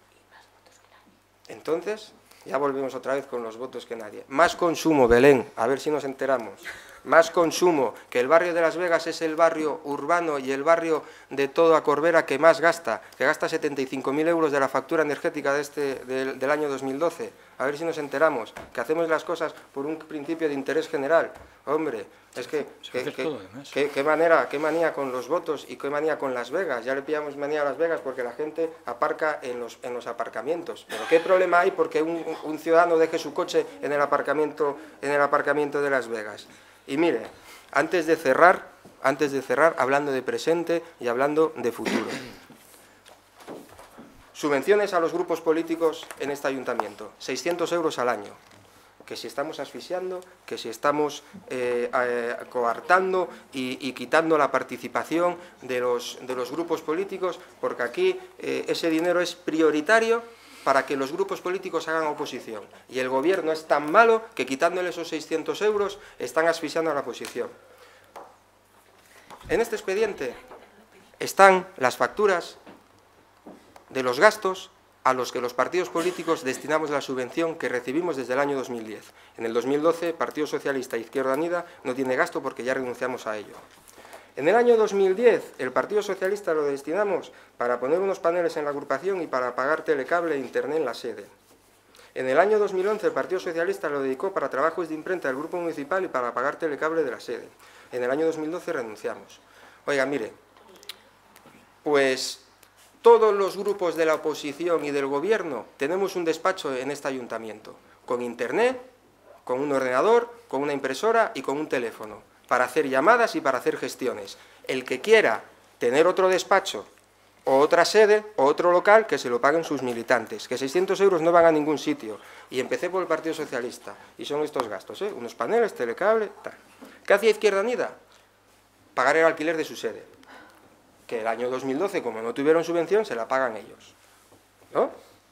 Entonces, ya volvemos otra vez con los votos que nadie. Más consumo, Belén, a ver si nos enteramos. Más consumo, que el barrio de Las Vegas es el barrio urbano y el barrio de toda Corbera que más gasta, que gasta 75.000 euros de la factura energética del año 2012. A ver si nos enteramos, que hacemos las cosas por un principio de interés general. Hombre, es que qué manía con los votos y qué manía con Las Vegas. Ya le pillamos manía a Las Vegas porque la gente aparca en los aparcamientos. Pero ¿qué problema hay porque un ciudadano deje su coche en el aparcamiento de Las Vegas? Y mire, antes de cerrar, hablando de presente y hablando de futuro. Subvenciones a los grupos políticos en este ayuntamiento, 600 euros al año. Que si estamos asfixiando, que si estamos coartando y quitando la participación de los grupos políticos, porque aquí ese dinero es prioritario para que los grupos políticos hagan oposición. Y el gobierno es tan malo que quitándole esos 600 euros están asfixiando a la oposición. En este expediente están las facturas de los gastos a los que los partidos políticos destinamos la subvención que recibimos desde el año 2010. En el 2012, Partido Socialista e Izquierda Unida no tiene gasto porque ya renunciamos a ello. En el año 2010, el Partido Socialista lo destinamos para poner unos paneles en la agrupación y para pagar telecable e internet en la sede. En el año 2011, el Partido Socialista lo dedicó para trabajos de imprenta del Grupo Municipal y para pagar telecable de la sede. En el año 2012 renunciamos. Oiga, mire, pues todos los grupos de la oposición y del gobierno tenemos un despacho en este ayuntamiento, con internet, con un ordenador, con una impresora y con un teléfono, para hacer llamadas y para hacer gestiones. El que quiera tener otro despacho o otra sede o otro local, que se lo paguen sus militantes, que 600 euros no van a ningún sitio. Y empecé por el Partido Socialista, y son estos gastos, unos paneles, telecable, tal. ¿Qué hacía Izquierda Unida? Pagar el alquiler de su sede, que el año 2012, como no tuvieron subvención, se la pagan ellos, ¿no?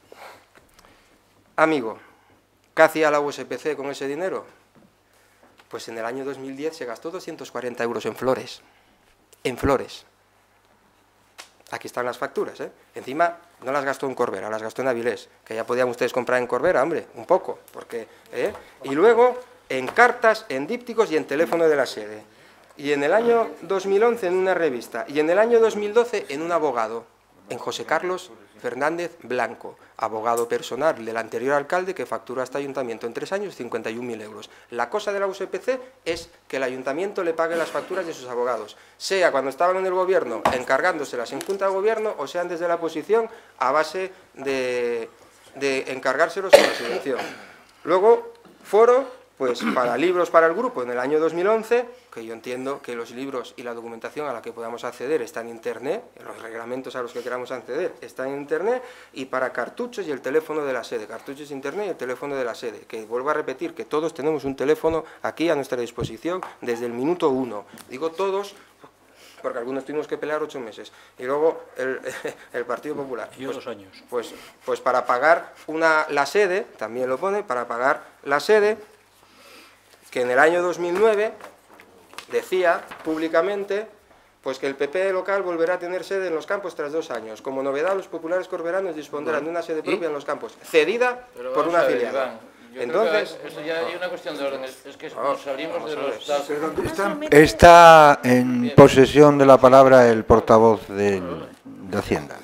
Amigo, ¿qué hacía la USPC con ese dinero? Pues en el año 2010 se gastó 240 euros en flores. En flores. Aquí están las facturas, ¿eh? Encima no las gastó en Corbera, las gastó en Avilés, que ya podían ustedes comprar en Corbera, hombre, un poco, porque, y luego en cartas, en dípticos y en teléfono de la sede. Y en el año 2011 en una revista, y en el año 2012 en un abogado, en José Carlos Fernández Blanco, abogado personal del anterior alcalde que facturó a este ayuntamiento en 3 años 51.000 euros. La cosa de la USPC es que el ayuntamiento le pague las facturas de sus abogados, sea cuando estaban en el gobierno encargándoselas en junta de gobierno o sean desde la oposición a base de encargárselos en la subvención. Luego, foro, pues para libros para el grupo en el año 2011, que yo entiendo que los libros y la documentación a la que podamos acceder está en internet, los reglamentos a los que queramos acceder están en internet, y para cartuchos y el teléfono de la sede, cartuchos internet y el teléfono de la sede, que vuelvo a repetir que todos tenemos un teléfono aquí a nuestra disposición desde el minuto 1. Digo todos porque algunos tuvimos que pelear 8 meses. Y luego el Partido Popular.
Yo 2 años.
Pues para pagar la sede, también lo pone, para pagar la sede, que en el año 2009 decía públicamente pues que el PP local volverá a tener sede en los campos tras 2 años. Como novedad, los populares corberanos dispondrán de una sede propia en los campos, cedida por una afiliada.
Entonces, eso ya hay una cuestión de orden, es que nos salimos de los datos.
Está en posesión de la palabra el portavoz de Hacienda.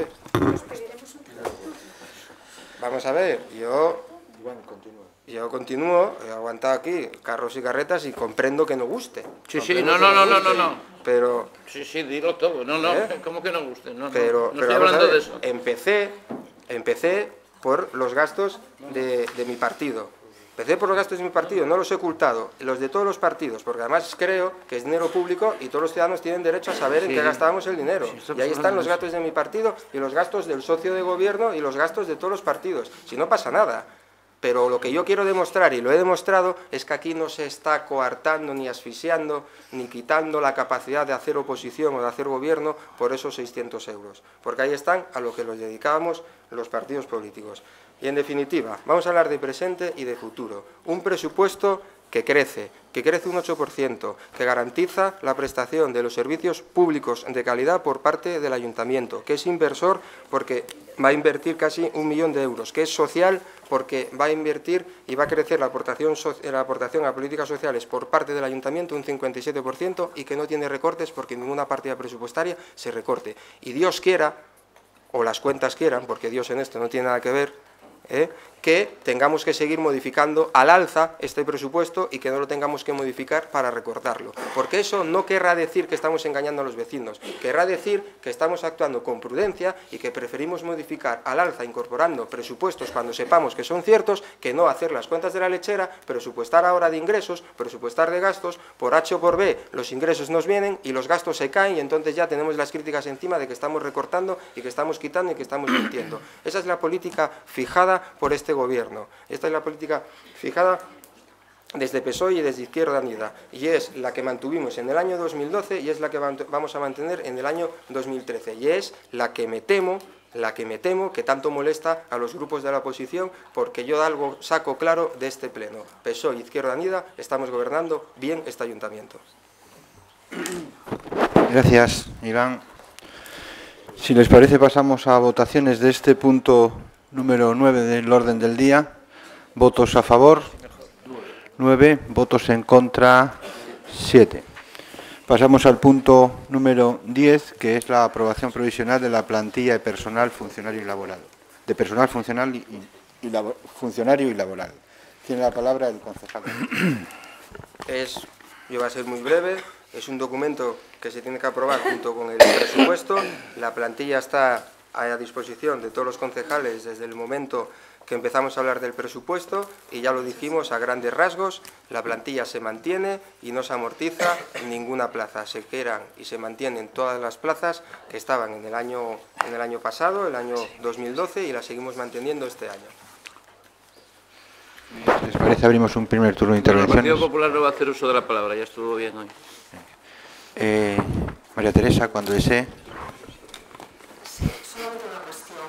Vamos a ver, yo continúo, he aguantado aquí carros y carretas y comprendo que no guste.
Sí, no.
Pero...
Sí, dilo todo, ¿cómo que no guste? No
pero
estoy hablando de eso.
Empecé por los gastos de mi partido. Empecé por los gastos de mi partido, no los he ocultado, los de todos los partidos, porque además creo que es dinero público y todos los ciudadanos tienen derecho a saber en qué gastábamos el dinero. Y ahí están los gastos de mi partido y los gastos del socio de gobierno y los gastos de todos los partidos. Si no pasa nada. Pero lo que yo quiero demostrar, y lo he demostrado, es que aquí no se está coartando, ni asfixiando, ni quitando la capacidad de hacer oposición o de hacer gobierno por esos 600 euros. Porque ahí están a lo que los dedicábamos los partidos políticos. Y en definitiva, vamos a hablar de presente y de futuro. Un presupuesto que crece un 8%, que garantiza la prestación de los servicios públicos de calidad por parte del Ayuntamiento, que es inversor porque va a invertir casi 1 millón de euros, que es social porque va a invertir y va a crecer la aportación a políticas sociales por parte del Ayuntamiento un 57% y que no tiene recortes porque ninguna partida presupuestaria se recorte. Y Dios quiera, o las cuentas quieran, porque Dios en esto no tiene nada que ver, que tengamos que seguir modificando al alza este presupuesto y que no lo tengamos que modificar para recortarlo. Porque eso no querrá decir que estamos engañando a los vecinos, querrá decir que estamos actuando con prudencia y que preferimos modificar al alza incorporando presupuestos cuando sepamos que son ciertos, que no hacer las cuentas de la lechera, presupuestar ahora de ingresos, presupuestar de gastos, por H o por B los ingresos nos vienen y los gastos se caen y entonces ya tenemos las críticas encima de que estamos recortando y que estamos quitando y que estamos mintiendo. Esa es la política fijada por este gobierno. Esta es la política fijada desde PSOE y desde Izquierda Unida, y es la que mantuvimos en el año 2012 y es la que vamos a mantener en el año 2013, y es la que me temo que tanto molesta a los grupos de la oposición, porque yo algo saco claro de este pleno. PSOE y Izquierda Unida estamos gobernando bien este ayuntamiento.
Gracias, Iván. Si les parece, pasamos a votaciones de este punto número 9 del orden del día. Votos a favor, 9. Votos en contra, 7. Pasamos al punto número 10, que es la aprobación provisional de la plantilla de personal funcionario y laboral. De personal funcional funcionario y laboral. Tiene la palabra el concejal.
Yo voy a ser muy breve. Es un documento que se tiene que aprobar junto con el presupuesto. La plantilla está a disposición de todos los concejales desde el momento que empezamos a hablar del presupuesto y ya lo dijimos a grandes rasgos, la plantilla se mantiene y no se amortiza ninguna plaza, se crean y se mantienen todas las plazas que estaban en el año pasado, el año 2012, y las seguimos manteniendo este año.
¿Les parece? Abrimos un primer turno de intervenciones.
El Partido Popular no va a hacer uso de la palabra, ya estuvo bien hoy.
María Teresa, cuando desee.
Solamente una cuestión.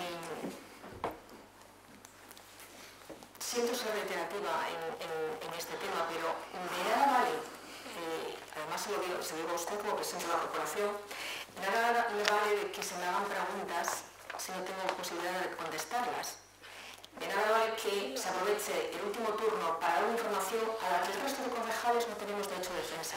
Siento ser reiterativa en este tema, pero de nada vale, además se lo digo a usted como presidente de la corporación, de nada me vale que se me hagan preguntas si no tengo posibilidad de contestarlas. De nada vale que se aproveche el último turno para dar una información a la que el resto de concejales no tenemos derecho de defensa.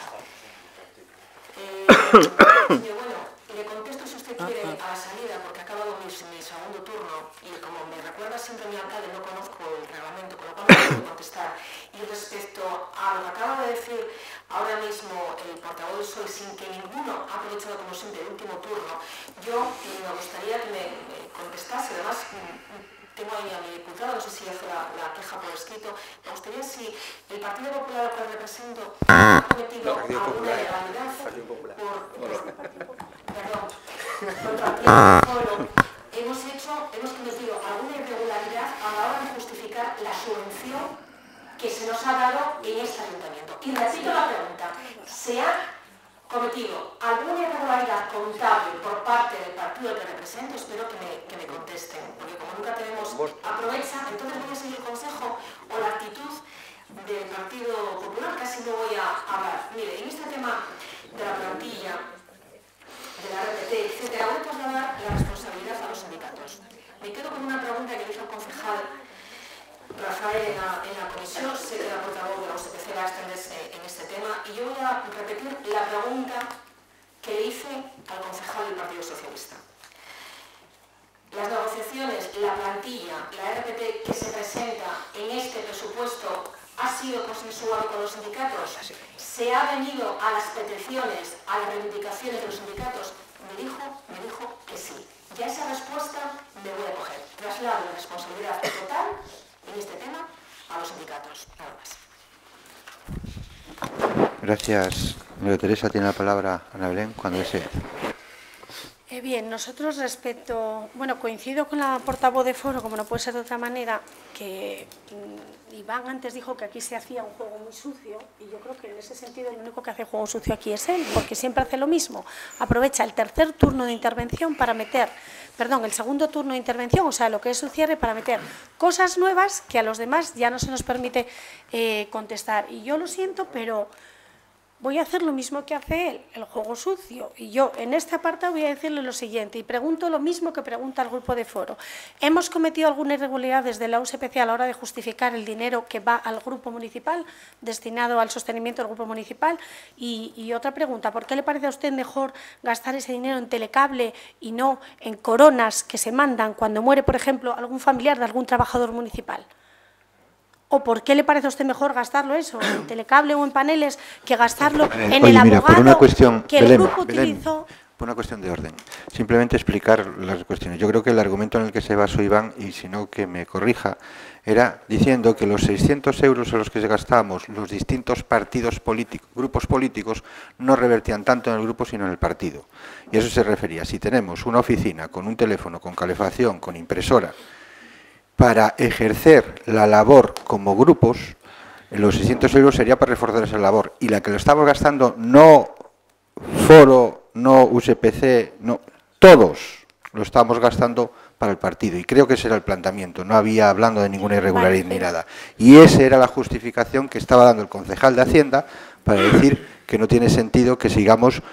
Bueno, le contesto si usted quiere a la salida, porque ha acabado mi segundo turno y como me recuerda siempre mi alcalde, no conozco el reglamento, con lo cual no puedo contestar. Y respecto a lo que acaba de decir ahora mismo el portavoz del PSOE, sin que ninguno ha aprovechado como siempre el último turno, yo me gustaría que me contestase. Además, tengo ahí a mi diputado, no sé si hace la queja por escrito. Me gustaría si el Partido Popular al cual represento ha cometido alguna ilegalidad hemos cometido alguna irregularidad a la hora de justificar la subvención que se nos ha dado en este ayuntamiento. Y repito la pregunta, ¿se ha cometido alguna irregularidad contable por parte del partido que represento, espero que me contesten, porque como nunca tenemos aprovecha, entonces voy a seguir el consejo o la actitud del Partido Popular, casi no voy a hablar. Mire, en este tema de la plantilla, de la RPT, etc., voy a trasladar la responsabilidad a los sindicatos. Me quedo con una pregunta que hizo el concejal Rafael en la comisión, sé que la portavoz de la USPC va a extenderse en este tema, y yo voy a repetir la pregunta que le hice al concejal del Partido Socialista. Las negociaciones, la plantilla, la RPT que se presenta en este presupuesto ha sido consensuado con los sindicatos, se ha venido a las peticiones, a las reivindicaciones de los sindicatos. Me dijo que sí. Ya esa respuesta me voy a coger. Traslado la responsabilidad total en este tema a los sindicatos. Nada más.
Gracias, María Teresa. Tiene la palabra Ana Belén cuando desee.
Bien, nosotros coincido con la portavoz de Foro, como no puede ser de otra manera, que Iván antes dijo que aquí se hacía un juego muy sucio, y yo creo que en ese sentido el único que hace juego sucio aquí es él, porque siempre hace lo mismo. Aprovecha el tercer turno de intervención para meter, el segundo turno de intervención, o sea, lo que es su cierre, para meter cosas nuevas que a los demás ya no se nos permite contestar. Y yo lo siento, pero voy a hacer lo mismo que hace él, el juego sucio. Y yo en esta parte voy a decirle lo siguiente, y pregunto lo mismo que pregunta el grupo de Foro. ¿Hemos cometido alguna irregularidad desde la USPC a la hora de justificar el dinero que va al grupo municipal, destinado al sostenimiento del grupo municipal? Y otra pregunta, ¿por qué le parece a usted mejor gastar ese dinero en telecable y no en coronas que se mandan cuando muere, por ejemplo, algún familiar de algún trabajador municipal? ¿O por qué le parece a usted mejor gastarlo eso, en telecable o en paneles, que gastarlo en el abogado
por una cuestión,
que el grupo utilizó?
Por una cuestión de orden. Simplemente explicar las cuestiones. Yo creo que el argumento en el que se basó Iván, y si no que me corrija, era diciendo que los 600 euros a los que se gastábamos los distintos partidos políticos, grupos políticos, no revertían tanto en el grupo sino en el partido. Y eso se refería. Si tenemos una oficina con un teléfono, con calefacción, con impresora, para ejercer la labor como grupos, los 600 euros sería para reforzar esa labor. Y la que lo estamos gastando, no Foro, no USPC, no, todos lo estamos gastando para el partido. Y creo que ese era el planteamiento. No había hablando de ninguna irregularidad ni nada. Y esa era la justificación que estaba dando el concejal de Hacienda para decir que no tiene sentido que sigamos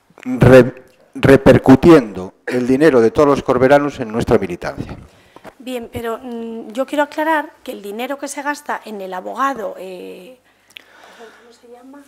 repercutiendo el dinero de todos los corberanos en nuestra militancia.
Bien, pero yo quiero aclarar que el dinero que se gasta en el abogado, ¿cómo se llama?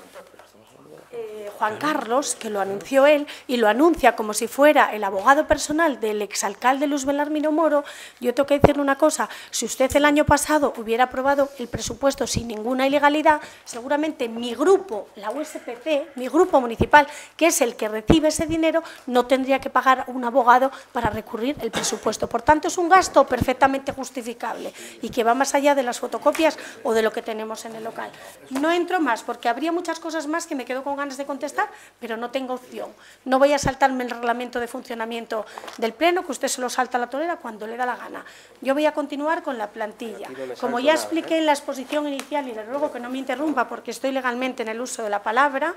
Juan Carlos, que lo anunció él, y lo anuncia como si fuera el abogado personal del exalcalde Luis Belarmino Moro. Yo tengo que decirle una cosa: si usted el año pasado hubiera aprobado el presupuesto sin ninguna ilegalidad, seguramente mi grupo, la USPC, mi grupo municipal, que es el que recibe ese dinero, no tendría que pagar a un abogado para recurrir el presupuesto. Por tanto, es un gasto perfectamente justificable y que va más allá de las fotocopias o de lo que tenemos en el local. No entro más, porque habría muchas cosas más que me quedo con ganas de contestar, pero no tengo opción. No voy a saltarme el reglamento de funcionamiento del Pleno, que usted se lo salta a la torera cuando le da la gana. Yo voy a continuar con la plantilla. Como ya expliqué en la exposición inicial, y le ruego que no me interrumpa porque estoy legalmente en el uso de la palabra,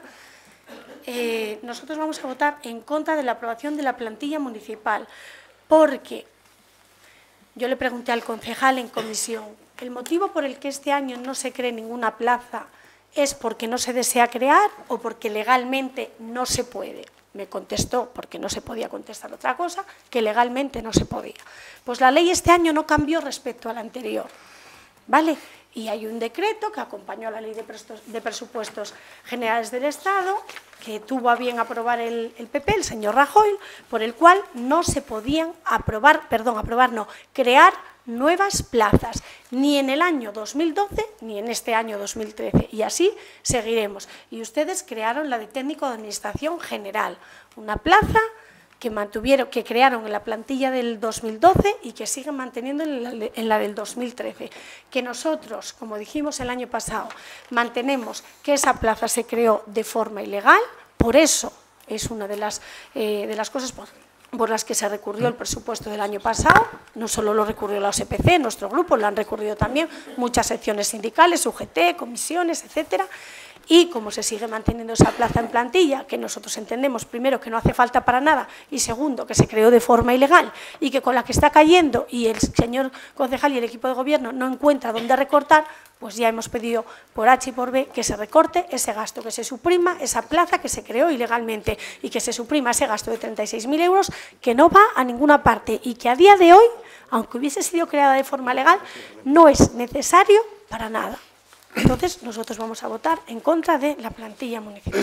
nosotros vamos a votar en contra de la aprobación de la plantilla municipal, porque yo le pregunté al concejal en comisión, ¿el motivo por el que este año no se cree ninguna plaza es porque no se desea crear o porque legalmente no se puede? Me contestó, porque no se podía contestar otra cosa, que legalmente no se podía. Pues la ley este año no cambió respecto a la anterior, ¿vale? Y hay un decreto que acompañó a la Ley de Presupuestos Generales del Estado, que tuvo a bien aprobar el PP, el señor Rajoy, por el cual no se podían crear nuevas plazas, ni en el año 2012 ni en este año 2013, y así seguiremos. Y ustedes crearon la de técnico de administración general, una plaza que crearon en la plantilla del 2012 y que siguen manteniendo en la del 2013. Que nosotros, como dijimos el año pasado, mantenemos que esa plaza se creó de forma ilegal, por eso es una de las cosas por las que se recurrió el presupuesto del año pasado. No solo lo recurrió la OSPC, nuestro grupo, lo han recurrido también muchas secciones sindicales, UGT, comisiones, etcétera. Y como se sigue manteniendo esa plaza en plantilla, que nosotros entendemos, primero, que no hace falta para nada, y segundo, que se creó de forma ilegal y que con la que está cayendo y el señor concejal y el equipo de gobierno no encuentra dónde recortar, pues ya hemos pedido por H y por B que se recorte ese gasto, que se suprima esa plaza que se creó ilegalmente y que se suprima ese gasto de 36.000 euros que no va a ninguna parte y que a día de hoy, aunque hubiese sido creada de forma legal, no es necesario para nada. Entonces, nosotros vamos a votar en contra de la plantilla municipal.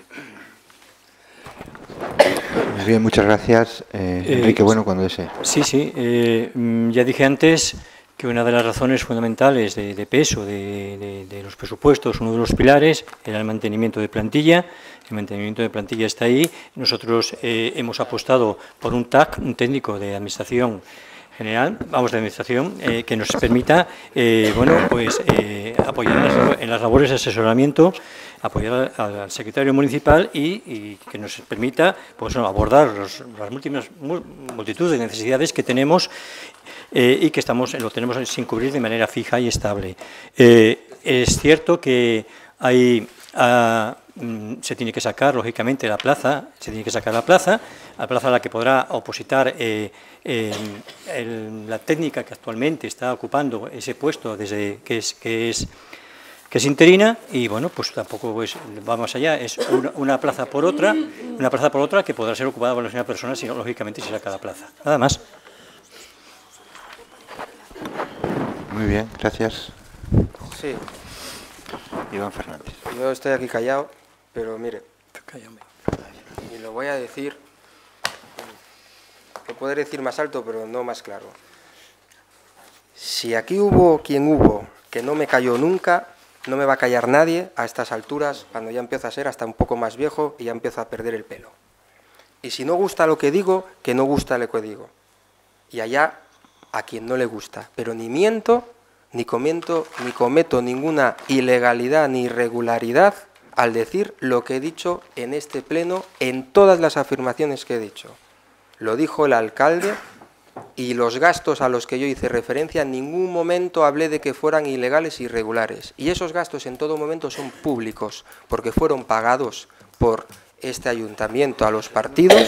Muy bien, muchas gracias. Enrique, bueno, cuando desee.
Sí, ya dije antes que una de las razones fundamentales de peso de los presupuestos, uno de los pilares, era el mantenimiento de plantilla. El mantenimiento de plantilla está ahí. Nosotros hemos apostado por un TAC, un técnico de administración general, de administración, que nos permita, apoyar en las labores de asesoramiento, apoyar al secretario municipal y que nos permita abordar las multitud de necesidades que tenemos y que lo tenemos sin cubrir de manera fija y estable. Es cierto que se tiene que sacar, lógicamente, la plaza a la que podrá opositar la técnica que actualmente está ocupando ese puesto desde que es interina, y bueno, pues tampoco va más allá, es una plaza por otra que podrá ser ocupada por la misma persona, si no, lógicamente, se saca la plaza. Nada más.
Muy bien, gracias.
Sí.
Iván Fernández.
Yo estoy aquí callado, pero mire, y lo voy a decir, lo podré decir más alto, pero no más claro. Si aquí hubo quien hubo que no me calló nunca, no me va a callar nadie a estas alturas, cuando ya empiezo a ser hasta un poco más viejo y ya empiezo a perder el pelo. Y si no gusta lo que digo, que no gusta lo que digo. Y allá a quien no le gusta, pero ni miento, ni cometo ninguna ilegalidad ni irregularidad al decir lo que he dicho en este pleno, en todas las afirmaciones que he dicho. Lo dijo el alcalde, y los gastos a los que yo hice referencia, en ningún momento hablé de que fueran ilegales e irregulares. Y esos gastos en todo momento son públicos, porque fueron pagados por este ayuntamiento a los partidos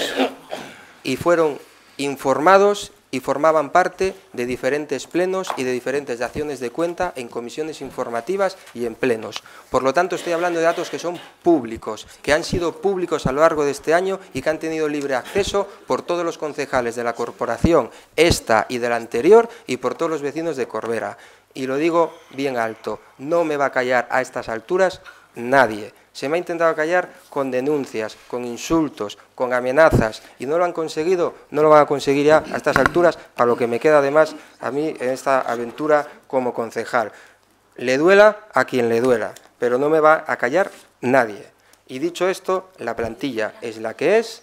y fueron informados y formaban parte de diferentes plenos y de diferentes daciones de cuenta en comisiones informativas y en plenos. Por lo tanto, estoy hablando de datos que son públicos, que han sido públicos a lo largo de este año y que han tenido libre acceso por todos los concejales de la corporación, esta y de la anterior, y por todos los vecinos de Corbera. Y lo digo bien alto, no me va a callar a estas alturas nadie. Se me ha intentado callar con denuncias, con insultos, con amenazas, y no lo han conseguido, no lo van a conseguir ya a estas alturas, para lo que me queda además a mí en esta aventura como concejal. Le duela a quien le duela, pero no me va a callar nadie. Y dicho esto, la plantilla es la que es,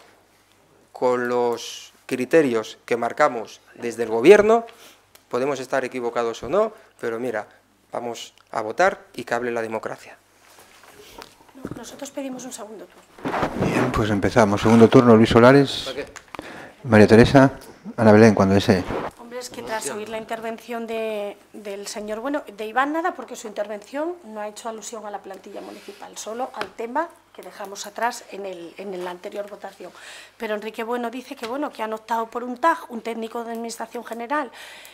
con los criterios que marcamos desde el Gobierno. Podemos estar equivocados o no, pero mira, vamos a votar y que hable la democracia.
Nosotros pedimos un segundo turno.
Bien, pues empezamos. Segundo turno, Luis Solares. María Teresa. Ana Belén, cuando desee.
Hombre, es que tras oír la intervención del señor, bueno, de Iván nada, porque su intervención no ha hecho alusión a la plantilla municipal, solo al tema que dejamos atrás en la anterior votación. Pero Enrique Bueno dice que han optado por un TAG, un técnico de administración general,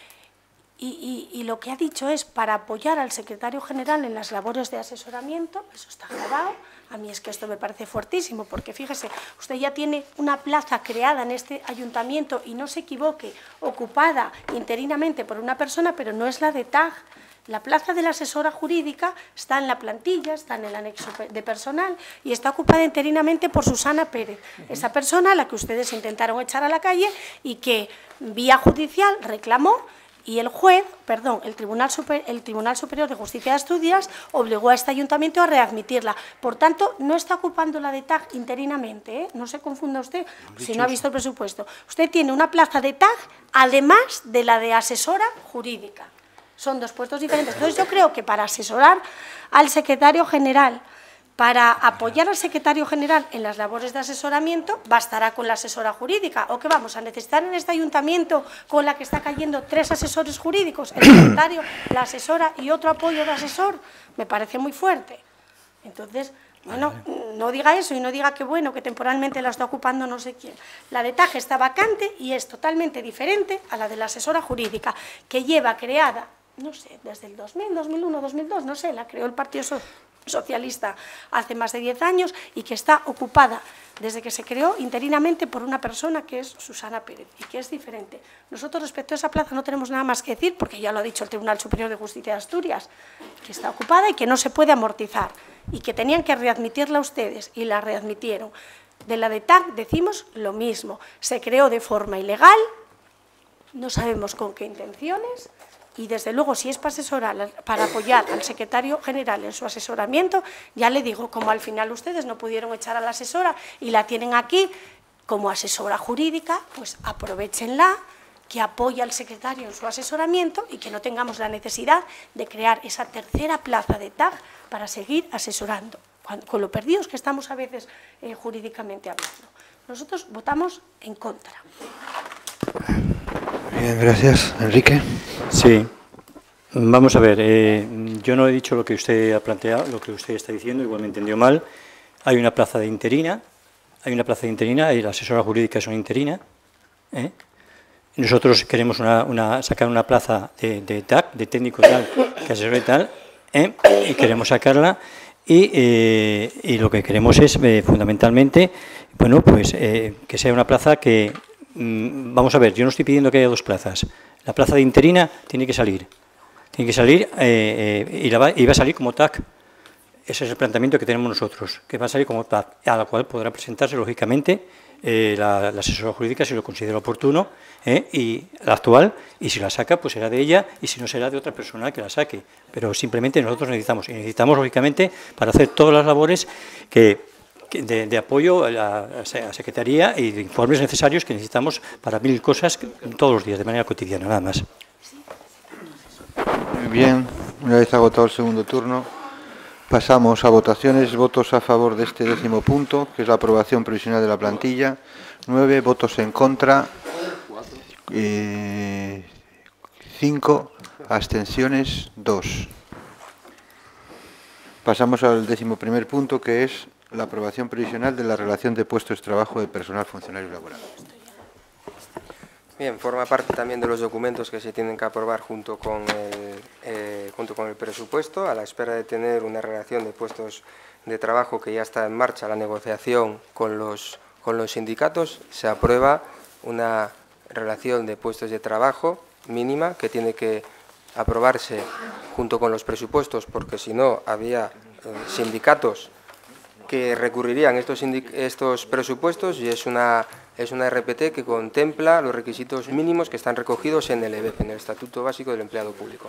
y lo que ha dicho es para apoyar al secretario general en las labores de asesoramiento. Eso está grabado. A mí es que esto me parece fuertísimo, porque fíjese, usted ya tiene una plaza creada en este ayuntamiento, y no se equivoque, ocupada interinamente por una persona, pero no es la de TAG. La plaza de la asesora jurídica está en la plantilla, está en el anexo de personal, y está ocupada interinamente por Susana Pérez, esa persona a la que ustedes intentaron echar a la calle y que vía judicial reclamó. Y el Tribunal Superior de Justicia de Asturias obligó a este ayuntamiento a readmitirla. Por tanto, no está ocupando la de TAG interinamente, ¿eh? No se confunda usted si no ha visto el presupuesto. Usted tiene una plaza de TAG, además de la de asesora jurídica. Son dos puestos diferentes. Entonces, yo creo que para asesorar al secretario general para apoyar al secretario general en las labores de asesoramiento, bastará con la asesora jurídica. ¿O qué vamos a necesitar en este ayuntamiento con la que está cayendo 3 asesores jurídicos? El secretario, la asesora y otro apoyo de asesor. Me parece muy fuerte. Entonces, bueno, no diga eso y no diga que bueno, que temporalmente la está ocupando no sé quién. La de TAG está vacante y es totalmente diferente a la de la asesora jurídica, que lleva creada, no sé, desde el 2000, 2001, 2002, no sé, la creó el Partido Socialista hace más de 10 años y que está ocupada desde que se creó interinamente por una persona que es Susana Pérez y que es diferente. Nosotros respecto a esa plaza no tenemos nada más que decir porque ya lo ha dicho el Tribunal Superior de Justicia de Asturias, que está ocupada y que no se puede amortizar y que tenían que readmitirla ustedes y la readmitieron. De la de TAC decimos lo mismo, se creó de forma ilegal, no sabemos con qué intenciones. Y, desde luego, si es para apoyar al secretario general en su asesoramiento, ya le digo, como al final ustedes no pudieron echar a la asesora y la tienen aquí como asesora jurídica, pues aprovechenla, que apoye al secretario en su asesoramiento y que no tengamos la necesidad de crear esa tercera plaza de TAG para seguir asesorando, con lo perdidos que estamos a veces jurídicamente hablando. Nosotros votamos en contra.
Bien, gracias. Enrique.
Sí, vamos a ver, yo no he dicho lo que usted ha planteado, lo que usted está diciendo, igual me entendió mal. Hay una plaza de interina, y la asesora jurídica es una interina. Nosotros queremos sacar una plaza de TAC, de técnico tal, que asesore tal, y queremos sacarla, y lo que queremos es, fundamentalmente, bueno, pues que sea una plaza que... Vamos a ver, yo no estoy pidiendo que haya 2 plazas. La plaza de interina tiene que salir. Y va a salir como TAC. Ese es el planteamiento que tenemos nosotros, que va a salir como TAC, a la cual podrá presentarse, lógicamente, la asesora jurídica si lo considera oportuno, y la actual, y si la saca, pues será de ella, y si no será de otra persona que la saque. Pero simplemente nosotros necesitamos, lógicamente, para hacer todas las labores de apoyo a la Secretaría y de informes necesarios que necesitamos para 1000 cosas todos los días, de manera cotidiana, nada más.
Muy bien, una vez agotado el segundo turno, pasamos a votaciones. Votos a favor de este 10º punto, que es la aprobación provisional de la plantilla. 9 votos en contra, 5 abstenciones, 2. Pasamos al 11º punto, que es la aprobación provisional de la relación de puestos de trabajo de personal funcionario laboral.
Bien, forma parte también de los documentos que se tienen que aprobar junto con el presupuesto, a la espera de tener una relación de puestos de trabajo que ya está en marcha la negociación con los sindicatos. Se aprueba una relación de puestos de trabajo mínima que tiene que aprobarse junto con los presupuestos, porque si no había sindicatos que recurrirían estos presupuestos, y es una RPT que contempla los requisitos mínimos que están recogidos en el EBEP, en el Estatuto Básico del Empleado Público.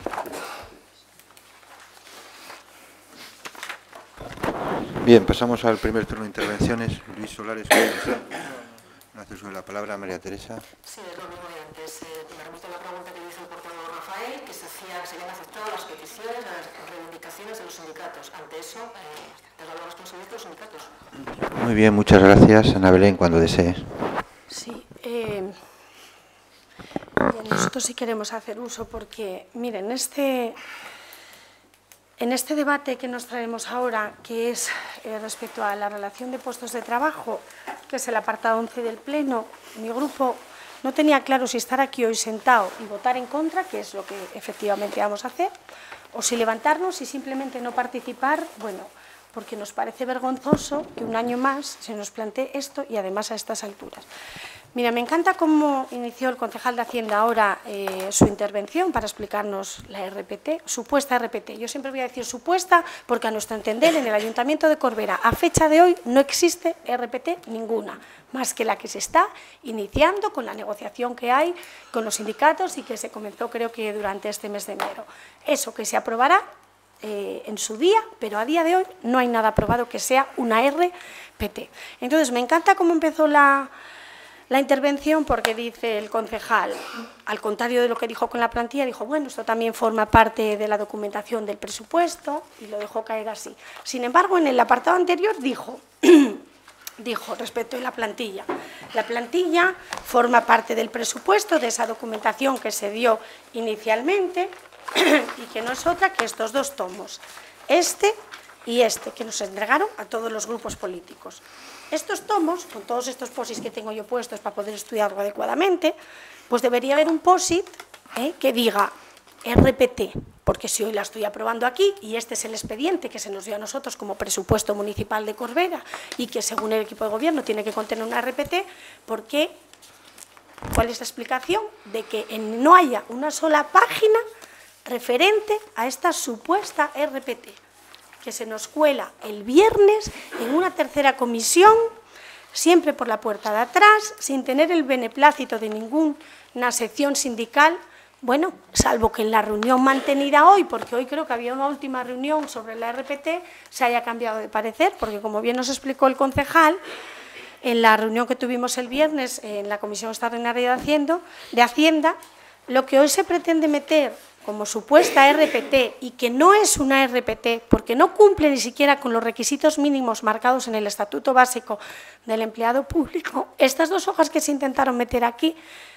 Bien, pasamos al primer turno de intervenciones. Luis Solares, gracias sobre la palabra. María Teresa.
Sí, es lo mismo de antes. Me remito a la pregunta que hizo el portavoz Rafael, que se habían aceptado las peticiones, las reivindicaciones de los sindicatos. Ante eso, traslado la responsabilidad de los sindicatos.
Muy bien, muchas gracias. Ana Belén, cuando desee.
Sí, nosotros sí queremos hacer uso porque, miren, en este debate que nos traemos ahora, que es respecto a la relación de puestos de trabajo, que es el apartado 11 del Pleno, mi grupo no tenía claro si estar aquí hoy sentado y votar en contra, que es lo que efectivamente vamos a hacer, o si levantarnos y simplemente no participar, bueno, porque nos parece vergonzoso que un año más se nos plantee esto y además a estas alturas. Mira, me encanta cómo inició el concejal de Hacienda ahora su intervención para explicarnos la RPT, supuesta RPT. Yo siempre voy a decir supuesta porque a nuestro entender en el Ayuntamiento de Corbera a fecha de hoy no existe RPT ninguna, más que la que se está iniciando con la negociación que hay con los sindicatos y que se comenzó creo que durante este mes de enero. Eso que se aprobará en su día, pero a día de hoy no hay nada aprobado que sea una RPT. Entonces me encanta cómo empezó la la intervención porque dice el concejal, al contrario de lo que dijo con la plantilla, dijo, bueno, esto también forma parte de la documentación del presupuesto y lo dejó caer así. Sin embargo, en el apartado anterior dijo respecto de la plantilla forma parte del presupuesto, de esa documentación que se dio inicialmente y que no es otra que estos dos tomos, este y este, que nos entregaron a todos los grupos políticos. Estos tomos, con todos estos POSITs que tengo yo puestos para poder estudiarlo adecuadamente, pues debería haber un POSIT que diga RPT, porque si hoy la estoy aprobando aquí y este es el expediente que se nos dio a nosotros como presupuesto municipal de Corbera y que según el equipo de gobierno tiene que contener una RPT, ¿por qué? ¿Cuál es la explicación de que no haya una sola página referente a esta supuesta RPT? Que se nos cuela el viernes en una tercera comisión, siempre por la puerta de atrás, sin tener el beneplácito de ninguna sección sindical, bueno, salvo que en la reunión mantenida hoy, porque hoy creo que había una última reunión sobre la RPT, se haya cambiado de parecer, porque como bien nos explicó el concejal, en la reunión que tuvimos el viernes en la Comisión Extraordinaria de Hacienda, lo que hoy se pretende meter como supuesta RPT y que no es una RPT porque no cumple ni siquiera con los requisitos mínimos marcados en el Estatuto Básico del Empleado Público, estas dos hojas que se intentaron meter aquí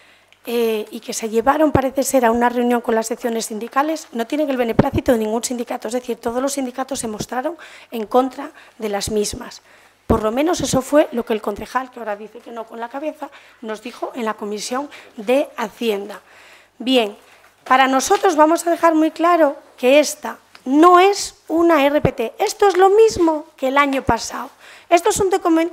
y que se llevaron, parece ser, a una reunión con las secciones sindicales, no tienen el beneplácito de ningún sindicato, es decir, todos los sindicatos se mostraron en contra de las mismas. Por lo menos eso fue lo que el concejal, que ahora dice que no con la cabeza, nos dijo en la Comisión de Hacienda. Bien, para nosotros vamos a dejar muy claro que esta no es una RPT. Esto es lo mismo que el año pasado. Esto es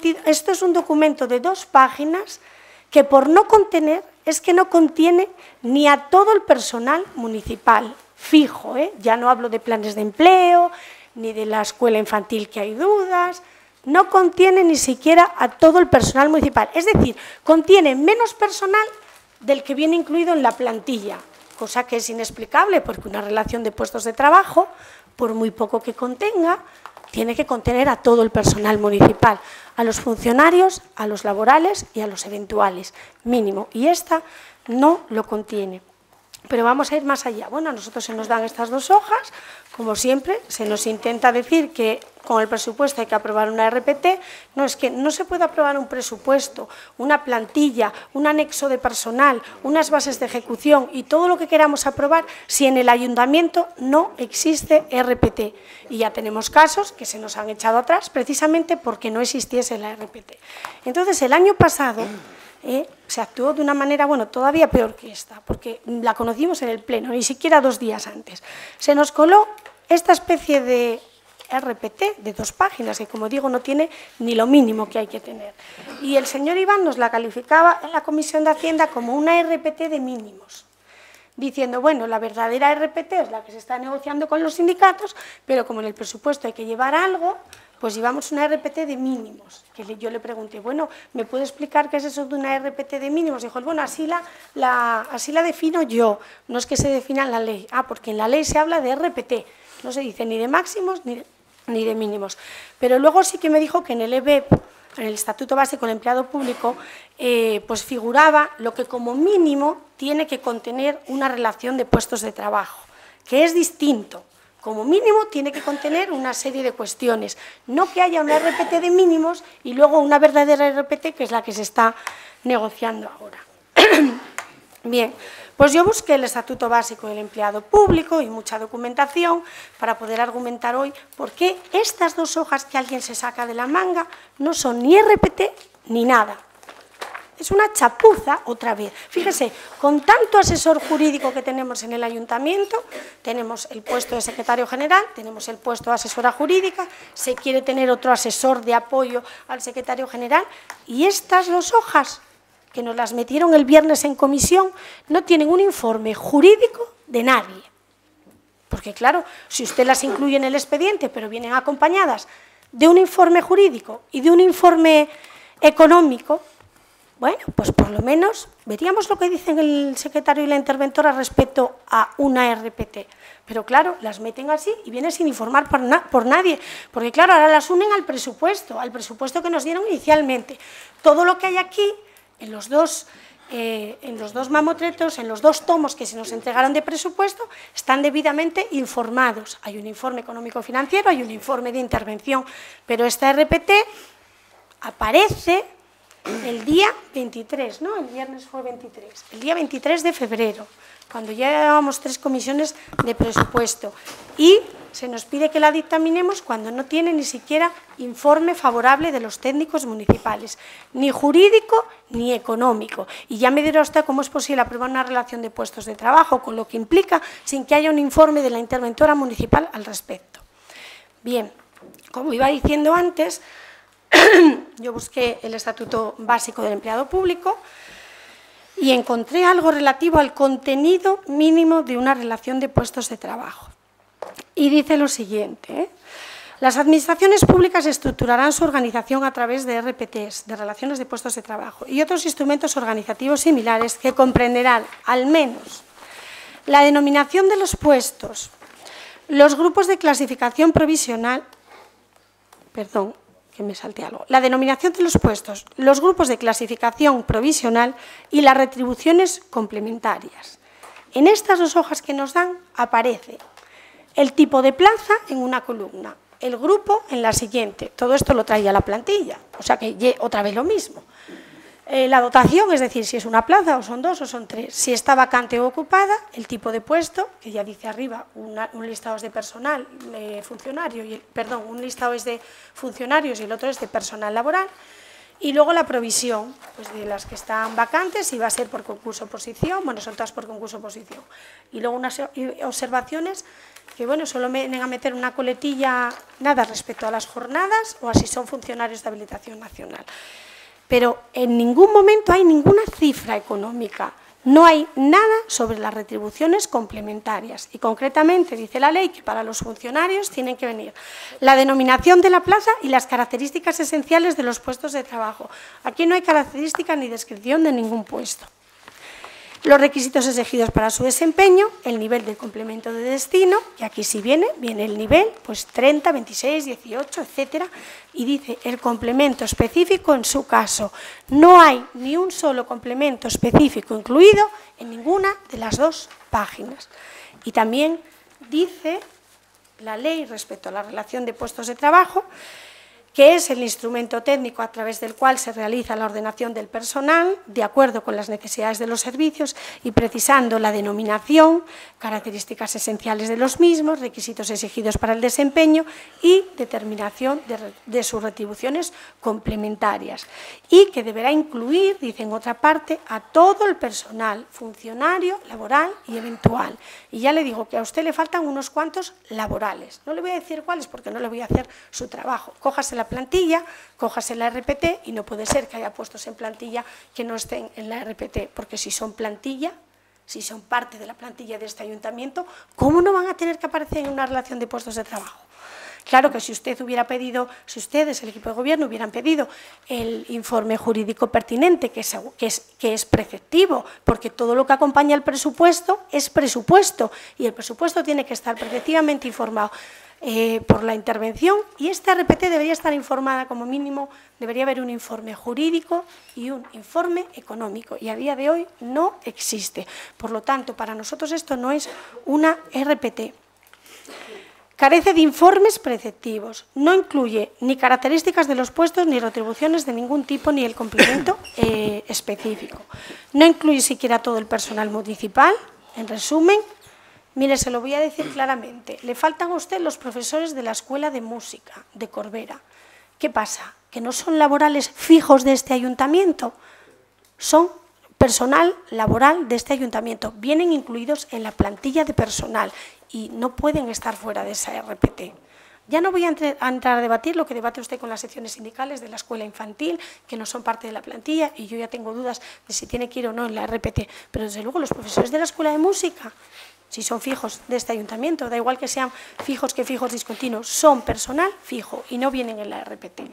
un documento de 2 páginas que por no contener, es que no contiene ni a todo el personal municipal fijo, ya no hablo de planes de empleo, ni de la escuela infantil que hay dudas, no contiene ni siquiera a todo el personal municipal. Es decir, contiene menos personal del que viene incluido en la plantilla, cosa que es inexplicable porque una relación de puestos de trabajo, por muy poco que contenga, tiene que contener a todo el personal municipal, a los funcionarios, a los laborales y a los eventuales, mínimo. Y esta no lo contiene. Pero vamos a ir más allá. Bueno, a nosotros se nos dan estas 2 hojas, como siempre, se nos intenta decir que con el presupuesto hay que aprobar una RPT. No, es que no se puede aprobar un presupuesto, una plantilla, un anexo de personal, unas bases de ejecución y todo lo que queramos aprobar si en el ayuntamiento no existe RPT. Y ya tenemos casos que se nos han echado atrás precisamente porque no existiese la RPT. Entonces, el año pasado se actuó de una manera, bueno, todavía peor que esta, porque la conocimos en el Pleno, ni siquiera 2 días antes. Se nos coló esta especie de RPT de 2 páginas, que como digo, no tiene ni lo mínimo que hay que tener. Y el señor Iván nos la calificaba en la Comisión de Hacienda como una RPT de mínimos, diciendo, bueno, la verdadera RPT es la que se está negociando con los sindicatos, pero como en el presupuesto hay que llevar algo, pues llevamos una RPT de mínimos. Que yo le pregunté, bueno, ¿me puede explicar qué es eso de una RPT de mínimos? Dijo, bueno, así la defino yo, no es que se defina en la ley. Ah, porque en la ley se habla de RPT, no se dice ni de máximos ni de mínimos. Pero luego sí que me dijo que en el EBEP, en el Estatuto Básico del Empleado Público, pues figuraba lo que como mínimo tiene que contener una relación de puestos de trabajo, que es distinto. Como mínimo tiene que contener una serie de cuestiones, no que haya una RPT de mínimos y luego una verdadera RPT, que es la que se está negociando ahora. Bien, pues yo busqué el Estatuto Básico del Empleado Público y mucha documentación para poder argumentar hoy por qué estas 2 hojas que alguien se saca de la manga no son ni RPT ni nada. Es una chapuza otra vez. Fíjese, con tanto asesor jurídico que tenemos en el ayuntamiento, tenemos el puesto de secretario general, tenemos el puesto de asesora jurídica, se quiere tener otro asesor de apoyo al secretario general y estas 2 hojas que nos las metieron el viernes en comisión no tienen un informe jurídico de nadie. Porque claro, si usted las incluye en el expediente pero vienen acompañadas de un informe jurídico y de un informe económico, bueno, pues por lo menos veríamos lo que dicen el secretario y la interventora respecto a una RPT. Pero claro, las meten así y vienen sin informar por nadie. Porque claro, ahora las unen al presupuesto que nos dieron inicialmente. Todo lo que hay aquí en los dos mamotretos, en los dos tomos que se nos entregaron de presupuesto, están debidamente informados. Hay un informe económico-financiero, hay un informe de intervención, pero esta RPT aparece el día 23, ¿no? El viernes fue 23, el día 23 de febrero, cuando ya llevábamos 3 comisiones de presupuesto, y se nos pide que la dictaminemos cuando no tiene ni siquiera informe favorable de los técnicos municipales, ni jurídico ni económico. Y ya me dirá usted cómo es posible aprobar una relación de puestos de trabajo, con lo que implica, sin que haya un informe de la interventora municipal al respecto. Bien, como iba diciendo antes, yo busqué el Estatuto Básico del Empleado Público y encontré algo relativo al contenido mínimo de una relación de puestos de trabajo. Y dice lo siguiente: las administraciones públicas estructurarán su organización a través de RPTs, de relaciones de puestos de trabajo, y otros instrumentos organizativos similares que comprenderán al menos la denominación de los puestos, los grupos de clasificación provisional, la denominación de los puestos, los grupos de clasificación provisional y las retribuciones complementarias. En estas 2 hojas que nos dan aparece el tipo de plaza en una columna, el grupo en la siguiente. Todo esto lo traía la plantilla, o sea que otra vez lo mismo. La dotación, es decir, si es una plaza o son 2 o son 3. Si está vacante o ocupada, el tipo de puesto, que ya dice arriba, un listado es de personal, un listado es de funcionarios y el otro es de personal laboral. Y luego la provisión, pues de las que están vacantes, si va a ser por concurso o oposición, bueno, son todas por concurso o oposición. Y luego unas observaciones que, bueno, solo vienen a meter una coletilla, nada respecto a las jornadas o a si son funcionarios de habilitación nacional. Pero en ningún momento hay ninguna cifra económica, no hay nada sobre las retribuciones complementarias. Y concretamente dice la ley que para los funcionarios tienen que venir la denominación de la plaza y las características esenciales de los puestos de trabajo. Aquí no hay característica ni descripción de ningún puesto. Los requisitos exigidos para su desempeño, el nivel del complemento de destino, que aquí sí viene el nivel, pues 30, 26, 18, etcétera, y dice el complemento específico en su caso. No hay ni un solo complemento específico incluido en ninguna de las 2 páginas. Y también dice la ley respecto a la relación de puestos de trabajo, que es el instrumento técnico a través del cual se realiza la ordenación del personal de acuerdo con las necesidades de los servicios y precisando la denominación, características esenciales de los mismos, requisitos exigidos para el desempeño y determinación de sus retribuciones complementarias. Y que deberá incluir, dice en otra parte, a todo el personal funcionario, laboral y eventual. Y ya le digo que a usted le faltan unos cuantos laborales. No le voy a decir cuáles porque no le voy a hacer su trabajo. Cójase la plantilla, cójase la RPT y no puede ser que haya puestos en plantilla que no estén en la RPT, porque si son plantilla, si son parte de la plantilla de este ayuntamiento, ¿cómo no van a tener que aparecer en una relación de puestos de trabajo? Claro que si usted hubiera pedido, si ustedes, el equipo de gobierno, hubieran pedido el informe jurídico pertinente, que es preceptivo, porque todo lo que acompaña al presupuesto es presupuesto y el presupuesto tiene que estar preceptivamente informado por la intervención, y esta RPT debería estar informada como mínimo, debería haber un informe jurídico y un informe económico, y a día de hoy no existe. Por lo tanto, para nosotros esto no es una RPT. Carece de informes preceptivos, no incluye ni características de los puestos ni retribuciones de ningún tipo ni el complemento específico. No incluye siquiera todo el personal municipal. En resumen, mire, se lo voy a decir claramente, le faltan a usted los profesores de la Escuela de Música de Corbera. ¿Qué pasa? ¿Que no son laborales fijos de este ayuntamiento? Son personal laboral de este ayuntamiento, vienen incluidos en la plantilla de personal y no pueden estar fuera de esa RPT. Ya no voy a entrar a debatir lo que debate usted con las secciones sindicales de la escuela infantil, que no son parte de la plantilla, y yo ya tengo dudas de si tiene que ir o no en la RPT, pero desde luego los profesores de la Escuela de Música, si son fijos de este ayuntamiento, da igual que sean fijos que fijos discontinuos, son personal fijo y no vienen en la RPT.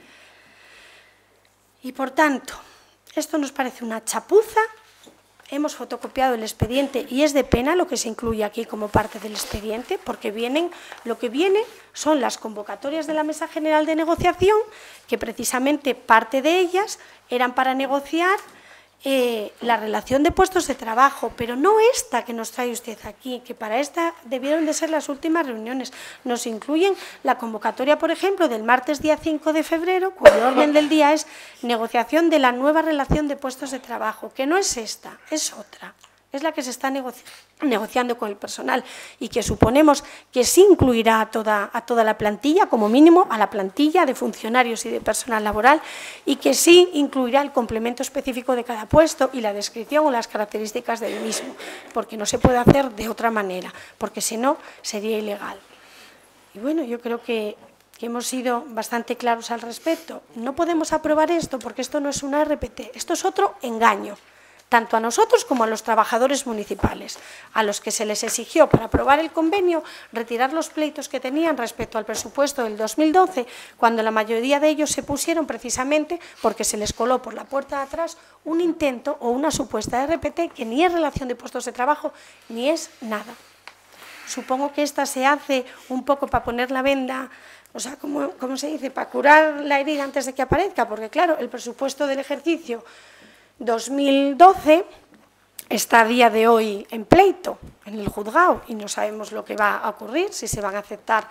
Y por tanto, esto nos parece una chapuza. Hemos fotocopiado el expediente y es de pena lo que se incluye aquí como parte del expediente, porque lo que viene son las convocatorias de la Mesa General de Negociación, que precisamente parte de ellas eran para negociar la relación de puestos de trabajo, pero no esta que nos trae usted aquí, que para esta debieron de ser las últimas reuniones. Nos incluyen la convocatoria, por ejemplo, del martes día 5 de febrero, cuyo orden del día es negociación de la nueva relación de puestos de trabajo, que no es esta, es otra. Es la que se está negociando con el personal y que suponemos que sí incluirá a toda la plantilla, como mínimo a la plantilla de funcionarios y de personal laboral, y que sí incluirá el complemento específico de cada puesto y la descripción o las características del mismo, porque no se puede hacer de otra manera, porque si no sería ilegal. Y bueno, yo creo que hemos sido bastante claros al respecto. No podemos aprobar esto porque esto no es una RPT, esto es otro engaño, tanto a nosotros como a los trabajadores municipales, a los que se les exigió para aprobar el convenio retirar los pleitos que tenían respecto al presupuesto del 2012, cuando la mayoría de ellos se pusieron precisamente porque se les coló por la puerta de atrás un intento o una supuesta RPT que ni es relación de puestos de trabajo ni es nada. Supongo que esta se hace un poco para poner la venda, o sea, ¿cómo se dice?, para curar la herida antes de que aparezca, porque claro, el presupuesto del ejercicio 2012 está a día de hoy en pleito en el juzgado y no sabemos lo que va a ocurrir, si se van a aceptar,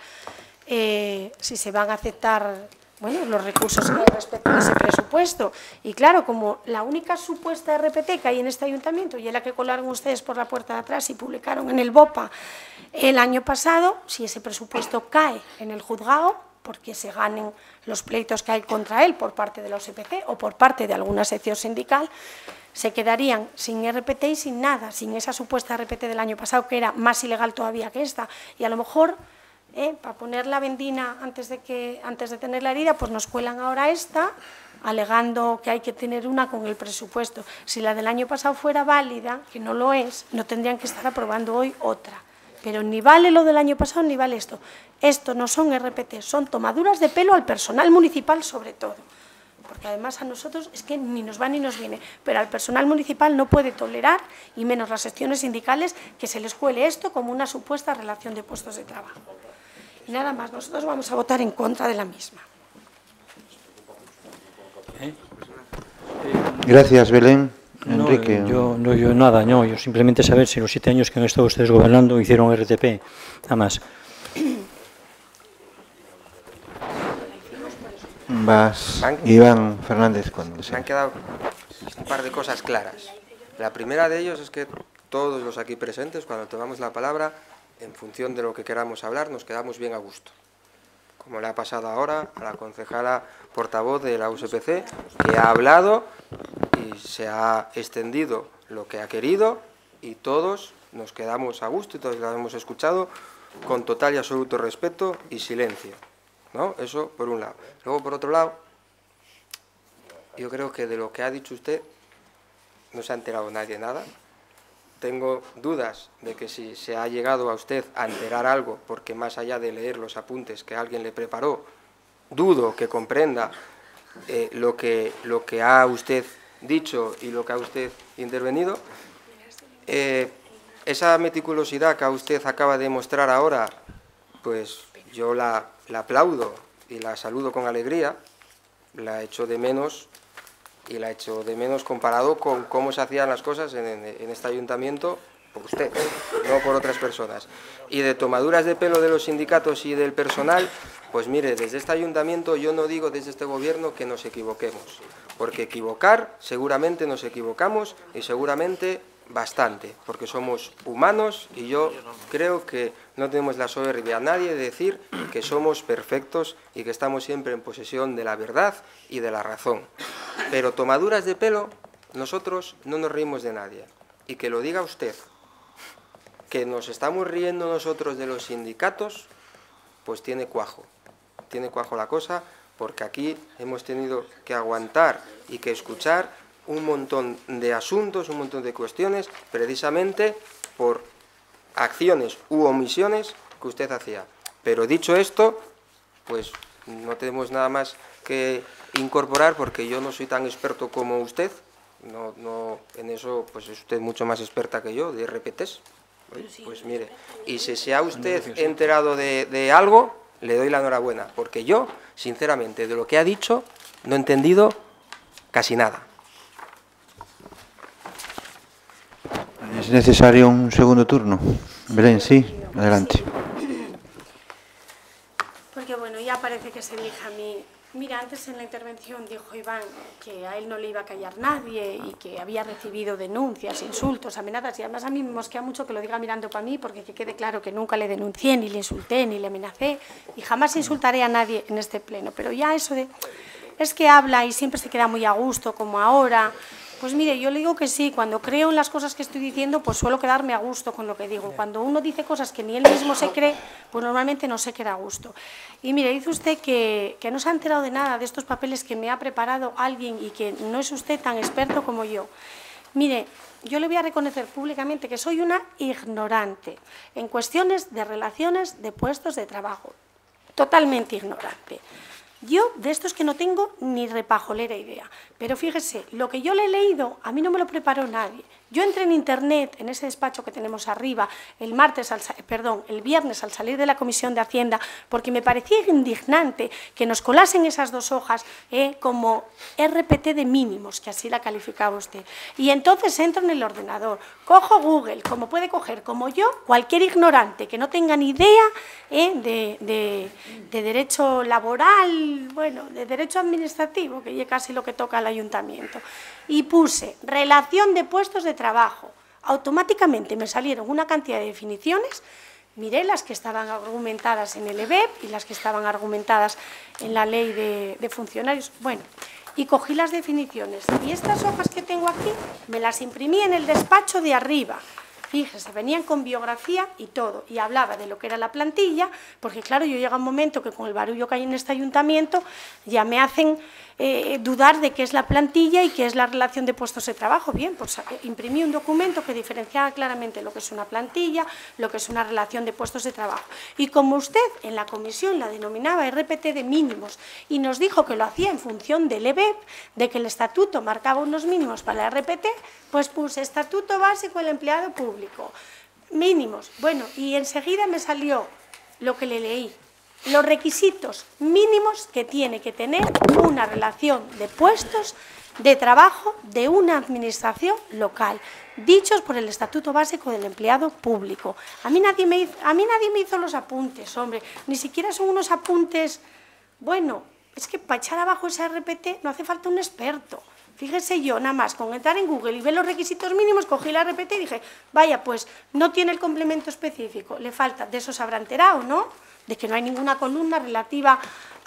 bueno, los recursos que hay respecto a ese presupuesto. Y claro, como la única supuesta RPT que hay en este ayuntamiento y es la que colaron ustedes por la puerta de atrás y publicaron en el BOPA el año pasado, si ese presupuesto cae en el juzgado, porque se ganen los pleitos que hay contra él por parte de la OSPC o por parte de alguna sección sindical, se quedarían sin RPT y sin nada, sin esa supuesta RPT del año pasado, que era más ilegal todavía que esta. Y a lo mejor, para poner la vendina antes de tener la herida, pues nos cuelan ahora esta, alegando que hay que tener una con el presupuesto. Si la del año pasado fuera válida, que no lo es, no tendrían que estar aprobando hoy otra. Pero ni vale lo del año pasado ni vale esto. Esto no son RPT, son tomaduras de pelo al personal municipal sobre todo. Porque además a nosotros es que ni nos va ni nos viene. Pero al personal municipal no puede tolerar, y menos las secciones sindicales, que se les cuele esto como una supuesta relación de puestos de trabajo. Y nada más, nosotros vamos a votar en contra de la misma.
Gracias, Belén. Enrique.
Yo simplemente saber si los 7 años que han estado ustedes gobernando hicieron RTP, nada más.
Iván Fernández.
Me han quedado un par de cosas claras. La primera de ellos es que todos los aquí presentes, cuando tomamos la palabra, en función de lo que queramos hablar, nos quedamos bien a gusto. Como le ha pasado ahora a la concejala portavoz de la USPC, que ha hablado y se ha extendido lo que ha querido y todos nos quedamos a gusto y todos la hemos escuchado con total y absoluto respeto y silencio, ¿no? Eso por un lado. Luego, por otro lado, yo creo que de lo que ha dicho usted no se ha enterado nadie nada. Tengo dudas de que si se ha llegado a usted a enterar algo, porque más allá de leer los apuntes que alguien le preparó, dudo que comprenda lo que ha usted dicho y lo que ha usted intervenido. Esa meticulosidad que usted acaba de mostrar ahora, pues yo la aplaudo y la saludo con alegría, la echo de menos. Y la echo de menos comparado con cómo se hacían las cosas en este ayuntamiento por usted, no por otras personas. Y de tomaduras de pelo de los sindicatos y del personal, pues mire, desde este ayuntamiento yo no digo desde este gobierno que nos equivoquemos, porque equivocar seguramente nos equivocamos y seguramente bastante, porque somos humanos y yo creo que no tenemos la soberbia a nadie de decir que somos perfectos y que estamos siempre en posesión de la verdad y de la razón. Pero tomaduras de pelo, nosotros no nos reímos de nadie. Y que lo diga usted, que nos estamos riendo nosotros de los sindicatos, pues tiene cuajo la cosa, porque aquí hemos tenido que aguantar y que escuchar un montón de asuntos, un montón de cuestiones, precisamente por acciones u omisiones que usted hacía. Pero dicho esto, pues no tenemos nada más que incorporar, porque yo no soy tan experto como usted, no en eso pues es usted mucho más experta que yo, de RPTs. Pues mire, y si se ha usted enterado de algo, le doy la enhorabuena, porque yo, sinceramente, de lo que ha dicho, no he entendido casi nada.
¿Es necesario un segundo turno? Belén, sí, adelante.
Porque bueno, ya parece que se elija a mí. Mira, antes en la intervención dijo Iván que a él no le iba a callar nadie y que había recibido denuncias, insultos, amenazas, y además a mí me mosquea mucho que lo diga mirando para mí, porque que quede claro que nunca le denuncié, ni le insulté, ni le amenacé, y jamás insultaré a nadie en este pleno. Pero ya eso de... es que habla y siempre se queda muy a gusto, como ahora. Pues mire, yo le digo que sí, cuando creo en las cosas que estoy diciendo, pues suelo quedarme a gusto con lo que digo. Cuando uno dice cosas que ni él mismo se cree, pues normalmente no se queda a gusto. Y mire, dice usted que no se ha enterado de nada de estos papeles que me ha preparado alguien y que no es usted tan experto como yo. Mire, yo le voy a reconocer públicamente que soy una ignorante en cuestiones de relaciones de puestos de trabajo. Totalmente ignorante. Yo de estos que no tengo ni repajolera idea, pero fíjese, lo que yo le he leído a mí no me lo preparó nadie. Yo entré en internet, en ese despacho que tenemos arriba, el viernes al salir de la Comisión de Hacienda, porque me parecía indignante que nos colasen esas dos hojas como RPT de mínimos, que así la calificaba usted. Y entonces entro en el ordenador, cojo Google, como puede coger, como yo, cualquier ignorante que no tenga ni idea de derecho laboral, bueno, de derecho administrativo, que ya casi lo que toca al ayuntamiento. Y puse relación de puestos de trabajo. Automáticamente me salieron una cantidad de definiciones, miré las que estaban argumentadas en el EBEP y las que estaban argumentadas en la ley de funcionarios. Bueno, y cogí las definiciones. Y estas hojas que tengo aquí me las imprimí en el despacho de arriba. Fíjese, venían con biografía y todo, y hablaba de lo que era la plantilla, porque claro, yo llega un momento que con el barullo que hay en este ayuntamiento ya me hacen dudar de qué es la plantilla y qué es la relación de puestos de trabajo. Bien, pues imprimí un documento que diferenciaba claramente lo que es una plantilla, lo que es una relación de puestos de trabajo. Y como usted en la comisión la denominaba RPT de mínimos y nos dijo que lo hacía en función del EBEP, de que el estatuto marcaba unos mínimos para la RPT, pues puse estatuto básico del empleado público, mínimos. Bueno, y enseguida me salió lo que le leí. Los requisitos mínimos que tiene que tener una relación de puestos de trabajo de una administración local, dichos por el Estatuto Básico del Empleado Público. A mí nadie me hizo los apuntes, hombre, ni siquiera son unos apuntes, bueno, es que para echar abajo ese RPT no hace falta un experto. Fíjese yo, nada más, con entrar en Google y ver los requisitos mínimos, cogí la RPT y dije, vaya, pues no tiene el complemento específico, le falta, de eso se habrá enterado, ¿no?, de que no hay ninguna columna relativa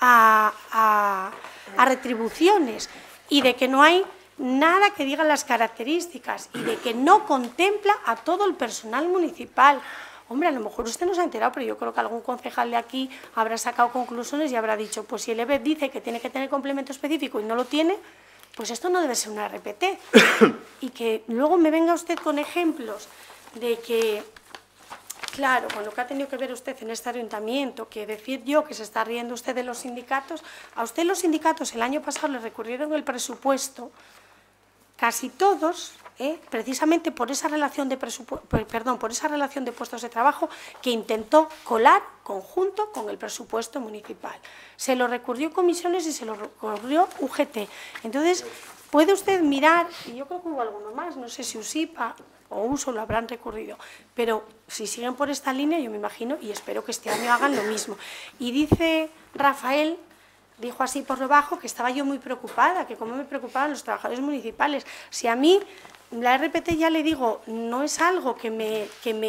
a retribuciones y de que no hay nada que diga las características y de que no contempla a todo el personal municipal. Hombre, a lo mejor usted no se ha enterado, pero yo creo que algún concejal de aquí habrá sacado conclusiones y habrá dicho, pues si el EBEP dice que tiene que tener complemento específico y no lo tiene, pues esto no debe ser una RPT. Y que luego me venga usted con ejemplos de que, claro, con lo que ha tenido que ver usted en este ayuntamiento, que decir yo que se está riendo usted de los sindicatos, a usted los sindicatos el año pasado le recurrieron el presupuesto, casi todos, precisamente por esa relación de puestos de trabajo que intentó colar conjunto con el presupuesto municipal. Se lo recurrió comisiones y se lo recurrió UGT. Entonces, puede usted mirar, y yo creo que hubo alguno más, no sé si USIPA o USO lo habrán recurrido, pero si siguen por esta línea, yo me imagino, y espero que este año hagan lo mismo. Y dice Rafael, dijo así por lo bajo, que estaba yo muy preocupada, que cómo me preocupaban los trabajadores municipales. Si a mí, la RPT, ya le digo, no es algo que me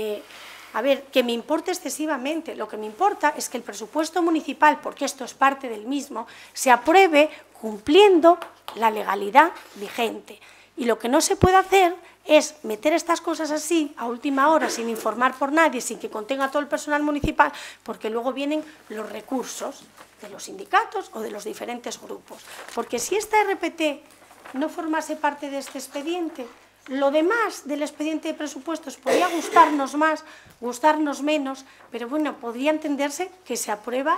importe excesivamente. Lo que me importa es que el presupuesto municipal, porque esto es parte del mismo, se apruebe cumpliendo la legalidad vigente. Y lo que no se puede hacer es meter estas cosas así, a última hora, sin informar por nadie, sin que contenga todo el personal municipal, porque luego vienen los recursos de los sindicatos o de los diferentes grupos. Porque si esta RPT no formase parte de este expediente, lo demás del expediente de presupuestos podría gustarnos más, gustarnos menos, pero bueno, podría entenderse que se aprueba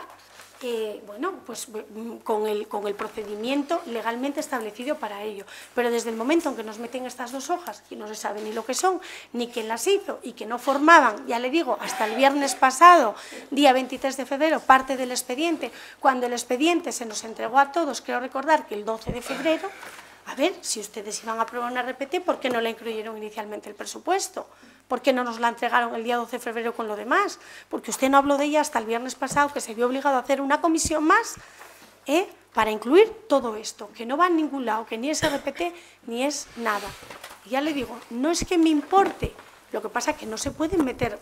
con el procedimiento legalmente establecido para ello. Pero desde el momento en que nos meten estas dos hojas, y no se sabe ni lo que son, ni quién las hizo, y que no formaban, ya le digo, hasta el viernes pasado, día 23 de febrero, parte del expediente, cuando el expediente se nos entregó a todos, creo recordar que el 12 de febrero, a a ver, si ustedes iban a aprobar una RPT, ¿por qué no la incluyeron inicialmente el presupuesto? ¿Por qué no nos la entregaron el día 12 de febrero con lo demás? Porque usted no habló de ella hasta el viernes pasado, que se vio obligado a hacer una comisión más para incluir todo esto, que no va a ningún lado, que ni es RPT ni es nada. Y ya le digo, no es que me importe, lo que pasa es que no se pueden meter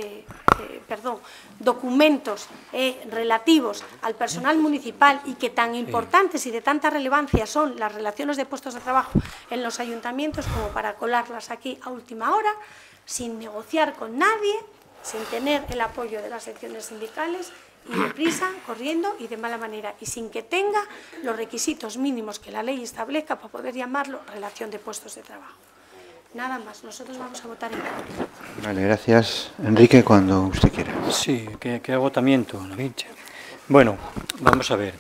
documentos relativos al personal municipal y que tan importantes y de tanta relevancia son las relaciones de puestos de trabajo en los ayuntamientos como para colarlas aquí a última hora, sin negociar con nadie, sin tener el apoyo de las secciones sindicales y deprisa, corriendo y de mala manera, y sin que tenga los requisitos mínimos que la ley establezca para poder llamarlo relación de puestos de trabajo. Nada más, nosotros vamos a votar en contra.
Vale, gracias. Enrique, cuando usted quiera.
Sí, qué agotamiento, la pinche. Bueno, vamos a ver.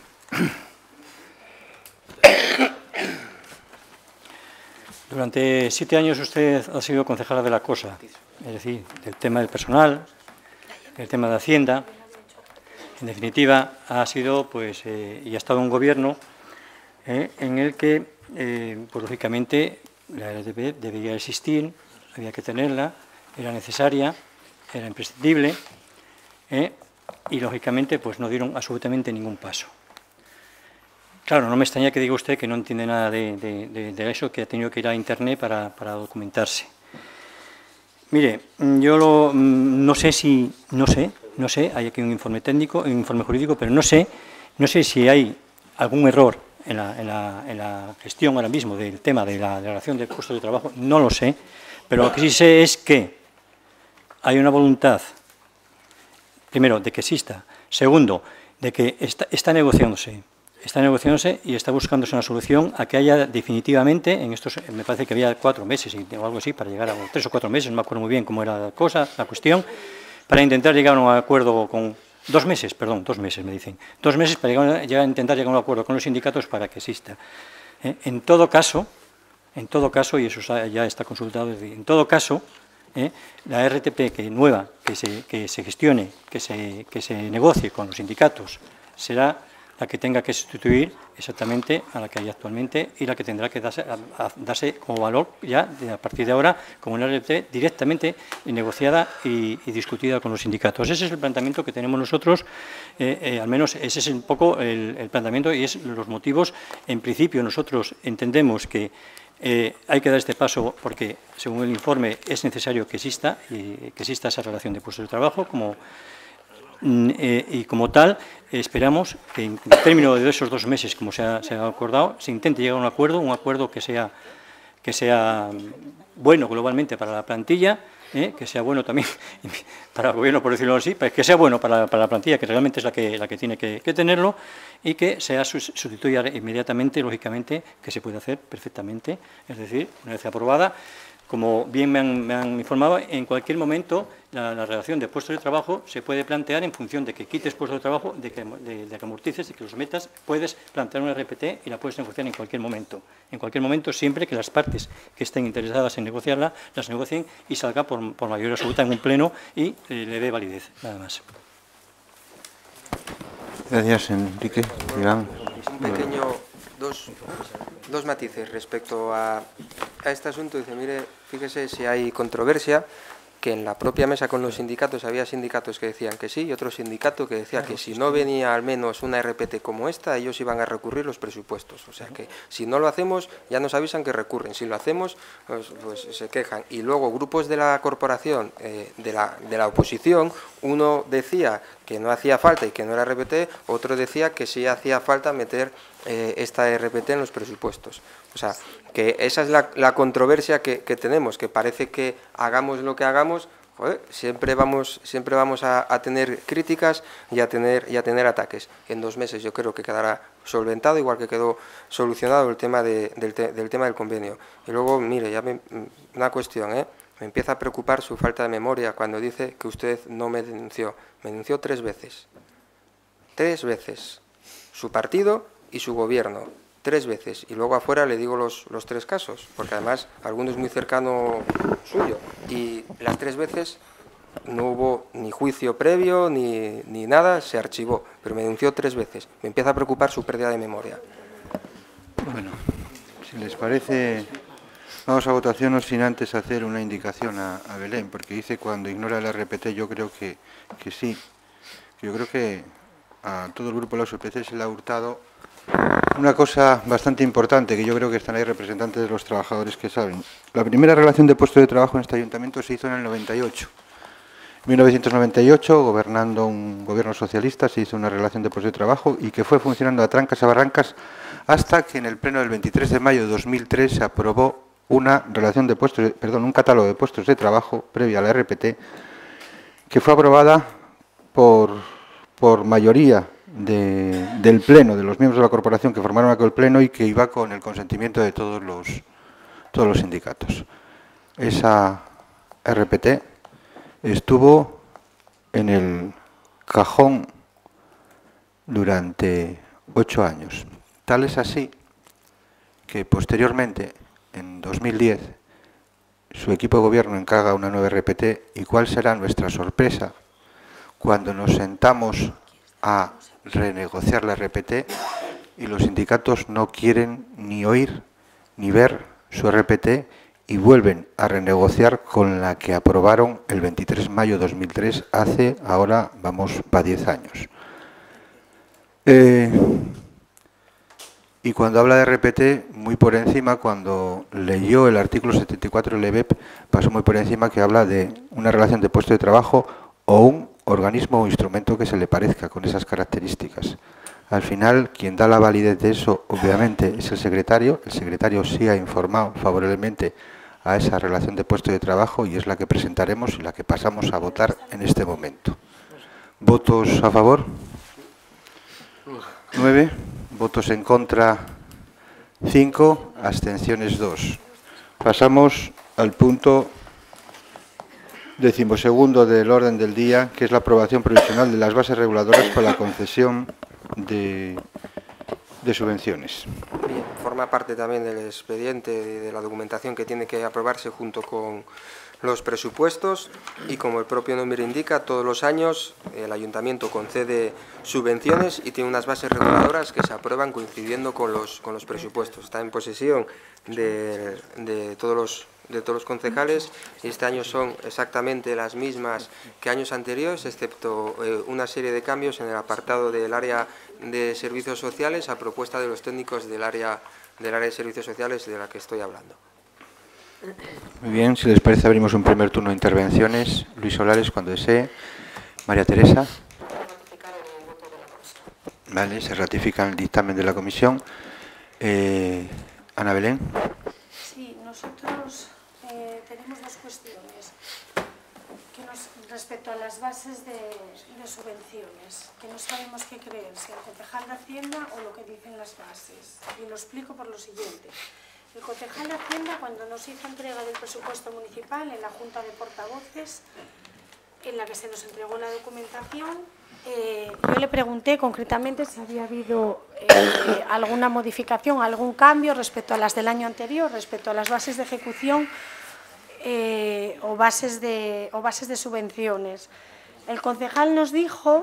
Durante 7 años usted ha sido concejala de la cosa, es decir, del tema del personal, del tema de Hacienda. En definitiva, ha sido, pues, y ha estado un gobierno en el que, pues, lógicamente, la RTP debería existir, había que tenerla, era necesaria, era imprescindible, y, lógicamente, pues, no dieron absolutamente ningún paso. Claro, no me extraña que diga usted que no entiende nada de eso, que ha tenido que ir a Internet para documentarse. Mire, yo no sé, hay aquí un informe técnico, un informe jurídico, pero no sé si hay algún error en la gestión ahora mismo del tema de la relación de puestos de trabajo, no lo sé, pero lo que sí sé es que hay una voluntad, primero, de que exista, segundo, de que está negociándose y está buscándose una solución a que haya definitivamente, en estos, me parece que había 4 meses o algo así, para llegar a 3 o 4 meses, no me acuerdo muy bien cómo era la cosa, la cuestión, para intentar llegar a un acuerdo con 2 meses, perdón, 2 meses me dicen, 2 meses para intentar llegar a un acuerdo con los sindicatos para que exista. En todo caso, y eso ya está consultado, en todo caso, la RTP nueva que se gestione, que se negocie con los sindicatos, será la que tenga que sustituir exactamente a la que hay actualmente y la que tendrá que darse como valor ya a partir de ahora como una RTP directamente negociada y discutida con los sindicatos. Ese es el planteamiento que tenemos nosotros, al menos ese es un poco el planteamiento y es los motivos. En principio nosotros entendemos que hay que dar este paso porque, según el informe, es necesario que exista esa relación de puestos de trabajo y como tal esperamos que en término de esos 2 meses, como se ha acordado, se intente llegar a un acuerdo que sea bueno globalmente para la plantilla, que sea bueno también para el gobierno, por decirlo así, que sea bueno para la plantilla, que realmente es la que tiene que tenerlo, y que sea sustituya inmediatamente, lógicamente, que se puede hacer perfectamente, es decir, una vez aprobada. Como bien me han informado, en cualquier momento la relación de puestos de trabajo se puede plantear en función de que quites puestos de trabajo, de que amortices, de que los metas, puedes plantear una RPT y la puedes negociar en cualquier momento. En cualquier momento, siempre que las partes que estén interesadas en negociarla, las negocien y salga por mayoría absoluta en un pleno y le dé validez, nada más.
Gracias, Enrique. Iván.
Un pequeño, dos matices respecto a este asunto. Dice, mire, fíjese si hay controversia, que en la propia mesa con los sindicatos había sindicatos que decían que sí y otro sindicato que decía que si no venía al menos una RPT como esta, ellos iban a recurrir los presupuestos. O sea que si no lo hacemos, ya nos avisan que recurren. Si lo hacemos, pues se quejan. Y luego grupos de la corporación, de la oposición, uno decía que no hacía falta y que no era RPT, otro decía que sí hacía falta meter esta RPT en los presupuestos. O sea, que esa es la controversia que tenemos, que parece que hagamos lo que hagamos, joder, siempre vamos a tener críticas y a tener ataques. En 2 meses yo creo que quedará solventado, igual que quedó solucionado el tema del tema del convenio. Y luego, mire, una cuestión, me empieza a preocupar su falta de memoria cuando dice que usted no me denunció. Me denunció 3 veces. 3 veces. Su partido y su gobierno. 3 veces. Y luego afuera le digo los 3 casos, porque además alguno es muy cercano suyo. Y las 3 veces no hubo ni juicio previo ni nada, se archivó. Pero me denunció 3 veces. Me empieza a preocupar su pérdida de memoria.
Bueno,
Si les parece, vamos a votación no sin antes hacer una indicación a Belén, porque dice cuando ignora el RPT, yo creo que sí. Yo creo que a todo el grupo de la UPC se le ha hurtado una cosa bastante importante, que yo creo que están ahí representantes de los trabajadores que saben. La primera relación de puesto de trabajo en este ayuntamiento se hizo en el 98. En 1998, gobernando un gobierno socialista, se hizo una relación de puesto de trabajo y que fue funcionando a trancas a barrancas hasta que en el pleno del 23 de mayo de 2003 se aprobó una relación de puestos, un catálogo de puestos de trabajo previa a la RPT, que fue aprobada por mayoría del pleno, de los miembros de la corporación que formaron aquel pleno y que iba con el consentimiento de todos los sindicatos. Esa RPT estuvo en el cajón durante 8 años. Tal es así que posteriormente, en 2010, su equipo de gobierno encarga una nueva RPT y cuál será nuestra sorpresa cuando nos sentamos a renegociar la RPT y los sindicatos no quieren ni oír ni ver su RPT y vuelven a renegociar con la que aprobaron el 23 de mayo de 2003, hace ahora, va 10 años. Y cuando habla de RPT, muy por encima, cuando leyó el artículo 74 del EBEP, pasó muy por encima que habla de una relación de puesto de trabajo o un organismo o instrumento que se le parezca con esas características. Al final, quien da la validez de eso, obviamente, es el secretario. El secretario sí ha informado favorablemente a esa relación de puesto de trabajo y es la que presentaremos y la que pasamos a votar en este momento. ¿Votos a favor? 9. ¿Votos en contra? 5. Abstenciones 2. Pasamos al punto 12º del orden del día, que es la aprobación provisional de las bases reguladoras para la concesión de subvenciones.
Bien, forma parte también del expediente de la documentación que tiene que aprobarse junto con los presupuestos y, como el propio nombre indica, todos los años el ayuntamiento concede subvenciones y tiene unas bases reguladoras que se aprueban coincidiendo con los presupuestos. Está en posesión de todos los concejales y este año son exactamente las mismas que años anteriores, excepto una serie de cambios en el apartado del área de servicios sociales a propuesta de los técnicos del área de servicios sociales de la que estoy hablando.
Muy bien, si les parece abrimos un primer turno de intervenciones. Luis Solares, cuando desee. María Teresa. Vale, se ratifica el dictamen de la comisión. Ana Belén.
Sí, nosotros tenemos dos cuestiones respecto a las bases de subvenciones, que no sabemos qué creer, si el concejal de Hacienda o lo que dicen las bases. Y lo explico por lo siguiente. El concejal de Hacienda, cuando nos hizo entrega del presupuesto municipal en la Junta de Portavoces, en la que se nos entregó la documentación, yo le pregunté concretamente si había habido alguna modificación, algún cambio respecto a las del año anterior, respecto a las bases de ejecución o bases de subvenciones. El concejal nos dijo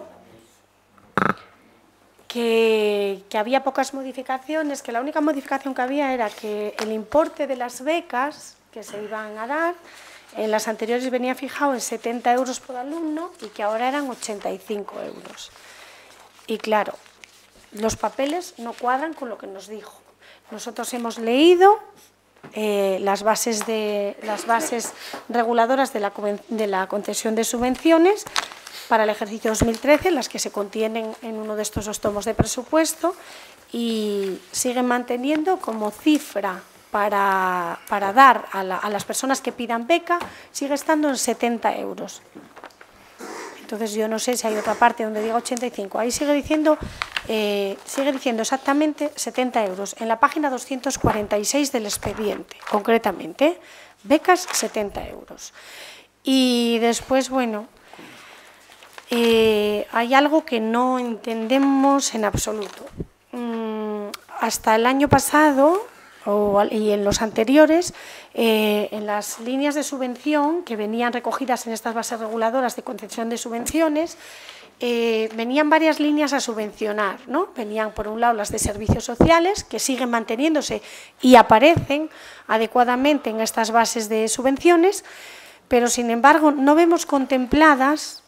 que había pocas modificaciones, que la única modificación que había era que el importe de las becas que se iban a dar, en las anteriores venía fijado en 70 euros por alumno y que ahora eran 85 euros. Y claro, los papeles no cuadran con lo que nos dijo. Nosotros hemos leído las bases reguladoras de la concesión de subvenciones para el ejercicio 2013, las que se contienen en uno de estos dos tomos de presupuesto, y siguen manteniendo como cifra para dar a las personas que pidan beca, sigue estando en 70 euros. Entonces yo no sé si hay otra parte donde diga 85, ahí sigue diciendo exactamente 70 euros, en la página 246 del expediente, concretamente, becas 70 euros. Y después, bueno, hay algo que no entendemos en absoluto. Hasta el año pasado y en los anteriores, en las líneas de subvención que venían recogidas en estas bases reguladoras de concesión de subvenciones, venían varias líneas a subvencionar, ¿no? Venían, por un lado, las de servicios sociales, que siguen manteniéndose y aparecen adecuadamente en estas bases de subvenciones, pero, sin embargo, no vemos contempladas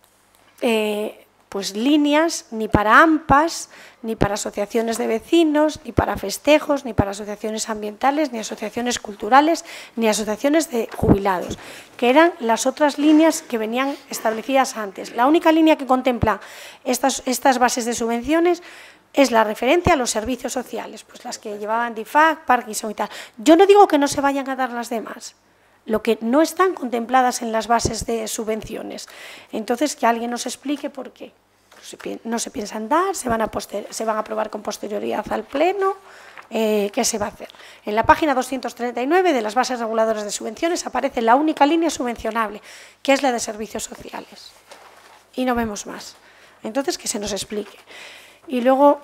pues líneas ni para AMPAs, ni para asociaciones de vecinos, ni para festejos, ni para asociaciones ambientales, ni asociaciones culturales, ni asociaciones de jubilados, que eran las otras líneas que venían establecidas antes. La única línea que contempla estas bases de subvenciones es la referente a los servicios sociales, pues las que llevaban DIFAC, Parkinson y tal. Yo no digo que no se vayan a dar las demás, lo que no están contempladas en las bases de subvenciones. Entonces, que alguien nos explique por qué. No se piensan dar, se van a aprobar con posterioridad al Pleno, ¿qué se va a hacer? En la página 239 de las bases reguladoras de subvenciones aparece la única línea subvencionable, que es la de servicios sociales. Y no vemos más. Entonces, que se nos explique. Y luego,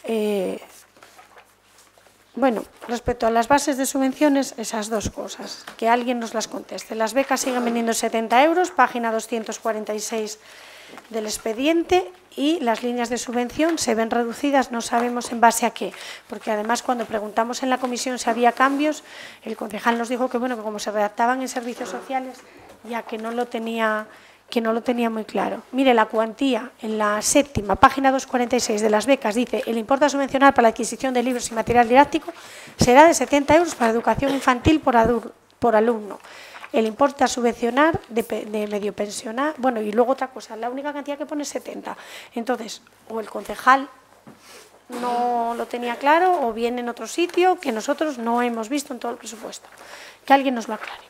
bueno, respecto a las bases de subvenciones, esas dos cosas, que alguien nos las conteste. Las becas siguen vendiendo 70 euros, página 246 del expediente, y las líneas de subvención se ven reducidas, no sabemos en base a qué, porque además cuando preguntamos en la comisión si había cambios, el concejal nos dijo que, bueno, que como se redactaban en servicios sociales, ya que no lo tenía muy claro. Mire, la cuantía en la séptima, página 246 de las becas, dice: el importe a subvencionar para la adquisición de libros y material didáctico será de 70 euros para educación infantil por alumno. El importe a subvencionar de medio pensionar, bueno, y luego otra cosa, la única cantidad que pone es 70. Entonces, o el concejal no lo tenía claro, o bien en otro sitio que nosotros no hemos visto en todo el presupuesto. Que alguien nos lo aclare.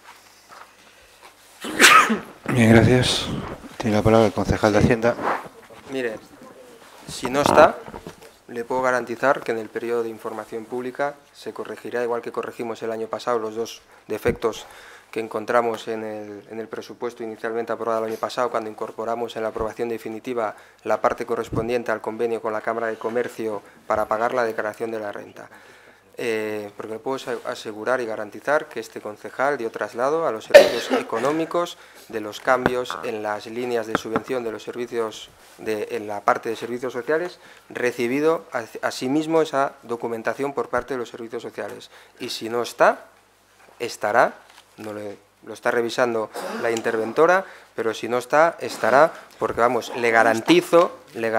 Bien, gracias. Tiene la palabra el concejal de Hacienda.
Mire, si no está, le puedo garantizar que en el periodo de información pública se corregirá, igual que corregimos el año pasado los dos defectos que encontramos en el presupuesto inicialmente aprobado el año pasado, cuando incorporamos en la aprobación definitiva la parte correspondiente al convenio con la Cámara de Comercio para pagar la declaración de la renta. Porque le puedo asegurar y garantizar que este concejal dio traslado a los servicios económicos de los cambios en las líneas de subvención de los servicios, en la parte de servicios sociales, recibido asimismo esa documentación por parte de los servicios sociales. Y si no está, estará, lo está revisando la interventora, pero si no está, estará, porque vamos, le garantizo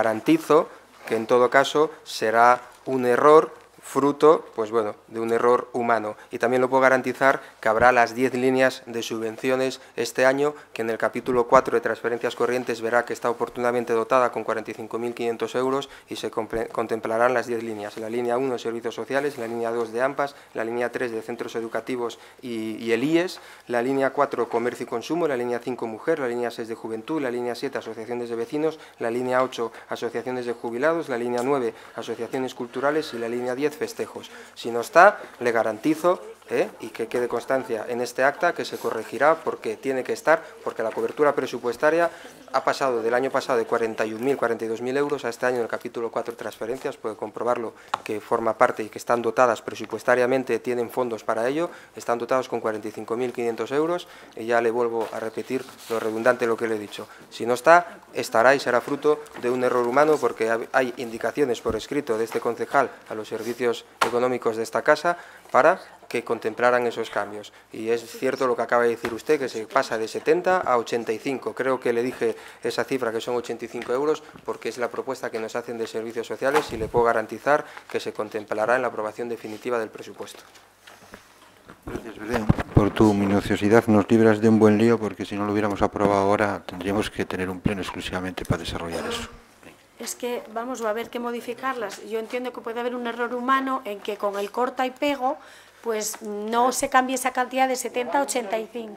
que en todo caso será un error fruto, pues bueno, de un error humano. Y también lo puedo garantizar que habrá las 10 líneas de subvenciones este año, que en el capítulo 4 de transferencias corrientes verá que está oportunamente dotada con 45.500 euros y se contemplarán las 10 líneas. La línea 1 de servicios sociales, la línea 2 de AMPAs, la línea 3 de centros educativos y el IES, la línea 4 comercio y consumo, la línea 5 mujer, la línea 6 de juventud, la línea 7 asociaciones de vecinos, la línea 8 asociaciones de jubilados, la línea 9 asociaciones culturales y la línea 10 festejos. Si no está, le garantizo, y que quede constancia en este acta, que se corregirá porque tiene que estar, porque la cobertura presupuestaria ha pasado del año pasado de 41.000, 42.000 euros a este año en el capítulo 4 transferencias, puede comprobarlo, que forma parte y que están dotadas presupuestariamente, tienen fondos para ello, están dotados con 45.500 euros, y ya le vuelvo a repetir lo redundante lo que le he dicho. Si no está, estará y será fruto de un error humano, porque hay indicaciones por escrito de este concejal a los servicios económicos de esta casa para que contemplaran esos cambios. Y es cierto lo que acaba de decir usted, que se pasa de 70 a 85. Creo que le dije esa cifra, que son 85 euros, porque es la propuesta que nos hacen de servicios sociales, y le puedo garantizar que se contemplará en la aprobación definitiva del presupuesto.
Gracias, Belén. Por tu minuciosidad nos libras de un buen lío, porque si no lo hubiéramos aprobado ahora tendríamos que tener un pleno exclusivamente para desarrollar eso.
Es que, vamos, va a haber que modificarlas. Yo entiendo que puede haber un error humano en que con el corta y pego pues no se cambie esa cantidad de 70 a 85.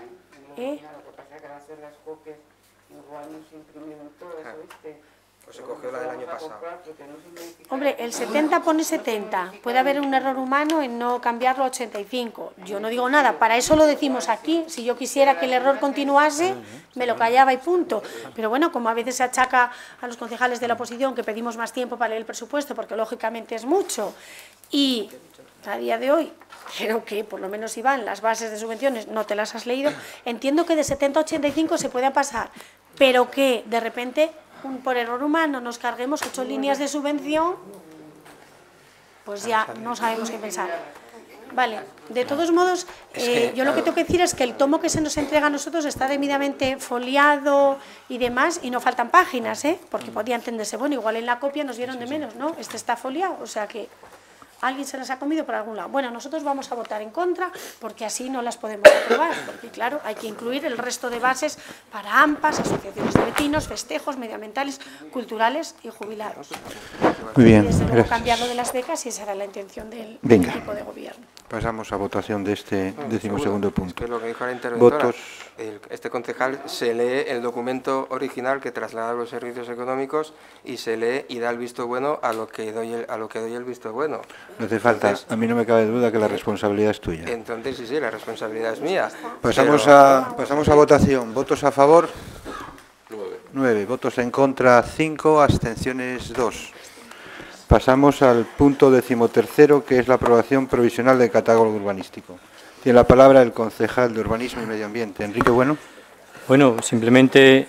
Pues se cogió la del año pasado.
Hombre, el 70 pone 70. Puede haber un error humano en no cambiarlo a 85. Yo no digo nada, para eso lo decimos aquí. Si yo quisiera que el error continuase, me lo callaba y punto. Pero bueno, como a veces se achaca a los concejales de la oposición que pedimos más tiempo para leer el presupuesto, porque lógicamente es mucho, y a día de hoy creo que por lo menos Iván, las bases de subvenciones no te las has leído, entiendo que de 70 a 85 se puede pasar. pero que de repente, por error humano, nos carguemos 8 líneas de subvención, pues ya no sabemos qué pensar. Vale, de todos modos, yo lo que tengo que decir es que el tomo que se nos entrega a nosotros está debidamente foliado y demás, y no faltan páginas, porque podía entenderse, bueno, igual en la copia nos dieron de menos, ¿no? Este está foliado, o sea que alguien se las ha comido por algún lado. Bueno, nosotros vamos a votar en contra, porque así no las podemos aprobar, porque claro, hay que incluir el resto de bases para AMPAs, asociaciones de vecinos, festejos medioambientales, culturales y jubilados.
Muy bien,
Y desde luego
gracias.
cambiarlo de las becas, y esa era la intención del
Venga.
equipo de gobierno.
Pasamos a votación de este 12º punto.
Es que lo que dijo la interventora,
Votos.
este concejal se lee el documento original que traslada a los servicios económicos y se lee y da el visto bueno a lo que doy el visto bueno.
No hace falta,
Entonces,
a mí no me cabe duda que la responsabilidad es tuya.
entonces sí, la responsabilidad es mía.
Pasamos
pero-
a votación. ¿Votos a favor? 9. ¿Votos en contra? 5. ¿Abstenciones? 2. Pasamos al punto 13º, que es la aprobación provisional del catálogo urbanístico. Tiene la palabra el concejal de Urbanismo y Medio Ambiente, Enrique Bueno.
Bueno, simplemente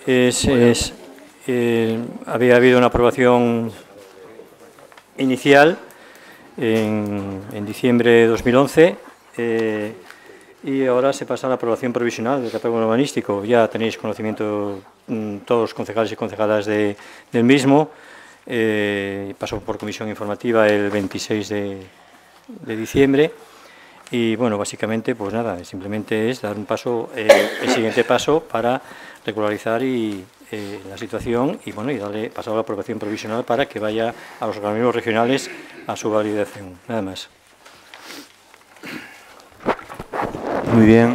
había habido una aprobación inicial en diciembre de 2011 y ahora se pasa a la aprobación provisional del catálogo urbanístico. Ya tenéis conocimiento todos los concejales y concejalas del mismo. Pasó por comisión informativa el 26 de diciembre. Y bueno, básicamente, pues nada, simplemente es dar un paso, el siguiente paso para regularizar la situación y bueno, y darle pasar a la aprobación provisional para que vaya a los organismos regionales a su validación. Nada más.
Muy bien.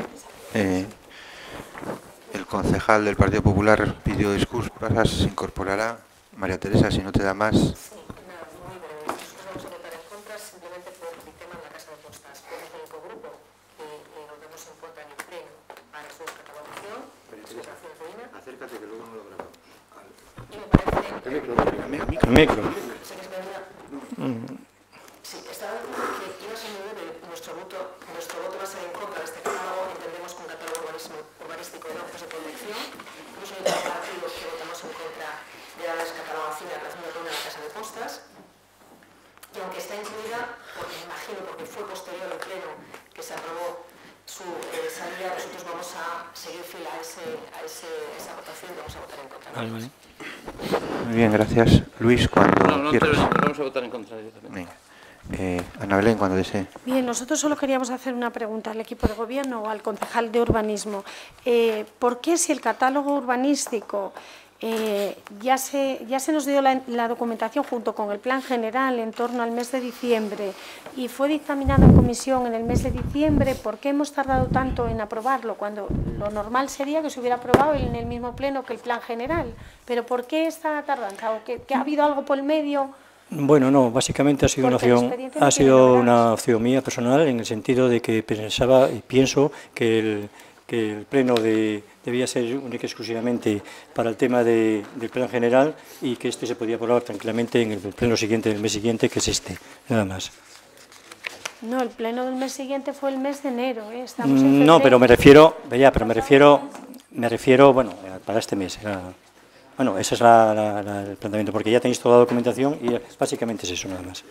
El concejal del Partido Popular pidió disculpas, se incorporará. María Teresa, si no te da más.
Sí, nada, muy breve. Nosotros vamos a votar en contra simplemente por el tema de la Casa de Postas. Es el único grupo que votamos en contra en el pleno para su catalogación, su operación de INA.
Acércate, que luego no lo grabamos.
Y me parece...
El micro.
Sé que es verdad. Sí, estaba diciendo que iba a ser muy breve. Nuestro voto va a ser en contra de este catálogo. Entendemos que un catálogo urbanístico de ojos de protección. Incluso hay otros partidos que votamos en contra de la descatalogación y la creación de la Casa de Postas. Y aunque está incluida, porque me imagino, porque fue posterior al pleno que se aprobó su salida, nosotros vamos a seguir fiel a esa votación y vamos a votar en contra.
Vale.
Muy bien, gracias. Luis, cuando
No,
quieras.
vamos a votar en contra directamente.
Venga. Ana Belén, cuando desee.
Bien, nosotros solo queríamos hacer una pregunta al equipo de gobierno o al concejal de urbanismo. ¿Por qué si el catálogo urbanístico ya se nos dio la documentación junto con el plan general en torno al mes de diciembre y fue dictaminado en comisión en el mes de diciembre, ¿por qué hemos tardado tanto en aprobarlo? Cuando lo normal sería que se hubiera aprobado en el mismo pleno que el plan general. ¿Pero por qué esta tardanza? ¿O que ha habido algo por el medio?
Bueno, no, básicamente ha sido
Porque el
una opción,
expediente no
ha
tiene
sido
novedades.
una opción mía personal en el sentido de que pensaba y pienso que el pleno debía ser única y exclusivamente para el tema del plan general y que este se podía aprobar tranquilamente en el pleno siguiente, del mes siguiente, que es este, nada más.
No, el pleno del mes siguiente fue el mes de enero, ¿eh? Estamos en
No,
febrero.
pero me refiero, bueno, para este mes. Bueno, ese es el planteamiento, porque ya tenéis toda la documentación y básicamente es eso, nada más.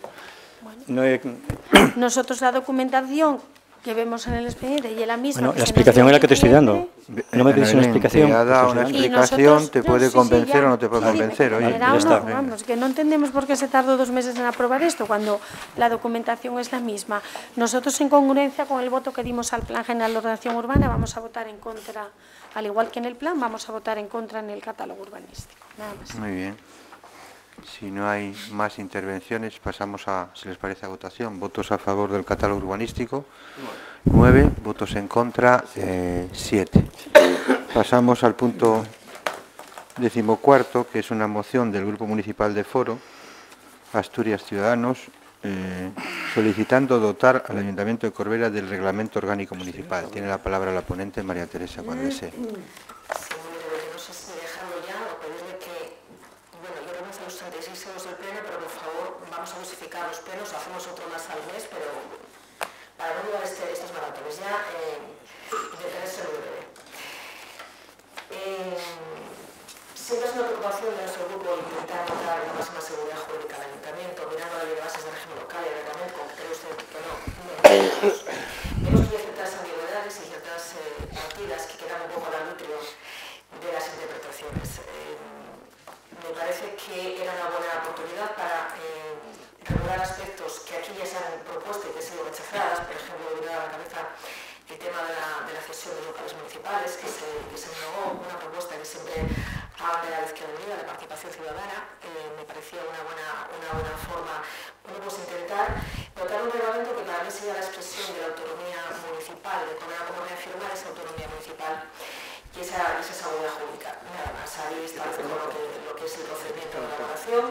Nosotros la documentación que vemos en el expediente y en la misma...
Bueno,
que
la
se nos
explicación
dio
es la
en
que te estoy dando.
diciembre.
No me pedís una explicación.
Te ha dado una
pues,
Y
explicación,
nosotros-
te puede
sí,
convencer
ya.
o no te puede
Sí,
convencer. Oye,
me da
ya
o
está.
no, vamos, que no entendemos por qué se tardó 2 meses en aprobar esto, cuando la documentación es la misma. Nosotros, en congruencia con el voto que dimos al Plan General de Ordenación Urbana, vamos a votar en contra, al igual que en el plan, vamos a votar en contra en el catálogo urbanístico. Nada más.
Muy bien. Si no hay más intervenciones, pasamos a, si les parece, a votación. Votos a favor del catálogo urbanístico, 9. Votos en contra, 7. Pasamos al punto 14º, que es una moción del Grupo Municipal de Foro, Asturias Ciudadanos, solicitando dotar al Ayuntamiento de Corbera del Reglamento Orgánico Municipal. Tiene la palabra la ponente, María Teresa, cuando desee.
Sí, muy breve. No sé si dejarlo ya o pedirle que... Bueno, yo creo que a los 36 euros del pleno, pero por favor, vamos a justificar los plenos, hacemos otro más al mes, pero para no llevar estos maratones ya, intentaré ser muy breve. siempre es una preocupación de nuestro grupo intentar dotar la máxima seguridad jurídica al ayuntamiento, mirando la ley de bases de régimen local y el reglamento, como cree usted que no. Vemos que hay ciertas ambigüedades y ciertas partidas que quedan un poco al arbitrio de las interpretaciones. Me parece que era una buena oportunidad para regular aspectos que aquí ya se han propuesto y que han sido rechazadas. Por ejemplo, me viene a la cabeza el tema de la cesión de locales municipales, que se negó, una propuesta que siempre habla de la Izquierda Unida, de participación ciudadana. Me parecía una buena forma, pues intentar dotar un reglamento que para mí sería la expresión de la autonomía municipal, de cómo reafirmar esa autonomía municipal y esa seguridad jurídica. Nada más, ahí establece lo que es el procedimiento de elaboración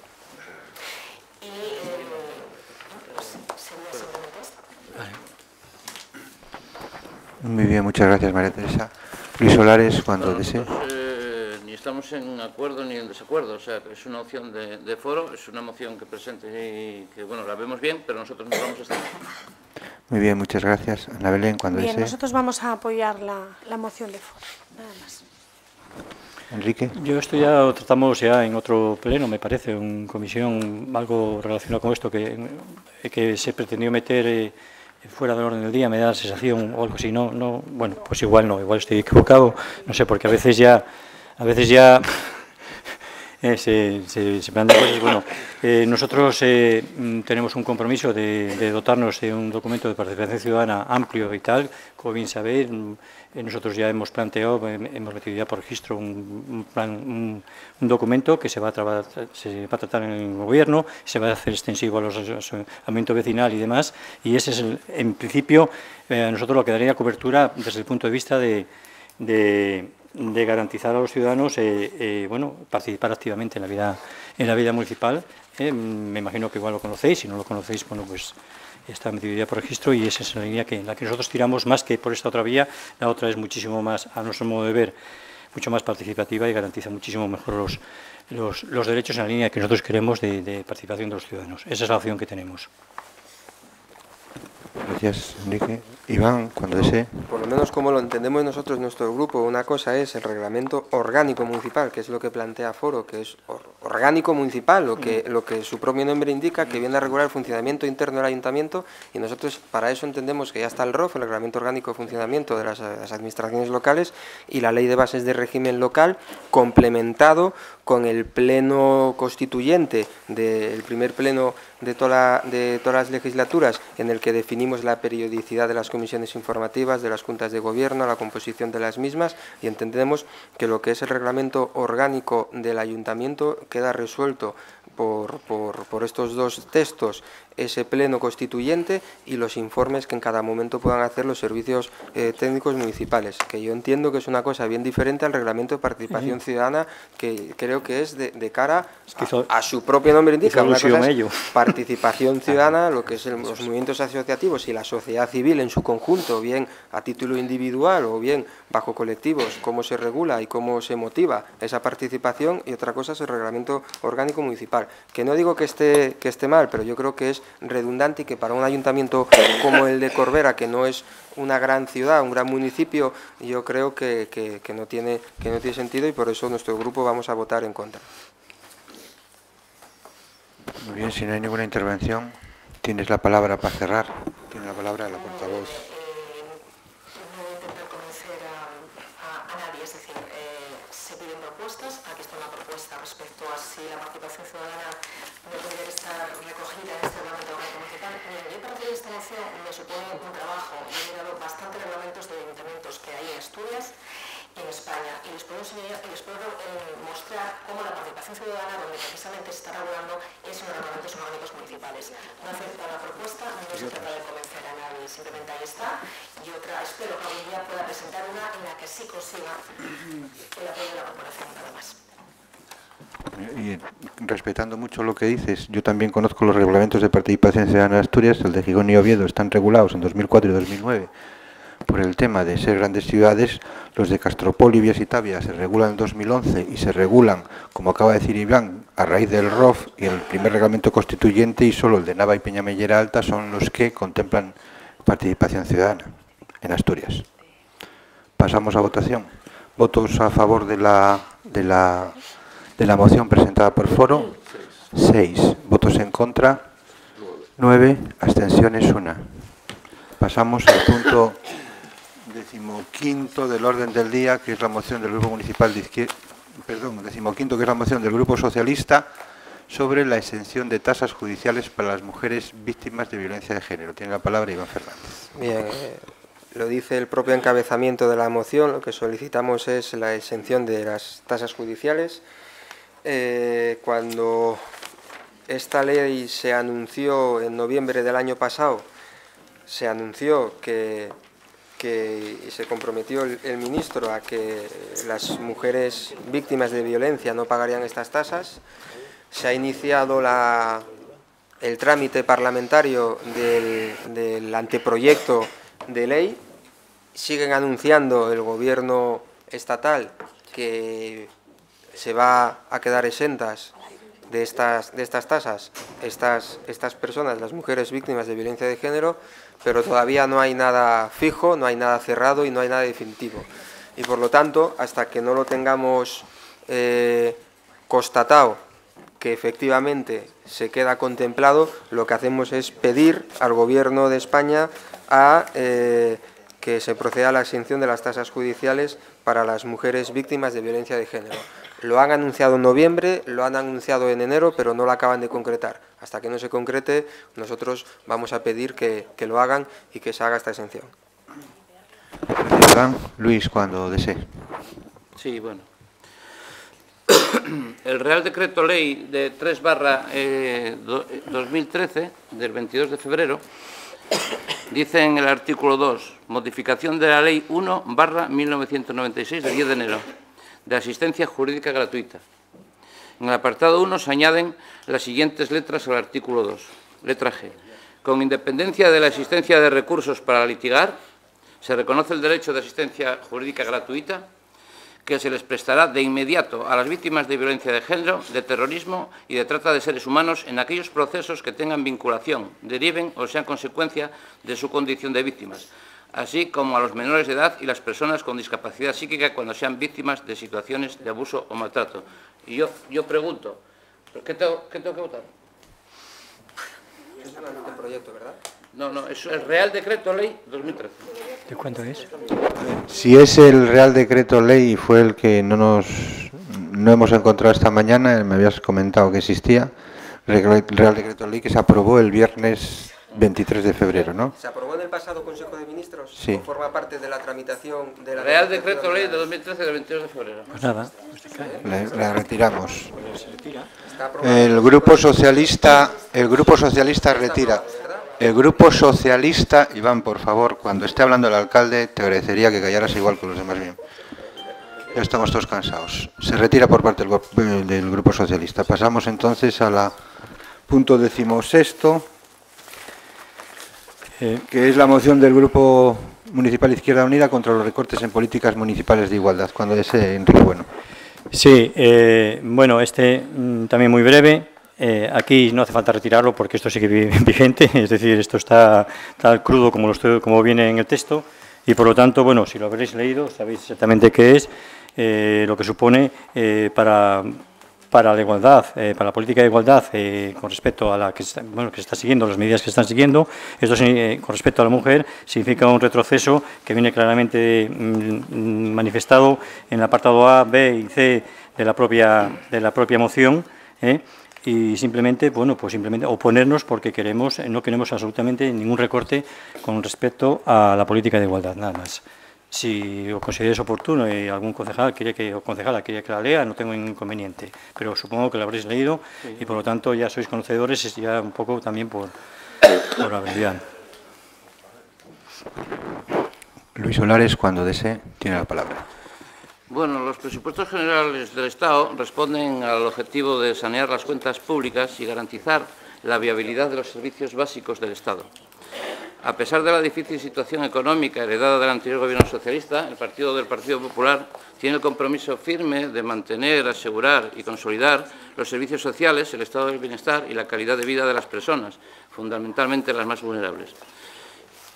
y pues sería simplemente esto.
Muy bien, muchas gracias, María Teresa. Luis Solares, cuando desee.
Ni estamos en acuerdo ni en desacuerdo, o sea, es una opción de foro, es una moción que presente y que, bueno, la vemos bien, pero nosotros no vamos a estar.
Muy bien, muchas gracias. Ana Belén, cuando
Bien,
desee.
nosotros vamos a apoyar la moción de foro, nada más.
Enrique.
Esto ya lo tratamos ya en otro pleno, me parece, en comisión, algo relacionado con esto que se pretendió meter fuera del orden del día, me da la sensación o algo así. No, bueno, pues igual estoy equivocado, no sé, porque a veces ya se plantean cosas. Bueno, nosotros tenemos un compromiso de dotarnos de un documento de participación ciudadana amplio y tal. Como bien sabéis, nosotros ya hemos planteado, hemos metido ya por registro un documento que se va a tratar en el Gobierno, se va a hacer extensivo a los ámbito vecinal y demás, y ese es, en principio, a nosotros lo que daría cobertura desde el punto de vista de garantizar a los ciudadanos bueno, participar activamente en la vida municipal. Me imagino que igual lo conocéis, si no lo conocéis, bueno, pues está metido ya por registro y esa es la línea en la que nosotros tiramos más que por esta otra vía. La otra es muchísimo más, a nuestro modo de ver, mucho más participativa y garantiza muchísimo mejor los derechos en la línea que nosotros queremos de participación de los ciudadanos. Esa es la opción que tenemos.
Gracias, Enrique. Iván, cuando desee.
Por lo menos como lo entendemos nosotros, nuestro grupo, una cosa es el reglamento orgánico municipal, que es lo que plantea Foro, que es orgánico municipal, lo que su propio nombre indica, que viene a regular el funcionamiento interno del ayuntamiento, y nosotros para eso entendemos que ya está el ROF, el reglamento orgánico de funcionamiento de las administraciones locales, y la ley de bases de régimen local, complementado con el pleno constituyente, del primer pleno de todas las legislaturas, en el que definimos la periodicidad de las comisiones informativas, de las juntas de gobierno, la composición de las mismas, y entendemos que lo que es el reglamento orgánico del ayuntamiento queda resuelto por estos dos textos, ese pleno constituyente y los informes que en cada momento puedan hacer los servicios técnicos municipales, que yo entiendo que es una cosa bien diferente al reglamento de participación ciudadana, que creo que es de cara a su propio nombre indica. Una cosa es participación ciudadana, lo que es los movimientos asociativos y la sociedad civil en su conjunto, bien a título individual o bien bajo colectivos, cómo se regula y cómo se motiva esa participación, y otra cosa es el reglamento orgánico municipal, que no digo que esté mal, pero yo creo que es redundante y que para un ayuntamiento como el de Corbera, que no es una gran ciudad, un gran municipio, yo creo que no tiene sentido, y por eso nuestro grupo vamos a votar en contra.
Muy bien, si no hay ninguna intervención, tienes la palabra para cerrar. Tiene la palabra la portavoz.
No voy a intentar convencer a nadie, es decir, se piden propuestas. Aquí está una propuesta respecto a si la participación ciudadana no tendría que estar recogida en este reglamento municipal. Yo para hacer esta moción me supone un trabajo. He mirado bastantes reglamentos de ayuntamientos que hay en Asturias y en España, y les puedo mostrar cómo la participación ciudadana, donde precisamente se está regulando, es en los reglamentos orgánicos municipales. No acepta la propuesta, no se trata de convencer a nadie, simplemente ahí está. Y otra, espero que algún día pueda presentar una en la que sí consiga el apoyo de la corporación, nada más.
Y respetando mucho lo que dices, yo también conozco los reglamentos de participación ciudadana de Asturias. El de Gijón y Oviedo están regulados en 2004 y 2009 por el tema de ser grandes ciudades. Los de Castropol, Ibias y Tavia se regulan en 2011 y se regulan, como acaba de decir Iván, a raíz del ROF y el primer reglamento constituyente, y solo el de Nava y Peñamellera Alta son los que contemplan participación ciudadana en Asturias. Pasamos a votación. ¿Votos a favor de la moción presentada por Foro? 6. ¿Votos en contra? 9. Abstenciones, 1. Pasamos al punto 15º del orden del día, que es la moción del Grupo Municipal de Izquierda, perdón, 15º, que es la moción del Grupo Socialista sobre la exención de tasas judiciales para las mujeres víctimas de violencia de género. Tiene la palabra Iván Fernández.
Bien, lo dice el propio encabezamiento de la moción. Lo que solicitamos es la exención de las tasas judiciales. Cuando esta ley se anunció en noviembre del año pasado, se anunció que se comprometió el ministro a que las mujeres víctimas de violencia no pagarían estas tasas. Se ha iniciado el trámite parlamentario del anteproyecto de ley. Siguen anunciando el gobierno estatal que se va a quedar exentas de estas tasas estas personas, las mujeres víctimas de violencia de género, pero todavía no hay nada fijo, no hay nada cerrado y no hay nada definitivo. Y por lo tanto, hasta que no lo tengamos constatado que efectivamente se queda contemplado, lo que hacemos es pedir al Gobierno de España que se proceda a la exención de las tasas judiciales para las mujeres víctimas de violencia de género. Lo han anunciado en noviembre, lo han anunciado en enero, pero no lo acaban de concretar. Hasta que no se concrete, nosotros vamos a pedir que lo hagan y que se haga esta exención.
Luis, cuando desee.
Sí, bueno. El Real Decreto Ley de 3/2013, del 22 de febrero, dice en el artículo 2, modificación de la Ley 1/1996 de 10 de enero, de asistencia jurídica gratuita. En el apartado 1 se añaden las siguientes letras al artículo 2. Letra G. Con independencia de la existencia de recursos para litigar, se reconoce el derecho de asistencia jurídica gratuita que se les prestará de inmediato a las víctimas de violencia de género, de terrorismo y de trata de seres humanos en aquellos procesos que tengan vinculación, deriven o sean consecuencia de su condición de víctimas, así como a los menores de edad y las personas con discapacidad psíquica cuando sean víctimas de situaciones de abuso o maltrato. Y yo pregunto, ¿qué tengo que votar?
Es un anteproyecto, ¿verdad?
No, es el Real Decreto Ley 2013.
¿De cuánto es?
Si es el Real Decreto Ley y fue el que no hemos encontrado esta mañana, me habías comentado que existía, Real Decreto Ley que se aprobó el viernes 23 de febrero, ¿no?
¿Se aprobó en el pasado Consejo de Ministros?
Sí.
¿O forma parte de la tramitación de la
Real Decreto Ley de 2013 del 22 de febrero.
Pues nada.
La retiramos.
Está aprobado.
El Grupo Socialista retira. El Grupo Socialista, Iván, por favor, cuando esté hablando el alcalde, te agradecería que callaras igual que los demás. Bien. Ya estamos todos cansados. Se retira por parte del Grupo Socialista. Pasamos entonces a la punto 16º, que es la moción del Grupo Municipal Izquierda Unida contra los recortes en políticas municipales de igualdad. Cuando desee, Enrique Bueno.
Sí, bueno, también muy breve. Aquí no hace falta retirarlo porque esto sigue vigente, es decir, esto está tal crudo como viene en el texto y por lo tanto, bueno, si lo habréis leído, sabéis exactamente qué es, lo que supone para la igualdad, para la política de igualdad con respecto a la que se está siguiendo, las medidas que están siguiendo. Esto con respecto a la mujer significa un retroceso que viene claramente manifestado en el apartado A, B y C de la propia moción, y simplemente, bueno, pues simplemente oponernos porque no queremos absolutamente ningún recorte con respecto a la política de igualdad, nada más. Si lo consideréis oportuno y algún concejala quiere que la lea, no tengo ningún inconveniente, pero supongo que lo habréis leído y por lo tanto ya sois conocedores, es ya un poco también por habilidad.
Luis Solares, cuando desee, tiene la palabra.
Bueno, los presupuestos generales del Estado responden al objetivo de sanear las cuentas públicas y garantizar la viabilidad de los servicios básicos del Estado. A pesar de la difícil situación económica heredada del anterior Gobierno socialista, el Partido Popular tiene el compromiso firme de mantener, asegurar y consolidar los servicios sociales, el estado del bienestar y la calidad de vida de las personas, fundamentalmente las más vulnerables.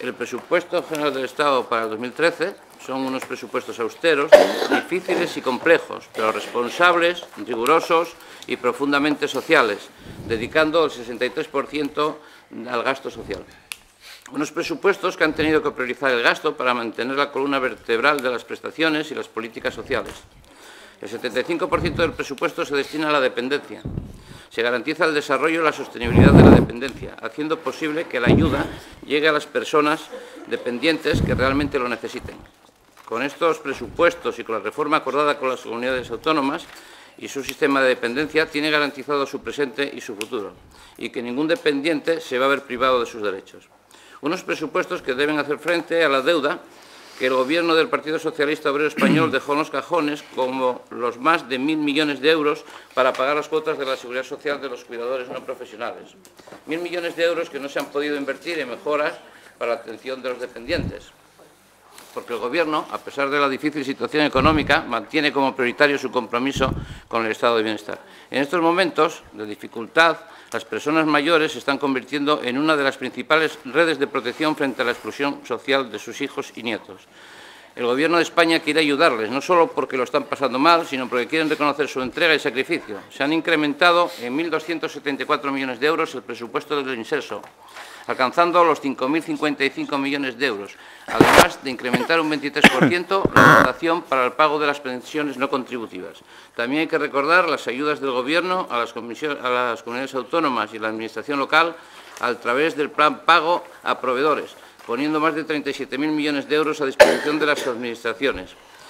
El presupuesto general del Estado para el 2013 son unos presupuestos austeros, difíciles y complejos, pero responsables, rigurosos y profundamente sociales, dedicando el 63% al gasto social. Unos presupuestos que han tenido que priorizar el gasto para mantener la columna vertebral de las prestaciones y las políticas sociales. El 75% del presupuesto se destina a la dependencia. Se garantiza el desarrollo y la sostenibilidad de la dependencia, haciendo posible que la ayuda llegue a las personas dependientes que realmente lo necesiten. Con estos presupuestos y con la reforma acordada con las comunidades autónomas y su sistema de dependencia, tiene garantizado su presente y su futuro, y que ningún dependiente se va a ver privado de sus derechos. Unos presupuestos que deben hacer frente a la deuda que el Gobierno del Partido Socialista Obrero Español dejó en los cajones, como los más de 1.000 millones de euros para pagar las cuotas de la Seguridad Social de los cuidadores no profesionales. 1.000 millones de euros que no se han podido invertir en mejoras para la atención de los dependientes, porque el Gobierno, a pesar de la difícil situación económica, mantiene como prioritario su compromiso con el estado de bienestar. En estos momentos de dificultad, las personas mayores se están convirtiendo en una de las principales redes de protección frente a la exclusión social de sus hijos y nietos. El Gobierno de España quiere ayudarles, no solo porque lo están pasando mal, sino porque quieren reconocer su entrega y sacrificio. Se han incrementado en 1.274 millones de euros el presupuesto del Inserso, alcanzando los 5.055 millones de euros, además de incrementar un 23% la dotación para el pago de las pensiones no contributivas. También hay que recordar las ayudas del Gobierno a las comunidades autónomas y la Administración local a través del plan pago a proveedores, poniendo más de 37.000 millones de euros a disposición de las administraciones.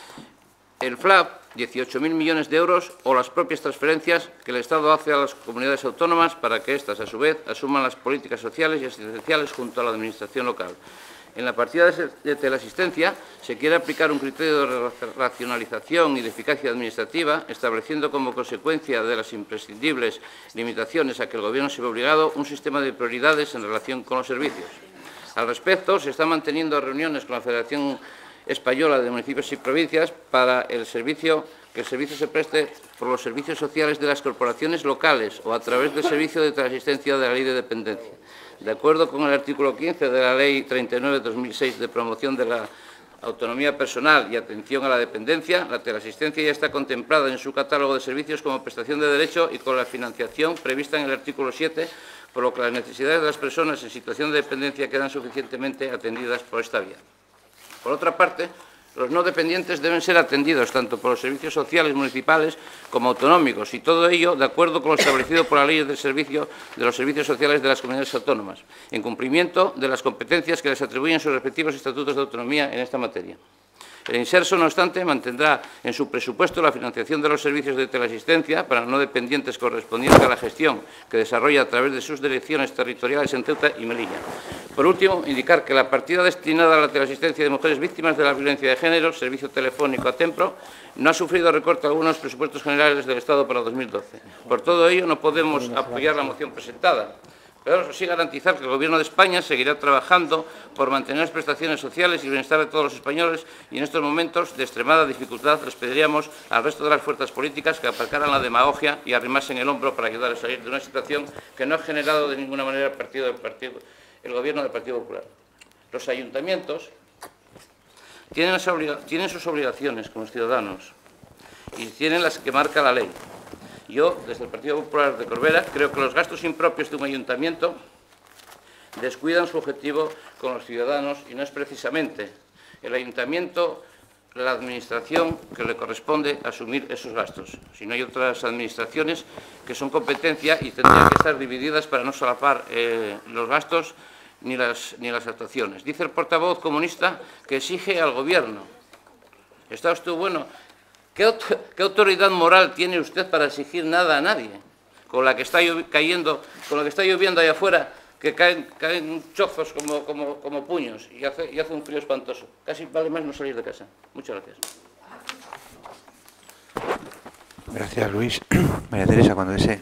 El FLAP, 18.000 millones de euros, o las propias transferencias que el Estado hace a las comunidades autónomas para que éstas, a su vez, asuman las políticas sociales y asistenciales junto a la Administración local. En la partida de teleasistencia se quiere aplicar un criterio de racionalización y de eficacia administrativa, estableciendo como consecuencia de las imprescindibles limitaciones a que el Gobierno se ve obligado un sistema de prioridades en relación con los servicios. Al respecto, se están manteniendo reuniones con la Federación Española de Municipios y Provincias para que el servicio se preste por los servicios sociales de las corporaciones locales o a través del servicio de teleasistencia de la Ley de Dependencia. De acuerdo con el artículo 15 de la Ley 39/2006 de promoción de la autonomía personal y atención a la dependencia, la teleasistencia ya está contemplada en su catálogo de servicios como prestación de derecho y con la financiación prevista en el artículo 7, por lo que las necesidades de las personas en situación de dependencia quedan suficientemente atendidas por esta vía. Por otra parte, los no dependientes deben ser atendidos tanto por los servicios sociales municipales como autonómicos, y todo ello de acuerdo con lo establecido por la Ley de los Servicios Sociales de las Comunidades Autónomas, en cumplimiento de las competencias que les atribuyen sus respectivos estatutos de autonomía en esta materia. El Inserso, no obstante, mantendrá en su presupuesto la financiación de los servicios de teleasistencia para no dependientes correspondiente a la gestión que desarrolla a través de sus direcciones territoriales en Ceuta y Melilla. Por último, indicar que la partida destinada a la teleasistencia de mujeres víctimas de la violencia de género, servicio telefónico a Tempro, no ha sufrido recorte alguno en los presupuestos generales del Estado para 2012. Por todo ello, no podemos apoyar la moción presentada. Pero eso sí, garantizar que el Gobierno de España seguirá trabajando por mantener las prestaciones sociales y el bienestar de todos los españoles, y en estos momentos de extremada dificultad les pediríamos al resto de las fuerzas políticas que aparcaran la demagogia y arrimasen el hombro para ayudar a salir de una situación que no ha generado de ninguna manera el Gobierno del Partido Popular. Los ayuntamientos tienen sus obligaciones como ciudadanos y tienen las que marca la ley. Yo, desde el Partido Popular de Corbera, creo que los gastos impropios de un ayuntamiento descuidan su objetivo con los ciudadanos, y no es precisamente el ayuntamiento, la administración, que le corresponde asumir esos gastos, sino hay otras administraciones que son competencia y tendrían que estar divididas para no solapar los gastos ni las actuaciones. Dice el portavoz comunista que exige al Gobierno. ¿Está usted bueno? ¿Qué autoridad moral tiene usted para exigir nada a nadie? Con la que está lloviendo allá afuera, que caen chozos como puños y hace un frío espantoso. Casi vale más no salir de casa. Muchas gracias.
Gracias, Luis. María Teresa, cuando desee.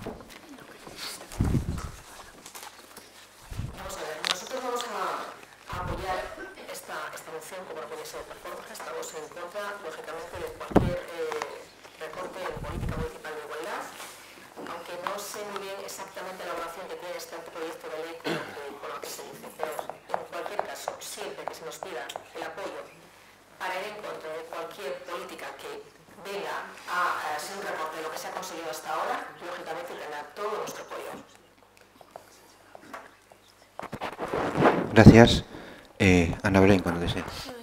Vamos a ver, nosotros vamos a apoyar esta moción, como no puede ser de otra forma. Estamos en contra, lógicamente, de cualquier recorte en política municipal de igualdad, aunque no sé muy bien exactamente la oración que tiene este anteproyecto de ley con lo que se dice, pero en cualquier caso, compartida, el apoyo para ir en contra de cualquier política que venga a ser un recorte de lo que se ha conseguido hasta ahora, lógicamente tendrá todo nuestro apoyo.
Gracias. Ana Belén, cuando desee.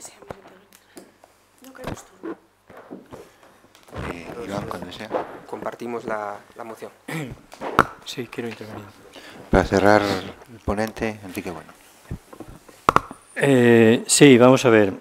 Iván, cuando desea.
Compartimos la moción.
Sí, quiero intervenir.
Para cerrar, el ponente, Enrique Bueno.
Sí, vamos a ver.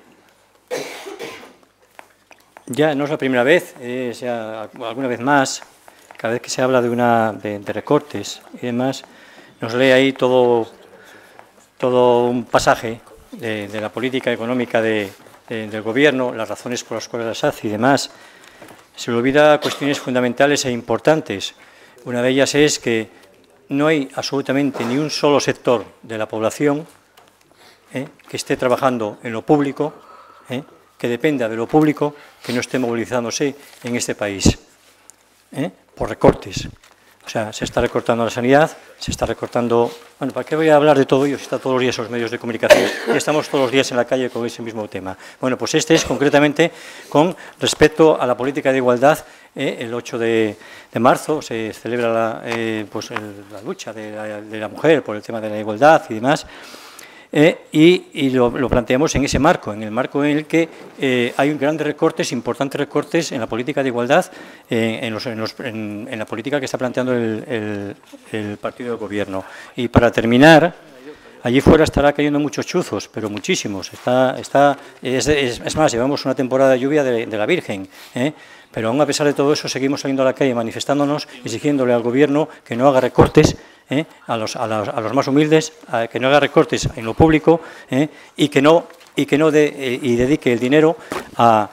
Ya no es la primera vez, ya alguna vez más, cada vez que se habla de recortes y demás, nos lee ahí todo un pasaje de la política económica del Gobierno, las razones por las cuales las hace y demás. Se le olvida cuestiones fundamentales e importantes. Una de ellas es que no hay absolutamente ni un solo sector de la población que esté trabajando en lo público, que dependa de lo público, que no esté movilizándose en este país, por recortes. O sea, se está recortando la sanidad, se está recortando... Bueno, ¿para qué voy a hablar de todo ello si está todos los días en los medios de comunicación y estamos todos los días en la calle con ese mismo tema? Bueno, pues este es concretamente con respecto a la política de igualdad. El 8 de marzo se celebra la lucha de la mujer por el tema de la igualdad y demás. Y lo planteamos en ese marco, en el marco en el que hay grandes recortes, importantes recortes en la política de igualdad, en la política que está planteando el partido de gobierno. Y para terminar, allí fuera estará cayendo muchos chuzos, pero muchísimos. Es más, llevamos una temporada de lluvia de la Virgen, pero aún a pesar de todo eso seguimos saliendo a la calle manifestándonos, exigiéndole al gobierno que no haga recortes, a los más humildes, que no haga recortes en lo público y que no dedique el dinero a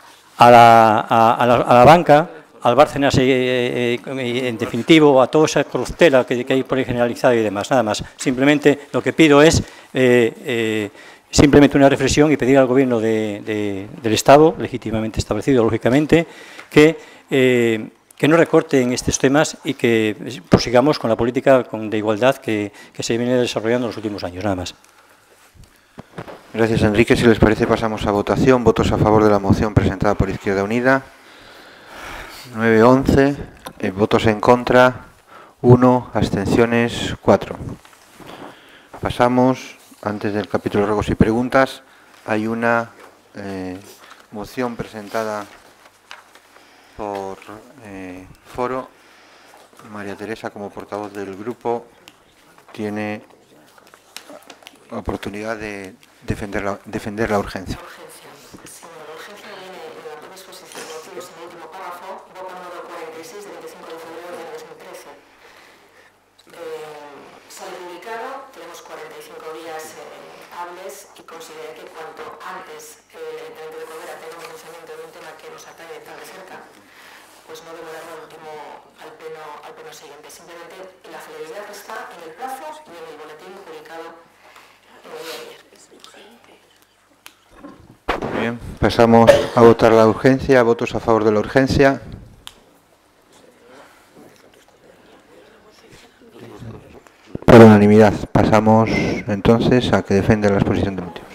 la banca, al Bárcenas en definitivo, a toda esa corruptela que hay por ahí generalizada y demás. Nada más. Simplemente lo que pido es simplemente una reflexión y pedir al Gobierno del Estado, legítimamente establecido, lógicamente, que no recorte en estos temas y que prosigamos con la política de igualdad que se viene desarrollando en los últimos años. Nada más.
Gracias, Enrique. Si les parece, pasamos a votación. Votos a favor de la moción presentada por Izquierda Unida. 9-11. Votos en contra. 1. Abstenciones. 4. Pasamos, antes del capítulo de ruegos y preguntas, hay una moción presentada por Foro. María Teresa, como portavoz del grupo, tiene oportunidad de defender la urgencia.
Sí, la urgencia viene en la primera exposición de motivos en el último párrafo, voto número 46 del 25 de febrero de 2013. Sale publicado, tenemos 45 días hábiles y consideré que cuanto antes el Ayuntamiento de Corbera tenga conocimiento de un tema que nos atañe tan de cerca, pues no demorarlo al pleno siguiente. Simplemente la celeridad está en el plazo y en el boletín publicado en el día de ayer.
Bien, pasamos a votar la urgencia. Votos a favor de la urgencia. Por unanimidad. Pasamos entonces a que defienda la exposición de motivos.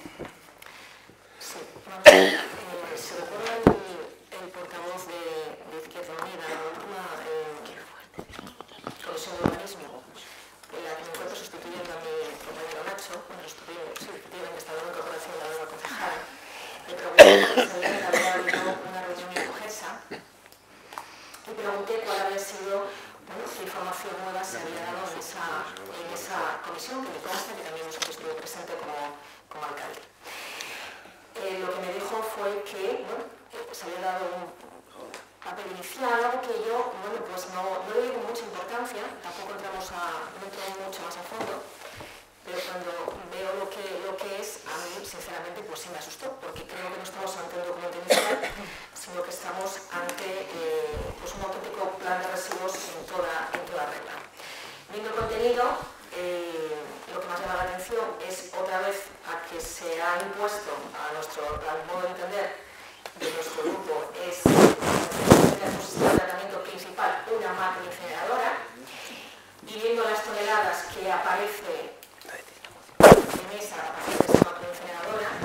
Sí, se recuerda el portavoz de Izquierda Unida, la última comisión de urbanismo, en la que me encuentro sustituyendo a mi compañero Nacho, cuando efectivamente estaba en incorporación de la nueva concejala, le pregunté si había habido una reunión en Cogesa y pregunté cuál había sido, qué información nueva se había dado en esa comisión, que me consta que también estuve presente como alcalde. Lo que me dijo fue que se había dado un papel inicial, algo que yo pues no le di con mucha importancia, tampoco no entro mucho más a fondo, pero cuando veo lo que es, a mí sinceramente pues sí me asustó, porque creo que no estamos ante un documento inicial, sino que estamos ante pues un auténtico plan de residuos en toda regla. Viendo el contenido, lo que más llama la atención es otra vez a que se ha impuesto al modo de entender de nuestro grupo es el sistema de tratamiento principal, una máquina incineradora, y viendo las toneladas que aparece en esa máquina incineradora,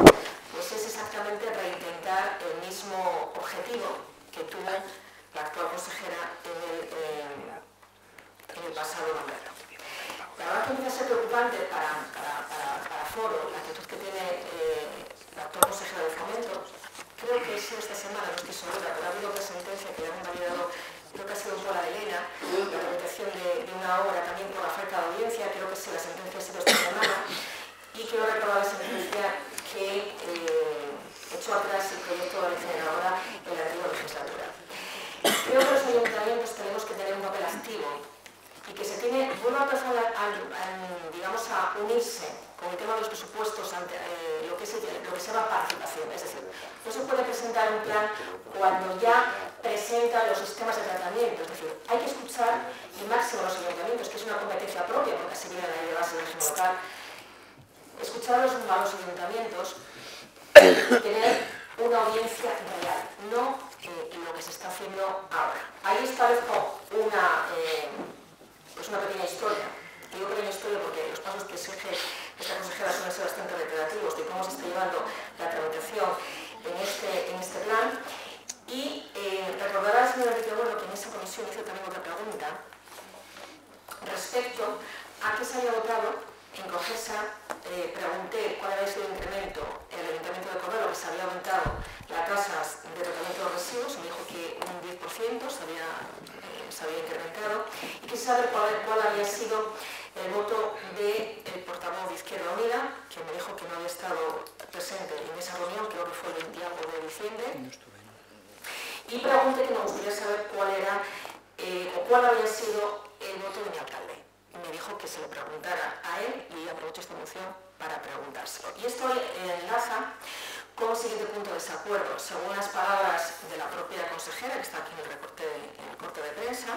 foro, la actitud que tiene la actual consejera de Fomento, creo que ha sido esta semana, no estoy segura, pero ha habido una sentencia que han validado, creo que ha sido un poco la de Elena, la repetición de una obra también por la falta de audiencia, creo que sí, la sentencia ha sido esta semana, y quiero recordar la sentencia que echó atrás el proyecto de la incineradora en la antigua legislatura. Creo que los ayuntamientos tenemos que tener un papel activo y que se tiene, vuelvo a empezar digamos, a unirse con el tema de los presupuestos ante lo que se llama participación. Es decir, no se puede presentar un plan cuando ya presenta los sistemas de tratamiento. Es decir, hay que escuchar y máximo a los ayuntamientos, que es una competencia propia, porque así viene la ley de base del régimen local, escuchar a los ayuntamientos y tener una audiencia real, no lo que se está haciendo ahora. Ahí establezco una pequeña historia. Digo pequeña historia porque los pasos que exige esta consejera suelen ser bastante reiterativos de cómo se está llevando la tramitación en este plan. Y recordará, señora Villarreal, que en esa comisión hizo también otra pregunta respecto a qué se había votado. En Cogesa pregunté cuál había sido el incremento en el Ayuntamiento de Cordero, que se había aumentado las tasas de tratamiento de residuos, me dijo que un 10% se había incrementado, y quise saber cuál había sido el voto del portavoz de Izquierda Unida, que me dijo que no había estado presente en esa reunión, creo que fue el 20 de diciembre, y pregunté que me gustaría saber cuál había sido el voto de mi alcalde. Me dijo que se le preguntara a él y aprovecho esta moción para preguntárselo. Y esto enlaza con el siguiente punto de desacuerdo. Según las palabras de la propia consejera, que está aquí en el corte de prensa,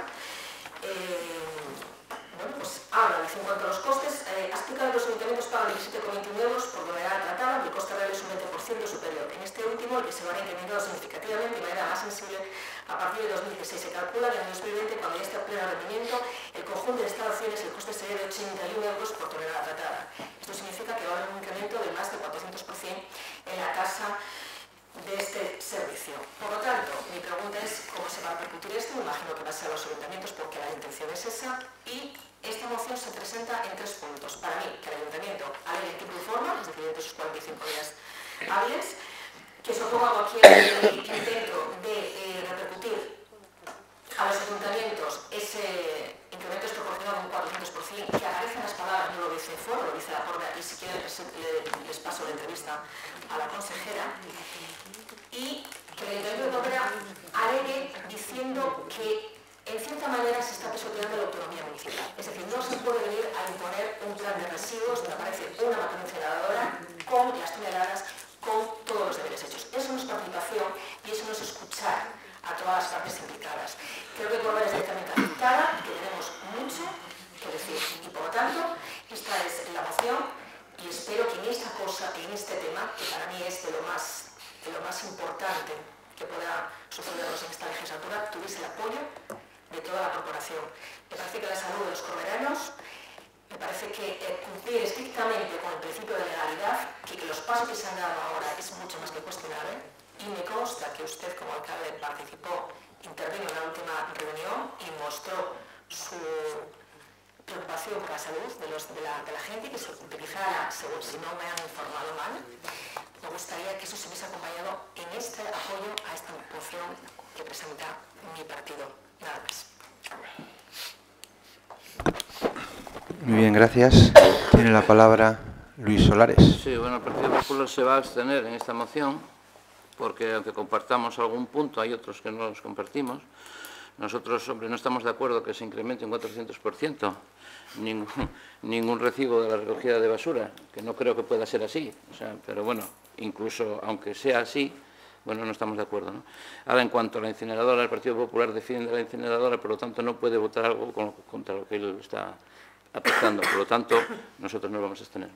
pues habla, dice, en cuanto a los costes, ha explicado que los ayuntamientos pagan 17,21 euros por tonelada tratada, y el coste real es un 20% superior. En este último, el que se va a incrementar significativamente de manera más sensible a partir de 2016. Se calcula que en 2020, cuando ya esté a pleno rendimiento, el conjunto de instalaciones, el coste sería de 81 euros por tonelada tratada. Esto significa que va a haber un incremento de más de 400% en la tasa de este servicio. Por lo tanto, mi pregunta es cómo se va a repercutir esto. Me imagino que va a ser a los ayuntamientos porque la intención es esa, y esta moción se presenta en 3 puntos. Para mí, que el ayuntamiento alegue en tiempo y forma, es decir, dentro de sus 45 días hábiles, que se oponga a cualquier intento de repercutir a los ayuntamientos ese incremento desproporcionado de un 400%, que aparecen las palabras, no lo dice Foro, lo dice la Porda, y si quieren les paso la entrevista a la consejera, y que el Ayuntamiento de Tordera alegue diciendo que en cierta manera se está pisoteando la autonomía municipal. Es decir, no se puede venir a imponer un plan de residuos donde aparece una máquina incineradora con las toneladas, con todos los deberes hechos. Eso no es participación y eso no es escuchar a todas las partes implicadas. Creo que Cordero es directamente afectada, que tenemos mucho que decir. Y por lo tanto, esta es la moción, y espero que en este tema, que para mí es de lo más importante que pueda sucedernos en esta legislatura, tuviese el apoyo de toda la corporación. Me parece que la salud de los corderanos, me parece que cumplir estrictamente con el principio de legalidad, que los pasos que se han dado ahora es mucho más que cuestionable, y me consta que usted como alcalde intervino en la última reunión y mostró su preocupación por la salud de la gente, que se utilizara, según si no me han informado mal. Me gustaría que eso se hubiese acompañado en este apoyo a esta moción que presenta mi partido. Nada más.
Muy bien, gracias. Tiene la palabra Luis Solares.
Sí, bueno, el Partido Popular se va a abstener en esta moción, porque aunque compartamos algún punto, hay otros que no los compartimos. Nosotros, hombre, no estamos de acuerdo que se incremente un 400% ningún recibo de la recogida de basura, que no creo que pueda ser así. O sea, pero bueno, incluso aunque sea así, bueno, no estamos de acuerdo, ¿no? Ahora, en cuanto a la incineradora, el Partido Popular defiende la incineradora, por lo tanto no puede votar algo contra lo que él está apostando. Por lo tanto, nosotros nos vamos a abstener.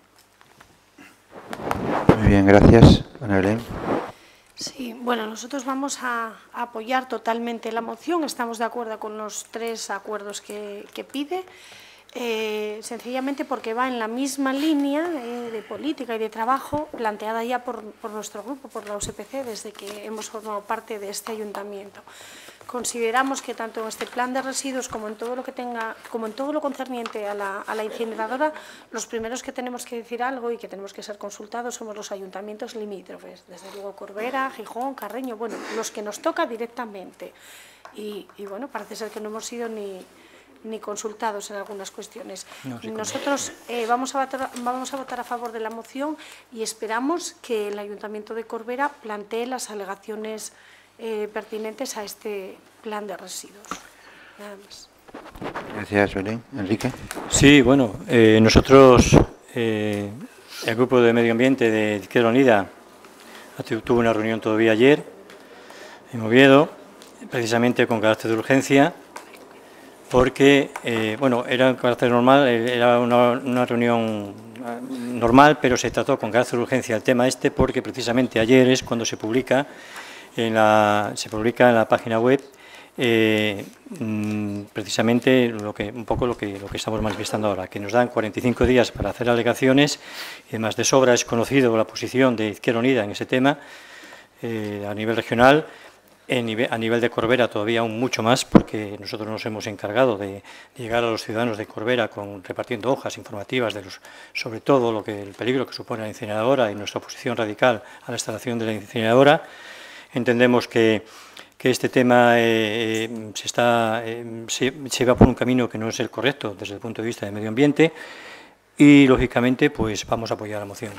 Muy bien, gracias. Ana Belén.
Sí, bueno, nosotros vamos a apoyar totalmente la moción. Estamos de acuerdo con los 3 acuerdos que pide. Sencillamente porque va en la misma línea de política y de trabajo planteada ya por nuestro grupo, por la USPC, desde que hemos formado parte de este ayuntamiento. Consideramos que tanto en este plan de residuos como en todo lo concerniente a la incineradora, los primeros que tenemos que decir algo y que tenemos que ser consultados somos los ayuntamientos limítrofes, desde luego Corbera, Gijón, Carreño, bueno, los que nos toca directamente. Y bueno, parece ser que no hemos sido ni consultados en algunas cuestiones. Nosotros vamos a votar a favor de la moción y esperamos que el Ayuntamiento de Corbera plantee las alegaciones pertinentes a este plan de residuos. Nada más.
Gracias, Belén. Enrique.
Sí, bueno, nosotros, el Grupo de Medio Ambiente de Izquierda Unida tuvo una reunión todavía ayer en Oviedo, precisamente con carácter de urgencia, porque, bueno, era en carácter normal, era una reunión normal, pero se trató con carácter de urgencia el tema porque precisamente ayer es cuando se publica en la página web precisamente un poco lo que estamos manifestando ahora, que nos dan 45 días para hacer alegaciones y además de sobra es conocido la posición de Izquierda Unida en ese tema a nivel regional. A nivel de Corbera todavía aún mucho más, porque nosotros nos hemos encargado de llegar a los ciudadanos de Corbera repartiendo hojas informativas sobre todo el peligro que supone la incineradora y nuestra oposición radical a la instalación de la incineradora. Entendemos que este tema se va por un camino que no es el correcto desde el punto de vista del medio ambiente y, lógicamente, pues vamos a apoyar la moción.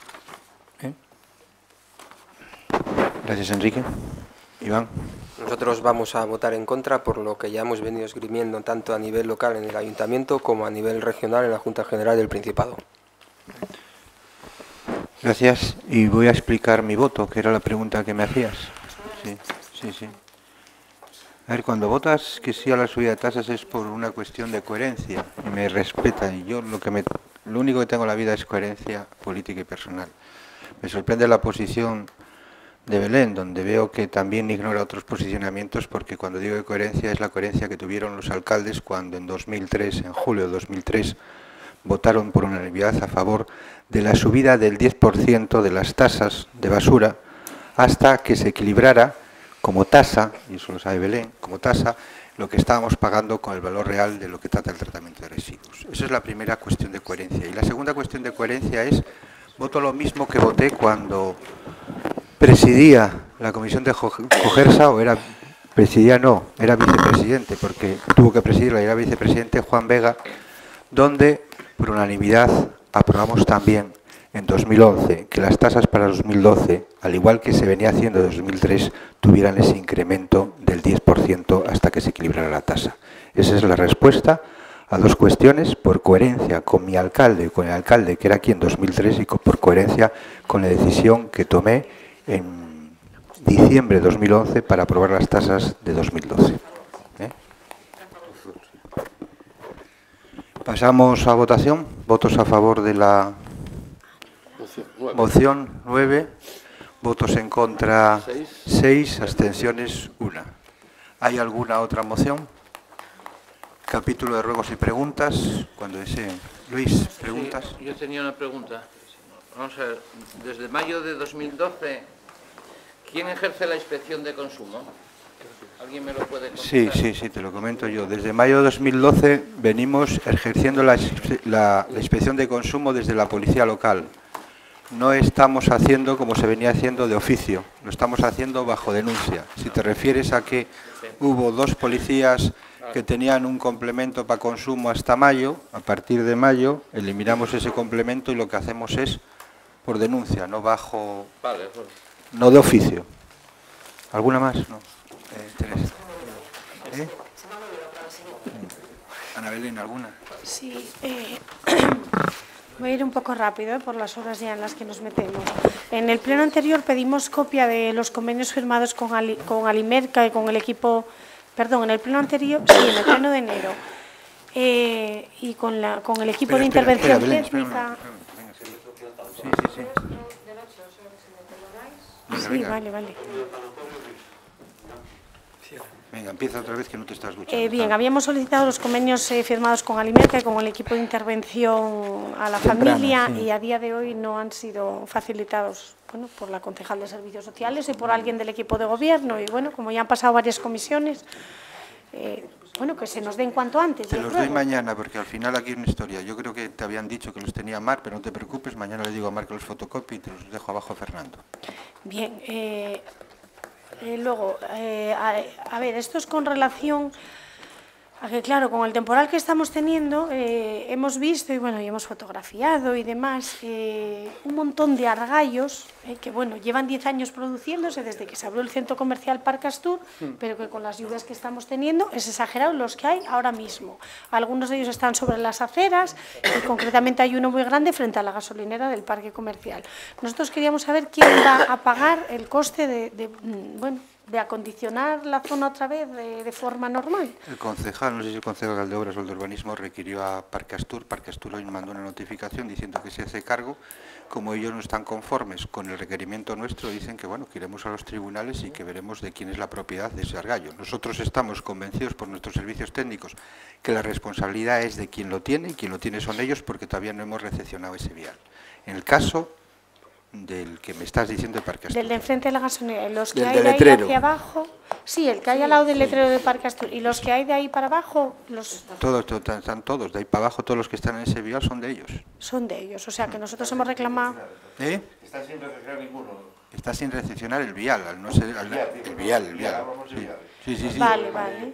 Gracias, Enrique. Iván.
Nosotros vamos a votar en contra por lo que ya hemos venido esgrimiendo tanto a nivel local en el Ayuntamiento como a nivel regional en la Junta General del Principado.
Gracias. Y voy a explicar mi voto, que era la pregunta que me hacías. Sí. A ver, cuando votas que sí a la subida de tasas es por una cuestión de coherencia y me respetan. Y yo lo único que tengo en la vida es coherencia política y personal. Me sorprende la posición de Belén, donde veo que también ignora otros posicionamientos, porque cuando digo de coherencia es la coherencia que tuvieron los alcaldes cuando en julio de 2003, votaron por unanimidad a favor de la subida del 10% de las tasas de basura hasta que se equilibrara como tasa, y eso lo sabe Belén, como tasa, lo que estábamos pagando con el valor real de lo que trata el tratamiento de residuos. Esa es la primera cuestión de coherencia. Y la segunda cuestión de coherencia es, voto lo mismo que voté cuando presidía la comisión de Jogersa, era vicepresidente, porque tuvo que presidirla y era vicepresidente Juan Vega, donde por unanimidad aprobamos también en 2011 que las tasas para 2012, al igual que se venía haciendo en 2003, tuvieran ese incremento del 10% hasta que se equilibrara la tasa. Esa es la respuesta a dos cuestiones, por coherencia con mi alcalde, con el alcalde que era aquí en 2003 y por coherencia con la decisión que tomé en diciembre de 2011 para aprobar las tasas de 2012. Pasamos a votación. Votos a favor de la moción 9, votos en contra 6, abstenciones 1. ¿Hay alguna otra moción? Capítulo de ruegos y preguntas, cuando deseen. Luis, ¿preguntas?
Sí, yo tenía una pregunta. Vamos a ver, desde mayo de 2012, ¿quién ejerce la inspección de consumo? ¿Alguien me lo puede contestar?
Sí, te lo comento yo. Desde mayo de 2012 venimos ejerciendo la inspección de consumo desde la policía local. No estamos haciendo como se venía haciendo de oficio, lo estamos haciendo bajo denuncia. Si te refieres a que hubo 2 policías que tenían un complemento para consumo hasta mayo, a partir de mayo eliminamos ese complemento y lo que hacemos es por denuncia, no bajo, no de oficio. ¿Alguna más? No. Teresa. Ana Belén, ¿alguna?
Sí, voy a ir un poco rápido por las horas ya en las que nos metemos. En el pleno anterior pedimos copia de los convenios firmados con Alimerca y con el equipo, perdón, en el pleno anterior, sí, en el pleno de enero, y con el equipo de intervención técnica.
Sí.
Sí, vale.
Venga, empieza otra vez que no te estás escuchando.
Bien, habíamos solicitado los convenios firmados con Alimerca y con el equipo de intervención a la familia y a día de hoy no han sido facilitados por la concejal de Servicios Sociales y por alguien del equipo de gobierno. Y bueno, como ya han pasado varias comisiones, que se nos den cuanto antes.
Te los doy mañana, porque al final aquí hay una historia. Yo creo que te habían dicho que los tenía Mar, pero no te preocupes, mañana le digo a Mar que los fotocopie y te los dejo abajo a Fernando.
Bien, luego, a ver, esto es con relación a que, claro, con el temporal que estamos teniendo, hemos visto y hemos fotografiado y demás un montón de argallos que, llevan 10 años produciéndose desde que se abrió el centro comercial Parc Astur, pero que con las lluvias que estamos teniendo es exagerado los que hay ahora mismo. Algunos de ellos están sobre las aceras y concretamente hay uno muy grande frente a la gasolinera del parque comercial. Nosotros queríamos saber quién va a pagar el coste de acondicionar la zona otra vez de forma normal.
El concejal, no sé si el concejal de Obras o el de Urbanismo, requirió a Parc Astur. Parc Astur hoy mandó una notificación diciendo que se hace cargo. Como ellos no están conformes con el requerimiento nuestro, dicen que que iremos a los tribunales y que veremos de quién es la propiedad de ese argallo. Nosotros estamos convencidos por nuestros servicios técnicos que la responsabilidad es de quien lo tiene, y quien lo tiene son ellos, porque todavía no hemos recepcionado ese vial. En el caso del que me estás diciendo de Parc Astur.
Del de enfrente de la gasolinera, los que
del
hay de ahí
letrero.
hacia abajo, sí, el que hay al lado del letrero de Parc Astur, y los que hay de ahí para abajo,
Están todos, de ahí para abajo, todos los que están en ese vial son de ellos.
son de ellos, o sea que nosotros hemos reclamado.
Está sin recepcionar ninguno.
Está sin recepcionar el vial, al no ser el vial. Sí.
Vale.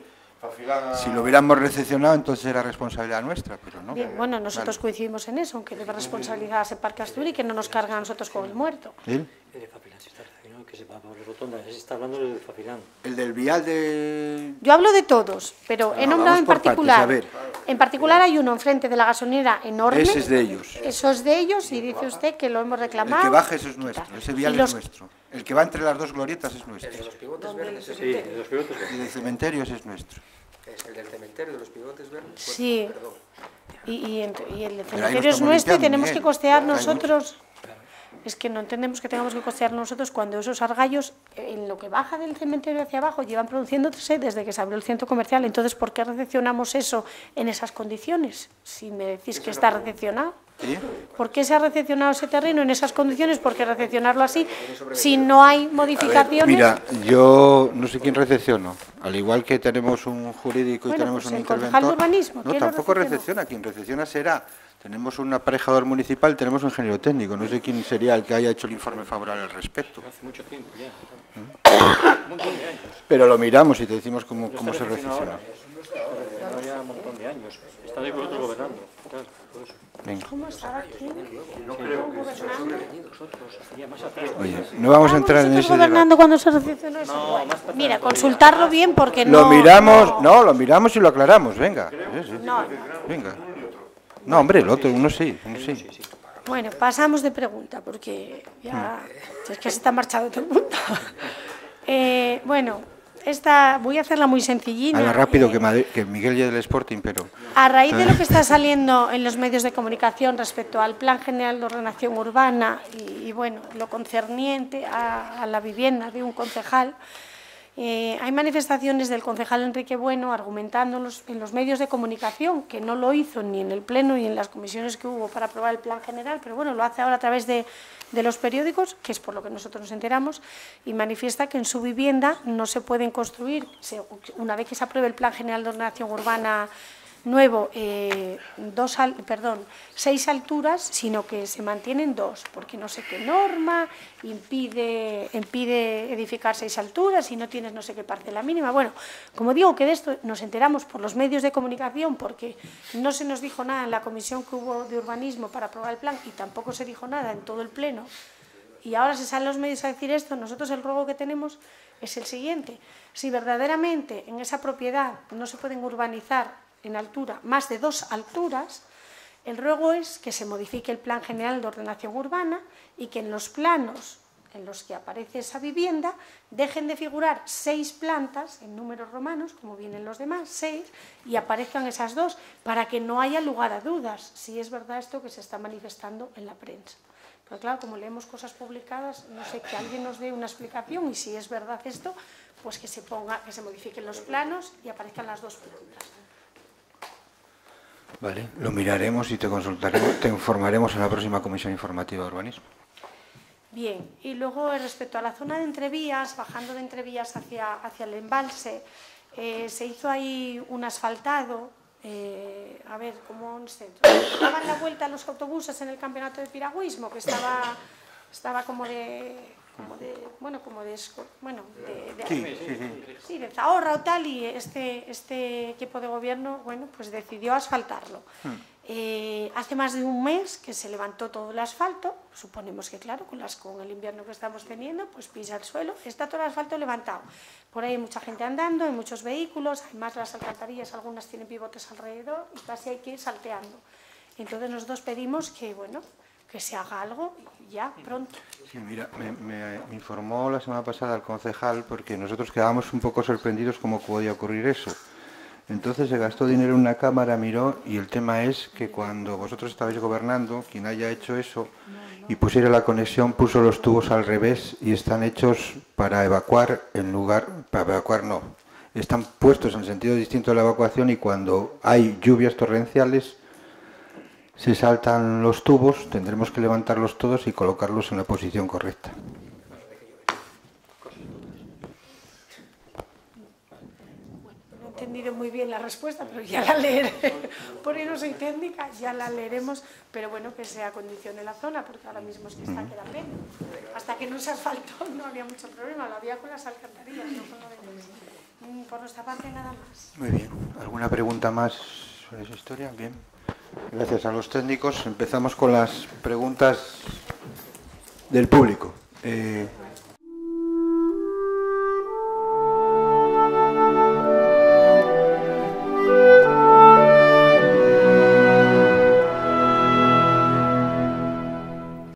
Si lo hubiéramos recepcionado, entonces era responsabilidad nuestra, pero no.
Bien, nosotros coincidimos en eso, aunque debe responsabilizarse Parc Astur y que no nos carga a nosotros con el muerto.
¿El?
El de Fapilán, si está recepcionado, que se va por la rotonda, se está hablando del de Fapilán.
El del vial de...
Yo hablo de todos, pero he nombrado en
vamos por
particular.
partes, a ver.
En particular hay uno enfrente de la gasolinera enorme.
Ese es de ellos.
Eso es de ellos y dice usted que lo hemos reclamado.
El que baja, eso es nuestro, ese vial es nuestro. El que va entre las dos glorietas es nuestro.
El de los pivotes verdes,
Sí, de los pilotos.
Y del cementerio ese es nuestro.
es el del cementerio de los pivotes verdes.
Sí.
Perdón.
Y el
Pero ahí lo
cementerio es
estamos
nuestro y
limpiando,
tenemos
Miguel.
que costear
Hay
nosotros. Es que no entendemos que tengamos que costear nosotros cuando esos argallos, en lo que baja del cementerio hacia abajo, llevan produciéndose desde que se abrió el centro comercial. Entonces, ¿por qué recepcionamos eso en esas condiciones? Si me decís que está recepcionado.
¿Sí?
¿Por qué se ha recepcionado ese terreno en esas condiciones? ¿Por qué recepcionarlo así si no hay modificaciones?
Mira, yo no sé quién recepciono. Al igual que tenemos un jurídico y
Bueno,
tenemos
pues
un
el concejal de
interventor.
urbanismo,
No,
¿quién lo
tampoco
recepciona?
recepciona. Quien recepciona será. Tenemos un aparejador municipal, tenemos un ingeniero técnico. No sé quién sería el que haya hecho el informe favorable al respecto.
Hace mucho tiempo ya. Un montón de años.
Pero lo miramos y te decimos cómo se recepciona.
Lleva ya un montón de años. Están ahí vosotros gobernando. Claro, por eso.
Venga.
¿Cómo estaba aquí?
Oye, no vamos a entrar en ese
gobernando
debate.
cuando se recepcionó eso? Bueno, mira, consultarlo bien porque no...
Lo miramos, no, lo miramos y lo aclaramos. Venga. Sí.
No.
Venga. No, hombre, el otro, uno sí.
Bueno, pasamos de pregunta porque ya... Es que se está marchado todo el mundo. Bueno, voy a hacerla muy sencillina.
Habla rápido que Miguel ya del Sporting, pero...
A raíz de lo que está saliendo en los medios de comunicación respecto al Plan General de Ordenación Urbana y bueno, lo concerniente a la vivienda de un concejal, hay manifestaciones del concejal Enrique Bueno argumentando en los medios de comunicación, que no lo hizo ni en el Pleno ni en las comisiones que hubo para aprobar el Plan General, pero bueno, lo hace ahora a través de los periódicos, que es por lo que nosotros nos enteramos, y manifiesta que en su vivienda no se pueden construir, una vez que se apruebe el Plan General de Ordenación Urbana nuevo, 6 alturas, sino que se mantienen 2, porque no sé qué norma impide edificar 6 alturas y no tienes no sé qué parcela mínima. Bueno, como digo, que de esto nos enteramos por los medios de comunicación, porque no se nos dijo nada en la comisión que hubo de urbanismo para aprobar el plan y tampoco se dijo nada en todo el pleno, y ahora se salen los medios a decir esto. Nosotros el ruego que tenemos es el siguiente: si verdaderamente en esa propiedad no se pueden urbanizar en altura más de 2 alturas, el ruego es que se modifique el Plan General de Ordenación Urbana y que en los planos en los que aparece esa vivienda dejen de figurar 6 plantas en números romanos, como vienen los demás, 6, y aparezcan esas 2, para que no haya lugar a dudas si es verdad esto que se está manifestando en la prensa. Pero claro, como leemos cosas publicadas, no sé, que alguien nos dé una explicación, y si es verdad esto, pues que se modifiquen los planos y aparezcan las dos plantas.
Vale, lo miraremos y te consultaremos, te informaremos en la próxima comisión informativa de urbanismo.
Bien, y luego respecto a la zona de Entrevías, bajando de Entrevías hacia el embalse, se hizo ahí un asfaltado, a ver, como un centro. Daban la vuelta a los autobuses en el campeonato de piragüismo, que estaba como de Zahorra o tal, y este equipo de gobierno, bueno, pues decidió asfaltarlo. Hace más de un mes que se levantó todo el asfalto, suponemos que claro, con el invierno que estamos teniendo, pues pisa el suelo, está todo el asfalto levantado. Por ahí hay mucha gente andando, hay muchos vehículos, además las alcantarillas, algunas tienen pivotes alrededor y casi hay que ir salteando. Entonces nosotros pedimos que, bueno, que se haga algo ya pronto.
Sí, mira, me informó la semana pasada el concejal, porque nosotros quedábamos un poco sorprendidos cómo podía ocurrir eso. Entonces se gastó dinero en una cámara, miró, y el tema es que cuando vosotros estabais gobernando, quien haya hecho eso y pusiera la conexión, puso los tubos al revés y están hechos para evacuar en lugar, para evacuar no, están puestos en sentido distinto de la evacuación, y cuando hay lluvias torrenciales se saltan los tubos, tendremos que levantarlos todos y colocarlos en la posición correcta.
No he entendido muy bien la respuesta, pero ya la leeré. Por ahí no soy técnica, ya la leeremos, pero bueno, que se acondicione la zona, porque ahora mismo es que está que da pena. Hasta que no se asfaltó no había mucho problema, lo había con las alcantarillas, no con lo demás. Por nuestra parte nada más.
Muy bien. ¿Alguna pregunta más sobre esa historia? Bien. Gracias a los técnicos. Empezamos con las preguntas del público.